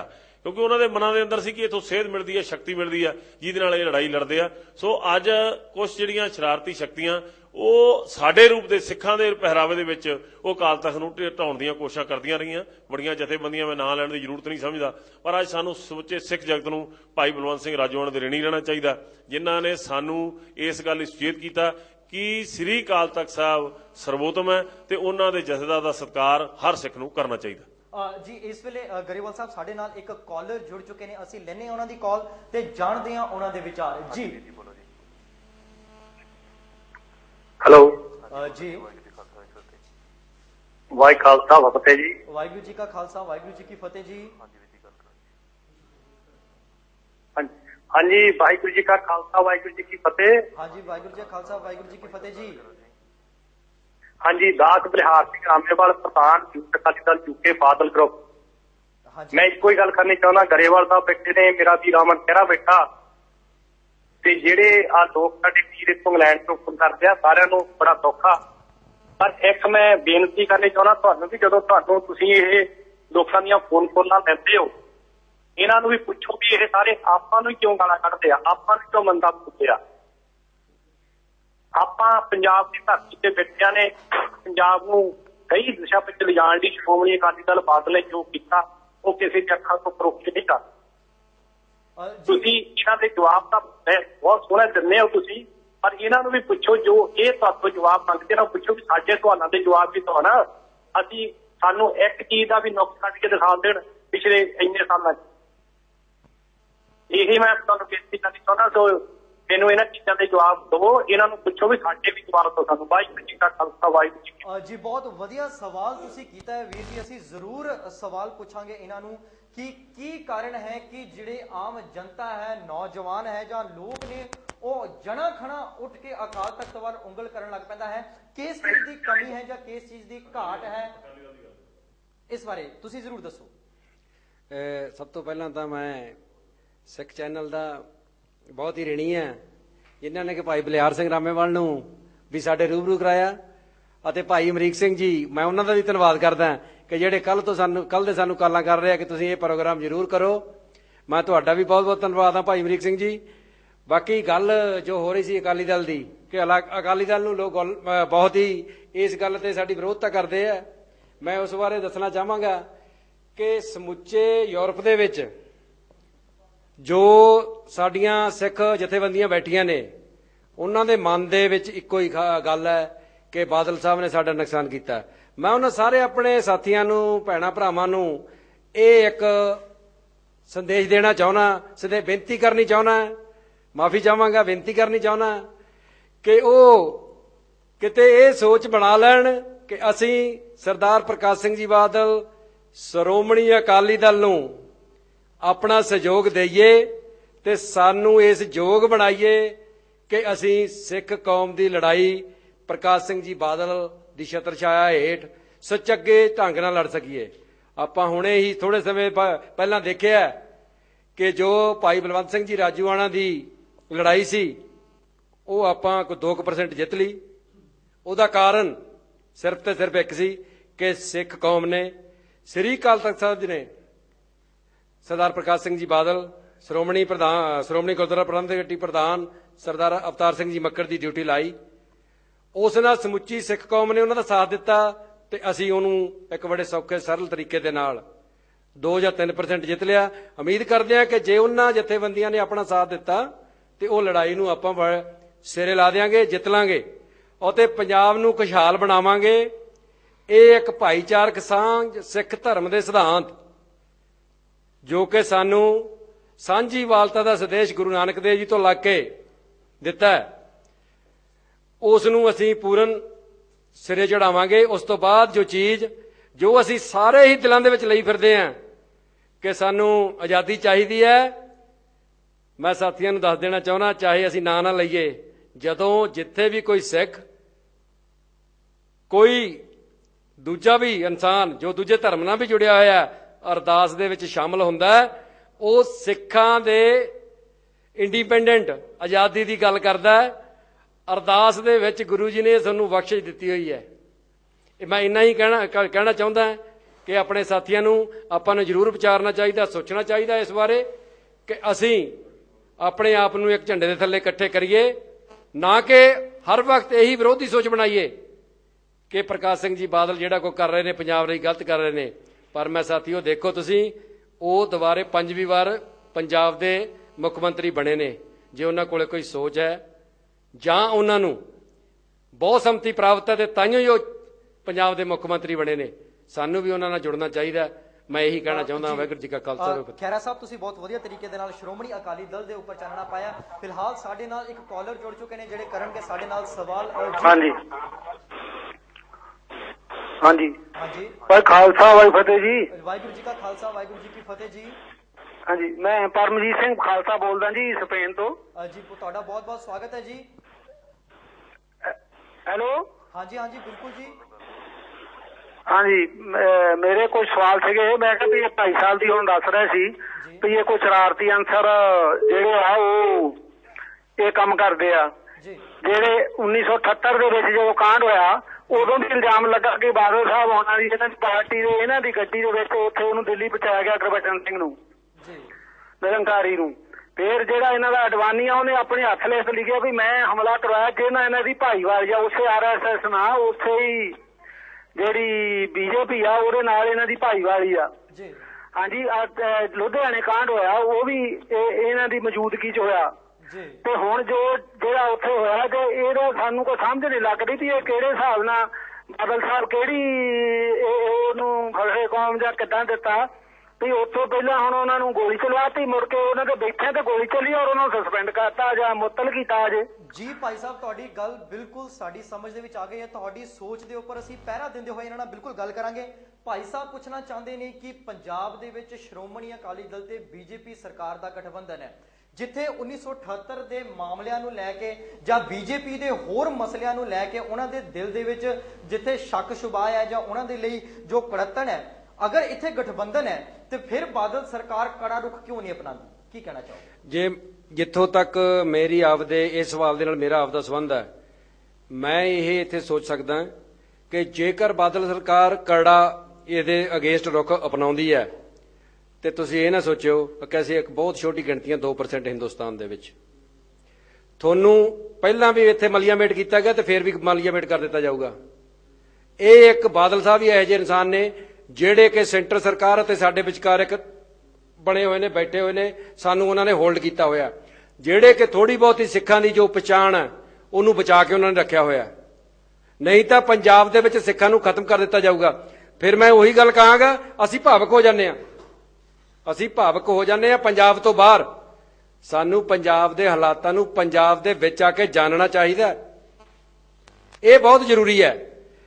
ਕਿਉਂਕਿ ਉਹਨਾਂ ਦੇ ਮਨਾਂ ਦੇ ਅੰਦਰ ਸੀ ਕਿ ਇੱਥੋਂ ਸੇਧ ਮਿਲਦੀ ਹੈ, ਸ਼ਕਤੀ ਮਿਲਦੀ ਹੈ, ਜਿਹਦੇ ਨਾਲ ਇਹ ਲੜਾਈ ਲੜਦੇ ਆ। ਸੋ ਅੱਜ ਕੁਝ ਜਿਹੜੀਆਂ ਸ਼ਰਾਰਤੀ ਸ਼ਕਤੀਆਂ ਉਹ ਸਾਡੇ ਰੂਪ ਦੇ ਸਿੱਖਾਂ ਦੇ ਪਹਿਰਾਵੇ ਦੇ ਵਿੱਚ ਉਹ ਅਕਾਲ ਤਖ਼ਤ ਨੂੰ ਢਾਉਣ ਦੀਆਂ ਕੋਸ਼ਿਸ਼ਾਂ ਕਰਦੀਆਂ ਰਹੀਆਂ। ਬੜੀਆਂ ਜਥੇਬੰਦੀਆਂ, ਮੈਂ ਨਾਂ ਲੈਣ ਦੀ ਜ਼ਰੂਰਤ ਨਹੀਂ ਸਮਝਦਾ, ਪਰ ਅੱਜ ਸਾਨੂੰ ਸਮੁੱਚੇ ਸਿੱਖ ਜਗਤ ਨੂੰ ਭਾਈ ਬਲਵੰਤ ਸਿੰਘ ਰਾਜੋਆਣਾ ਦੇ ਰਿਣੀ ਰਹਿਣਾ ਚਾਹੀਦਾ, ਜਿਨ੍ਹਾਂ ਨੇ ਸਾਨੂੰ ਇਸ ਗੱਲ ਲਈ ਸੁਚੇਤ ਕੀਤਾ ਕਿ ਸ੍ਰੀ ਅਕਾਲ ਤਖ਼ਤ ਸਾਹਿਬ ਸਰਵੋਤਮ ਹੈ ਤੇ ਉਹਨਾਂ ਦੇ ਜਥੇਦਾਰ ਦਾ ਸਤਿਕਾਰ ਹਰ ਸਿੱਖ ਨੂੰ ਕਰਨਾ ਚਾਹੀਦਾ। ਜੀ ਇਸ ਵੇਲੇ ਗਰੇਵਾਲ ਸਾਹਿਬ ਸਾਡੇ ਨਾਲ ਇੱਕ ਕਾਲਰ ਜੁੜ ਚੁੱਕੇ ਨੇ, ਅਸੀਂ ਲੈਨੇ ਉਹਨਾਂ ਦੀ ਕਾਲ ਤੇ ਜਾਣਦੇ ਹਾਂ ਉਹਨਾਂ ਦੇ ਵਿਚਾਰ। ਜੀ ਹੈਲੋ ਜੀ, ਵਾਹਿਗੁਰੂ ਖਾਲਸਾ ਫਤਿਹ ਜੀ। ਵਾਹਿਗੁਰੂ ਜੀ ਕਾ ਖਾਲਸਾ, ਵਾਹਿਗੁਰੂ ਜੀ ਕੀ ਫਤਿਹ ਜੀ। ਹਾਂਜੀ, ਵਾਹਿਗੁਰੂ ਜੀ ਕਾ ਖਾਲਸਾ, ਵਾਹਿਗੁਰੂ ਜੀ ਕੀ ਫਤਿਹ। ਹਾਂਜੀ, ਵਾਹਿਗੁਰੂ ਜੀ ਕਾ ਖਾਲਸਾ, ਵਾਹਿਗੁਰੂ ਜੀ ਕੀ ਫਤਿਹ ਜੀ। ਹਾਂਜੀ, ਦਾਸ ਬਲਿਹਾਰ ਸਿੰਘ ਰਾਮੇਵਾਲ, ਪ੍ਰਧਾਨ youth Akali Dal UK Badal group. ਮੈਂ ਇੱਕੋ ਹੀ ਗੱਲ ਕਰਨੀ ਚਾਹੁੰਦਾ, ਗਰੇਵਾਲ ਸਾਹਿਬ ਬੈਠੇ ਨੇ, ਮੇਰਾ ਵੀਰ ਅਮਨ ਖਹਿਰਾ ਬੈਠਾ, ਤੇ ਜਿਹੜੇ ਆ ਲੋਕ ਸਾਡੇ ਵੀਰ ਇੱਥੋਂ ਇੰਗਲੈਂਡ ਤੋਂ ਫੋਨ ਕਰਦੇ ਆ, ਸਾਰਿਆਂ ਨੂੰ ਬੜਾ ਦੁੱਖ ਆ। ਪਰ ਇੱਕ ਮੈਂ ਬੇਨਤੀ ਕਰਨੀ ਚਾਹੁੰਦਾ ਤੁਹਾਨੂੰ ਵੀ ਜਦੋਂ ਤੁਹਾਨੂੰ ਤੁਸੀਂ ਇਹ ਲੋਕਾਂ ਦੀਆਂ ਫੋਨ ਕਾਲਾਂ ਲੈਂਦੇ ਹੋ, ਇਹਨਾਂ ਨੂੰ ਵੀ ਪੁੱਛੋ ਵੀ ਇਹ ਸਾਰੇ ਆਪਾਂ ਨੂੰ ਕਿਉਂ ਗਾਲਾਂ ਕੱਢਦੇ ਆ, ਆਪਾਂ ਨੂੰ ਕਿਉਂ ਮੰਦਾ ਪੁੱਛਦੇ ਆ। ਆਪਾਂ ਪੰਜਾਬ ਦੀ ਧਰਤੀ ਤੇ ਬੈਠਿਆਂ ਨੇ ਪੰਜਾਬ ਨੂੰ ਕਈ ਦਿਸ਼ਾ ਵਿੱਚ ਲਿਜਾਣ ਦੀ ਸ਼੍ਰੋਮਣੀ ਅਕਾਲੀ ਦਲ ਬਾਦਲ ਨੇ ਜੋ ਕੀਤਾ ਉਹ ਕਿਸੇ ਦੀ ਅੱਖਾਂ ਤੋਂ ਪਰੋਖੇ ਨਹੀਂ ਕਰ। ਤੁਸੀਂ ਇਹਨਾਂ ਦੇ ਜਵਾਬ ਤਾਂ ਬਹੁਤ ਸੋਹਣਾ ਦਿੰਦੇ ਹੋ ਤੁਸੀਂ, ਪਰ ਇਹਨਾਂ ਨੂੰ ਵੀ ਪੁੱਛੋ ਜੋ ਇਹ ਤੁਹਾਡੇ ਜਵਾਬ ਮੰਗਦੇ ਨਾ, ਪੁੱਛੋ ਵੀ ਸਾਡੇ ਸਵਾਲਾਂ ਦੇ ਜਵਾਬ ਵੀ ਦਿਓ ਨਾ। ਅਸੀਂ ਸਾਨੂੰ ਇੱਕ ਚੀਜ਼ ਦਾ ਵੀ ਨੁਕਸ ਕੱਢ ਕੇ ਦਿਖਾ ਦੇਣ ਪਿਛਲੇ ਇੰਨੇ ਸਾਲਾਂ 'ਚ। ਇਹੀ ਮੈਂ ਤੁਹਾਨੂੰ ਬੇਨਤੀ ਕਰਨੀ ਚਾਹੁੰਦਾ। ਸੋ ਮੈਨੂੰ ਇਹਨਾਂ ਚੀਜ਼ਾਂ ਦੇ ਜਵਾਬ ਦਿਓ, ਇਹਨਾਂ ਨੂੰ ਪੁੱਛੋ ਵੀ ਸਾਡੇ ਵੀ ਜਵਾਬ ਦਿਓ ਸਾਨੂੰ। ਵਾਹਿਗੁਰੂ ਜੀ ਕਾ ਖਾਲਸਾ, ਵਾਹਿਗੁਰੂ ਜੀ ਕੀ। ਜੀ ਬਹੁਤ ਵਧੀਆ ਸਵਾਲ ਤੁਸੀਂ ਕੀਤਾ ਹੈ ਵੀਰ ਜੀ, ਅਸੀਂ ਜ਼ਰੂਰ ਸਵਾਲ ਪੁੱਛਾਂਗੇ ਇਹਨਾਂ ਨੂੰ ਕਿ ਕੀ ਕਾਰਨ ਹੈ ਕਿ ਜਿਹੜੇ ਆਮ ਜਨਤਾ ਹੈ, ਨੌਜਵਾਨ ਹੈ ਜਾਂ ਲੋਕ ਨੇ, ਉਹ ਜਣਾ ਖਣਾ ਉੱਠ ਕੇ ਅਕਾਲ ਤਖ਼ਤ ਵੱਲ ਉਂਗਲ ਕਰਨ ਲੱਗ ਪੈਂਦਾ ਹੈ। ਕਿਸ ਚੀਜ਼ ਦੀ ਕਮੀ ਹੈ ਜਾਂ ਕਿਸ ਚੀਜ਼ ਦੀ ਘਾਟ ਹੈ, ਇਸ ਬਾਰੇ ਤੁਸੀਂ ਜ਼ਰੂਰ ਦੱਸੋ। ਸਭ ਤੋਂ ਪਹਿਲਾਂ ਤਾਂ ਮੈਂ ਸਿੱਖ ਚੈਨਲ ਦਾ ਬਹੁਤ ਹੀ ਰਿਣੀ ਹੈ ਜਿਨ੍ਹਾਂ ਨੇ ਕਿ ਭਾਈ ਬਲਿਹਾਰ ਸਿੰਘ ਰਾਮੇਵਾਲ ਨੂੰ ਵੀ ਸਾਡੇ ਰੂਬਰੂ ਕਰਾਇਆ, ਅਤੇ ਭਾਈ ਅਮਰੀਕ ਸਿੰਘ ਜੀ, ਮੈਂ ਉਹਨਾਂ ਦਾ ਵੀ ਧੰਨਵਾਦ ਕਰਦਾ ਕਿ ਜਿਹੜੇ ਕੱਲ ਦੇ ਸਾਨੂੰ ਕਾਲਾਂ ਕਰ ਰਹੇ ਆ ਕਿ ਤੁਸੀਂ ਇਹ ਪ੍ਰੋਗਰਾਮ ਜ਼ਰੂਰ ਕਰੋ। ਮੈਂ ਤੁਹਾਡਾ ਵੀ ਬਹੁਤ ਬਹੁਤ ਧੰਨਵਾਦ ਹਾਂ ਭਾਈ ਅਮਰੀਕ ਸਿੰਘ ਜੀ। ਬਾਕੀ ਗੱਲ ਜੋ ਹੋ ਰਹੀ ਸੀ ਅਕਾਲੀ ਦਲ ਦੀ, ਕਿ ਅਕਾਲੀ ਦਲ ਨੂੰ ਲੋਕ ਬਹੁਤ ਹੀ ਇਸ ਗੱਲ ਤੇ ਸਾਡੀ ਵਿਰੋਧਤਾ ਕਰਦੇ ਆ, ਮੈਂ ਉਸ ਬਾਰੇ ਦੱਸਣਾ ਚਾਹਾਂਗਾ ਕਿ ਸਮੁੱਚੇ ਯੂਰਪ ਦੇ ਵਿੱਚ ਜੋ ਸਾਡੀਆਂ ਸਿੱਖ ਜਥੇਬੰਦੀਆਂ ਬੈਠੀਆਂ ਨੇ, ਉਹਨਾਂ ਦੇ ਮਨ ਦੇ ਵਿੱਚ ਇੱਕੋ ਹੀ ਗੱਲ ਹੈ ਕਿ ਬਾਦਲ ਸਾਹਿਬ ਨੇ ਸਾਡਾ ਨੁਕਸਾਨ ਕੀਤਾ। ਮੈਂ ਉਹਨਾਂ ਸਾਰੇ ਆਪਣੇ ਸਾਥੀਆਂ ਨੂੰ, ਭੈਣਾਂ ਭਰਾਵਾਂ ਨੂੰ ਇਹ ਇੱਕ ਸੰਦੇਸ਼ ਦੇਣਾ ਚਾਹੁੰਦਾ, ਬੇਨਤੀ ਕਰਨੀ ਚਾਹੁੰਦਾ, ਮਾਫੀ ਚਾਹਾਂਗਾ, ਬੇਨਤੀ ਕਰਨੀ ਚਾਹੁੰਦਾ ਕਿ ਉਹ ਕਿਤੇ ਇਹ ਸੋਚ ਬਣਾ ਲੈਣ ਕਿ ਅਸੀਂ ਸਰਦਾਰ ਪ੍ਰਕਾਸ਼ ਸਿੰਘ ਜੀ ਬਾਦਲ, ਸ਼੍ਰੋਮਣੀ ਅਕਾਲੀ ਦਲ ਨੂੰ ਆਪਣਾ ਸਹਿਯੋਗ ਦੇਈਏ ਤੇ ਸਾਨੂੰ ਇਸ ਯੋਗ ਬਣਾਈਏ ਕਿ ਅਸੀਂ ਸਿੱਖ ਕੌਮ ਦੀ ਲੜਾਈ ਪ੍ਰਕਾਸ਼ ਸਿੰਘ ਜੀ ਬਾਦਲ ਦੀ ਛਤਰ ਛਾਇਆ ਹੇਠ ਸੁਚੱਗੇ ਢੰਗ ਨਾਲ ਲੜ ਸਕੀਏ। ਆਪਾਂ ਹੁਣੇ ਹੀ ਥੋੜੇ ਸਮੇਂ ਪਹਿਲਾਂ ਦੇਖਿਆ ਕਿ ਜੋ ਭਾਈ ਬਲਵੰਤ ਸਿੰਘ ਜੀ ਰਾਜੋਆਣਾ ਦੀ ਲੜਾਈ ਸੀ ਉਹ ਆਪਾਂ ਕੋਈ 2% ਜਿੱਤ ਲਈ। ਉਹਦਾ ਕਾਰਨ ਸਿਰਫ ਤੇ ਸਿਰਫ ਇੱਕ ਸੀ ਕਿ ਸਿੱਖ ਕੌਮ ਨੇ, ਸ੍ਰੀ ਅਕਾਲ ਤਖ਼ਤ ਸਾਹਿਬ ਜੀ ਨੇ ਸਰਦਾਰ ਪ੍ਰਕਾਸ਼ ਸਿੰਘ ਜੀ ਬਾਦਲ, ਸ਼੍ਰੋਮਣੀ ਗੁਰਦੁਆਰਾ ਪ੍ਰਬੰਧਕ ਕਮੇਟੀ ਪ੍ਰਧਾਨ ਸਰਦਾਰ ਅਵਤਾਰ ਸਿੰਘ ਜੀ ਮੱਕੜ ਦੀ ਡਿਊਟੀ ਲਾਈ। ਉਸ ਨਾਲ ਸਮੁੱਚੀ ਸਿੱਖ ਕੌਮ ਨੇ ਉਹਨਾਂ ਦਾ ਸਾਥ ਦਿੱਤਾ ਤੇ ਅਸੀਂ ਉਹਨੂੰ ਇੱਕ ਬੜੇ ਸੌਖੇ ਸਰਲ ਤਰੀਕੇ ਦੇ ਨਾਲ 2 ਜਾਂ 3% ਜਿੱਤ ਲਿਆ। ਉਮੀਦ ਕਰਦੇ ਹਾਂ ਕਿ ਜੇ ਉਹਨਾਂ ਜਥੇਬੰਦੀਆਂ ਨੇ ਆਪਣਾ ਸਾਥ ਦਿੱਤਾ ਤੇ ਉਹ ਲੜਾਈ ਨੂੰ ਆਪਾਂ ਸਿਰੇ ਲਾ ਦਿਆਂਗੇ, ਜਿੱਤ ਲਾਂਗੇ ਅਤੇ ਪੰਜਾਬ ਨੂੰ ਖੁਸ਼ਹਾਲ ਬਣਾਵਾਂਗੇ। ਇਹ ਇੱਕ ਭਾਈਚਾਰਕ ਸਾਂਝ, ਸਿੱਖ ਧਰਮ ਦੇ ਸਿਧਾਂਤ ਜੋ ਕਿ ਸਾਨੂੰ ਸਾਂਝੀਵਾਲਤਾ ਦਾ ਸੰਦੇਸ਼ ਗੁਰੂ ਨਾਨਕ ਦੇਵ ਜੀ ਤੋਂ ਲੱਗ ਕੇ ਦਿੱਤਾ ਹੈ, ਉਸ ਨੂੰ ਅਸੀਂ ਪੂਰਨ ਸਿਰੇ ਚੜਾਵਾਂਗੇ। ਉਸ ਤੋਂ ਬਾਅਦ ਜੋ ਚੀਜ਼ ਜੋ ਅਸੀਂ ਸਾਰੇ ਹੀ ਦਿਲਾਂ ਦੇ ਵਿੱਚ ਲਈ ਫਿਰਦੇ ਹਾਂ ਕਿ ਸਾਨੂੰ ਆਜ਼ਾਦੀ ਚਾਹੀਦੀ ਹੈ, ਮੈਂ ਸਾਥੀਆਂ ਨੂੰ ਦੱਸ ਦੇਣਾ ਚਾਹੁੰਦਾ, ਚਾਹੇ ਅਸੀਂ ਨਾਂ ਨਾ ਲਈਏ, ਜਦੋਂ ਜਿੱਥੇ ਵੀ ਕੋਈ ਸਿੱਖ, ਕੋਈ ਦੂਜਾ ਵੀ ਇਨਸਾਨ ਜੋ ਦੂਜੇ ਧਰਮ ਨਾਲ ਵੀ ਜੁੜਿਆ ਹੋਇਆ ਅਰਦਾਸ ਦੇ ਵਿੱਚ ਸ਼ਾਮਲ ਹੁੰਦਾ, ਉਹ ਸਿੱਖਾਂ ਦੇ ਇੰਡੀਪੈਂਡੈਂਟ ਆਜ਼ਾਦੀ ਦੀ ਗੱਲ ਕਰਦਾ। ਅਰਦਾਸ ਦੇ ਵਿੱਚ ਗੁਰੂ ਜੀ ਨੇ ਸਾਨੂੰ ਬਖਸ਼ਿਸ਼ ਦਿੱਤੀ ਹੋਈ ਹੈ। ਮੈਂ ਇੰਨਾ ਹੀ ਕਹਿਣਾ ਚਾਹੁੰਦਾ ਕਿ ਆਪਣੇ ਸਾਥੀਆਂ ਨੂੰ ਆਪਾਂ ਨੂੰ ਜ਼ਰੂਰ ਵਿਚਾਰਨਾ ਚਾਹੀਦਾ, ਸੋਚਣਾ ਚਾਹੀਦਾ ਇਸ ਬਾਰੇ ਕਿ ਅਸੀਂ ਆਪਣੇ ਆਪ ਨੂੰ ਇੱਕ ਝੰਡੇ ਦੇ ਥੱਲੇ ਇਕੱਠੇ ਕਰੀਏ, ਨਾ ਕਿ ਹਰ ਵਕਤ ਇਹੀ ਵਿਰੋਧੀ ਸੋਚ ਬਣਾਈਏ ਕਿ ਪ੍ਰਕਾਸ਼ ਸਿੰਘ ਜੀ ਬਾਦਲ ਜਿਹੜਾ ਕੋਈ ਕਰ ਰਹੇ ਨੇ ਪੰਜਾਬ ਲਈ ਗਲਤ ਕਰ ਰਹੇ ਨੇ। ਪਰ ਮੈਂ ਸਾਥੀਓ ਦੇਖੋ, ਤੁਸੀਂ ਉਹ ਦੁਬਾਰੇ 5ਵੀਂ ਵਾਰ ਪੰਜਾਬ ਦੇ ਮੁੱਖ ਮੰਤਰੀ ਬਣੇ ਨੇ। ਜੇ ਉਹਨਾਂ ਕੋਲੇ ਕੋਈ ਸੋਚ ਹੈ ਜਾਂ ਉਹਨਾਂ ਨੂੰ ਬਹੁਤ ਸੰਮਤੀ ਪ੍ਰਾਪਤ ਹੈ ਤੇ ਤਾਈਓ ਹੀ ਉਹ ਪੰਜਾਬ ਦੇ ਮੁੱਖ ਮੰਤਰੀ ਬਣੇ ਨੇ। ਸਾਨੂੰ ਵੀ ਉਹਨਾਂ ਨਾਲ ਜੁੜਨਾ ਚਾਹੀਦਾ। ਮੈਂ ਇਹੀ ਕਹਿਣਾ ਚਾਹੁੰਦਾ। ਵਾਹਿਗੁਰੂ ਜੀ ਕਾ ਖਾਲਸਾ। ਖਹਿਰਾ ਸਾਹਿਬ, ਤੁਸੀਂ ਬਹੁਤ ਵਧੀਆ ਤਰੀਕੇ ਦੇ ਨਾਲ ਸ਼੍ਰੋਮਣੀ ਅਕਾਲੀ ਦਲ ਦੇ ਉੱਪਰ ਚਾਨਣਾ ਪਾਇਆ। ਫਿਲਹਾਲ ਸਾਡੇ ਨਾਲ ਇੱਕ ਕਾਲਰ ਜੁੜ ਚੁੱਕੇ ਨੇ ਜਿਹੜੇ ਕਰਨਗੇ ਸਾਡੇ ਨਾਲ ਸਵਾਲ। ਹਾਂਜੀ ਹਾਂਜੀ ਹਾਂਜੀ, ਭਾਈ ਖਾਲਸਾ ਵਾਹਿ ਫਤਿਹ ਜੀ। ਵਾਹਿਗੁਰੂ ਜੀ ਕਾ ਖਾਲਸਾ ਵਾਹਿਗੁਰੂ ਜੀ ਕੀ ਫਤਿਹ ਜੀ। ਹਾਂਜੀ, ਮੈਂ ਪਰਮਜੀਤ ਸਿੰਘ ਖਾਲਸਾ ਬੋਲਦਾ ਜੀ, ਸਪੇਨ ਤੋਂ। ਜੀ, ਤੁਹਾਡਾ ਬਹੁਤ ਬਹੁਤ ਸਵਾਗਤ ਹੈ ਜੀ। ਹੈਲੋ। ਹਾਂਜੀ ਹਾਂਜੀ, ਬਿਲਕੁਲ ਜੀ। ਹਾਂਜੀ, ਮੇਰੇ ਕੁਝ ਸਵਾਲ ਸੀਗੇ। ਮੈਂ ਕਿਹਾ ਵੀ ਇਹ 2.5 ਸਾਲ ਦੀ ਹੁਣ ਦੱਸ ਰਹੇ ਸੀ ਵੀ ਇਹ ਕੋਈ ਸ਼ਰਾਰਤੀ ਅਨਸਰ ਜਿਹੜੇ ਆ ਉਹ ਇਹ ਕੰਮ ਕਰਦੇ ਆ। ਜਿਹੜੇ 1978 ਦੇ ਵਿੱਚ ਜਦੋਂ ਕਾਂਡ ਹੋਇਆ ਉਦੋਂ ਵੀ ਇਲਜ਼ਾਮ ਲੱਗਾ ਕਿ ਬਾਦਲ ਸਾਹਿਬ ਉਹਨਾਂ ਦੀ ਇਹਨਾਂ ਦੀ ਪਾਰਟੀ ਦੇ ਇਹਨਾਂ ਦੀ ਗੱਡੀ ਦੇ ਵਿੱਚ ਉੱਥੇ ਉਹਨੂੰ ਦਿੱਲੀ ਪਹੁੰਚਾਇਆ ਗਿਆ, ਗੁਰਬਚਨ ਸਿੰਘ ਨੂੰ, ਨਿਰੰਕਾਰੀ ਨੂੰ। ਫਿਰ ਜਿਹੜਾ ਇਹਨਾਂ ਦਾ ਅਡਵਾਨੀ ਆ ਉਹਨੇ ਆਪਣੇ ਹੱਥ ਲਿਖ ਲਿਖਿਆ ਵੀ ਮੈਂ ਹਮਲਾ ਕਰਵਾਇਆ, ਜਿਹਨਾਂ ਇਹਨਾਂ ਦੀ ਭਾਈਵਾਲੀ ਆ ਉਸੇ RSS ਨਾਲ, ਉਸੇ ਹੀ ਜਿਹੜੀ BJP ਆ ਉਹਦੇ ਨਾਲ ਇਹਨਾਂ ਦੀ ਭਾਈਵਾਲੀ ਆ। ਹਾਂਜੀ, ਲੁਧਿਆਣੇ ਕਾਂਡ ਹੋਇਆ ਉਹ ਵੀ ਇਹਨਾਂ ਦੀ ਮੌਜੂਦਗੀ 'ਚ ਹੋਇਆ। ਤੇ ਹੁਣ ਜਿਹੜਾ ਉੱਥੇ ਹੋਇਆ ਤੇ ਇਹਦਾ ਸਾਨੂੰ ਕੋਈ ਸਮਝ ਨਹੀਂ ਲੱਗਦੀ ਵੀ ਇਹ ਕਿਹੜੇ ਹਿਸਾਬ ਨਾਲ ਬਾਦਲ ਸਾਹਿਬ ਕਿਹੜੀ ਉਹਨੂੰ ਫਸੇ ਕੌਮ ਜਾਂ ਕਿੱਦਾਂ ਦਿੱਤਾ ਵੀ ਉੱਥੋਂ ਪਹਿਲਾਂ ਹੁਣ ਉਹਨਾਂ ਨੂੰ ਗੋਲੀ ਚਲਵਾਤੀ, ਮੁੜ ਕੇ ਉਹਨਾਂ ਦੇ ਬੈਠਿਆਂ ਤੇ ਗੋਲੀ ਚੱਲੀ ਔਰ ਉਹਨਾਂ ਨੂੰ ਸਸਪੈਂਡ ਕਰਤਾ ਜਾਂ ਮੁਅੱਤਲ ਕੀਤਾ ਅਜੇ। ਜੀ ਭਾਈ ਸਾਹਿਬ, ਤੁਹਾਡੀ ਗੱਲ ਬਿਲਕੁਲ ਸਾਡੀ ਸਮਝ ਦੇ ਵਿੱਚ ਆ ਗਈ ਹੈ। ਤੁਹਾਡੀ ਸੋਚ ਦੇ ਉੱਪਰ ਅਸੀਂ ਪਹਿਰਾ ਦਿੰਦੇ ਹੋਏ ਇਹਨਾਂ ਨਾਲ ਬਿਲਕੁਲ ਗੱਲ ਕਰਾਂਗੇ। ਭਾਈ ਸਾਹਿਬ ਪੁੱਛਣਾ ਚਾਹੁੰਦੇ ਨੇ ਕਿ ਪੰਜਾਬ ਦੇ ਵਿੱਚ ਸ਼੍ਰੋਮਣੀ ਅਕਾਲੀ ਦਲ ਤੇ BJP ਸਰਕਾਰ ਦਾ ਗਠਬੰਧਨ ਹੈ, ਜਿੱਥੇ 1978 ਦੇ ਮਾਮਲਿਆਂ ਨੂੰ ਲੈ ਕੇ ਜਾਂ BJP ਦੇ ਹੋਰ ਮਸਲਿਆਂ ਨੂੰ ਲੈ ਕੇ ਉਹਨਾਂ ਦੇ ਦਿਲ ਦੇ ਵਿੱਚ ਜਿੱਥੇ ਸ਼ੱਕ ਸ਼ੁਬਾ ਹੈ ਜਾਂ ਉਹਨਾਂ ਦੇ ਲਈ ਜੋ ਕੜਤਣ ਹੈ, ਅਗਰ ਇੱਥੇ ਗਠਬੰਧਨ ਹੈ ਤੇ ਫਿਰ ਬਾਦਲ ਸਰਕਾਰ ਕੜਾ ਰੁਖ ਕਿਉਂ ਨਹੀਂ ਅਪਣਾਉਂਦੀ? ਕੀ ਕਹਿਣਾ ਚਾਹੋਗੇ? ਜੇ ਜਿੱਥੋਂ ਤੱਕ ਮੇਰੀ ਆਪਦੇ ਇਸ ਸਵਾਲ ਦੇ ਨਾਲ ਮੇਰਾ ਆਪਦਾ ਸੰਬੰਧ ਹੈ, ਮੈਂ ਇਹ ਇੱਥੇ ਸੋਚ ਸਕਦਾ ਕਿ ਜੇਕਰ ਬਾਦਲ ਸਰਕਾਰ ਕੜਾ ਇਹਦੇ ਅਗੇਂਸਟ ਰੁਖ ਅਪਣਾਉਂਦੀ ਹੈ ਤੇ ਤੁਸੀਂ ਇਹ ਨਾ ਸੋਚਿਓ ਕਿ ਅਸੀਂ ਇੱਕ ਬਹੁਤ ਛੋਟੀ ਗਿਣਤੀਆਂ 2% ਹਿੰਦੁਸਤਾਨ ਦੇ ਵਿੱਚ, ਤੁਹਾਨੂੰ ਪਹਿਲਾਂ ਵੀ ਇੱਥੇ ਮਲੀਆਮੇਟ ਕੀਤਾ ਗਿਆ ਤੇ ਫਿਰ ਵੀ ਮਲੀਆਮੇਟ ਕਰ ਦਿੱਤਾ ਜਾਊਗਾ। ਇਹ ਇੱਕ ਬਾਦਲ ਸਾਹਿਬ ਹੀ ਇਹੋ ਜਿਹੇ ਇਨਸਾਨ ਨੇ ਜਿਹੜੇ ਕਿ ਸੈਂਟਰ ਸਰਕਾਰ ਅਤੇ ਸਾਡੇ ਵਿਚਕਾਰ ਇੱਕ ਬਣੇ ਹੋਏ ਨੇ, ਬੈਠੇ ਹੋਏ ਨੇ, ਸਾਨੂੰ ਉਹਨਾਂ ਨੇ ਹੋਲਡ ਕੀਤਾ ਹੋਇਆ, ਜਿਹੜੇ ਕਿ ਥੋੜੀ ਬਹੁਤੀ ਸਿੱਖਾਂ ਦੀ ਜੋ ਪਛਾਣ ਹੈ ਉਹਨੂੰ ਬਚਾ ਕੇ ਉਹਨਾਂ ਨੇ ਰੱਖਿਆ ਹੋਇਆ। ਨਹੀਂ ਤਾਂ ਪੰਜਾਬ ਦੇ ਵਿੱਚ ਸਿੱਖਾਂ ਨੂੰ ਖਤਮ ਕਰ ਦਿੱਤਾ ਜਾਊਗਾ। ਫਿਰ ਮੈਂ ਉਹੀ ਗੱਲ ਕਹਾਂਗਾ, ਅਸੀਂ ਭਾਵਕ ਹੋ ਜਾਂਦੇ ਹਾਂ, ਅਸੀਂ ਭਾਵਕ ਹੋ ਜਾਂਦੇ ਹਾਂ ਪੰਜਾਬ ਤੋਂ ਬਾਹਰ। ਸਾਨੂੰ ਪੰਜਾਬ ਦੇ ਹਾਲਾਤਾਂ ਨੂੰ ਪੰਜਾਬ ਦੇ ਵਿੱਚ ਆ ਕੇ ਜਾਣਨਾ ਚਾਹੀਦਾ, ਇਹ ਬਹੁਤ ਜ਼ਰੂਰੀ ਹੈ।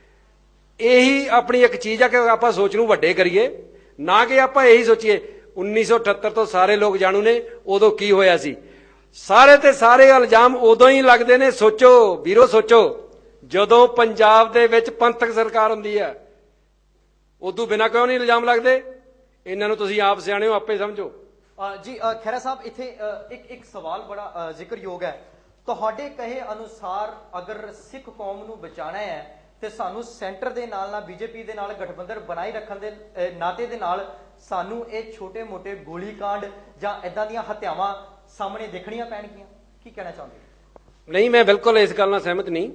ਇਹੀ ਆਪਣੀ ਇੱਕ ਚੀਜ਼ ਆ ਕਿ ਆਪਾਂ ਸੋਚ ਨੂੰ ਵੱਡੇ ਕਰੀਏ, ਨਾ ਕਿ ਆਪਾਂ ਇਹੀ ਸੋਚੀਏ 1978 ਤੋਂ ਸਾਰੇ ਲੋਕ ਜਾਣੂ ਨੇ ਉਦੋਂ ਕੀ ਹੋਇਆ ਸੀ। ਸਾਰੇ ਤੇ ਸਾਰੇ ਇਲਜ਼ਾਮ ਉਦੋਂ ਹੀ ਲੱਗਦੇ ਨੇ। ਸੋਚੋ ਵੀਰੋ, ਸੋਚੋ, ਜਦੋਂ ਪੰਜਾਬ ਦੇ ਵਿੱਚ ਪੰਥਕ ਸਰਕਾਰ ਹੁੰਦੀ ਹੈ ਉਦੋਂ ਬਿਨਾਂ ਕਿਉਂ ਨਹੀਂ ਇਲਜ਼ਾਮ ਲੱਗਦੇ? ਇਹਨਾਂ ਨੂੰ ਤੁਸੀਂ ਆਪ ਸਿਆਣੇ ਹੋ, ਆਪੇ ਸਮਝੋ। ਜੀ ਖਹਿਰਾ ਸਾਹਿਬ, ਇੱਥੇ ਇੱਕ ਸਵਾਲ ਬੜਾ ਜ਼ਿਕਰਯੋਗ ਹੈ। ਤੁਹਾਡੇ ਕਹੇ ਅਨੁਸਾਰ ਅਗਰ ਸਿੱਖ ਕੌਮ ਨੂੰ ਬਚਾਉਣਾ ਹੈ ਤੇ ਸਾਨੂੰ ਸੈਂਟਰ ਦੇ ਨਾਲ BJP ਦੇ ਨਾਲ ਗਠਬੰਧਨ ਬਣਾਈ ਰੱਖਣ ਦੇ ਨਾਤੇ ਦੇ ਨਾਲ ਸਾਨੂੰ ਇਹ ਛੋਟੇ ਮੋਟੇ ਗੋਲੀकांड ਜਾਂ ਇਦਾਂ ਦੀਆਂ ਹੱਤਿਆਵਾਂ ਸਾਹਮਣੇ ਦੇਖਣੀਆਂ ਪੈਣਗੀਆਂ। ਕੀ ਕਹਿਣਾ ਚਾਹੁੰਦੇ? ਨਹੀਂ, ਮੈਂ ਬਿਲਕੁਲ ਇਸ ਗੱਲ ਨਾਲ ਸਹਿਮਤ ਨਹੀਂ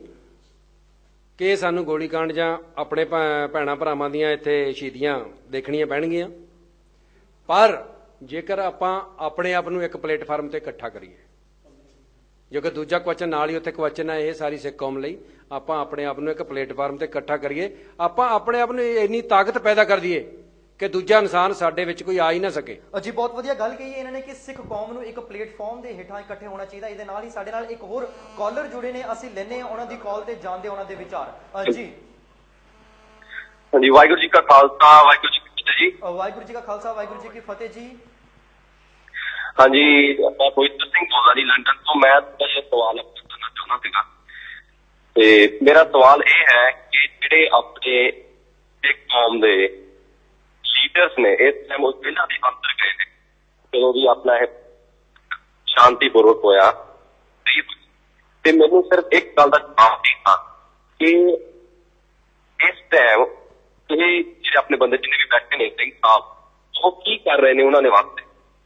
ਕਿ ਸਾਨੂੰ ਗੋਲੀकांड ਜਾਂ ਆਪਣੇ ਭੈਣਾਂ ਭਰਾਵਾਂ ਦੀਆਂ ਇੱਥੇ ਸ਼ਹੀਦੀਆਂ ਦੇਖਣੀਆਂ ਪੈਣਗੀਆਂ। ਪਰ ਜੇਕਰ ਆਪਾਂ ਆਪਣੇ ਆਪ ਨੂੰ ਇੱਕ ਪਲੇਟਫਾਰਮ ਤੇ ਇਕੱਠਾ ਕਰੀਏ, ਜੋ ਕਿ ਦੂਜਾ ਕੁਐਸਚਨ ਨਾਲ ਹੀ ਉੱਥੇ ਕੁਐਸਚਨ ਹੈ ਇਹ ਸਾਰੀ ਸਿੱਖ ਕੌਮ ਲਈ, ਆਪਾਂ ਆਪਣੇ ਆਪ ਨੂੰ ਇੱਕ ਪਲੇਟਫਾਰਮ ਤੇ ਇਕੱਠਾ ਕਰੀਏ, ਆਪਾਂ ਆਪਣੇ ਆਪ ਨੂੰ ਇੰਨੀ ਤਾਕਤ ਪੈਦਾ ਕਰ ਦਈਏ ਕਿ ਦੂਜਾ ਇਨਸਾਨ ਸਾਡੇ ਵਿੱਚ ਕੋਈ ਆ ਹੀ ਨਾ ਸਕੇ। ਜੀ ਬਹੁਤ ਵਧੀਆ ਗੱਲ ਕਹੀ ਹੈ ਇਹਨਾਂ ਨੇ ਕਿ ਸਿੱਖ ਕੌਮ ਨੂੰ ਇੱਕ ਪਲੇਟਫਾਰਮ ਦੇ ਹੇਠਾਂ ਇਕੱਠੇ ਹੋਣਾ ਚਾਹੀਦਾ। ਇਹਦੇ ਨਾਲ ਹੀ ਸਾਡੇ ਨਾਲ ਇੱਕ ਹੋਰ ਕਾਲਰ ਜੁੜੇ ਨੇ, ਅਸੀਂ ਲੈਨੇ ਆ ਉਹਨਾਂ ਦੀ ਕਾਲ ਤੇ ਜਾਣਦੇ ਉਹਨਾਂ ਦੇ ਵਿਚਾਰ। ਜੀ ਹਾਂਜੀ, ਵਾਹਿਗੁਰੂ ਜੀ ਕਾ ਖਾਲਸਾ ਵਾਹਿਗੁਰੂ ਜੀ ਕੀ ਫਤਿਹ ਜੀ। ਵਾਹਿਗੁਰੂ ਜੀ ਕਾ ਖਾਲਸਾ ਵਾਹਿਗੁਰੂ ਜੀ ਕੀ ਫਤਿਹ ਜੀ। ਹਾਂਜੀ, ਮੈਂ ਪਵਿੱਤਰ ਸਿੰਘ ਬੋਲਦਾ ਜੀ ਲੰਡਨ ਤੋਂ। ਮੈਂ ਤੁਹਾਡਾ ਇਹ ਸਵਾਲ ਕਰਨਾ ਚਾਹੁੰਦਾ ਸੀਗਾ ਤੇ ਮੇਰਾ ਸਵਾਲ ਇਹ ਹੈ ਕਿ ਜਿਹੜੇ ਆਪਣੇ ਸਿੱਖ ਕੌਮ ਦੇ ਲੀਡਰਸ ਨੇ ਇਸ ਟਾਈਮ ਉਹ ਪਹਿਲਾਂ ਵੀ ਅੰਦਰ ਗਏ ਨੇ ਜਦੋਂ ਵੀ ਆਪਣਾ ਇਹ ਸ਼ਾਂਤੀਪੂਰਵਕ ਹੋਇਆ, ਤੇ ਮੈਨੂੰ ਸਿਰਫ ਇੱਕ ਗੱਲ ਦਾ ਜਵਾਬ ਦੇਣਾ ਕਿ ਇਸ ਟਾਈਮ ਇਹ ਜਿਹੜੇ ਆਪਣੇ ਬੰਦੇ ਜਿੰਨੇ ਵੀ ਬੈਠੇ ਨੇ ਸਿੰਘ ਸਾਹਿਬ, ਉਹ ਕੀ ਕਰ ਰਹੇ ਨੇ ਉਹਨਾਂ ਦੇ ਵਾਸਤੇ?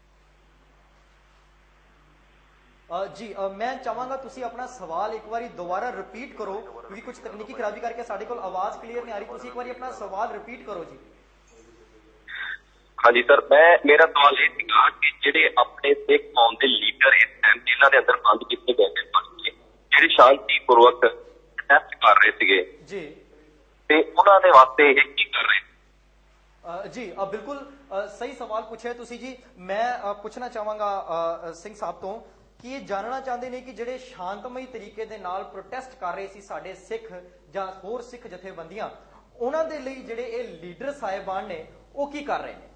जी मैं चाहांगा तुसी अपना सवाल एक बार दोबारा रिपीट करो क्योंकि कुछ तकनीकी खराबी करके साडे कोल आवाज क्लीयर नहीं आ रही। तुसी एक बार अपना सवाल रिपीट करो जी। हाँ जी सर, मेरा सवाल ये सीगा कि ਜਿਹੜੇ ਆਪਣੇ ਸਿੱਖ ਕੌਮ ਦੇ ਲੀਡਰ ਇਸ ਟਾਈਮ ਜੇਲ੍ਹਾਂ ਦੇ ਅੰਦਰ ਬੰਦ ਕੀਤੇ ਗਏ ਨੇ, ਜਿਹੜੇ ਸ਼ਾਂਤੀਪੂਰਵਕ ਪ੍ਰੋਟੈਸਟ ਕਰ ਰਹੇ ਸੀਗੇ ਜੀ, ਤੇ ਉਹਨਾਂ ਦੇ ਵਾਸਤੇ ਇਹ ਕੀ ਕਰ ਰਹੇ? जी बिल्कुल सही सवाल पूछे तुसी जी। मैं पूछना चाहांगा सिंह साहब तो कि ਇਹ ਜਾਣਨਾ ਚਾਹੁੰਦੇ ਨੇ ਕਿ ਜਿਹੜੇ ਸ਼ਾਂਤਮਈ ਤਰੀਕੇ ਦੇ ਨਾਲ ਪ੍ਰੋਟੈਸਟ ਕਰ ਰਹੇ ਸੀ ਸਾਡੇ ਸਿੱਖ ਜਾਂ ਹੋਰ ਸਿੱਖ ਜਥੇਬੰਦੀਆਂ, ਉਹਨਾਂ ਦੇ ਲਈ ਜਿਹੜੇ ਇਹ ਲੀਡਰ ਸਾਹਿਬਾਨ ਨੇ ਉਹ ਕੀ ਕਰ ਰਹੇ ਨੇ?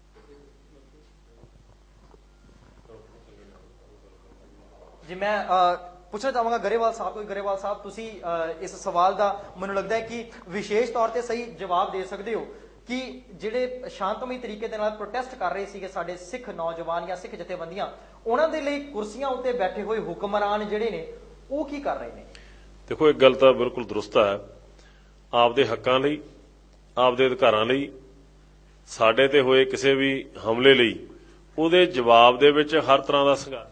ਜੀ ਮੈਂ ਪੁੱਛਣਾ ਚਾਹਾਂਗਾ ਗਰੇਵਾਲ ਸਾਹਿਬ ਕੋਈ। ਗਰੇਵਾਲ ਸਾਹਿਬ ਤੁਸੀਂ ਇਸ ਸਵਾਲ ਦਾ ਮੈਨੂੰ ਲੱਗਦਾ ਹੈ ਕਿ ਵਿਸ਼ੇਸ਼ ਤੌਰ ਤੇ ਸਹੀ ਜਵਾਬ ਦੇ ਸਕਦੇ ਹੋ ਕਿ ਜਿਹੜੇ ਸ਼ਾਂਤਮਈ ਤਰੀਕੇ ਦੇ ਨਾਲ ਪ੍ਰੋਟੈਸਟ ਕਰ ਰਹੇ ਸੀਗੇ ਸਾਡੇ ਸਿੱਖ ਨੌਜਵਾਨ ਜਾਂ ਸਿੱਖ ਜਥੇਬੰਦੀਆਂ, ਉਹਨਾਂ ਦੇ ਲਈ ਕੁਰਸੀਆਂ ਉੱਤੇ ਬੈਠੇ ਹੋਏ ਹੁਕਮਰਾਨ ਜਿਹੜੇ ਨੇ ਉਹ ਕੀ ਕਰ ਰਹੇ ਨੇ? ਦੇਖੋ, ਇੱਕ ਗੱਲ ਤਾਂ ਬਿਲਕੁਲ ਦਰੁਸਤ ਹੈ। ਆਪਦੇ ਹੱਕਾਂ ਲਈ, ਆਪਦੇ ਅਧਿਕਾਰਾਂ ਲਈ, ਸਾਡੇ ਤੇ ਹੋਏ ਕਿਸੇ ਵੀ ਹਮਲੇ ਲਈ ਉਹਦੇ ਜਵਾਬ ਦੇ ਵਿੱਚ ਹਰ ਤਰ੍ਹਾਂ ਦਾ ਸੰਘਰਸ਼,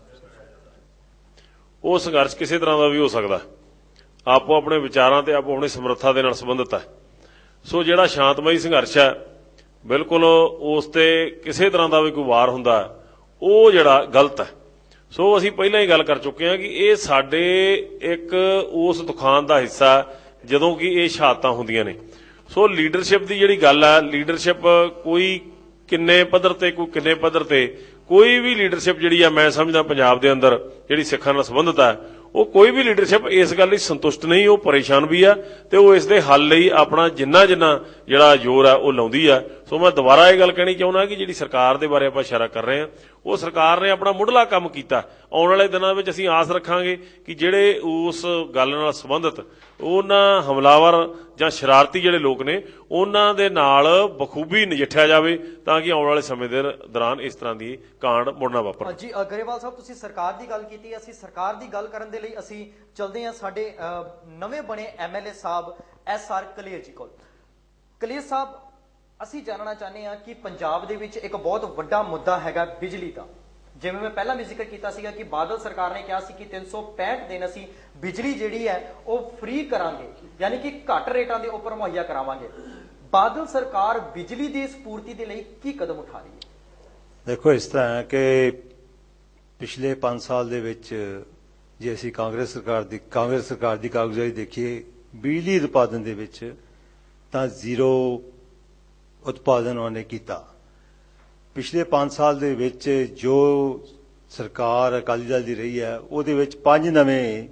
ਉਹ ਸੰਘਰਸ਼ ਕਿਸੇ ਤਰ੍ਹਾਂ ਦਾ ਵੀ ਹੋ ਸਕਦਾ, ਆਪੋ ਆਪਣੇ ਵਿਚਾਰਾਂ ਤੇ ਆਪੋ ਆਪਣੀ ਸਮਰੱਥਾ ਦੇ ਨਾਲ ਸੰਬੰਧਿਤ ਹੈ। ਸੋ ਜਿਹੜਾ ਸ਼ਾਂਤਮਈ ਸੰਘਰਸ਼ ਹੈ, ਬਿਲਕੁਲ ਉਸ ਤੇ ਕਿਸੇ ਤਰ੍ਹਾਂ ਦਾ ਵੀ ਕੋਈ ਵਾਰ ਹੁੰਦਾ ਉਹ ਜਿਹੜਾ ਗਲਤ ਹੈ। ਸੋ ਅਸੀਂ ਪਹਿਲਾਂ ਹੀ ਗੱਲ ਕਰ ਚੁੱਕੇ ਹਾਂ ਕਿ ਇਹ ਸਾਡੇ ਇੱਕ ਉਸ ਦੁਖਾਂਤ ਦਾ ਹਿੱਸਾ ਜਦੋਂ ਕਿ ਇਹ ਸ਼ਹਾਦਤਾਂ ਹੁੰਦੀਆਂ ਨੇ। ਸੋ ਲੀਡਰਸ਼ਿਪ ਦੀ ਜਿਹੜੀ ਗੱਲ ਹੈ, ਲੀਡਰਸ਼ਿਪ ਕੋਈ ਕਿੰਨੇ ਪੱਧਰ ਤੇ, ਕੋਈ ਕਿੰਨੇ ਪੱਧਰ ਤੇ, ਕੋਈ ਵੀ ਲੀਡਰਸ਼ਿਪ ਜਿਹੜੀ ਆ, ਮੈਂ ਸਮਝਦਾ ਪੰਜਾਬ ਦੇ ਅੰਦਰ ਜਿਹੜੀ ਸਿੱਖਾਂ ਨਾਲ ਸੰਬੰਧਿਤ ਹੈ, ਉਹ ਕੋਈ ਵੀ ਲੀਡਰਸ਼ਿਪ ਇਸ ਗੱਲ ਲਈ ਸੰਤੁਸ਼ਟ ਨਹੀਂ, ਉਹ ਪਰੇਸ਼ਾਨ ਵੀ ਆ ਤੇ ਉਹ ਇਸ ਦੇ ਹੱਲ ਲਈ ਆਪਣਾ ਜਿੰਨਾ ਜਿਹੜਾ ਜ਼ੋਰ ਆ ਉਹ ਲਾਉਂਦੀ ਆ। ਸੋ ਮੈਂ ਦੁਬਾਰਾ ਇਹ ਗੱਲ ਕਹਿਣੀ ਚਾਹੁੰਦਾ ਕਿ ਜਿਹੜੀ ਸਰਕਾਰ ਦੇ ਬਾਰੇ ਆਪਾਂ ਇਸ਼ਾਰਾ ਕਰ ਰਹੇ ਹਾਂ, ਉਹ ਸਰਕਾਰ ਨੇ ਆਪਣਾ ਮੁੱਢਲਾ ਕੰਮ ਕੀਤਾ। ਆਉਣ ਵਾਲੇ ਦਿਨਾਂ ਵਿੱਚ ਅਸੀਂ ਆਸ ਰੱਖਾਂਗੇ ਕਿ ਜਿਹੜੇ ਉਸ ਗੱਲ ਨਾਲ ਸੰਬੰਧਿਤ ਉਹਨਾਂ ਹਮਲਾਵਰ ਜਾਂ ਸ਼ਰਾਰਤੀ ਜਿਹੜੇ ਲੋਕ ਨੇ ਉਹਨਾਂ ਦੇ ਨਾਲ ਬਖੂਬੀ ਨਜਿੱਠਿਆ ਜਾਵੇ ਤਾਂ ਕਿ ਆਉਣ ਵਾਲੇ ਸਮੇਂ ਦੇ ਦੌਰਾਨ ਇਸ ਤਰ੍ਹਾਂ ਦੀ ਕਾਂਡ ਮੁੜ ਨਾ ਵਾਪਰੇ। ਜੀ ਗਰੇਵਾਲ ਸਾਹਿਬ, ਤੁਸੀਂ ਸਰਕਾਰ ਦੀ ਗੱਲ ਕੀਤੀ, ਅਸੀਂ ਸਰਕਾਰ ਦੀ ਗੱਲ ਕਰਨ ਦੇ ਲਈ ਅਸੀਂ ਚਲਦੇ ਹਾਂ ਸਾਡੇ ਨਵੇਂ ਬਣੇ MLA ਸਾਹਿਬ SR ਕਲੇਰ ਜੀ ਕੋਲ। ਕਲੇਰ ਸਾਹਿਬ, ਅਸੀਂ ਜਾਣਨਾ ਚਾਹੁੰਦੇ ਹਾਂ ਕਿ ਪੰਜਾਬ ਦੇ ਵਿੱਚ ਇੱਕ ਬਹੁਤ ਵੱਡਾ ਮੁੱਦਾ ਹੈਗਾ ਬਿਜਲੀ ਦਾ। ਜਿਵੇਂ ਮੈਂ ਪਹਿਲਾਂ ਵੀ ਜ਼ਿਕਰ ਕੀਤਾ ਸੀਗਾ ਕਿ ਬਾਦਲ ਸਰਕਾਰ ਨੇ ਕਿਹਾ ਸੀ ਕਿ 365 ਦਿਨ ਅਸੀਂ ਬਿਜਲੀ ਜਿਹੜੀ ਹੈ ਉਹ ਫ੍ਰੀ ਕਰਾਂਗੇ, ਯਾਨੀ ਕਿ ਘੱਟ ਰੇਟਾਂ ਦੇ ਉੱਪਰ ਮੁਹੱਈਆ ਕਰਾਵਾਂਗੇ। ਬਾਦਲ ਸਰਕਾਰ ਬਿਜਲੀ ਦੀ ਇਸ ਪੂਰਤੀ ਦੇ ਲਈ ਕੀ ਕਦਮ ਉਠਾ ਰਹੀ ਹੈ? ਦੇਖੋ, ਇਸ ਤਰ੍ਹਾਂ ਹੈ ਕਿ ਪਿਛਲੇ 5 ਸਾਲ ਦੇ ਵਿੱਚ ਜੇ ਅਸੀਂ ਕਾਂਗਰਸ ਸਰਕਾਰ ਦੀ ਕਾਰਗੁਜ਼ਾਰੀ ਦੇਖੀਏ, ਬਿਜਲੀ ਉਤਪਾਦਨ ਦੇ ਵਿੱਚ ਤਾਂ ਜ਼ੀਰੋ ਉਤਪਾਦਨ ਉਹਨੇ ਕੀਤਾ। ਪਿਛਲੇ 5 ਸਾਲ ਦੇ ਵਿੱਚ ਜੋ ਸਰਕਾਰ ਅਕਾਲੀ ਦਲ ਦੀ ਰਹੀ ਹੈ, ਉਹਦੇ ਵਿੱਚ 5 ਨਵੇਂ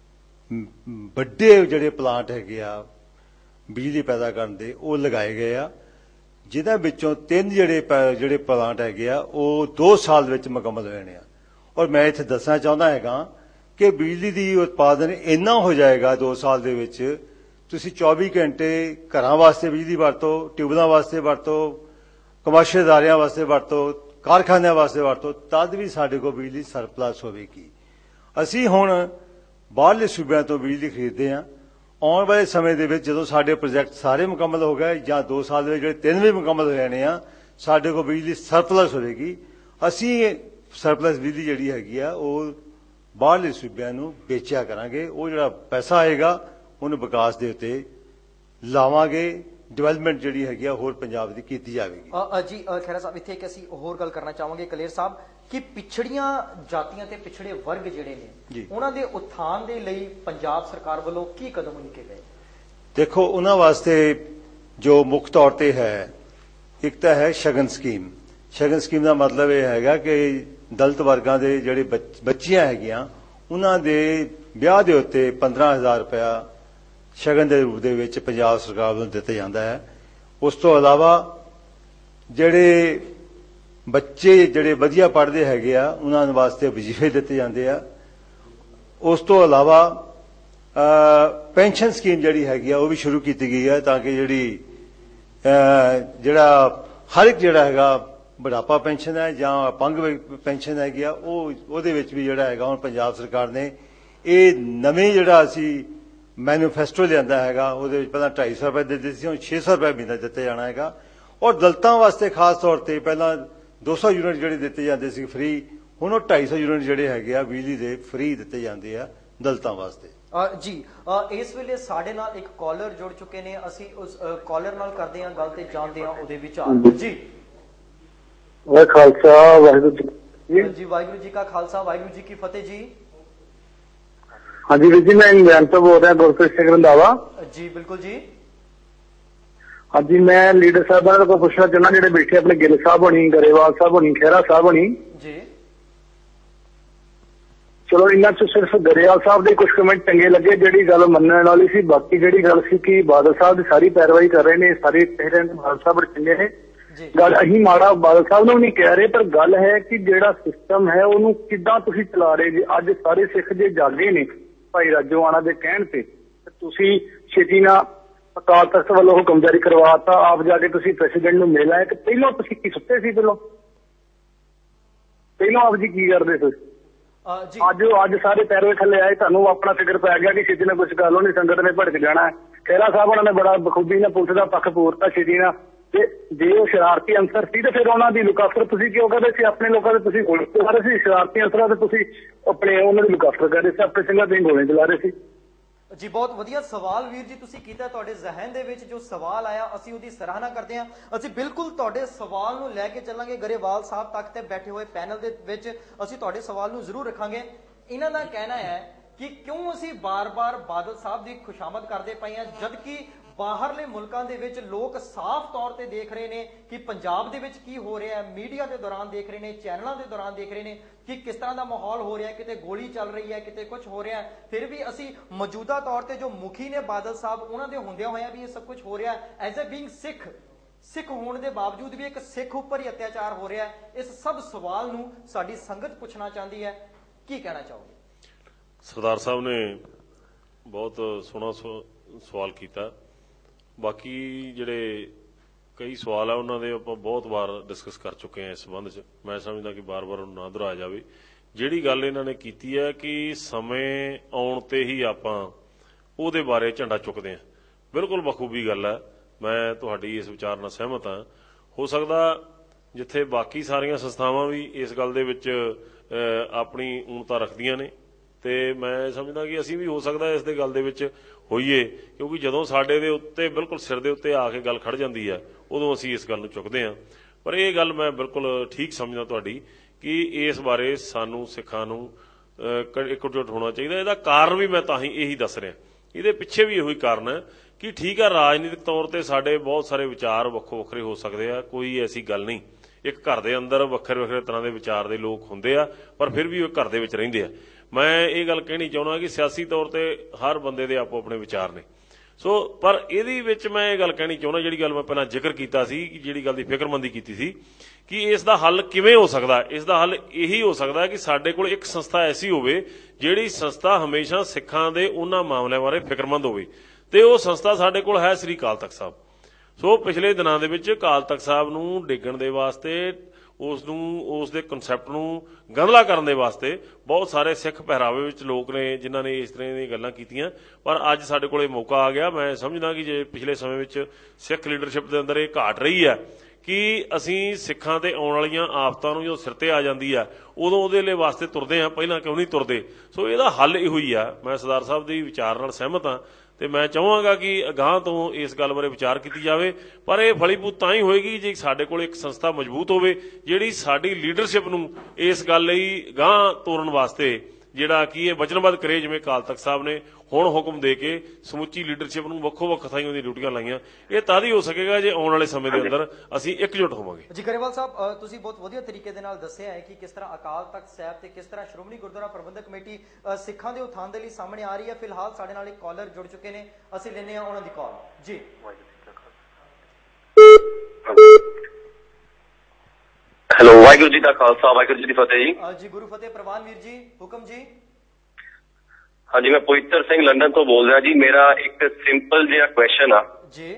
ਵੱਡੇ ਜਿਹੜੇ ਪਲਾਂਟ ਹੈਗੇ ਆ ਬਿਜਲੀ ਪੈਦਾ ਕਰਨ ਦੇ, ਉਹ ਲਗਾਏ ਗਏ ਆ, ਜਿਨ੍ਹਾਂ ਵਿੱਚੋਂ 3 ਜਿਹੜੇ ਪਲਾਂਟ ਹੈਗੇ ਆ ਉਹ 2 ਸਾਲ ਵਿੱਚ ਮੁਕੰਮਲ ਹੋਏ ਨੇ। ਔਰ ਮੈਂ ਇੱਥੇ ਦੱਸਣਾ ਚਾਹੁੰਦਾ ਹੈਗਾ ਕਿ ਬਿਜਲੀ ਦੀ ਉਤਪਾਦਨ ਇੰਨਾ ਹੋ ਜਾਏਗਾ 2 ਸਾਲ ਦੇ ਵਿੱਚ, ਤੁਸੀਂ 24 ਘੰਟੇ ਘਰਾਂ ਵਾਸਤੇ ਬਿਜਲੀ ਵਰਤੋ, ਟਿਊਬਲਾਂ ਵਾਸਤੇ ਵਰਤੋ, ਕਮਰਸ਼ੀਅਲ ਅਦਾਰਿਆਂ ਵਾਸਤੇ ਵਰਤੋ, ਕਾਰਖਾਨਿਆਂ ਵਾਸਤੇ ਵਰਤੋ, ਤਦ ਵੀ ਸਾਡੇ ਕੋਲ ਬਿਜਲੀ ਸਰਪਲਸ ਹੋਵੇਗੀ। ਅਸੀਂ ਹੁਣ ਬਾਹਰਲੇ ਸੂਬਿਆਂ ਤੋਂ ਬਿਜਲੀ ਖਰੀਦਦੇ ਹਾਂ। ਆਉਣ ਵਾਲੇ ਸਮੇਂ ਦੇ ਵਿੱਚ ਜਦੋਂ ਸਾਡੇ ਪ੍ਰੋਜੈਕਟ ਸਾਰੇ ਮੁਕੰਮਲ ਹੋ ਗਏ ਜਾਂ 2 ਸਾਲ ਦੇ ਵਿੱਚ ਜਿਹੜੇ 3 ਵੀ ਮੁਕੰਮਲ ਹੋ ਜਾਣੇ ਆ, ਸਾਡੇ ਕੋਲ ਬਿਜਲੀ ਸਰਪਲਸ ਹੋਵੇਗੀ। ਅਸੀਂ ਸਰਪਲਸ ਬਿਜਲੀ ਜਿਹੜੀ ਹੈਗੀ ਆ ਉਹ ਬਾਹਰਲੇ ਸੂਬਿਆਂ ਨੂੰ ਵੇਚਿਆ ਕਰਾਂਗੇ। ਉਹ ਜਿਹੜਾ ਪੈਸਾ ਆਏਗਾ ਉਹਨੂੰ ਵਿਕਾਸ ਦੇ ਉੱਤੇ ਲਾਵਾਂਗੇ। ਡਿਵੈਲਪਮੈਂਟ ਜਿਹੜੀ ਹੈਗੀ ਆ ਹੋਰ ਪੰਜਾਬ ਦੀ ਕੀਤੀ ਜਾਵੇਗੀ। ਜੀ ਖਹਿਰਾ ਸਾਹਿਬ, ਇੱਥੇ ਇੱਕ ਅਸੀਂ ਹੋਰ ਗੱਲ ਕਰਨਾ ਚਾਹਾਂਗੇ ਕਲੇਰ ਸਾਹਿਬ ਕਿ ਪਿਛੜੀਆਂ ਜਾਤੀਆਂ ਤੇ ਪਿਛੜੇ ਵਰਗ ਜਿਹੜੇ ਨੇ ਉਹਨਾਂ ਦੇ ਉਤਥਾਨ ਦੇ ਲਈ ਪੰਜਾਬ ਸਰਕਾਰ ਵੱਲੋਂ ਕੀ ਕਦਮ ਚੁੱਕੇ ਗਏ? ਦੇਖੋ, ਉਹਨਾਂ ਵਾਸਤੇ ਜੋ ਮੁੱਖ ਤੌਰ ਤੇ ਹੈ, ਇੱਕ ਤਾਂ ਹੈ ਸ਼ਗਨ ਸਕੀਮ। ਸ਼ਗਨ ਸਕੀਮ ਦਾ ਮਤਲਬ ਇਹ ਹੈਗਾ ਕਿ ਦਲਿਤ ਵਰਗਾਂ ਦੇ ਜਿਹੜੇ ਬੱਚੀਆਂ ਹੈਗੀਆਂ ਉਹਨਾਂ ਦੇ ਵਿਆਹ ਦੇ ਉੱਤੇ 15,000 ਰੁਪਇਆ ਸ਼ਗਨ ਦੇ ਰੂਪ ਦੇ ਵਿੱਚ ਪੰਜਾਬ ਸਰਕਾਰ ਵੱਲੋਂ ਦਿੱਤਾ ਜਾਂਦਾ ਹੈ। ਉਸ ਤੋਂ ਇਲਾਵਾ ਜਿਹੜੇ ਬੱਚੇ ਜਿਹੜੇ ਵਧੀਆ ਪੜ੍ਹਦੇ ਹੈਗੇ ਆ ਉਹਨਾਂ ਵਾਸਤੇ ਵਜ਼ੀਫੇ ਦਿੱਤੇ ਜਾਂਦੇ ਆ। ਉਸ ਤੋਂ ਇਲਾਵਾ ਪੈਨਸ਼ਨ ਸਕੀਮ ਜਿਹੜੀ ਹੈਗੀ ਆ ਉਹ ਵੀ ਸ਼ੁਰੂ ਕੀਤੀ ਗਈ ਹੈ ਤਾਂ ਕਿ ਜਿਹੜਾ ਹਰ ਇੱਕ ਜਿਹੜਾ ਹੈਗਾ ਬੁਢਾਪਾ ਪੈਨਸ਼ਨ ਹੈ ਜਾਂ ਅਪੰਗ ਪੈਨਸ਼ਨ ਹੈਗੀ ਆ ਉਹਦੇ ਵਿੱਚ ਵੀ ਜਿਹੜਾ ਹੈਗਾ ਹੁਣ ਪੰਜਾਬ ਸਰਕਾਰ ਨੇ ਇਹ ਨਵੇਂ ਜਿਹੜਾ ਅਸੀਂ ਮੈਨੀਫੈਸਟੋ ਲਿਆਂਦਾ ਹੈਗਾ, ਉਹਦੇ ਵਿੱਚ ਪਹਿਲਾਂ 250 ਰੁਪਏ ਦਿੰਦੇ ਸੀ, ਹੁਣ 600 ਰੁਪਏ ਮਹੀਨਾ ਦਿੱਤੇ ਜਾਣਾ ਹੈਗਾ। ਔਰ ਦਲਿਤਾਂ ਵਾਸਤੇ ਖਾਸ ਤੌਰ ਤੇ ਪਹਿਲਾਂ 200 ਯੂਨਿਟ ਜਿਹੜੇ ਦਿੱਤੇ ਜਾਂਦੇ ਸੀ ਫ੍ਰੀ, ਹੁਣ ਉਹ 250 ਯੂਨਿਟ ਜਿਹੜੇ ਹੈਗੇ ਆ ਬਿਜਲੀ ਦੇ ਫ੍ਰੀ ਦਿੱਤੇ ਜਾਂਦੇ ਆ ਦਲਿਤਾਂ ਵਾਸਤੇ। ਜੀ ਇਸ ਵੇਲੇ ਸਾਡੇ ਨਾਲ ਇੱਕ ਕਾਲਰ ਜੁੜ ਚੁੱਕੇ ਨੇ, ਅਸੀਂ ਉਸ ਕਾਲਰ ਨਾਲ ਕਰਦੇ ਹਾਂ ਗੱਲ ਤੇ ਜਾਣਦੇ ਹਾਂ ਉਹਦੇ ਵਿਚਾਰ। ਜੀ ਵਾਹਿਗੁਰੂ ਖਾਲਸਾ ਵਾਹਿਗੁਰੂ ਜੀ, ਵਾਹਿਗੁਰੂ ਜੀ ਕਾ ਖਾਲਸਾ ਵਾਹਿਗੁਰੂ ਜੀ ਕੀ ਫਤਿਹ ਜੀ। ਹਾਂਜੀ ਵੀਰ ਜੀ, ਮੈਂ ਇੰਗਲੈਂਡ ਤੋਂ ਬੋਲ ਰਿਹਾ, ਗੁਰਪ੍ਰੀਤ ਸਿੰਘ ਰੰਧਾਵਾ ਜੀ। ਬਿਲਕੁਲ ਜੀ। ਹਾਂਜੀ, ਮੈਂ ਲੀਡਰ ਸਾਹਿਬਾਨਾਂ ਕੋਲ ਪੁੱਛਣਾ ਚਾਹੁੰਦਾ, ਜਿਹੜੇ ਬੈਠੇ ਆਪਣੇ ਗਿੱਲ ਸਾਹਿਬ ਹੋਣੀ, ਗਰੇਵਾਲ ਸਾਹਿਬ ਹੋਣੀ, ਖਹਿਰਾ ਸਾਹਿਬ ਹੋਣੀ ਜੀ। ਚਲੋ ਇਹਨਾਂ ਚ ਸਿਰਫ ਗਰੇਵਾਲ ਸਾਹਿਬ ਦੇ ਕੁਝ ਕਮੈਂਟ ਚੰਗੇ ਲੱਗੇ, ਜਿਹੜੀ ਗੱਲ ਮੰਨਣ ਵਾਲੀ ਸੀ। ਬਾਕੀ ਜਿਹੜੀ ਗੱਲ ਸੀ ਕਿ ਬਾਦਲ ਸਾਹਿਬ ਦੀ ਸਾਰੀ ਪੈਰਵਾਈ ਕਰ ਰਹੇ ਨੇ, ਸਾਰੇ ਕਹਿ ਬਾਦਲ ਸਾਹਿਬ ਚੰਗੇ ਨੇ। ਗੱਲ ਅਸੀਂ ਮਾੜਾ ਬਾਦਲ ਸਾਹਿਬ ਨੂੰ ਨਹੀਂ ਕਹਿ ਰਹੇ, ਪਰ ਗੱਲ ਹੈ ਕਿ ਜਿਹੜਾ ਸਿਸਟਮ ਹੈ ਉਹਨੂੰ ਕਿੱਦਾਂ ਤੁਸੀਂ ਚਲਾ ਰਹੇ ਜੀ। ਅੱਜ ਸਾਰੇ ਸਿੱਖ ਜੇ ਜਾਗੇ ਨੇ ਭਾਈ ਰਾਜੋਆਣਾ ਦੇ ਕਹਿਣ ਤੇ, ਤੁਸੀਂ ਛੇਤੀ ਨਾਲ ਅਕਾਲ ਤਖਤ ਵੱਲੋਂ ਹੁਕਮ ਜਾਰੀ ਕਰਵਾਤਾ, ਆਪ ਜਾ ਕੇ ਤੁਸੀਂ ਪ੍ਰੈਸੀਡੈਂਟ ਨੂੰ ਮਿਲ ਆਏ। ਕਿ ਪਹਿਲਾਂ ਤੁਸੀਂ ਕੀ ਸੁੱਤੇ ਸੀ? ਪਹਿਲਾਂ ਆਪ ਜੀ ਕੀ ਕਰਦੇ ਸੀ? ਅੱਜ ਸਾਰੇ ਪੈਰਵੇ ਥੱਲੇ ਆਏ, ਤੁਹਾਨੂੰ ਆਪਣਾ ਫਿਕਰ ਪੈ ਗਿਆ ਕਿ ਛੇਤੀ ਨਾਲ ਕੁਝ ਕਰ ਲਓ, ਨਹੀਂ ਸੰਗਤ ਨੇ ਭੜਕ ਜਾਣਾ। ਖਹਿਰਾ ਸਾਹਿਬ ਉਹਨਾਂ ਨੇ ਬੜਾ ਬਖੂਬੀ ਨਾਲ ਪੁਲਿਸ ਦਾ ਪੱਖ ਪੂਰਤਾ ਛੇਤੀ ਨਾਲ। ਤੇ ਜੇ ਉਹ ਸ਼ਰਾਰਤੀ ਅੰਸਰ ਸੀ ਤੇ ਫਿਰ ਉਹਨਾਂ ਦੀ ਲੁਕਾਫਰ ਤੁਸੀਂ ਕਿਉਂ ਕਰਦੇ ਸੀ? ਆਪਣੇ ਲੋਕਾਂ ਦੇ ਤੁਸੀਂ ਗੋਲੀ ਚਲਾ ਰਹੇ ਸੀ, ਸ਼ਰਾਰਤੀ ਅੰਸਰਾਂ ਤੇ ਤੁਸੀਂ ਆਪਣੇ ਉਹਨਾਂ ਦੀ ਲੁਕਾਫਰ ਕਰ ਰਹੇ ਸੀ, ਆਪਣੇ ਸਿੰਘਾਂ ਦੇ ਗੋਲੇ ਚਲਾ ਰਹੇ ਸੀ। ਜੀ ਬਹੁਤ ਵਧੀਆ ਸਵਾਲ ਵੀਰ ਜੀ ਤੁਸੀਂ ਕੀਤਾ। ਤੁਹਾਡੇ ਜ਼ਿਹਨ ਦੇ ਵਿੱਚ ਜੋ ਸਵਾਲ ਆਇਆ ਅਸੀਂ ਉਹਦੀ ਸਰਾਹਨਾ ਕਰਦੇ ਹਾਂ। ਅਸੀਂ ਬਿਲਕੁਲ ਤੁਹਾਡੇ ਸਵਾਲ ਨੂੰ ਲੈ ਕੇ ਚੱਲਾਂਗੇ ਗਰੇਵਾਲ ਸਾਹਿਬ ਤੱਕ ਤੇ ਬੈਠੇ ਹੋਏ ਪੈਨਲ ਦੇ ਵਿੱਚ ਅਸੀਂ ਤੁਹਾਡੇ ਸਵਾਲ ਨੂੰ ਜ਼ਰੂਰ ਰੱਖਾਂਗੇ। ਇਹਨਾਂ ਦਾ ਕਹਿਣਾ ਹੈ ਕਿ ਕਿਉਂ ਅਸੀਂ ਬਾਰ-ਬਾਰ ਬਾਦਲ ਸਾਹਿਬ ਦੀ ਖੁਸ਼ਾਮਦ ਕਰਦੇ ਪਏ ਹਾਂ, ਜਦਕਿ ਬਾਹਰਲੇ ਮੁਲਕਾਂ ਦੇ ਵਿੱਚ ਲੋਕ ਸਾਫ਼ ਤੌਰ ਤੇ ਦੇਖ ਰਹੇ ਨੇ ਕਿ ਪੰਜਾਬ ਦੇ ਵਿੱਚ ਕੀ ਹੋ ਰਿਹਾ ਹੈ, ਮੀਡੀਆ ਦੇ ਦੌਰਾਨ ਦੇਖ ਰਹੇ ਨੇ, ਚੈਨਲਾਂ ਦੇ ਦੌਰਾਨ ਦੇਖ ਰਹੇ ਨੇ ਕਿ ਕਿਸ ਤਰ੍ਹਾਂ ਦਾ ਮਾਹੌਲ ਹੋ ਰਿਹਾ ਹੈ, ਕਿਤੇ ਗੋਲੀ ਚੱਲ ਰਹੀ ਹੈ, ਕਿਤੇ ਕੁਝ ਹੋ ਰਿਹਾ ਹੈ। ਫਿਰ ਵੀ ਅਸੀਂ ਮੌਜੂਦਾ ਤੌਰ ਤੇ ਜੋ ਮੁਖੀ ਨੇ ਬਾਦਲ ਸਾਹਿਬ, ਉਹਨਾਂ ਦੇ ਹੁੰਦਿਆਂ ਹੋਇਆਂ ਵੀ ਇਹ ਸਭ ਕੁਝ ਹੋ ਰਿਹਾ ਹੈ। ਐਜ਼ ਅ ਬੀਇੰਗ ਸਿੱਖ ਹੋਣ ਦੇ ਬਾਵਜੂਦ ਵੀ ਇੱਕ ਸਿੱਖ ਉੱਪਰ ਹੀ ਅਤਿਆਚਾਰ ਹੋ ਰਿਹਾ ਹੈ। ਇਸ ਸਭ ਸਵਾਲ ਨੂੰ ਸਾਡੀ ਸੰਗਤ ਪੁੱਛਣਾ ਚਾਹੁੰਦੀ ਹੈ, ਕੀ ਕਹਿਣਾ ਚਾਹੋਗੇ? ਸਰਦਾਰ ਸਾਹਿਬ ਨੇ ਬਹੁਤ ਸੋਹਣਾ ਸਵਾਲ ਕੀਤਾ। ਬਾਕੀ ਜਿਹੜੇ ਕਈ ਸਵਾਲ ਆ ਉਹਨਾਂ ਦੇ ਆਪਾਂ ਬਹੁਤ ਵਾਰ ਡਿਸਕਸ ਕਰ ਚੁੱਕੇ ਹਾਂ ਇਸ ਸੰਬੰਧ 'ਚ। ਮੈਂ ਸਮਝਦਾ ਕਿ ਬਾਰ-ਬਾਰ ਉਹਨੂੰ ਨਾ ਦੁਹਰਾਇਆ ਜਾਵੇ। ਜਿਹੜੀ ਗੱਲ ਇਹਨਾਂ ਨੇ ਕੀਤੀ ਹੈ ਕਿ ਸਮੇਂ ਆਉਣ ਤੇ ਹੀ ਆਪਾਂ ਉਹਦੇ ਬਾਰੇ ਝੰਡਾ ਚੁੱਕਦੇ ਹਾਂ, ਬਿਲਕੁਲ ਬਖੂਬੀ ਗੱਲ ਹੈ। ਮੈਂ ਤੁਹਾਡੀ ਇਸ ਵਿਚਾਰ ਨਾਲ ਸਹਿਮਤ ਹਾਂ। ਹੋ ਸਕਦਾ ਜਿੱਥੇ ਬਾਕੀ ਸਾਰੀਆਂ ਸੰਸਥਾਵਾਂ ਵੀ ਇਸ ਗੱਲ ਦੇ ਵਿੱਚ ਆਪਣੀ ਊਣਤਾ ਰੱਖਦੀਆਂ ਨੇ, ਤੇ ਮੈਂ ਸਮਝਦਾ ਕਿ ਅਸੀਂ ਵੀ ਹੋ ਸਕਦਾ ਇਸ ਦੇ ਗੱਲ ਦੇ ਵਿੱਚ ਹੋਈਏ, ਕਿਉਂਕਿ ਜਦੋਂ ਸਾਡੇ ਦੇ ਉੱਤੇ ਬਿਲਕੁਲ ਸਿਰ ਦੇ ਉੱਤੇ ਆ ਕੇ ਗੱਲ ਖੜ ਜਾਂਦੀ ਹੈ ਉਦੋਂ ਅਸੀਂ ਇਸ ਗੱਲ ਨੂੰ ਚੁੱਕਦੇ ਹਾਂ। ਪਰ ਇਹ ਗੱਲ ਮੈਂ ਬਿਲਕੁਲ ਠੀਕ ਸਮਝਦਾ ਤੁਹਾਡੀ ਕਿ ਇਸ ਬਾਰੇ ਸਾਨੂੰ ਸਿੱਖਾਂ ਨੂੰ ਇਕਜੁੱਟ ਹੋਣਾ ਚਾਹੀਦਾ। ਇਹਦਾ ਕਾਰਨ ਵੀ ਮੈਂ ਤਾਂ ਹੀ ਇਹੀ ਦੱਸ ਰਿਹਾ, ਇਹਦੇ ਪਿੱਛੇ ਵੀ ਇਹੋ ਹੀ ਕਾਰਨ ਹੈ ਕਿ ਠੀਕ ਹੈ ਰਾਜਨੀਤਿਕ ਤੌਰ ਤੇ ਸਾਡੇ ਬਹੁਤ ਸਾਰੇ ਵਿਚਾਰ ਵੱਖੋ ਵੱਖਰੇ ਹੋ ਸਕਦੇ ਆ, ਕੋਈ ਐਸੀ ਗੱਲ ਨਹੀਂ। ਇੱਕ ਘਰ ਦੇ ਅੰਦਰ ਵੱਖਰੇ ਵੱਖਰੇ ਤਰ੍ਹਾਂ ਦੇ ਵਿਚਾਰ ਦੇ ਲੋਕ ਹੁੰਦੇ ਆ, ਪਰ ਫਿਰ ਵੀ ਉਹ ਘਰ ਦੇ ਵਿੱਚ ਰਹਿੰਦੇ ਆ। ਮੈਂ ਇਹ ਗੱਲ ਕਹਿਣੀ ਚਾਹੁੰਦਾ ਕਿ ਸਿਆਸੀ ਤੌਰ ਤੇ ਹਰ ਬੰਦੇ ਦੇ ਆਪੋ ਆਪਣੇ ਵਿਚਾਰ ਨੇ। ਸੋ ਪਰ ਇਹਦੇ ਵਿੱਚ ਮੈਂ ਇਹ ਗੱਲ ਕਹਿਣੀ ਚਾਹੁੰਦਾ, ਜਿਹੜੀ ਗੱਲ ਮੈਂ ਪਹਿਲਾਂ ਜ਼ਿਕਰ ਕੀਤਾ ਸੀ, ਜਿਹੜੀ ਗੱਲ ਦੀ ਫਿਕਰਮੰਦੀ ਕੀਤੀ ਸੀ ਕਿ ਇਸ ਦਾ ਹੱਲ ਕਿਵੇਂ ਹੋ ਸਕਦਾ। ਇਸ ਦਾ ਹੱਲ ਇਹੀ ਹੋ ਸਕਦਾ ਕਿ ਸਾਡੇ ਕੋਲ ਇੱਕ ਸੰਸਥਾ ਐਸੀ ਹੋਵੇ ਜਿਹੜੀ ਸੰਸਥਾ ਹਮੇਸ਼ਾ ਸਿੱਖਾਂ ਦੇ ਉਹਨਾਂ ਮਾਮਲਿਆਂ ਬਾਰੇ ਫਿਕਰਮੰਦ ਹੋਵੇ, ਤੇ ਉਹ ਸੰਸਥਾ ਸਾਡੇ ਕੋਲ ਹੈ ਸ੍ਰੀ ਅਕਾਲ ਤਖਤ ਸਾਹਿਬ। ਸੋ ਪਿਛਲੇ ਦਿਨਾਂ ਦੇ ਵਿੱਚ ਅਕਾਲ ਤਖਤ ਸਾਹਿਬ ਨੂੰ ਡੇਗਣ ਦੇ ਵਾਸਤੇ, ਉਸ ਦੇ ਕਨਸੈਪਟ ਨੂੰ ਗੰਧਲਾ ਕਰਨ ਦੇ ਵਾਸਤੇ ਬਹੁਤ ਸਾਰੇ ਸਿੱਖ ਪਹਿਰਾਵੇ ਵਿੱਚ ਲੋਕ ਨੇ ਜਿਨ੍ਹਾਂ ਨੇ ਇਸ ਤਰ੍ਹਾਂ ਦੀਆਂ ਗੱਲਾਂ ਕੀਤੀਆਂ। ਪਰ ਅੱਜ ਸਾਡੇ ਕੋਲ ਇਹ ਮੌਕਾ ਆ ਗਿਆ। ਮੈਂ ਸਮਝਦਾ ਕਿ ਜੇ ਪਿਛਲੇ ਸਮੇਂ ਵਿੱਚ ਸਿੱਖ ਲੀਡਰਸ਼ਿਪ ਦੇ ਅੰਦਰ ਇਹ ਘਾਟ ਰਹੀ ਹੈ ਕਿ ਅਸੀਂ ਸਿੱਖਾਂ ਤੇ ਆਉਣ ਵਾਲੀਆਂ ਆਫਤਾਂ ਨੂੰ ਜਦੋਂ ਸਿਰ ਤੇ ਆ ਜਾਂਦੀ ਆ ਉਦੋਂ ਉਹਦੇ ਲਈ ਵਾਸਤੇ ਤੁਰਦੇ ਹਾਂ, ਪਹਿਲਾਂ ਕਿਉਂ ਨਹੀਂ ਤੁਰਦੇ। ਸੋ ਇਹਦਾ ਹੱਲ ਇਹੋ ਹੀ ਆ। ਮੈਂ ਸਰਦਾਰ ਸਾਹਿਬ ਦੀ ਵਿਚਾਰ ਨਾਲ ਸਹਿਮਤ ਹਾਂ ਤੇ ਮੈਂ ਚਾਹਾਂਗਾ ਕਿ ਅਗਾਂਹ ਤੋਂ ਇਸ ਗੱਲ ਬਾਰੇ ਵਿਚਾਰ ਕੀਤੀ ਜਾਵੇ। ਪਰ ਇਹ ਫਲੀਭੂਤ ਤਾਂ ਹੀ ਹੋਏਗੀ ਜੇ ਸਾਡੇ ਕੋਲ ਇੱਕ ਸੰਸਥਾ ਮਜ਼ਬੂਤ ਹੋਵੇ ਜਿਹੜੀ ਸਾਡੀ ਲੀਡਰਸ਼ਿਪ ਨੂੰ ਇਸ ਗੱਲ ਲਈ ਅਗਾਂਹ ਤੋਰਨ ਵਾਸਤੇ ਜਿਹੜਾ ਕਿ ਇਹ ਵਚਨਬੱਧ ਕਰੇ। ਜਿਵੇਂ ਅਕਾਲ ਤਖਤ ਸਾਹਿਬ ਨੇ ਹੁਣ ਹੁਕਮ ਦੇ ਕੇ ਸਮੁੱਚੀ ਲੀਡਰਸ਼ਿਪ ਨੂੰ ਵੱਖੋ ਵੱਖ ਥਾਈਆਂ ਦੀਆਂ ਡਿਊਟੀਆਂ ਲਾਈਆਂ, ਇਹ ਤਾਂ ਹੀ ਹੋ ਸਕੇਗਾ ਜੇ ਆਉਣ ਵਾਲੇ ਸਮੇਂ ਦੇ ਅੰਦਰ ਅਸੀਂ ਇਕਜੁੱਟ ਹੋਵਾਂਗੇ। ਜੀ ਗਰੇਵਾਲ ਸਾਹਿਬ, ਤੁਸੀਂ ਬਹੁਤ ਵਧੀਆ ਤਰੀਕੇ ਦੇ ਨਾਲ ਦੱਸਿਆ ਹੈ ਕਿ ਕਿਸ ਤਰ੍ਹਾਂ ਅਕਾਲ ਤਖਤ ਸਾਹਿਬ ਤੇ ਕਿਸ ਤਰ੍ਹਾਂ ਸ਼੍ਰੋਮਣੀ ਗੁਰਦੁਆਰਾ ਪ੍ਰਬੰਧਕ ਕਮੇਟੀ ਸਿੱਖਾਂ ਦੇ ਉਥਾਨ ਦੇ ਲਈ ਸਾਹਮਣੇ ਆ ਰਹੀ ਹੈ। ਫਿਲਹਾਲ ਸਾਡੇ ਨਾਲ ਇੱਕ ਕਾਲਰ ਜੁੜ ਚੁੱਕੇ ਨੇ, ਅਸੀਂ ਲੈਂਦੇ ਹਾਂ ਉਹਨਾਂ ਦੀ ਕਾਲ। ਜੀ ਹੈਲੋ, ਵਾਹਿਗੁਰੂ ਜੀ ਦਾ ਖਾਲਸਾ, ਵਾਹਿਗੁਰੂ ਜੀ ਦੀ ਫਤਿਹ ਜੀ। ਜੀ ਗੁਰੂ ਫਤਿਹ ਪ੍ਰਵਾਨ ਵੀਰ ਜੀ, ਹੁਕਮ ਜੀ। ਹਾਂਜੀ, ਮੈਂ ਪਵਿੱਤਰ ਸਿੰਘ ਲੰਡਨ ਤੋਂ ਬੋਲ ਰਿਹਾ ਜੀ। ਮੇਰਾ ਇੱਕ ਸਿੰਪਲ ਜਿਹਾ ਕੁਐਸਚਨ ਆ ਜੀ।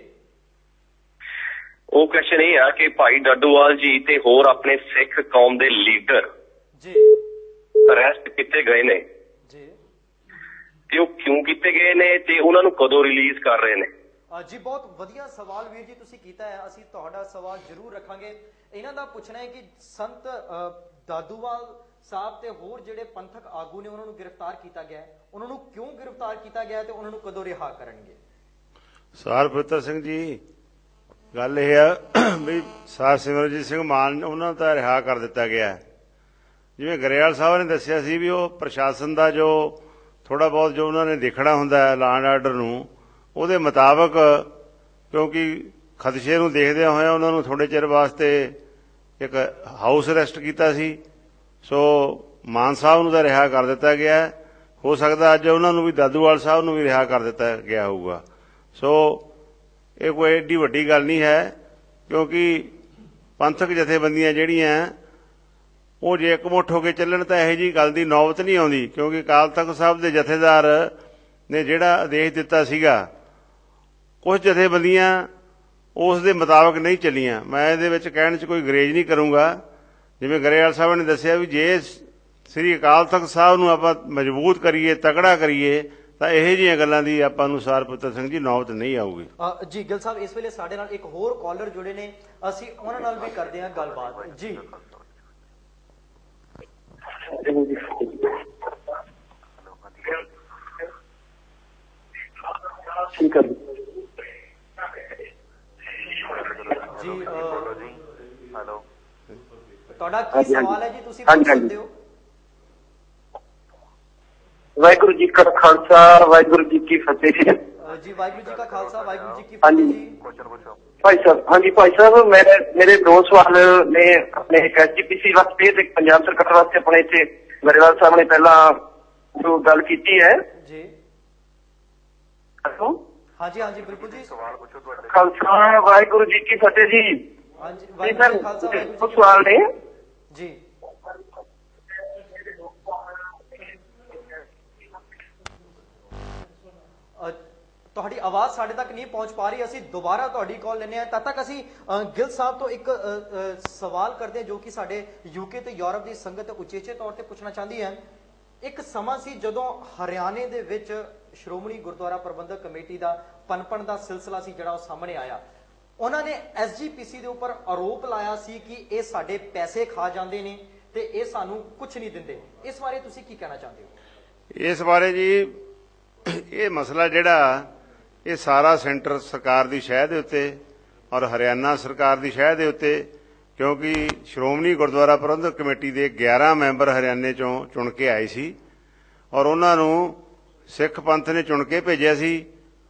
ਉਹ ਕੁਐਸਚਨ ਇਹ ਆ ਕਿ ਭਾਈ ਡੱਡੂਵਾਲ ਜੀ ਤੇ ਹੋਰ ਆਪਣੇ ਸਿੱਖ ਕੌਮ ਦੇ ਲੀਡਰ ਜੀ ਅਰੈਸਟ ਕੀਤੇ ਗਏ ਨੇ ਜੀ, ਤੇ ਉਹ ਕਿਉਂ ਕੀਤੇ ਗਏ ਨੇ ਤੇ ਉਹਨਾਂ ਨੂੰ ਕਦੋਂ ਰਿਲੀਜ਼ ਕਰ ਰਹੇ ਨੇ? ਜੀ ਬਹੁਤ ਵਧੀਆ ਸਵਾਲ ਵੀਰ ਜੀ ਤੁਸੀਂ ਕੀਤਾ ਹੈ। ਅਸੀਂ ਤੁਹਾਡਾ ਸਵਾਲ ਜ਼ਰੂਰ ਰੱਖਾਂਗੇ। ਇਹਨਾਂ ਦਾ ਪੁੱਛਣਾ ਹੈ ਕਿ ਸੰਤ ਦਾਦੂਵਾਲ ਸਾਹਿਬ ਤੇ ਹੋਰ ਜਿਹੜੇ ਪੰਥਕ ਆਗੂ ਨੇ ਉਹਨਾਂ ਨੂੰ ਗ੍ਰਿਫਤਾਰ ਕੀਤਾ ਗਿਆ, ਉਹਨਾਂ ਨੂੰ ਕਿਉਂ ਗ੍ਰਿਫਤਾਰ ਕੀਤਾ ਗਿਆ ਤੇ ਉਹਨਾਂ ਨੂੰ ਕਦੋਂ ਰਿਹਾ ਕਰਨਗੇ? ਸਾਰ ਪਵਿੱਤਰ ਸਿੰਘ ਜੀ, ਗੱਲ ਇਹ ਆ ਵੀ ਸਾਰ ਸਿਮਰਨਜੀਤ ਸਿੰਘ ਮਾਨ ਉਹਨਾਂ ਨੂੰ ਤਾਂ ਰਿਹਾ ਕਰ ਦਿੱਤਾ ਗਿਆ। ਜਿਵੇਂ ਗਰੇਵਾਲ ਸਾਹਿਬ ਨੇ ਦੱਸਿਆ ਸੀ ਵੀ ਉਹ ਪ੍ਰਸ਼ਾਸਨ ਦਾ ਜੋ ਥੋੜਾ ਬਹੁਤ ਜੋ ਉਹਨਾਂ ਨੇ ਦੇਖਣਾ ਹੁੰਦਾ ਹੈ ਲਾਅ ਐਂਡ ਆਰਡਰ ਨੂੰ, ਉਹਦੇ ਮੁਤਾਬਕ ਕਿਉਂਕਿ ਖਦਸ਼ੇ ਨੂੰ ਦੇਖਦਿਆਂ ਹੋਇਆ ਉਹਨਾਂ ਨੂੰ ਥੋੜੇ ਚਿਰ ਵਾਸਤੇ ਇੱਕ ਹਾਊਸ ਅਰੈਸਟ ਕੀਤਾ ਸੀ। ਸੋ ਮਾਨ ਸਾਹਿਬ ਨੂੰ ਤਾਂ ਰਿਹਾ ਕਰ ਦਿੱਤਾ ਗਿਆ। ਹੋ ਸਕਦਾ ਅੱਜ ਉਹਨਾਂ ਨੂੰ ਵੀ ਦਾਦੂਵਾਲ ਸਾਹਿਬ ਨੂੰ ਵੀ ਰਿਹਾ ਕਰ ਦਿੱਤਾ ਗਿਆ ਹੋਊਗਾ। ਸੋ ਇਹ ਕੋਈ ਏਡੀ ਵੱਡੀ ਗੱਲ ਨਹੀਂ ਹੈ, ਕਿਉਂਕਿ ਪੰਥਕ ਜਥੇਬੰਦੀਆਂ ਜਿਹੜੀਆਂ ਉਹ ਜੇ ਇਕਮੁੱਠ ਹੋ ਕੇ ਚੱਲਣ ਤਾਂ ਇਹੋ ਜਿਹੀ ਗੱਲ ਦੀ ਨੌਬਤ ਨਹੀਂ ਆਉਂਦੀ। ਕਿਉਂਕਿ ਅਕਾਲ ਤਖ਼ਤ ਸਾਹਿਬ ਦੇ ਜਥੇਦਾਰ ਨੇ ਜਿਹੜਾ ਆਦੇਸ਼ ਦਿੱਤਾ ਸੀਗਾ, ਕੁਝ ਜਥੇਬੰਦੀਆਂ ਉਸ ਦੇ ਮੁਤਾਬਕ ਨਹੀਂ ਚੱਲੀਆਂ। ਮੈਂ ਇਹਦੇ ਵਿੱਚ ਕਹਿਣ 'ਚ ਕੋਈ ਗਰੇਜ ਨਹੀਂ ਕਰੂੰਗਾ। ਜਿਵੇਂ ਗਰੇਵਾਲ ਸਾਹਿਬ ਨੇ ਦੱਸਿਆ ਵੀ ਜੇ ਸ੍ਰੀ ਅਕਾਲ ਤਖ਼ਤ ਸਾਹਿਬ ਨੂੰ ਆਪਾਂ ਮਜ਼ਬੂਤ ਕਰੀਏ, ਤਕੜਾ ਕਰੀਏ, ਤਾਂ ਇਹੋ ਜਿਹੀਆਂ ਗੱਲਾਂ ਦੀ ਆਪਾਂ ਨੂੰ ਸਾਰ ਪੁੱਤਰ ਸਿੰਘ ਜੀ ਨੌਬਤ ਨਹੀਂ ਆਊਗੀ। ਜੀ ਗਿੱਲ ਸਾਹਿਬ, ਇਸ ਵੇਲੇ ਸਾਡੇ ਨਾਲ ਇੱਕ ਹੋਰ ਕਾਲਰ ਜੁੜੇ ਨੇ, ਅਸੀਂ ਉਹਨਾਂ ਨਾਲ ਵੀ ਕਰਦੇ ਹਾਂ ਗੱਲਬਾਤ। ਜੀ ਠੀਕ ਹੈ ਜੀ, ਹੈਲੋ, ਤੁਹਾਡਾ ਕੀ ਸਵਾਲ ਹੈ ਜੀ? ਤੁਸੀਂ ਪੁੱਛ ਸਕਦੇ ਹੋ। ਵਾਹਿਗੁਰੂ ਜੀ ਕਾ ਖਾਲਸਾ, ਵਾਹਿਗੁਰੂ ਜੀ ਕੀ ਫਤਿਹ। ਜੀ ਵਾਹਿਗੁਰੂ ਜੀ ਕਾ ਖਾਲਸਾ, ਵਾਹਿਗੁਰੂ ਜੀ ਕੀ ਫਤਿਹ ਜੀ। ਭਾਈ ਸਾਹਿਬ, ਹਾਂਜੀ ਭਾਈ ਸਾਹਿਬ, ਮੇਰੇ ਦੋ ਸਵਾਲ ਨੇ ਆਪਣੇ ਐਸਜੀਪੀਸੀ ਵਾਸਤੇ ਤੇ ਪੰਜਾਬ ਸਰਕਾਰ ਵਾਸਤੇ। ਆਪਣੇ ਇੱਥੇ ਗਰੇਵਾਲ ਸਾਹਿਬ ਨੇ ਪਹਿਲਾਂ ਜੋ ਗੱਲ ਕੀਤੀ ਹੈ ਜੀ। ਹੈਲੋ, ਹਾਂਜੀ ਹਾਂਜੀ ਬਿਲਕੁਲ ਜੀ, ਸਵਾਲ ਪੁੱਛੋ ਤੁਹਾਡੇ। ਖਾਲਸਾ ਵਾਹਿਗੁਰੂ ਜੀ ਕੀ ਫਤਿਹ ਜੀ। ਹਾਂਜੀ ਸਰ, ਉਹ ਸਵਾਲ ਨੇ ਜੀ। ਤੁਹਾਡੀ ਆਵਾਜ਼ ਸਾਡੇ ਤੱਕ ਨਹੀਂ ਪਹੁੰਚ ਪਾ ਰਹੀ, ਅਸੀਂ ਦੁਬਾਰਾ ਤੁਹਾਡੀ ਕਾਲ ਲੈਂਦੇ ਹਾਂ। ਤਦ ਤੱਕ ਅਸੀਂ ਗਿੱਲ ਸਾਹਿਬ ਤੋਂ ਇੱਕ ਸਵਾਲ ਕਰਦੇ ਹਾਂ ਜੋ ਕਿ ਸਾਡੇ ਯੂਕੇ ਤੇ ਯੂਰਪ ਦੀ ਸੰਗਤ ਉਚੇਚੇ ਤੌਰ ਤੇ ਪੁੱਛਣਾ ਚਾਹੁੰਦੀ ਹੈ। ਇੱਕ ਸਮਾਂ ਸੀ ਜਦੋਂ ਹਰਿਆਣੇ ਦੇ ਵਿੱਚ ਸ਼੍ਰੋਮਣੀ ਗੁਰਦੁਆਰਾ ਪ੍ਰਬੰਧਕ ਕਮੇਟੀ ਦਾ ਪਨਪਣ ਦਾ ਸਿਲਸਿਲਾ ਸੀ ਜਿਹੜਾ ਉਹ ਸਾਹਮਣੇ ਆਇਆ। ਉਹਨਾਂ ਨੇ ਐਸਜੀਪੀਸੀ ਦੇ ਉੱਪਰ ਆਰੋਪ ਲਾਇਆ ਸੀ ਕਿ ਇਹ ਸਾਡੇ ਪੈਸੇ ਖਾ ਜਾਂਦੇ ਨੇ ਤੇ ਇਹ ਸਾਨੂੰ ਕੁਝ ਨਹੀਂ ਦਿੰਦੇ। ਇਸ ਬਾਰੇ ਤੁਸੀਂ ਕੀ ਕਹਿਣਾ ਚਾਹੁੰਦੇ ਹੋ? ਇਸ ਬਾਰੇ ਜੀ, ਇਹ ਮਸਲਾ ਜਿਹੜਾ ਇਹ ਸਾਰਾ ਸੈਂਟਰ ਸਰਕਾਰ ਦੀ ਸ਼ਹਿ ਦੇ ਉੱਤੇ ਔਰ ਹਰਿਆਣਾ ਸਰਕਾਰ ਦੀ ਸ਼ਹਿ ਦੇ ਉੱਤੇ, ਕਿਉਂਕਿ ਸ਼੍ਰੋਮਣੀ ਗੁਰਦੁਆਰਾ ਪ੍ਰਬੰਧਕ ਕਮੇਟੀ ਦੇ 11 ਮੈਂਬਰ ਹਰਿਆਣੇ ਚੋਂ ਚੁਣ ਕੇ ਆਏ ਸੀ ਔਰ ਉਹਨਾਂ ਨੂੰ ਸਿੱਖ ਪੰਥ ਨੇ ਚੁਣ ਕੇ ਭੇਜਿਆ ਸੀ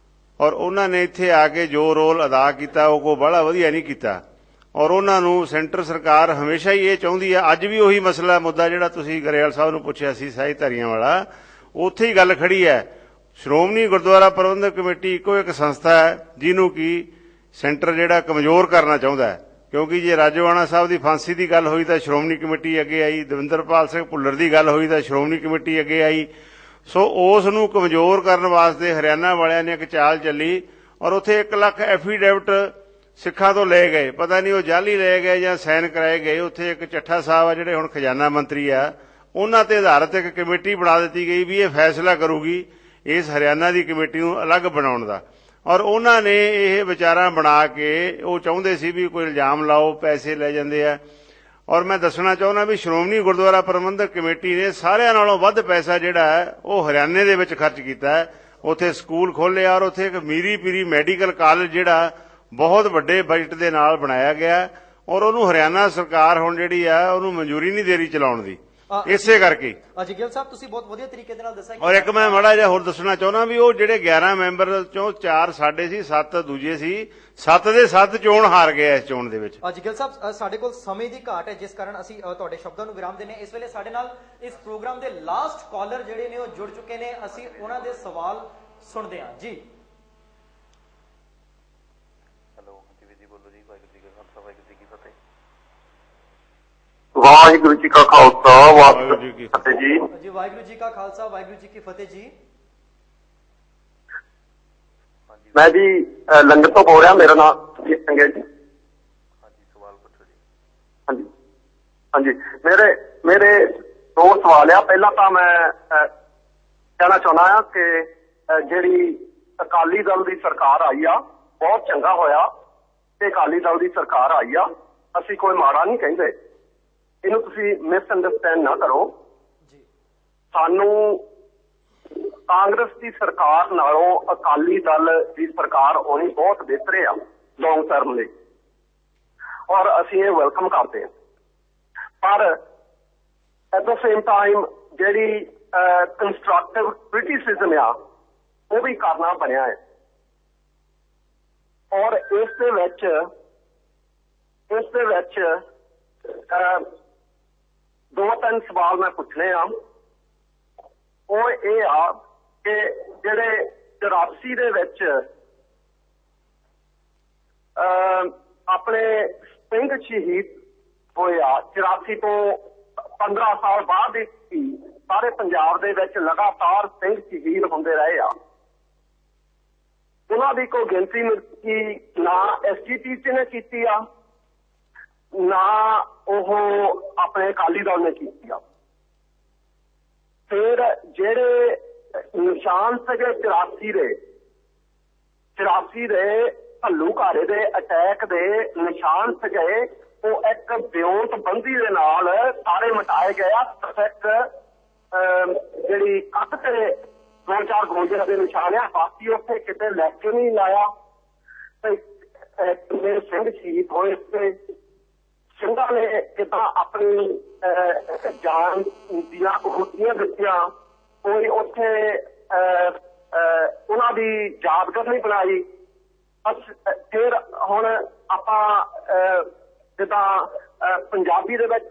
ਔਰ ਉਹਨਾਂ ਨੇ ਇੱਥੇ ਆ ਕੇ ਜੋ ਰੋਲ ਅਦਾ ਕੀਤਾ ਉਹ ਕੋਈ ਬੜਾ ਵਧੀਆ ਨਹੀਂ ਕੀਤਾ ਔਰ ਉਹਨਾਂ ਨੂੰ ਸੈਂਟਰ ਸਰਕਾਰ ਹਮੇਸ਼ਾ ਹੀ ਇਹ ਚਾਹੁੰਦੀ ਹੈ। ਅੱਜ ਵੀ ਉਹੀ ਮਸਲਾ ਮੁੱਦਾ ਜਿਹੜਾ ਤੁਸੀਂ ਗਰੇਵਾਲ ਸਾਹਿਬ ਨੂੰ ਪੁੱਛਿਆ ਸੀ ਸਾਈ ਧਾਰੀਆਂ ਵਾਲਾ, ਉੱਥੇ ਹੀ ਗੱਲ ਖੜੀ ਹੈ। ਸ਼੍ਰੋਮਣੀ ਗੁਰਦੁਆਰਾ ਪ੍ਰਬੰਧਕ ਕਮੇਟੀ ਇੱਕੋ ਇੱਕ ਸੰਸਥਾ ਹੈ ਜਿਹਨੂੰ ਕਿ ਸੈਂਟਰ ਜਿਹੜਾ ਕਮਜ਼ੋਰ ਕਰਨਾ ਚਾਹੁੰਦਾ ਹੈ। ਕਿਉਂਕਿ ਜੇ ਰਾਜੋਆਣਾ ਸਾਹਿਬ ਦੀ ਫਾਂਸੀ ਦੀ ਗੱਲ ਹੋਈ ਤਾਂ ਸ਼੍ਰੋਮਣੀ ਕਮੇਟੀ ਅੱਗੇ ਆਈ, ਦਵਿੰਦਰਪਾਲ ਸਿੰਘ ਭੁੱਲਰ ਦੀ ਗੱਲ ਹੋਈ ਤਾਂ ਸ਼੍ਰੋਮਣੀ ਕਮੇਟੀ ਅੱਗੇ ਆਈ। ਸੋ ਉਸ ਨੂੰ ਕਮਜ਼ੋਰ ਕਰਨ ਵਾਸਤੇ ਹਰਿਆਣਾ ਵਾਲਿਆਂ ਨੇ ਇੱਕ ਚਾਲ ਚੱਲੀ ਔਰ ਉੱਥੇ 1 ਲੱਖ ਐਫੀਡੇਵਿਟ ਸਿੱਖਾਂ ਤੋਂ ਲਏ ਗਏ। ਪਤਾ ਨਹੀਂ ਉਹ ਜਾਲੀ ਲਏ ਗਏ ਜਾਂ ਸਾਈਨ ਕਰਾਏ ਗਏ। ਉੱਥੇ ਇੱਕ ਚੱਠਾ ਸਾਹਿਬ ਆ ਜਿਹੜੇ ਹੁਣ ਖਜ਼ਾਨਾ ਮੰਤਰੀ ਆ, ਉਹਨਾਂ ਤੇ ਆਧਾਰਿਤ ਇੱਕ ਕਮੇਟੀ ਬਣਾ ਦਿੱਤੀ ਗਈ ਵੀ ਇਹ ਫੈਸਲਾ ਕਰੂਗੀ ਇਸ ਹਰਿਆਣਾ ਦੀ ਕਮੇਟੀ ਨੂੰ ਅਲੱਗ ਬਣਾਉਣ ਦਾ। ਔਰ ਉਹਨਾਂ ਨੇ ਇਹ ਵਿਚਾਰਾਂ ਬਣਾ ਕੇ ਉਹ ਚਾਹੁੰਦੇ ਸੀ ਵੀ ਕੋਈ ਇਲਜ਼ਾਮ ਲਾਓ, ਪੈਸੇ ਲੈ ਜਾਂਦੇ ਆ। ਔਰ ਮੈਂ ਦੱਸਣਾ ਚਾਹੁੰਦਾ ਵੀ ਸ਼੍ਰੋਮਣੀ ਗੁਰਦੁਆਰਾ ਪ੍ਰਬੰਧਕ ਕਮੇਟੀ ਨੇ ਸਾਰਿਆਂ ਨਾਲੋਂ ਵੱਧ ਪੈਸਾ ਜਿਹੜਾ ਹੈ ਉਹ ਹਰਿਆਣੇ ਦੇ ਵਿੱਚ ਖਰਚ ਕੀਤਾ ਹੈ। ਉੱਥੇ ਸਕੂਲ ਖੋਲ੍ਹਿਆ ਔਰ ਉੱਥੇ ਇੱਕ ਮੀਰੀ ਪੀਰੀ ਮੈਡੀਕਲ ਕਾਲਜ ਜਿਹੜਾ ਬਹੁਤ ਵੱਡੇ ਬਜਟ ਦੇ ਨਾਲ ਬਣਾਇਆ ਗਿਆ ਔਰ ਉਹਨੂੰ ਹਰਿਆਣਾ ਸਰਕਾਰ ਹੁਣ ਜਿਹੜੀ ਆ ਉਹਨੂੰ ਮਨਜ਼ੂਰੀ ਨਹੀਂ ਦੇ ਰਹੀ ਚਲਾਉਣ ਦੀ। ਇਸੇ ਕਰਕੇ ਜੀ ਗਿੱਲ ਸਾਹਿਬ ਤੁਸੀਂ ਬਹੁਤ ਵਧੀਆ ਤਰੀਕੇ ਦੇ ਨਾਲ ਦੱਸਿਆ। ਔਰ ਇੱਕ ਮੈਂ ਮਾੜਾ ਜਿਹਾ ਹੋਰ ਦੱਸਣਾ ਚਾਹੁੰਦਾ ਵੀ ਉਹ ਜਿਹੜੇ 11 ਮੈਂਬਰ ਚੋਂ 4 ਸਾਡੇ ਸੀ, 7 ਦੂਜੇ ਸੀ, 7 ਦੇ 7 ਚੋਣ ਹਾਰ ਗਏ ਇਸ ਚੋਣ ਦੇ ਵਿੱਚ। ਜੀ ਗਿੱਲ ਸਾਹਿਬ ਸਾਡੇ ਕੋਲ ਸਮੇਂ ਦੀ ਘਾਟ ਹੈ ਜਿਸ ਕਾਰਨ ਅਸੀਂ ਤੁਹਾਡੇ ਸ਼ਬਦਾਂ ਨੂੰ ਵਿਰਾਮ ਦਿੰਦੇ ਹਾਂ। ਇਸ ਵੇਲੇ ਸਾਡੇ ਨਾਲ ਇਸ ਪ੍ਰੋਗਰਾਮ ਦੇ ਲਾਸਟ ਕਾਲਰ ਜਿਹੜੇ ਨੇ ਉਹ ਜੁੜ ਚੁੱਕੇ ਨੇ, ਅਸੀਂ ਉਹਨਾਂ ਦੇ ਸਵਾਲ ਸੁਣਦੇ ਹਾਂ ਜੀ। ਵਾਹਿਗੁਰੂ ਜੀ ਕਾ ਖਾਲਸਾ, ਵਾਹਿਗੁਰੂ ਜੀ ਕੀ ਫਤਿਹ ਜੀ। ਜੀ ਵਾਹਿਗੁਰੂ ਜੀ ਕਾ ਖਾਲਸਾ, ਵਾਹਿਗੁਰੂ ਜੀ ਕੀ ਫਤਿਹ ਜੀ। ਮੈਂ ਜੀ ਲੰਗਰ ਤੋਂ ਬੋਲ ਰਿਹਾ, ਮੇਰਾ ਨਾਮ ਸੰਗਤ ਜੀ। ਹਾਂਜੀ, ਸਵਾਲ ਪੁੱਛੋ ਜੀ। ਹਾਂਜੀ ਹਾਂਜੀ, ਮੇਰੇ 2 ਸਵਾਲ ਆ। ਪਹਿਲਾਂ ਤਾਂ ਮੈਂ ਕਹਿਣਾ ਚਾਹੁੰਦਾ ਆ ਕਿ ਜਿਹੜੀ ਅਕਾਲੀ ਦਲ ਦੀ ਸਰਕਾਰ ਆਈ ਆ ਬਹੁਤ ਚੰਗਾ ਹੋਇਆ ਤੇ ਅਕਾਲੀ ਦਲ ਦੀ ਸਰਕਾਰ ਆਈ ਆ। ਅਸੀਂ ਕੋਈ ਮਾੜਾ ਨਹੀਂ ਕਹਿੰਦੇ, ਇਹਨੂੰ ਤੁਸੀਂ ਮਿਸ ਅੰਡਰਸਟੈਂਡ ਨਾ ਕਰੋ। ਸਾਨੂੰ ਕਾਂਗਰਸ ਦੀ ਸਰਕਾਰ ਨਾਲੋਂ ਅਕਾਲੀ ਦਲ ਦੀ ਸਰਕਾਰ ਹੋਣੀ ਬਹੁਤ ਬਿਹਤਰ ਆ ਲੌਂਗ ਟਰਮ ਲਈ, ਔਰ ਅਸੀਂ ਇਹ ਵੈਲਕਮ ਕਰਦੇ ਹਾਂ। ਪਰ ਐਟ ਦ ਸੇਮ ਟਾਈਮ ਜਿਹੜੀ ਕੰਸਟਰਕਟਿਵ ਕ੍ਰਿਟਿਸਿਜ਼ਮ ਆ ਉਹ ਵੀ ਕਰਨਾ ਬਣਿਆ ਹੈ। ਔਰ ਇਸ ਦੇ ਵਿੱਚ ਦੋ ਤਿੰਨ ਸਵਾਲ ਮੈਂ ਪੁੱਛਣੇ ਆ। ਉਹ ਇਹ ਆ ਕਿ ਜਿਹੜੇ 84 ਦੇ ਵਿੱਚ ਆਪਣੇ ਸਿੰਘ ਸ਼ਹੀਦ ਹੋਏ ਆ, 84 ਤੋਂ 15 ਸਾਲ ਬਾਅਦ ਹੀ ਸਾਰੇ ਪੰਜਾਬ ਦੇ ਵਿੱਚ ਲਗਾਤਾਰ ਸਿੰਘ ਸ਼ਹੀਦ ਹੁੰਦੇ ਰਹੇ ਆ। ਉਹਨਾਂ ਦੀ ਕੋਈ ਗਿਣਤੀ ਕੀ ਨਾ SGPC ਨੇ ਕੀਤੀ ਆ, ਨਾ ਉਹ ਆਪਣੇ ਅਕਾਲੀ ਦਲ ਨੇ ਕੀਤੀ ਆ। ਫਿਰ ਜਿਹੜੇ ਨਿਸ਼ਾਨ ਸੀਗੇ 84 ਦੇ ਘੱਲੂਘਾਰੇ ਦੇ ਅਟੈਕ ਦੇ ਨਿਸ਼ਾਨ ਸੀਗੇ, ਉਹ ਇੱਕ ਵਿਉਂਤਬੰਦੀ ਦੇ ਨਾਲ ਸਾਰੇ ਮਿਟਾਏ ਗਏ ਆ। ਸਿੱਖ ਜਿਹੜੀ ਕੱਟ ਤੇ 2-4 ਗੋਜਿਆਂ ਦੇ ਨਿਸ਼ਾਨ ਆ, ਬਾਕੀ ਉੱਥੇ ਕਿਤੇ ਲੈ ਕੇ ਨਹੀਂ ਲਾਇਆ। ਤੇ ਸਿੰਘ ਸ਼ਹੀਦ ਹੋਏ ਤੇ ਸਿੰਘਾਂ ਨੇ ਕਿੱਦਾਂ ਆਪਣੀ ਜਾਨ ਦੀਆਂ ਆਹੂਤੀਆਂ ਦਿੱਤੀਆਂ, ਕੋਈ ਉੱਥੇ ਉਹਨਾਂ ਦੀ ਯਾਦਗਾਰ ਨਹੀਂ ਬਣਾਈ। ਫਿਰ ਹੁਣ ਆਪਾਂ ਜਿੱਦਾਂ ਪੰਜਾਬ ਦੇ ਵਿੱਚ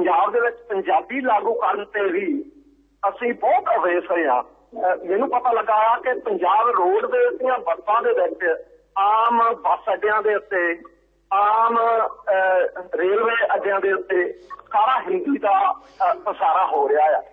ਪੰਜਾਬੀ ਲਾਗੂ ਕਰਨ ਤੇ ਵੀ ਅਸੀਂ ਬਹੁਤ ਅਵੇਸ ਰਹੇ ਹਾਂ। ਮੈਨੂੰ ਪਤਾ ਲੱਗਾ ਕਿ ਪੰਜਾਬ ਰੋਡ ਦੇ ਦੀਆਂ ਬੱਸਾਂ ਦੇ ਵਿੱਚ, ਆਮ ਬੱਸ ਅੱਡਿਆਂ ਦੇ ਉੱਤੇ, ਆਮ ਰੇਲਵੇ ਅੱਡਿਆਂ ਦੇ ਉੱਤੇ ਸਾਰਾ ਹਿੰਦੀ ਦਾ ਪਸਾਰਾ ਹੋ ਰਿਹਾ ਆ।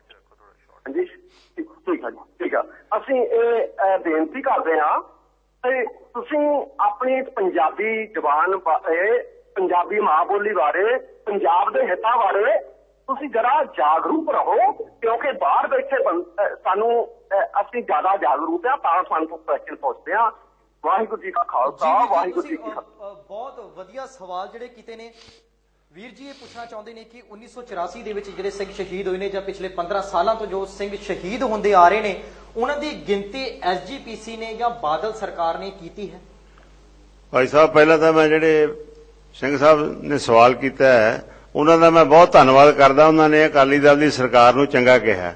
ਹਾਂਜੀ, ਠੀਕ ਆ ਜੀ, ਠੀਕ ਆ। ਅਸੀਂ ਇਹ ਬੇਨਤੀ ਕਰਦੇ ਹਾਂ ਤੇ ਤੁਸੀਂ ਆਪਣੀ ਪੰਜਾਬੀ ਜ਼ੁਬਾਨ ਬਾਰੇ, ਪੰਜਾਬੀ ਮਾਂ ਬੋਲੀ ਬਾਰੇ, ਪੰਜਾਬ ਦੇ ਹਿੱਤਾਂ ਬਾਰੇ ਤੁਸੀਂ ਜਰਾ ਜਾਗਰੂਕ ਰਹੋ, ਕਿਉਂਕਿ ਬਾਹਰ ਬੈਠੇ ਸਾਨੂੰ ਅਸੀਂ ਜ਼ਿਆਦਾ ਜਾਗਰੂਕ ਆ ਤਾਂ ਸਾਨੂੰ ਕੁਐਸਚਨ ਪੁੱਛਦੇ ਆ। ਵਾਹਿਗੁਰੂ ਜੀ ਕਾ ਖਾਲਸਾ, ਵਾਹਿਗੁਰੂ ਜੀ ਕੀ ਫਤਿਹ। ਬਹੁਤ ਵਧੀਆ ਸਵਾਲ ਜਿਹੜੇ ਕੀਤੇ ਨੇ ਵੀਰ ਜੀ। ਇਹ ਪੁੱਛਣਾ ਚਾਹੁੰਦੇ ਨੇ ਕਿ 1984 ਦੇ ਵਿੱਚ ਜਿਹੜੇ ਸਿੰਘ ਸ਼ਹੀਦ ਹੋਏ ਨੇ ਜਾਂ ਪਿਛਲੇ 15 ਸਾਲਾਂ ਤੋਂ ਜੋ ਸਿੰਘ ਸ਼ਹੀਦ ਹੁੰਦੇ ਆ ਰਹੇ ਨੇ, ਉਹਨਾਂ ਦੀ ਗਿਣਤੀ SGPC ਨੇ ਜਾਂ ਬਾਦਲ ਸਰਕਾਰ ਨੇ ਕੀਤੀ ਹੈ? ਭਾਈ ਸਾਹਿਬ, ਪਹਿਲਾਂ ਤਾਂ ਮੈਂ ਜਿਹੜੇ ਸਿੰਘ ਸਾਹਿਬ ਨੇ ਸਵਾਲ ਕੀਤਾ ਹੈ ਉਹਨਾਂ ਦਾ ਮੈਂ ਬਹੁਤ ਧੰਨਵਾਦ ਕਰਦਾ। ਉਹਨਾਂ ਨੇ ਅਕਾਲੀ ਦਲ ਦੀ ਸਰਕਾਰ ਨੂੰ ਚੰਗਾ ਕਿਹਾ,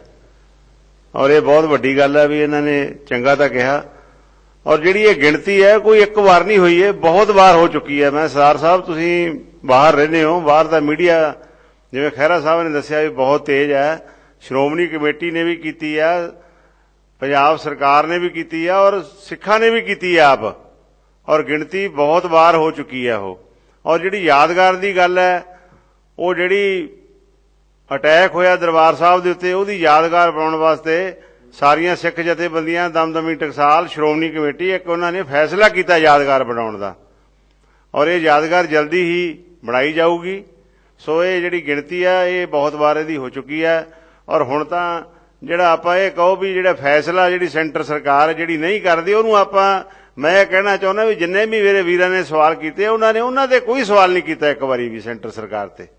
ਔਰ ਇਹ ਬਹੁਤ ਵੱਡੀ ਗੱਲ ਹੈ ਵੀ ਇਹਨਾਂ ਨੇ ਚੰਗਾ ਤਾਂ ਕਿਹਾ। ਔਰ ਜਿਹੜੀ ਇਹ ਗਿਣਤੀ ਹੈ ਕੋਈ ਇੱਕ ਵਾਰ ਨਹੀਂ ਹੋਈ, ਹੈ ਬਹੁਤ ਵਾਰ ਹੋ ਚੁੱਕੀ ਹੈ। ਮੈਂ ਸਰਦਾਰ ਸਾਹਿਬ, ਤੁਸੀਂ ਬਾਹਰ ਰਹਿੰਦੇ ਹੋ, ਬਾਹਰ ਦਾ ਮੀਡੀਆ ਜਿਵੇਂ ਖਹਿਰਾ ਸਾਹਿਬ ਨੇ ਦੱਸਿਆ ਵੀ ਬਹੁਤ ਤੇਜ਼ ਹੈ। ਸ਼੍ਰੋਮਣੀ ਕਮੇਟੀ ਨੇ ਵੀ ਕੀਤੀ ਆ, ਪੰਜਾਬ ਸਰਕਾਰ ਨੇ ਵੀ ਕੀਤੀ ਆ, ਔਰ ਸਿੱਖਾਂ ਨੇ ਵੀ ਕੀਤੀ ਆ ਆਪ, ਔਰ ਗਿਣਤੀ ਬਹੁਤ ਵਾਰ ਹੋ ਚੁੱਕੀ ਹੈ ਉਹ। ਔਰ ਜਿਹੜੀ ਯਾਦਗਾਰ ਦੀ ਗੱਲ ਹੈ, ਉਹ ਜਿਹੜੀ ਅਟੈਕ ਹੋਇਆ ਦਰਬਾਰ ਸਾਹਿਬ ਦੇ ਉੱਤੇ, ਉਹਦੀ ਯਾਦਗਾਰ ਬਣਾਉਣ ਵਾਸਤੇ ਸਾਰੀਆਂ ਸਿੱਖ ਜਥੇਬੰਦੀਆਂ, ਦਮਦਮੀ ਟਕਸਾਲ, ਸ਼੍ਰੋਮਣੀ ਕਮੇਟੀ, ਇੱਕ ਉਹਨਾਂ ਨੇ ਫੈਸਲਾ ਕੀਤਾ ਯਾਦਗਾਰ ਬਣਾਉਣ ਦਾ, ਔਰ ਇਹ ਯਾਦਗਾਰ ਜਲਦੀ ਹੀ ਬਣਾਈ ਜਾਊਗੀ। ਸੋ ਇਹ ਜਿਹੜੀ ਗਿਣਤੀ ਆ ਇਹ ਬਹੁਤ ਵਾਰ ਇਹਦੀ ਹੋ ਚੁੱਕੀ ਹੈ। ਔਰ ਹੁਣ ਤਾਂ ਜਿਹੜਾ ਆਪਾਂ ਇਹ ਕਹੋ ਵੀ ਜਿਹੜਾ ਫੈਸਲਾ ਜਿਹੜੀ ਸੈਂਟਰ ਸਰਕਾਰ ਜਿਹੜੀ ਨਹੀਂ ਕਰਦੀ, ਉਹਨੂੰ ਆਪਾਂ, ਮੈਂ ਇਹ ਕਹਿਣਾ ਚਾਹੁੰਦਾ ਵੀ ਜਿੰਨੇ ਵੀ ਮੇਰੇ ਵੀਰਾਂ ਨੇ ਸਵਾਲ ਕੀਤੇ ਉਹਨਾਂ ਦੇ ਕੋਈ ਸਵਾਲ ਨਹੀਂ ਕੀਤਾ ਇੱਕ ਵਾਰੀ ਵੀ ਸੈਂਟਰ ਸਰਕਾਰ ਤੇ।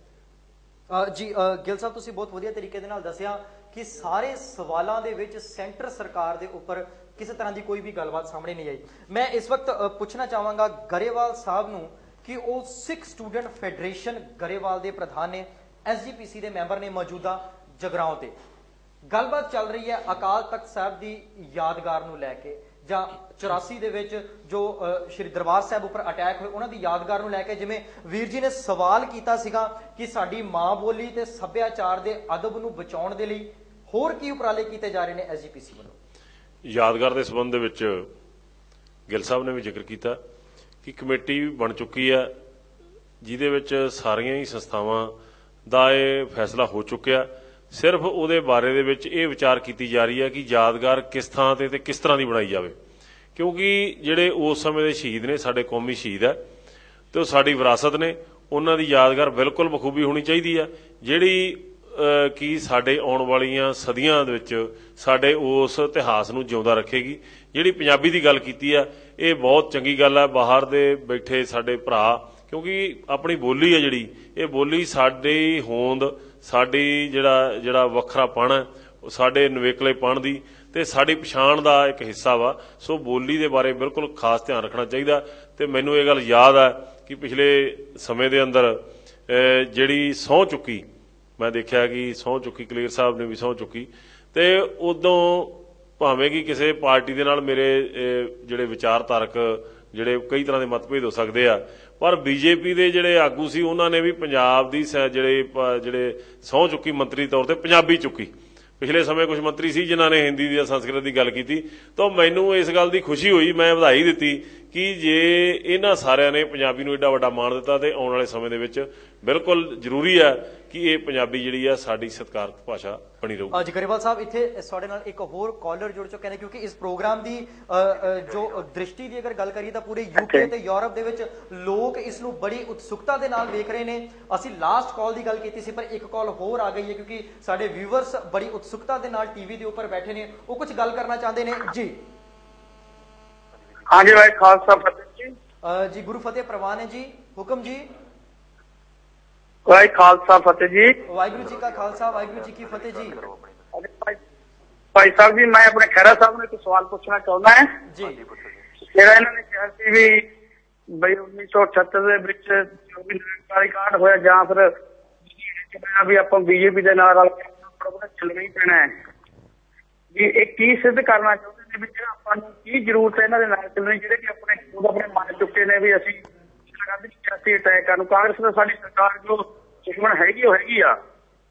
ਜੀ ਗਿੱਲ ਸਾਹਿਬ, ਤੁਸੀਂ ਬਹੁਤ ਵਧੀਆ ਤਰੀਕੇ ਦੇ ਨਾਲ ਦੱਸਿਆ ਕਿ ਸਾਰੇ ਸਵਾਲਾਂ ਦੇ ਵਿੱਚ ਸੈਂਟਰ ਸਰਕਾਰ ਦੇ ਉੱਪਰ ਕਿਸੇ ਤਰ੍ਹਾਂ ਦੀ ਕੋਈ ਵੀ ਗੱਲਬਾਤ ਸਾਹਮਣੇ ਨਹੀਂ ਆਈ। ਮੈਂ ਇਸ ਵਕਤ ਪੁੱਛਣਾ ਚਾਹਾਂਗਾ ਗਰੇਵਾਲ ਸਾਹਿਬ ਨੂੰ ਕਿ ਉਹ ਸਿੱਖ ਸਟੂਡੈਂਟ ਫੈਡਰੇਸ਼ਨ ਗਰੇਵਾਲ ਦੇ ਪ੍ਰਧਾਨ ਨੇ, SGPC ਦੇ ਮੈਂਬਰ ਨੇ ਮੌਜੂਦਾ ਜਗਰਾਉਂ ਤੇ। ਗੱਲਬਾਤ ਚੱਲ ਰਹੀ ਹੈ ਅਕਾਲ ਤਖਤ ਸਾਹਿਬ ਦੀ ਯਾਦਗਾਰ ਨੂੰ ਲੈ ਕੇ, ਜਾਂ 84 ਦੇ ਵਿੱਚ ਜੋ ਸ਼੍ਰੀ ਦਰਬਾਰ ਸਾਹਿਬ ਉੱਪਰ ਅਟੈਕ ਹੋਏ ਉਹਨਾਂ ਦੀ ਯਾਦਗਾਰ ਨੂੰ ਲੈ ਕੇ। ਜਿਵੇਂ ਵੀਰ ਜੀ ਨੇ ਸਵਾਲ ਕੀਤਾ ਸੀਗਾ ਕਿ ਸਾਡੀ ਮਾਂ ਬੋਲੀ ਤੇ ਸੱਭਿਆਚਾਰ ਦੇ ਅਦਬ ਨੂੰ ਬਚਾਉਣ ਦੇ ਲਈ ਹੋਰ ਕੀ ਉਪਰਾਲੇ ਕੀਤੇ ਜਾ ਰਹੇ ਨੇ SGPC ਵੱਲੋਂ? ਯਾਦਗਾਰ ਦੇ ਸੰਬੰਧ ਦੇ ਵਿੱਚ ਗਿੱਲ ਸਾਹਿਬ ਨੇ ਵੀ ਜ਼ਿਕਰ ਕੀਤਾ ਕਿ ਕਮੇਟੀ ਬਣ ਚੁੱਕੀ ਹੈ, ਜਿਹਦੇ ਵਿੱਚ ਸਾਰੀਆਂ ਹੀ ਸੰਸਥਾਵਾਂ ਦਾ ਇਹ ਫੈਸਲਾ ਹੋ ਚੁੱਕਿਆ। ਸਿਰਫ ਉਹਦੇ ਬਾਰੇ ਦੇ ਵਿੱਚ ਇਹ ਵਿਚਾਰ ਕੀਤੀ ਜਾ ਰਹੀ ਹੈ ਕਿ ਯਾਦਗਾਰ ਕਿਸ ਥਾਂ ਤੇ ਕਿਸ ਤਰ੍ਹਾਂ ਦੀ ਬਣਾਈ ਜਾਵੇ, ਕਿਉਂਕਿ ਜਿਹੜੇ ਉਸ ਸਮੇਂ ਦੇ ਸ਼ਹੀਦ ਨੇ, ਸਾਡੇ ਕੌਮੀ ਸ਼ਹੀਦ ਹੈ ਤੇ ਉਹ ਸਾਡੀ ਵਿਰਾਸਤ ਨੇ, ਉਹਨਾਂ ਦੀ ਯਾਦਗਾਰ ਬਿਲਕੁਲ ਬਖੂਬੀ ਹੋਣੀ ਚਾਹੀਦੀ ਹੈ। ਜਿਹੜੀ ਕੀ ਸਾਡੇ ਆਉਣ ਵਾਲੀਆਂ ਸਦੀਆਂ ਦੇ ਵਿੱਚ ਸਾਡੇ ਉਸ ਇਤਿਹਾਸ ਨੂੰ ਜਿਉਂਦਾ ਰੱਖੇਗੀ। ਜਿਹੜੀ ਪੰਜਾਬੀ ਦੀ ਗੱਲ ਕੀਤੀ ਆ ਇਹ ਬਹੁਤ ਚੰਗੀ ਗੱਲ ਹੈ। ਬਾਹਰ ਦੇ ਬੈਠੇ ਸਾਡੇ ਭਰਾ, ਕਿਉਂਕਿ ਆਪਣੀ ਬੋਲੀ ਹੈ ਜਿਹੜੀ, ਇਹ ਬੋਲੀ ਸਾਡੀ ਹੋਂਦ, ਸਾਡੀ ਜਿਹੜਾ ਵੱਖਰਾਪਣ ਹੈ, ਸਾਡੇ ਨਵੇਕਲੇਪਣ ਦੀ ਤੇ ਸਾਡੀ ਪਛਾਣ ਦਾ ਇੱਕ ਹਿੱਸਾ ਵਾ। ਸੋ ਬੋਲੀ ਦੇ ਬਾਰੇ ਬਿਲਕੁਲ ਖਾਸ ਧਿਆਨ ਰੱਖਣਾ ਚਾਹੀਦਾ। ਤੇ ਮੈਨੂੰ ਇਹ ਗੱਲ ਯਾਦ ਹੈ ਕਿ ਪਿਛਲੇ ਸਮੇਂ ਦੇ ਅੰਦਰ ਜਿਹੜੀ ਸਹੁੰ ਚੁੱਕੀ, ਮੈਂ ਦੇਖਿਆ ਕਿ ਸਹੁੰ ਚੁੱਕੀ ਕਲੇਰ ਸਾਹਿਬ ਨੇ ਵੀ ਸਹੁੰ ਚੁੱਕੀ, ਤੇ ਉਦੋਂ ਭਾਵੇਂ ਕਿ ਕਿਸੇ ਪਾਰਟੀ ਦੇ ਨਾਲ ਮੇਰੇ ਜਿਹੜੇ ਵਿਚਾਰਧਾਰਕ ਜਿਹੜੇ ਕਈ ਤਰ੍ਹਾਂ ਦੇ ਮਤਭੇਦ ਹੋ ਸਕਦੇ ਆ, ਪਰ ਬੀਜੇਪੀ ਦੇ ਜਿਹੜੇ ਆਗੂ ਸੀ ਉਹਨਾਂ ਨੇ ਵੀ ਪੰਜਾਬ ਦੀ ਜਿਹੜੇ ਸਹੁੰ ਚੁੱਕੀ ਮੰਤਰੀ ਤੌਰ ਤੇ ਪੰਜਾਬੀ ਚੁੱਕੀ। ਪਿਛਲੇ ਸਮੇਂ ਕੁਝ ਮੰਤਰੀ ਸੀ ਜਿਨ੍ਹਾਂ ਨੇ ਹਿੰਦੀ ਦੀ ਸੰਸਕ੍ਰਿਤ ਦੀ ਗੱਲ ਕੀਤੀ, ਤਾਂ ਮੈਨੂੰ ਇਸ ਗੱਲ ਦੀ ਖੁਸ਼ੀ ਹੋਈ, ਮੈਂ ਵਧਾਈ ਦਿੱਤੀ ਕਿ ਜੇ ਇਹਨਾਂ ਸਾਰਿਆਂ ਨੇ ਪੰਜਾਬੀ ਨੂੰ ਏਡਾ ਵੱਡਾ ਮਾਣ ਦਿੱਤਾ ਤੇ ਆਉਣ ਵਾਲੇ ਸਮੇਂ ਦੇ ਵਿੱਚ ਬਿਲਕੁਲ ਜ਼ਰੂਰੀ ਹੈ ਕਿ ਇਹ ਪੰਜਾਬੀ ਜਿਹੜੀ ਆ ਸਾਡੀ ਸਤਿਕਾਰਤ ਭਾਸ਼ਾ ਬਣੀ ਰਹੂ। ਜੀ ਗਰੇਵਾਲ ਸਾਹਿਬ, ਇੱਥੇ ਤੁਹਾਡੇ ਨਾਲ ਇੱਕ ਹੋਰ ਕਾਲਰ ਜੁੜ ਚੁੱਕੇ ਨੇ, ਕਿਉਂਕਿ ਇਸ ਪ੍ਰੋਗਰਾਮ ਦੀ ਜੋ ਦ੍ਰਿਸ਼ਟੀ ਦੀ ਅਗਰ ਗੱਲ ਕਰੀਏ ਤਾਂ ਪੂਰੇ ਯੂਕੇ ਤੇ ਯੂਰਪ ਦੇ ਵਿੱਚ ਲੋਕ ਇਸ ਨੂੰ ਬੜੀ ਉਤਸੁਕਤਾ ਦੇ ਨਾਲ ਵੇਖ ਰਹੇ ਨੇ। ਅਸੀਂ ਲਾਸਟ ਕਾਲ ਦੀ ਗੱਲ ਕੀਤੀ ਸੀ, ਪਰ ਇੱਕ ਕਾਲ ਹੋਰ ਆ ਗਈ ਹੈ ਕਿਉਂਕਿ ਸਾਡੇ ਵਿਊਵਰਸ ਬੜੀ ਉਤਸੁਕਤਾ ਦੇ ਨਾਲ ਟੀਵੀ ਦੇ ਉੱਪਰ ਬੈਠੇ ਨੇ, ਉਹ ਕੁਝ ਗੱਲ ਕਰਨਾ ਚਾਹੁੰਦੇ ਨੇ। ਜੀ ਹਾਂਜੀ ਭਾਈ, ਖਾਲਸਾ ਫਤਿਹ ਜੀ। ਗੁਰੂ ਫਤਿਹ ਪ੍ਰਵਾਨ ਹੈ ਜੀ, ਹੁਕਮ ਜੀ। ਭਾਈ ਖਾਲਸਾ ਫਤਿਹ ਜੀ। ਵਾਹਿਗੁਰੂ ਜੀ ਕਾ ਖਾਲਸਾ, ਵਾਹਿਗੁਰੂ ਜੀ ਕੀ ਫਤਿਹ ਜੀ। ਭਾਈ ਸਾਹਿਬ ਜੀ, ਮੈਂ ਆਪਣੇ ਖਹਿਰਾ ਸਾਹਿਬ ਨੂੰ ਇੱਕ ਸਵਾਲ ਪੁੱਛਣਾ ਚਾਹੁੰਦਾ ਹਾਂ ਜੀ। ਜਿਹੜਾ ਇਹਨਾਂ ਨੇ ਕਿਹਾ ਸੀ ਵੀ ਬਈ 1978 ਦੇ ਵਿੱਚ ਜੋ ਵੀ ਨਾਗਰਿਕਤਾ ਕਾਰਡ ਹੋਇਆ ਜਾਂ ਫਿਰ ਵੀ ਆਪਾਂ ਬੀਜੇਪੀ ਦੇ ਨਾਲ ਰਲ ਕੇ ਚੱਲਣਾ ਹੀ ਪੈਣਾ ਹੈ, ਵੀ ਇਹ ਕੀ ਸਿੱਧ ਕਰਨਾ ਚਾਹੁੰਦੇ ਨੇ ਵੀ ਜਿਹੜਾ ਆਪਾਂ ਨੂੰ ਕੀ ਜ਼ਰੂਰਤ ਹੈ ਇਹਨਾਂ ਦੇ ਨਾਲ ਚੱਲਣ ਦੀ, ਜਿਹੜੇ ਕਿ ਆਪਣੇ ਮੰਨ ਚੁੱਕੇ ਨੇ ਵੀ ਅਸੀਂ ਸਿਆਸੀ ਅਟੈਕ ਕਰਨ। ਕਾਂਗਰਸ ਦਾ ਸਾਡੀ ਸਰਕਾਰ ਜੋ ਦੁਸ਼ਮਣ ਹੈਗੀ ਉਹ ਹੈਗੀ ਆ,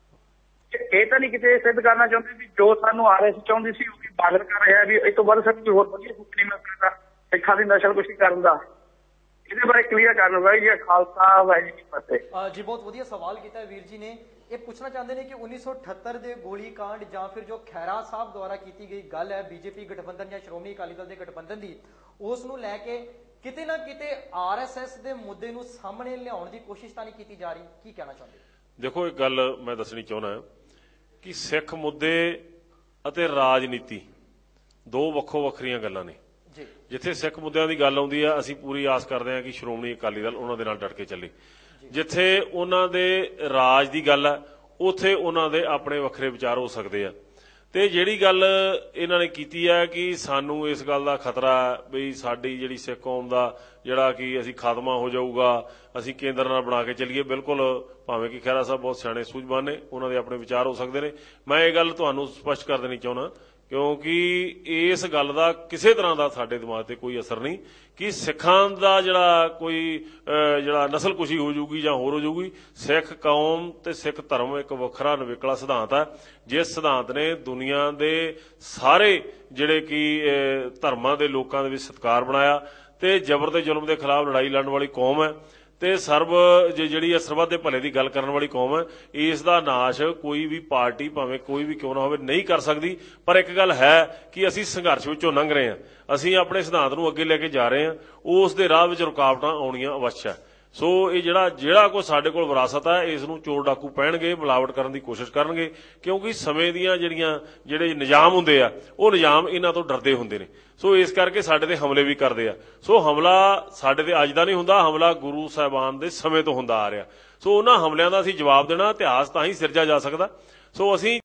ਇਹ ਤਾਂ ਨਹੀਂ ਕਿਤੇ ਸਿੱਧ ਕਰਨਾ ਚਾਹੁੰਦੇ ਵੀ ਜੋ ਸਾਨੂੰ ਆਰਐਸ ਚਾਹੁੰਦੀ ਸੀ ਉਹ ਬਾਦਲ ਕਰ ਰਿਹਾ, ਵੀ ਇਸ ਤੋਂ ਬਾਅਦ ਸਾਨੂੰ ਕੋਈ ਹੋਰ ਵਧੀਆ ਕੁਛ ਨਹੀਂ ਮਿਲ ਸਕਦਾ ਸਿੱਖਾਂ ਦੀ ਨਸਲਕੁਸ਼ੀ ਕਰਨ ਦਾ। ਇਹਦੇ ਬਾਰੇ ਕਲੀਅਰ ਕਰਨ ਬਾਈ ਜੀ। ਖਾਲਸਾ ਵਾਹਿਗੁਰੂ ਜੀ ਫਤਿਹ ਜੀ। ਬਹੁਤ ਵਧੀਆ ਸਵਾਲ ਕੀਤਾ ਵੀਰ ਜੀ ਨੇ। ਇਹ ਪੁੱਛਣਾ ਚਾਹੁੰਦੇ ਨੇ ਕਿ 1978 ਦੇ ਗੋਲੀ ਕਾਂਡ ਜਾਂ ਫਿਰ ਜੋ ਖਹਿਰਾ ਸਾਹਿਬ ਦੁਆਰਾ ਕੀਤੀ ਗਈ ਗੱਲ ਹੈ ਬੀਜੇਪੀ ਗਠਬੰਧਨ ਜਾਂ ਸ਼੍ਰੋਮਣੀ ਅਕਾਲੀ ਦਲ ਦੇ ਗਠਬੰਧਨ ਦੀ, ਉਸ ਨੂੰ ਲੈ ਕੇ ਕਿਤੇ ਨਾ ਕਿਤੇ ਆਰਐਸਐਸ ਦੇ ਮੁੱਦੇ ਨੂੰ ਸਾਹਮਣੇ ਲਿਆਉਣ ਦੀ ਕੋਸ਼ਿਸ਼ ਤਾਂ ਨਹੀਂ ਕੀਤੀ ਜਾ ਰਹੀ? ਕੀ ਕਹਿਣਾ ਚਾਹੁੰਦੇ? ਦੇਖੋ, ਇੱਕ ਗੱਲ ਮੈਂ ਦੱਸਣੀ ਚਾਹੁੰਦਾ ਕਿ ਸਿੱਖ ਮੁੱਦੇ ਅਤੇ ਰਾਜਨੀਤੀ ਦੋ ਵੱਖੋ ਵੱਖਰੀਆਂ ਗੱਲਾਂ ਨੇ। ਜਿੱਥੇ ਸਿੱਖ ਮੁੱਦਿਆਂ ਦੀ ਗੱਲ ਆਉਂਦੀ ਆ, ਅਸੀਂ ਪੂਰੀ ਆਸ ਕਰਦੇ ਹਾਂ ਕਿ ਸ਼੍ਰੋਮਣੀ ਅਕਾਲੀ ਦਲ ਉਹਨਾਂ ਦੇ ਨਾਲ ਡਟ ਕੇ ਚੱਲੇ। ਜਿੱਥੇ ਉਹਨਾਂ ਦੇ ਰਾਜ ਦੀ ਗੱਲ ਹੈ, ਉੱਥੇ ਉਹਨਾਂ ਦੇ ਆਪਣੇ ਵੱਖਰੇ ਵਿਚਾਰ ਹੋ ਸਕਦੇ ਆ। ਤੇ ਜਿਹੜੀ ਗੱਲ ਇਹਨਾਂ ਨੇ ਕੀਤੀ ਹੈ ਕਿ ਸਾਨੂੰ ਇਸ ਗੱਲ ਦਾ ਖਤਰਾ ਵੀ ਸਾਡੀ ਜਿਹੜੀ ਸਿੱਖ ਕੌਮ ਦਾ ਜਿਹੜਾ ਕਿ ਅਸੀਂ ਖਾਤਮਾ ਹੋ ਜਾਊਗਾ, ਅਸੀਂ ਕੇਂਦਰ ਨਾਲ ਬਣਾ ਕੇ ਚੱਲੀਏ, ਬਿਲਕੁਲ ਭਾਵੇਂ ਕਿ ਖਹਿਰਾ ਸਾਹਿਬ ਬਹੁਤ ਸਿਆਣੇ ਸੂਝਵਾਨ ਨੇ, ਉਹਨਾਂ ਦੇ ਆਪਣੇ ਵਿਚਾਰ ਹੋ ਸਕਦੇ ਨੇ। ਮੈਂ ਇਹ ਗੱਲ ਤੁਹਾਨੂੰ ਸਪਸ਼ਟ ਕਰ ਦੇਣੀ ਚਾਹੁੰਦਾ ਕਿਉਂਕਿ ਇਸ ਗੱਲ ਦਾ ਕਿਸੇ ਤਰ੍ਹਾਂ ਦਾ ਸਾਡੇ ਦਿਮਾਗ ਤੇ ਕੋਈ ਅਸਰ ਨਹੀਂ ਕਿ ਸਿੱਖਾਂ ਦਾ ਜਿਹੜਾ ਨਸਲਕੁਸ਼ੀ ਹੋ ਜਾਊਗੀ ਜਾਂ ਹੋਰ ਹੋ ਜਾਊਗੀ। ਸਿੱਖ ਕੌਮ ਤੇ ਸਿੱਖ ਧਰਮ ਇੱਕ ਵੱਖਰਾ ਨਵੇਕਲਾ ਸਿਧਾਂਤ ਹੈ, ਜਿਸ ਸਿਧਾਂਤ ਨੇ ਦੁਨੀਆ ਦੇ ਸਾਰੇ ਜਿਹੜੇ ਕਿ ਧਰਮਾਂ ਦੇ ਲੋਕਾਂ ਦੇ ਵਿੱਚ ਸਤਿਕਾਰ ਬਣਾਇਆ ਤੇ ਜ਼ਬਰ ਤੇ ਜ਼ੁਲਮ ਦੇ ਖਿਲਾਫ ਲੜਾਈ ਲੜਨ ਵਾਲੀ ਕੌਮ ਹੈ ਤੇ ਜਿਹੜੀ ਸਰਬੱਤ ਦੇ ਭਲੇ ਦੀ ਗੱਲ ਕਰਨ ਵਾਲੀ ਕੌਮ ਹੈ। ਇਸ ਦਾ ਨਾਸ਼ ਕੋਈ ਵੀ ਪਾਰਟੀ ਭਾਵੇਂ ਕੋਈ ਵੀ ਕਿਉਂ ਨਾ ਹੋਵੇ ਨਹੀਂ ਕਰ ਸਕਦੀ। ਪਰ ਇੱਕ ਗੱਲ ਹੈ ਕਿ ਅਸੀਂ ਸੰਘਰਸ਼ ਵਿੱਚੋਂ ਲੰਘ ਰਹੇ ਹਾਂ, ਅਸੀਂ ਆਪਣੇ ਸਿਧਾਂਤ ਨੂੰ ਅੱਗੇ ਲੈ ਕੇ ਜਾ ਰਹੇ ਹਾਂ, ਉਸ ਦੇ ਰਾਹ ਵਿੱਚ ਰੁਕਾਵਟਾਂ ਆਉਣੀਆਂ ਅਵੱਸ਼ ਹੈ। ਸੋ ਇਹ ਜਿਹੜਾ ਕੁਝ ਸਾਡੇ ਕੋਲ ਵਿਰਾਸਤ ਹੈ, ਇਸ ਨੂੰ ਚੋਰ ਡਾਕੂ ਪਹਿਣਗੇ, ਮਿਲਾਵਟ ਕਰਨ ਦੀ ਕੋਸ਼ਿਸ਼ ਕਰਨਗੇ ਕਿਉਂਕਿ ਸਮੇਂ ਦੀਆਂ ਜਿਹੜੇ ਨਿਜ਼ਾਮ ਹੁੰਦੇ ਆ ਉਹ ਨਿਜ਼ਾਮ ਇਹਨਾਂ ਤੋਂ ਡਰਦੇ ਹੁੰਦੇ ਨੇ। ਸੋ ਇਸ ਕਰਕੇ ਸਾਡੇ ਤੇ ਹਮਲੇ ਵੀ ਕਰਦੇ ਆ। ਸੋ ਹਮਲਾ ਸਾਡੇ ਤੇ ਅੱਜ ਦਾ ਨਹੀਂ ਹੁੰਦਾ, ਹਮਲਾ ਗੁਰੂ ਸਾਹਿਬਾਨ ਦੇ ਸਮੇਂ ਤੋਂ ਹੁੰਦਾ ਆ ਰਿਹਾ। ਸੋ ਉਹਨਾਂ ਹਮਲਿਆਂ ਦਾ ਅਸੀਂ ਜਵਾਬ ਦੇਣਾ, ਇਤਿਹਾਸ ਤਾਂ ਹੀ ਸਿਰਜਿਆ ਜਾ ਸਕਦਾ। ਸੋ ਅਸੀਂ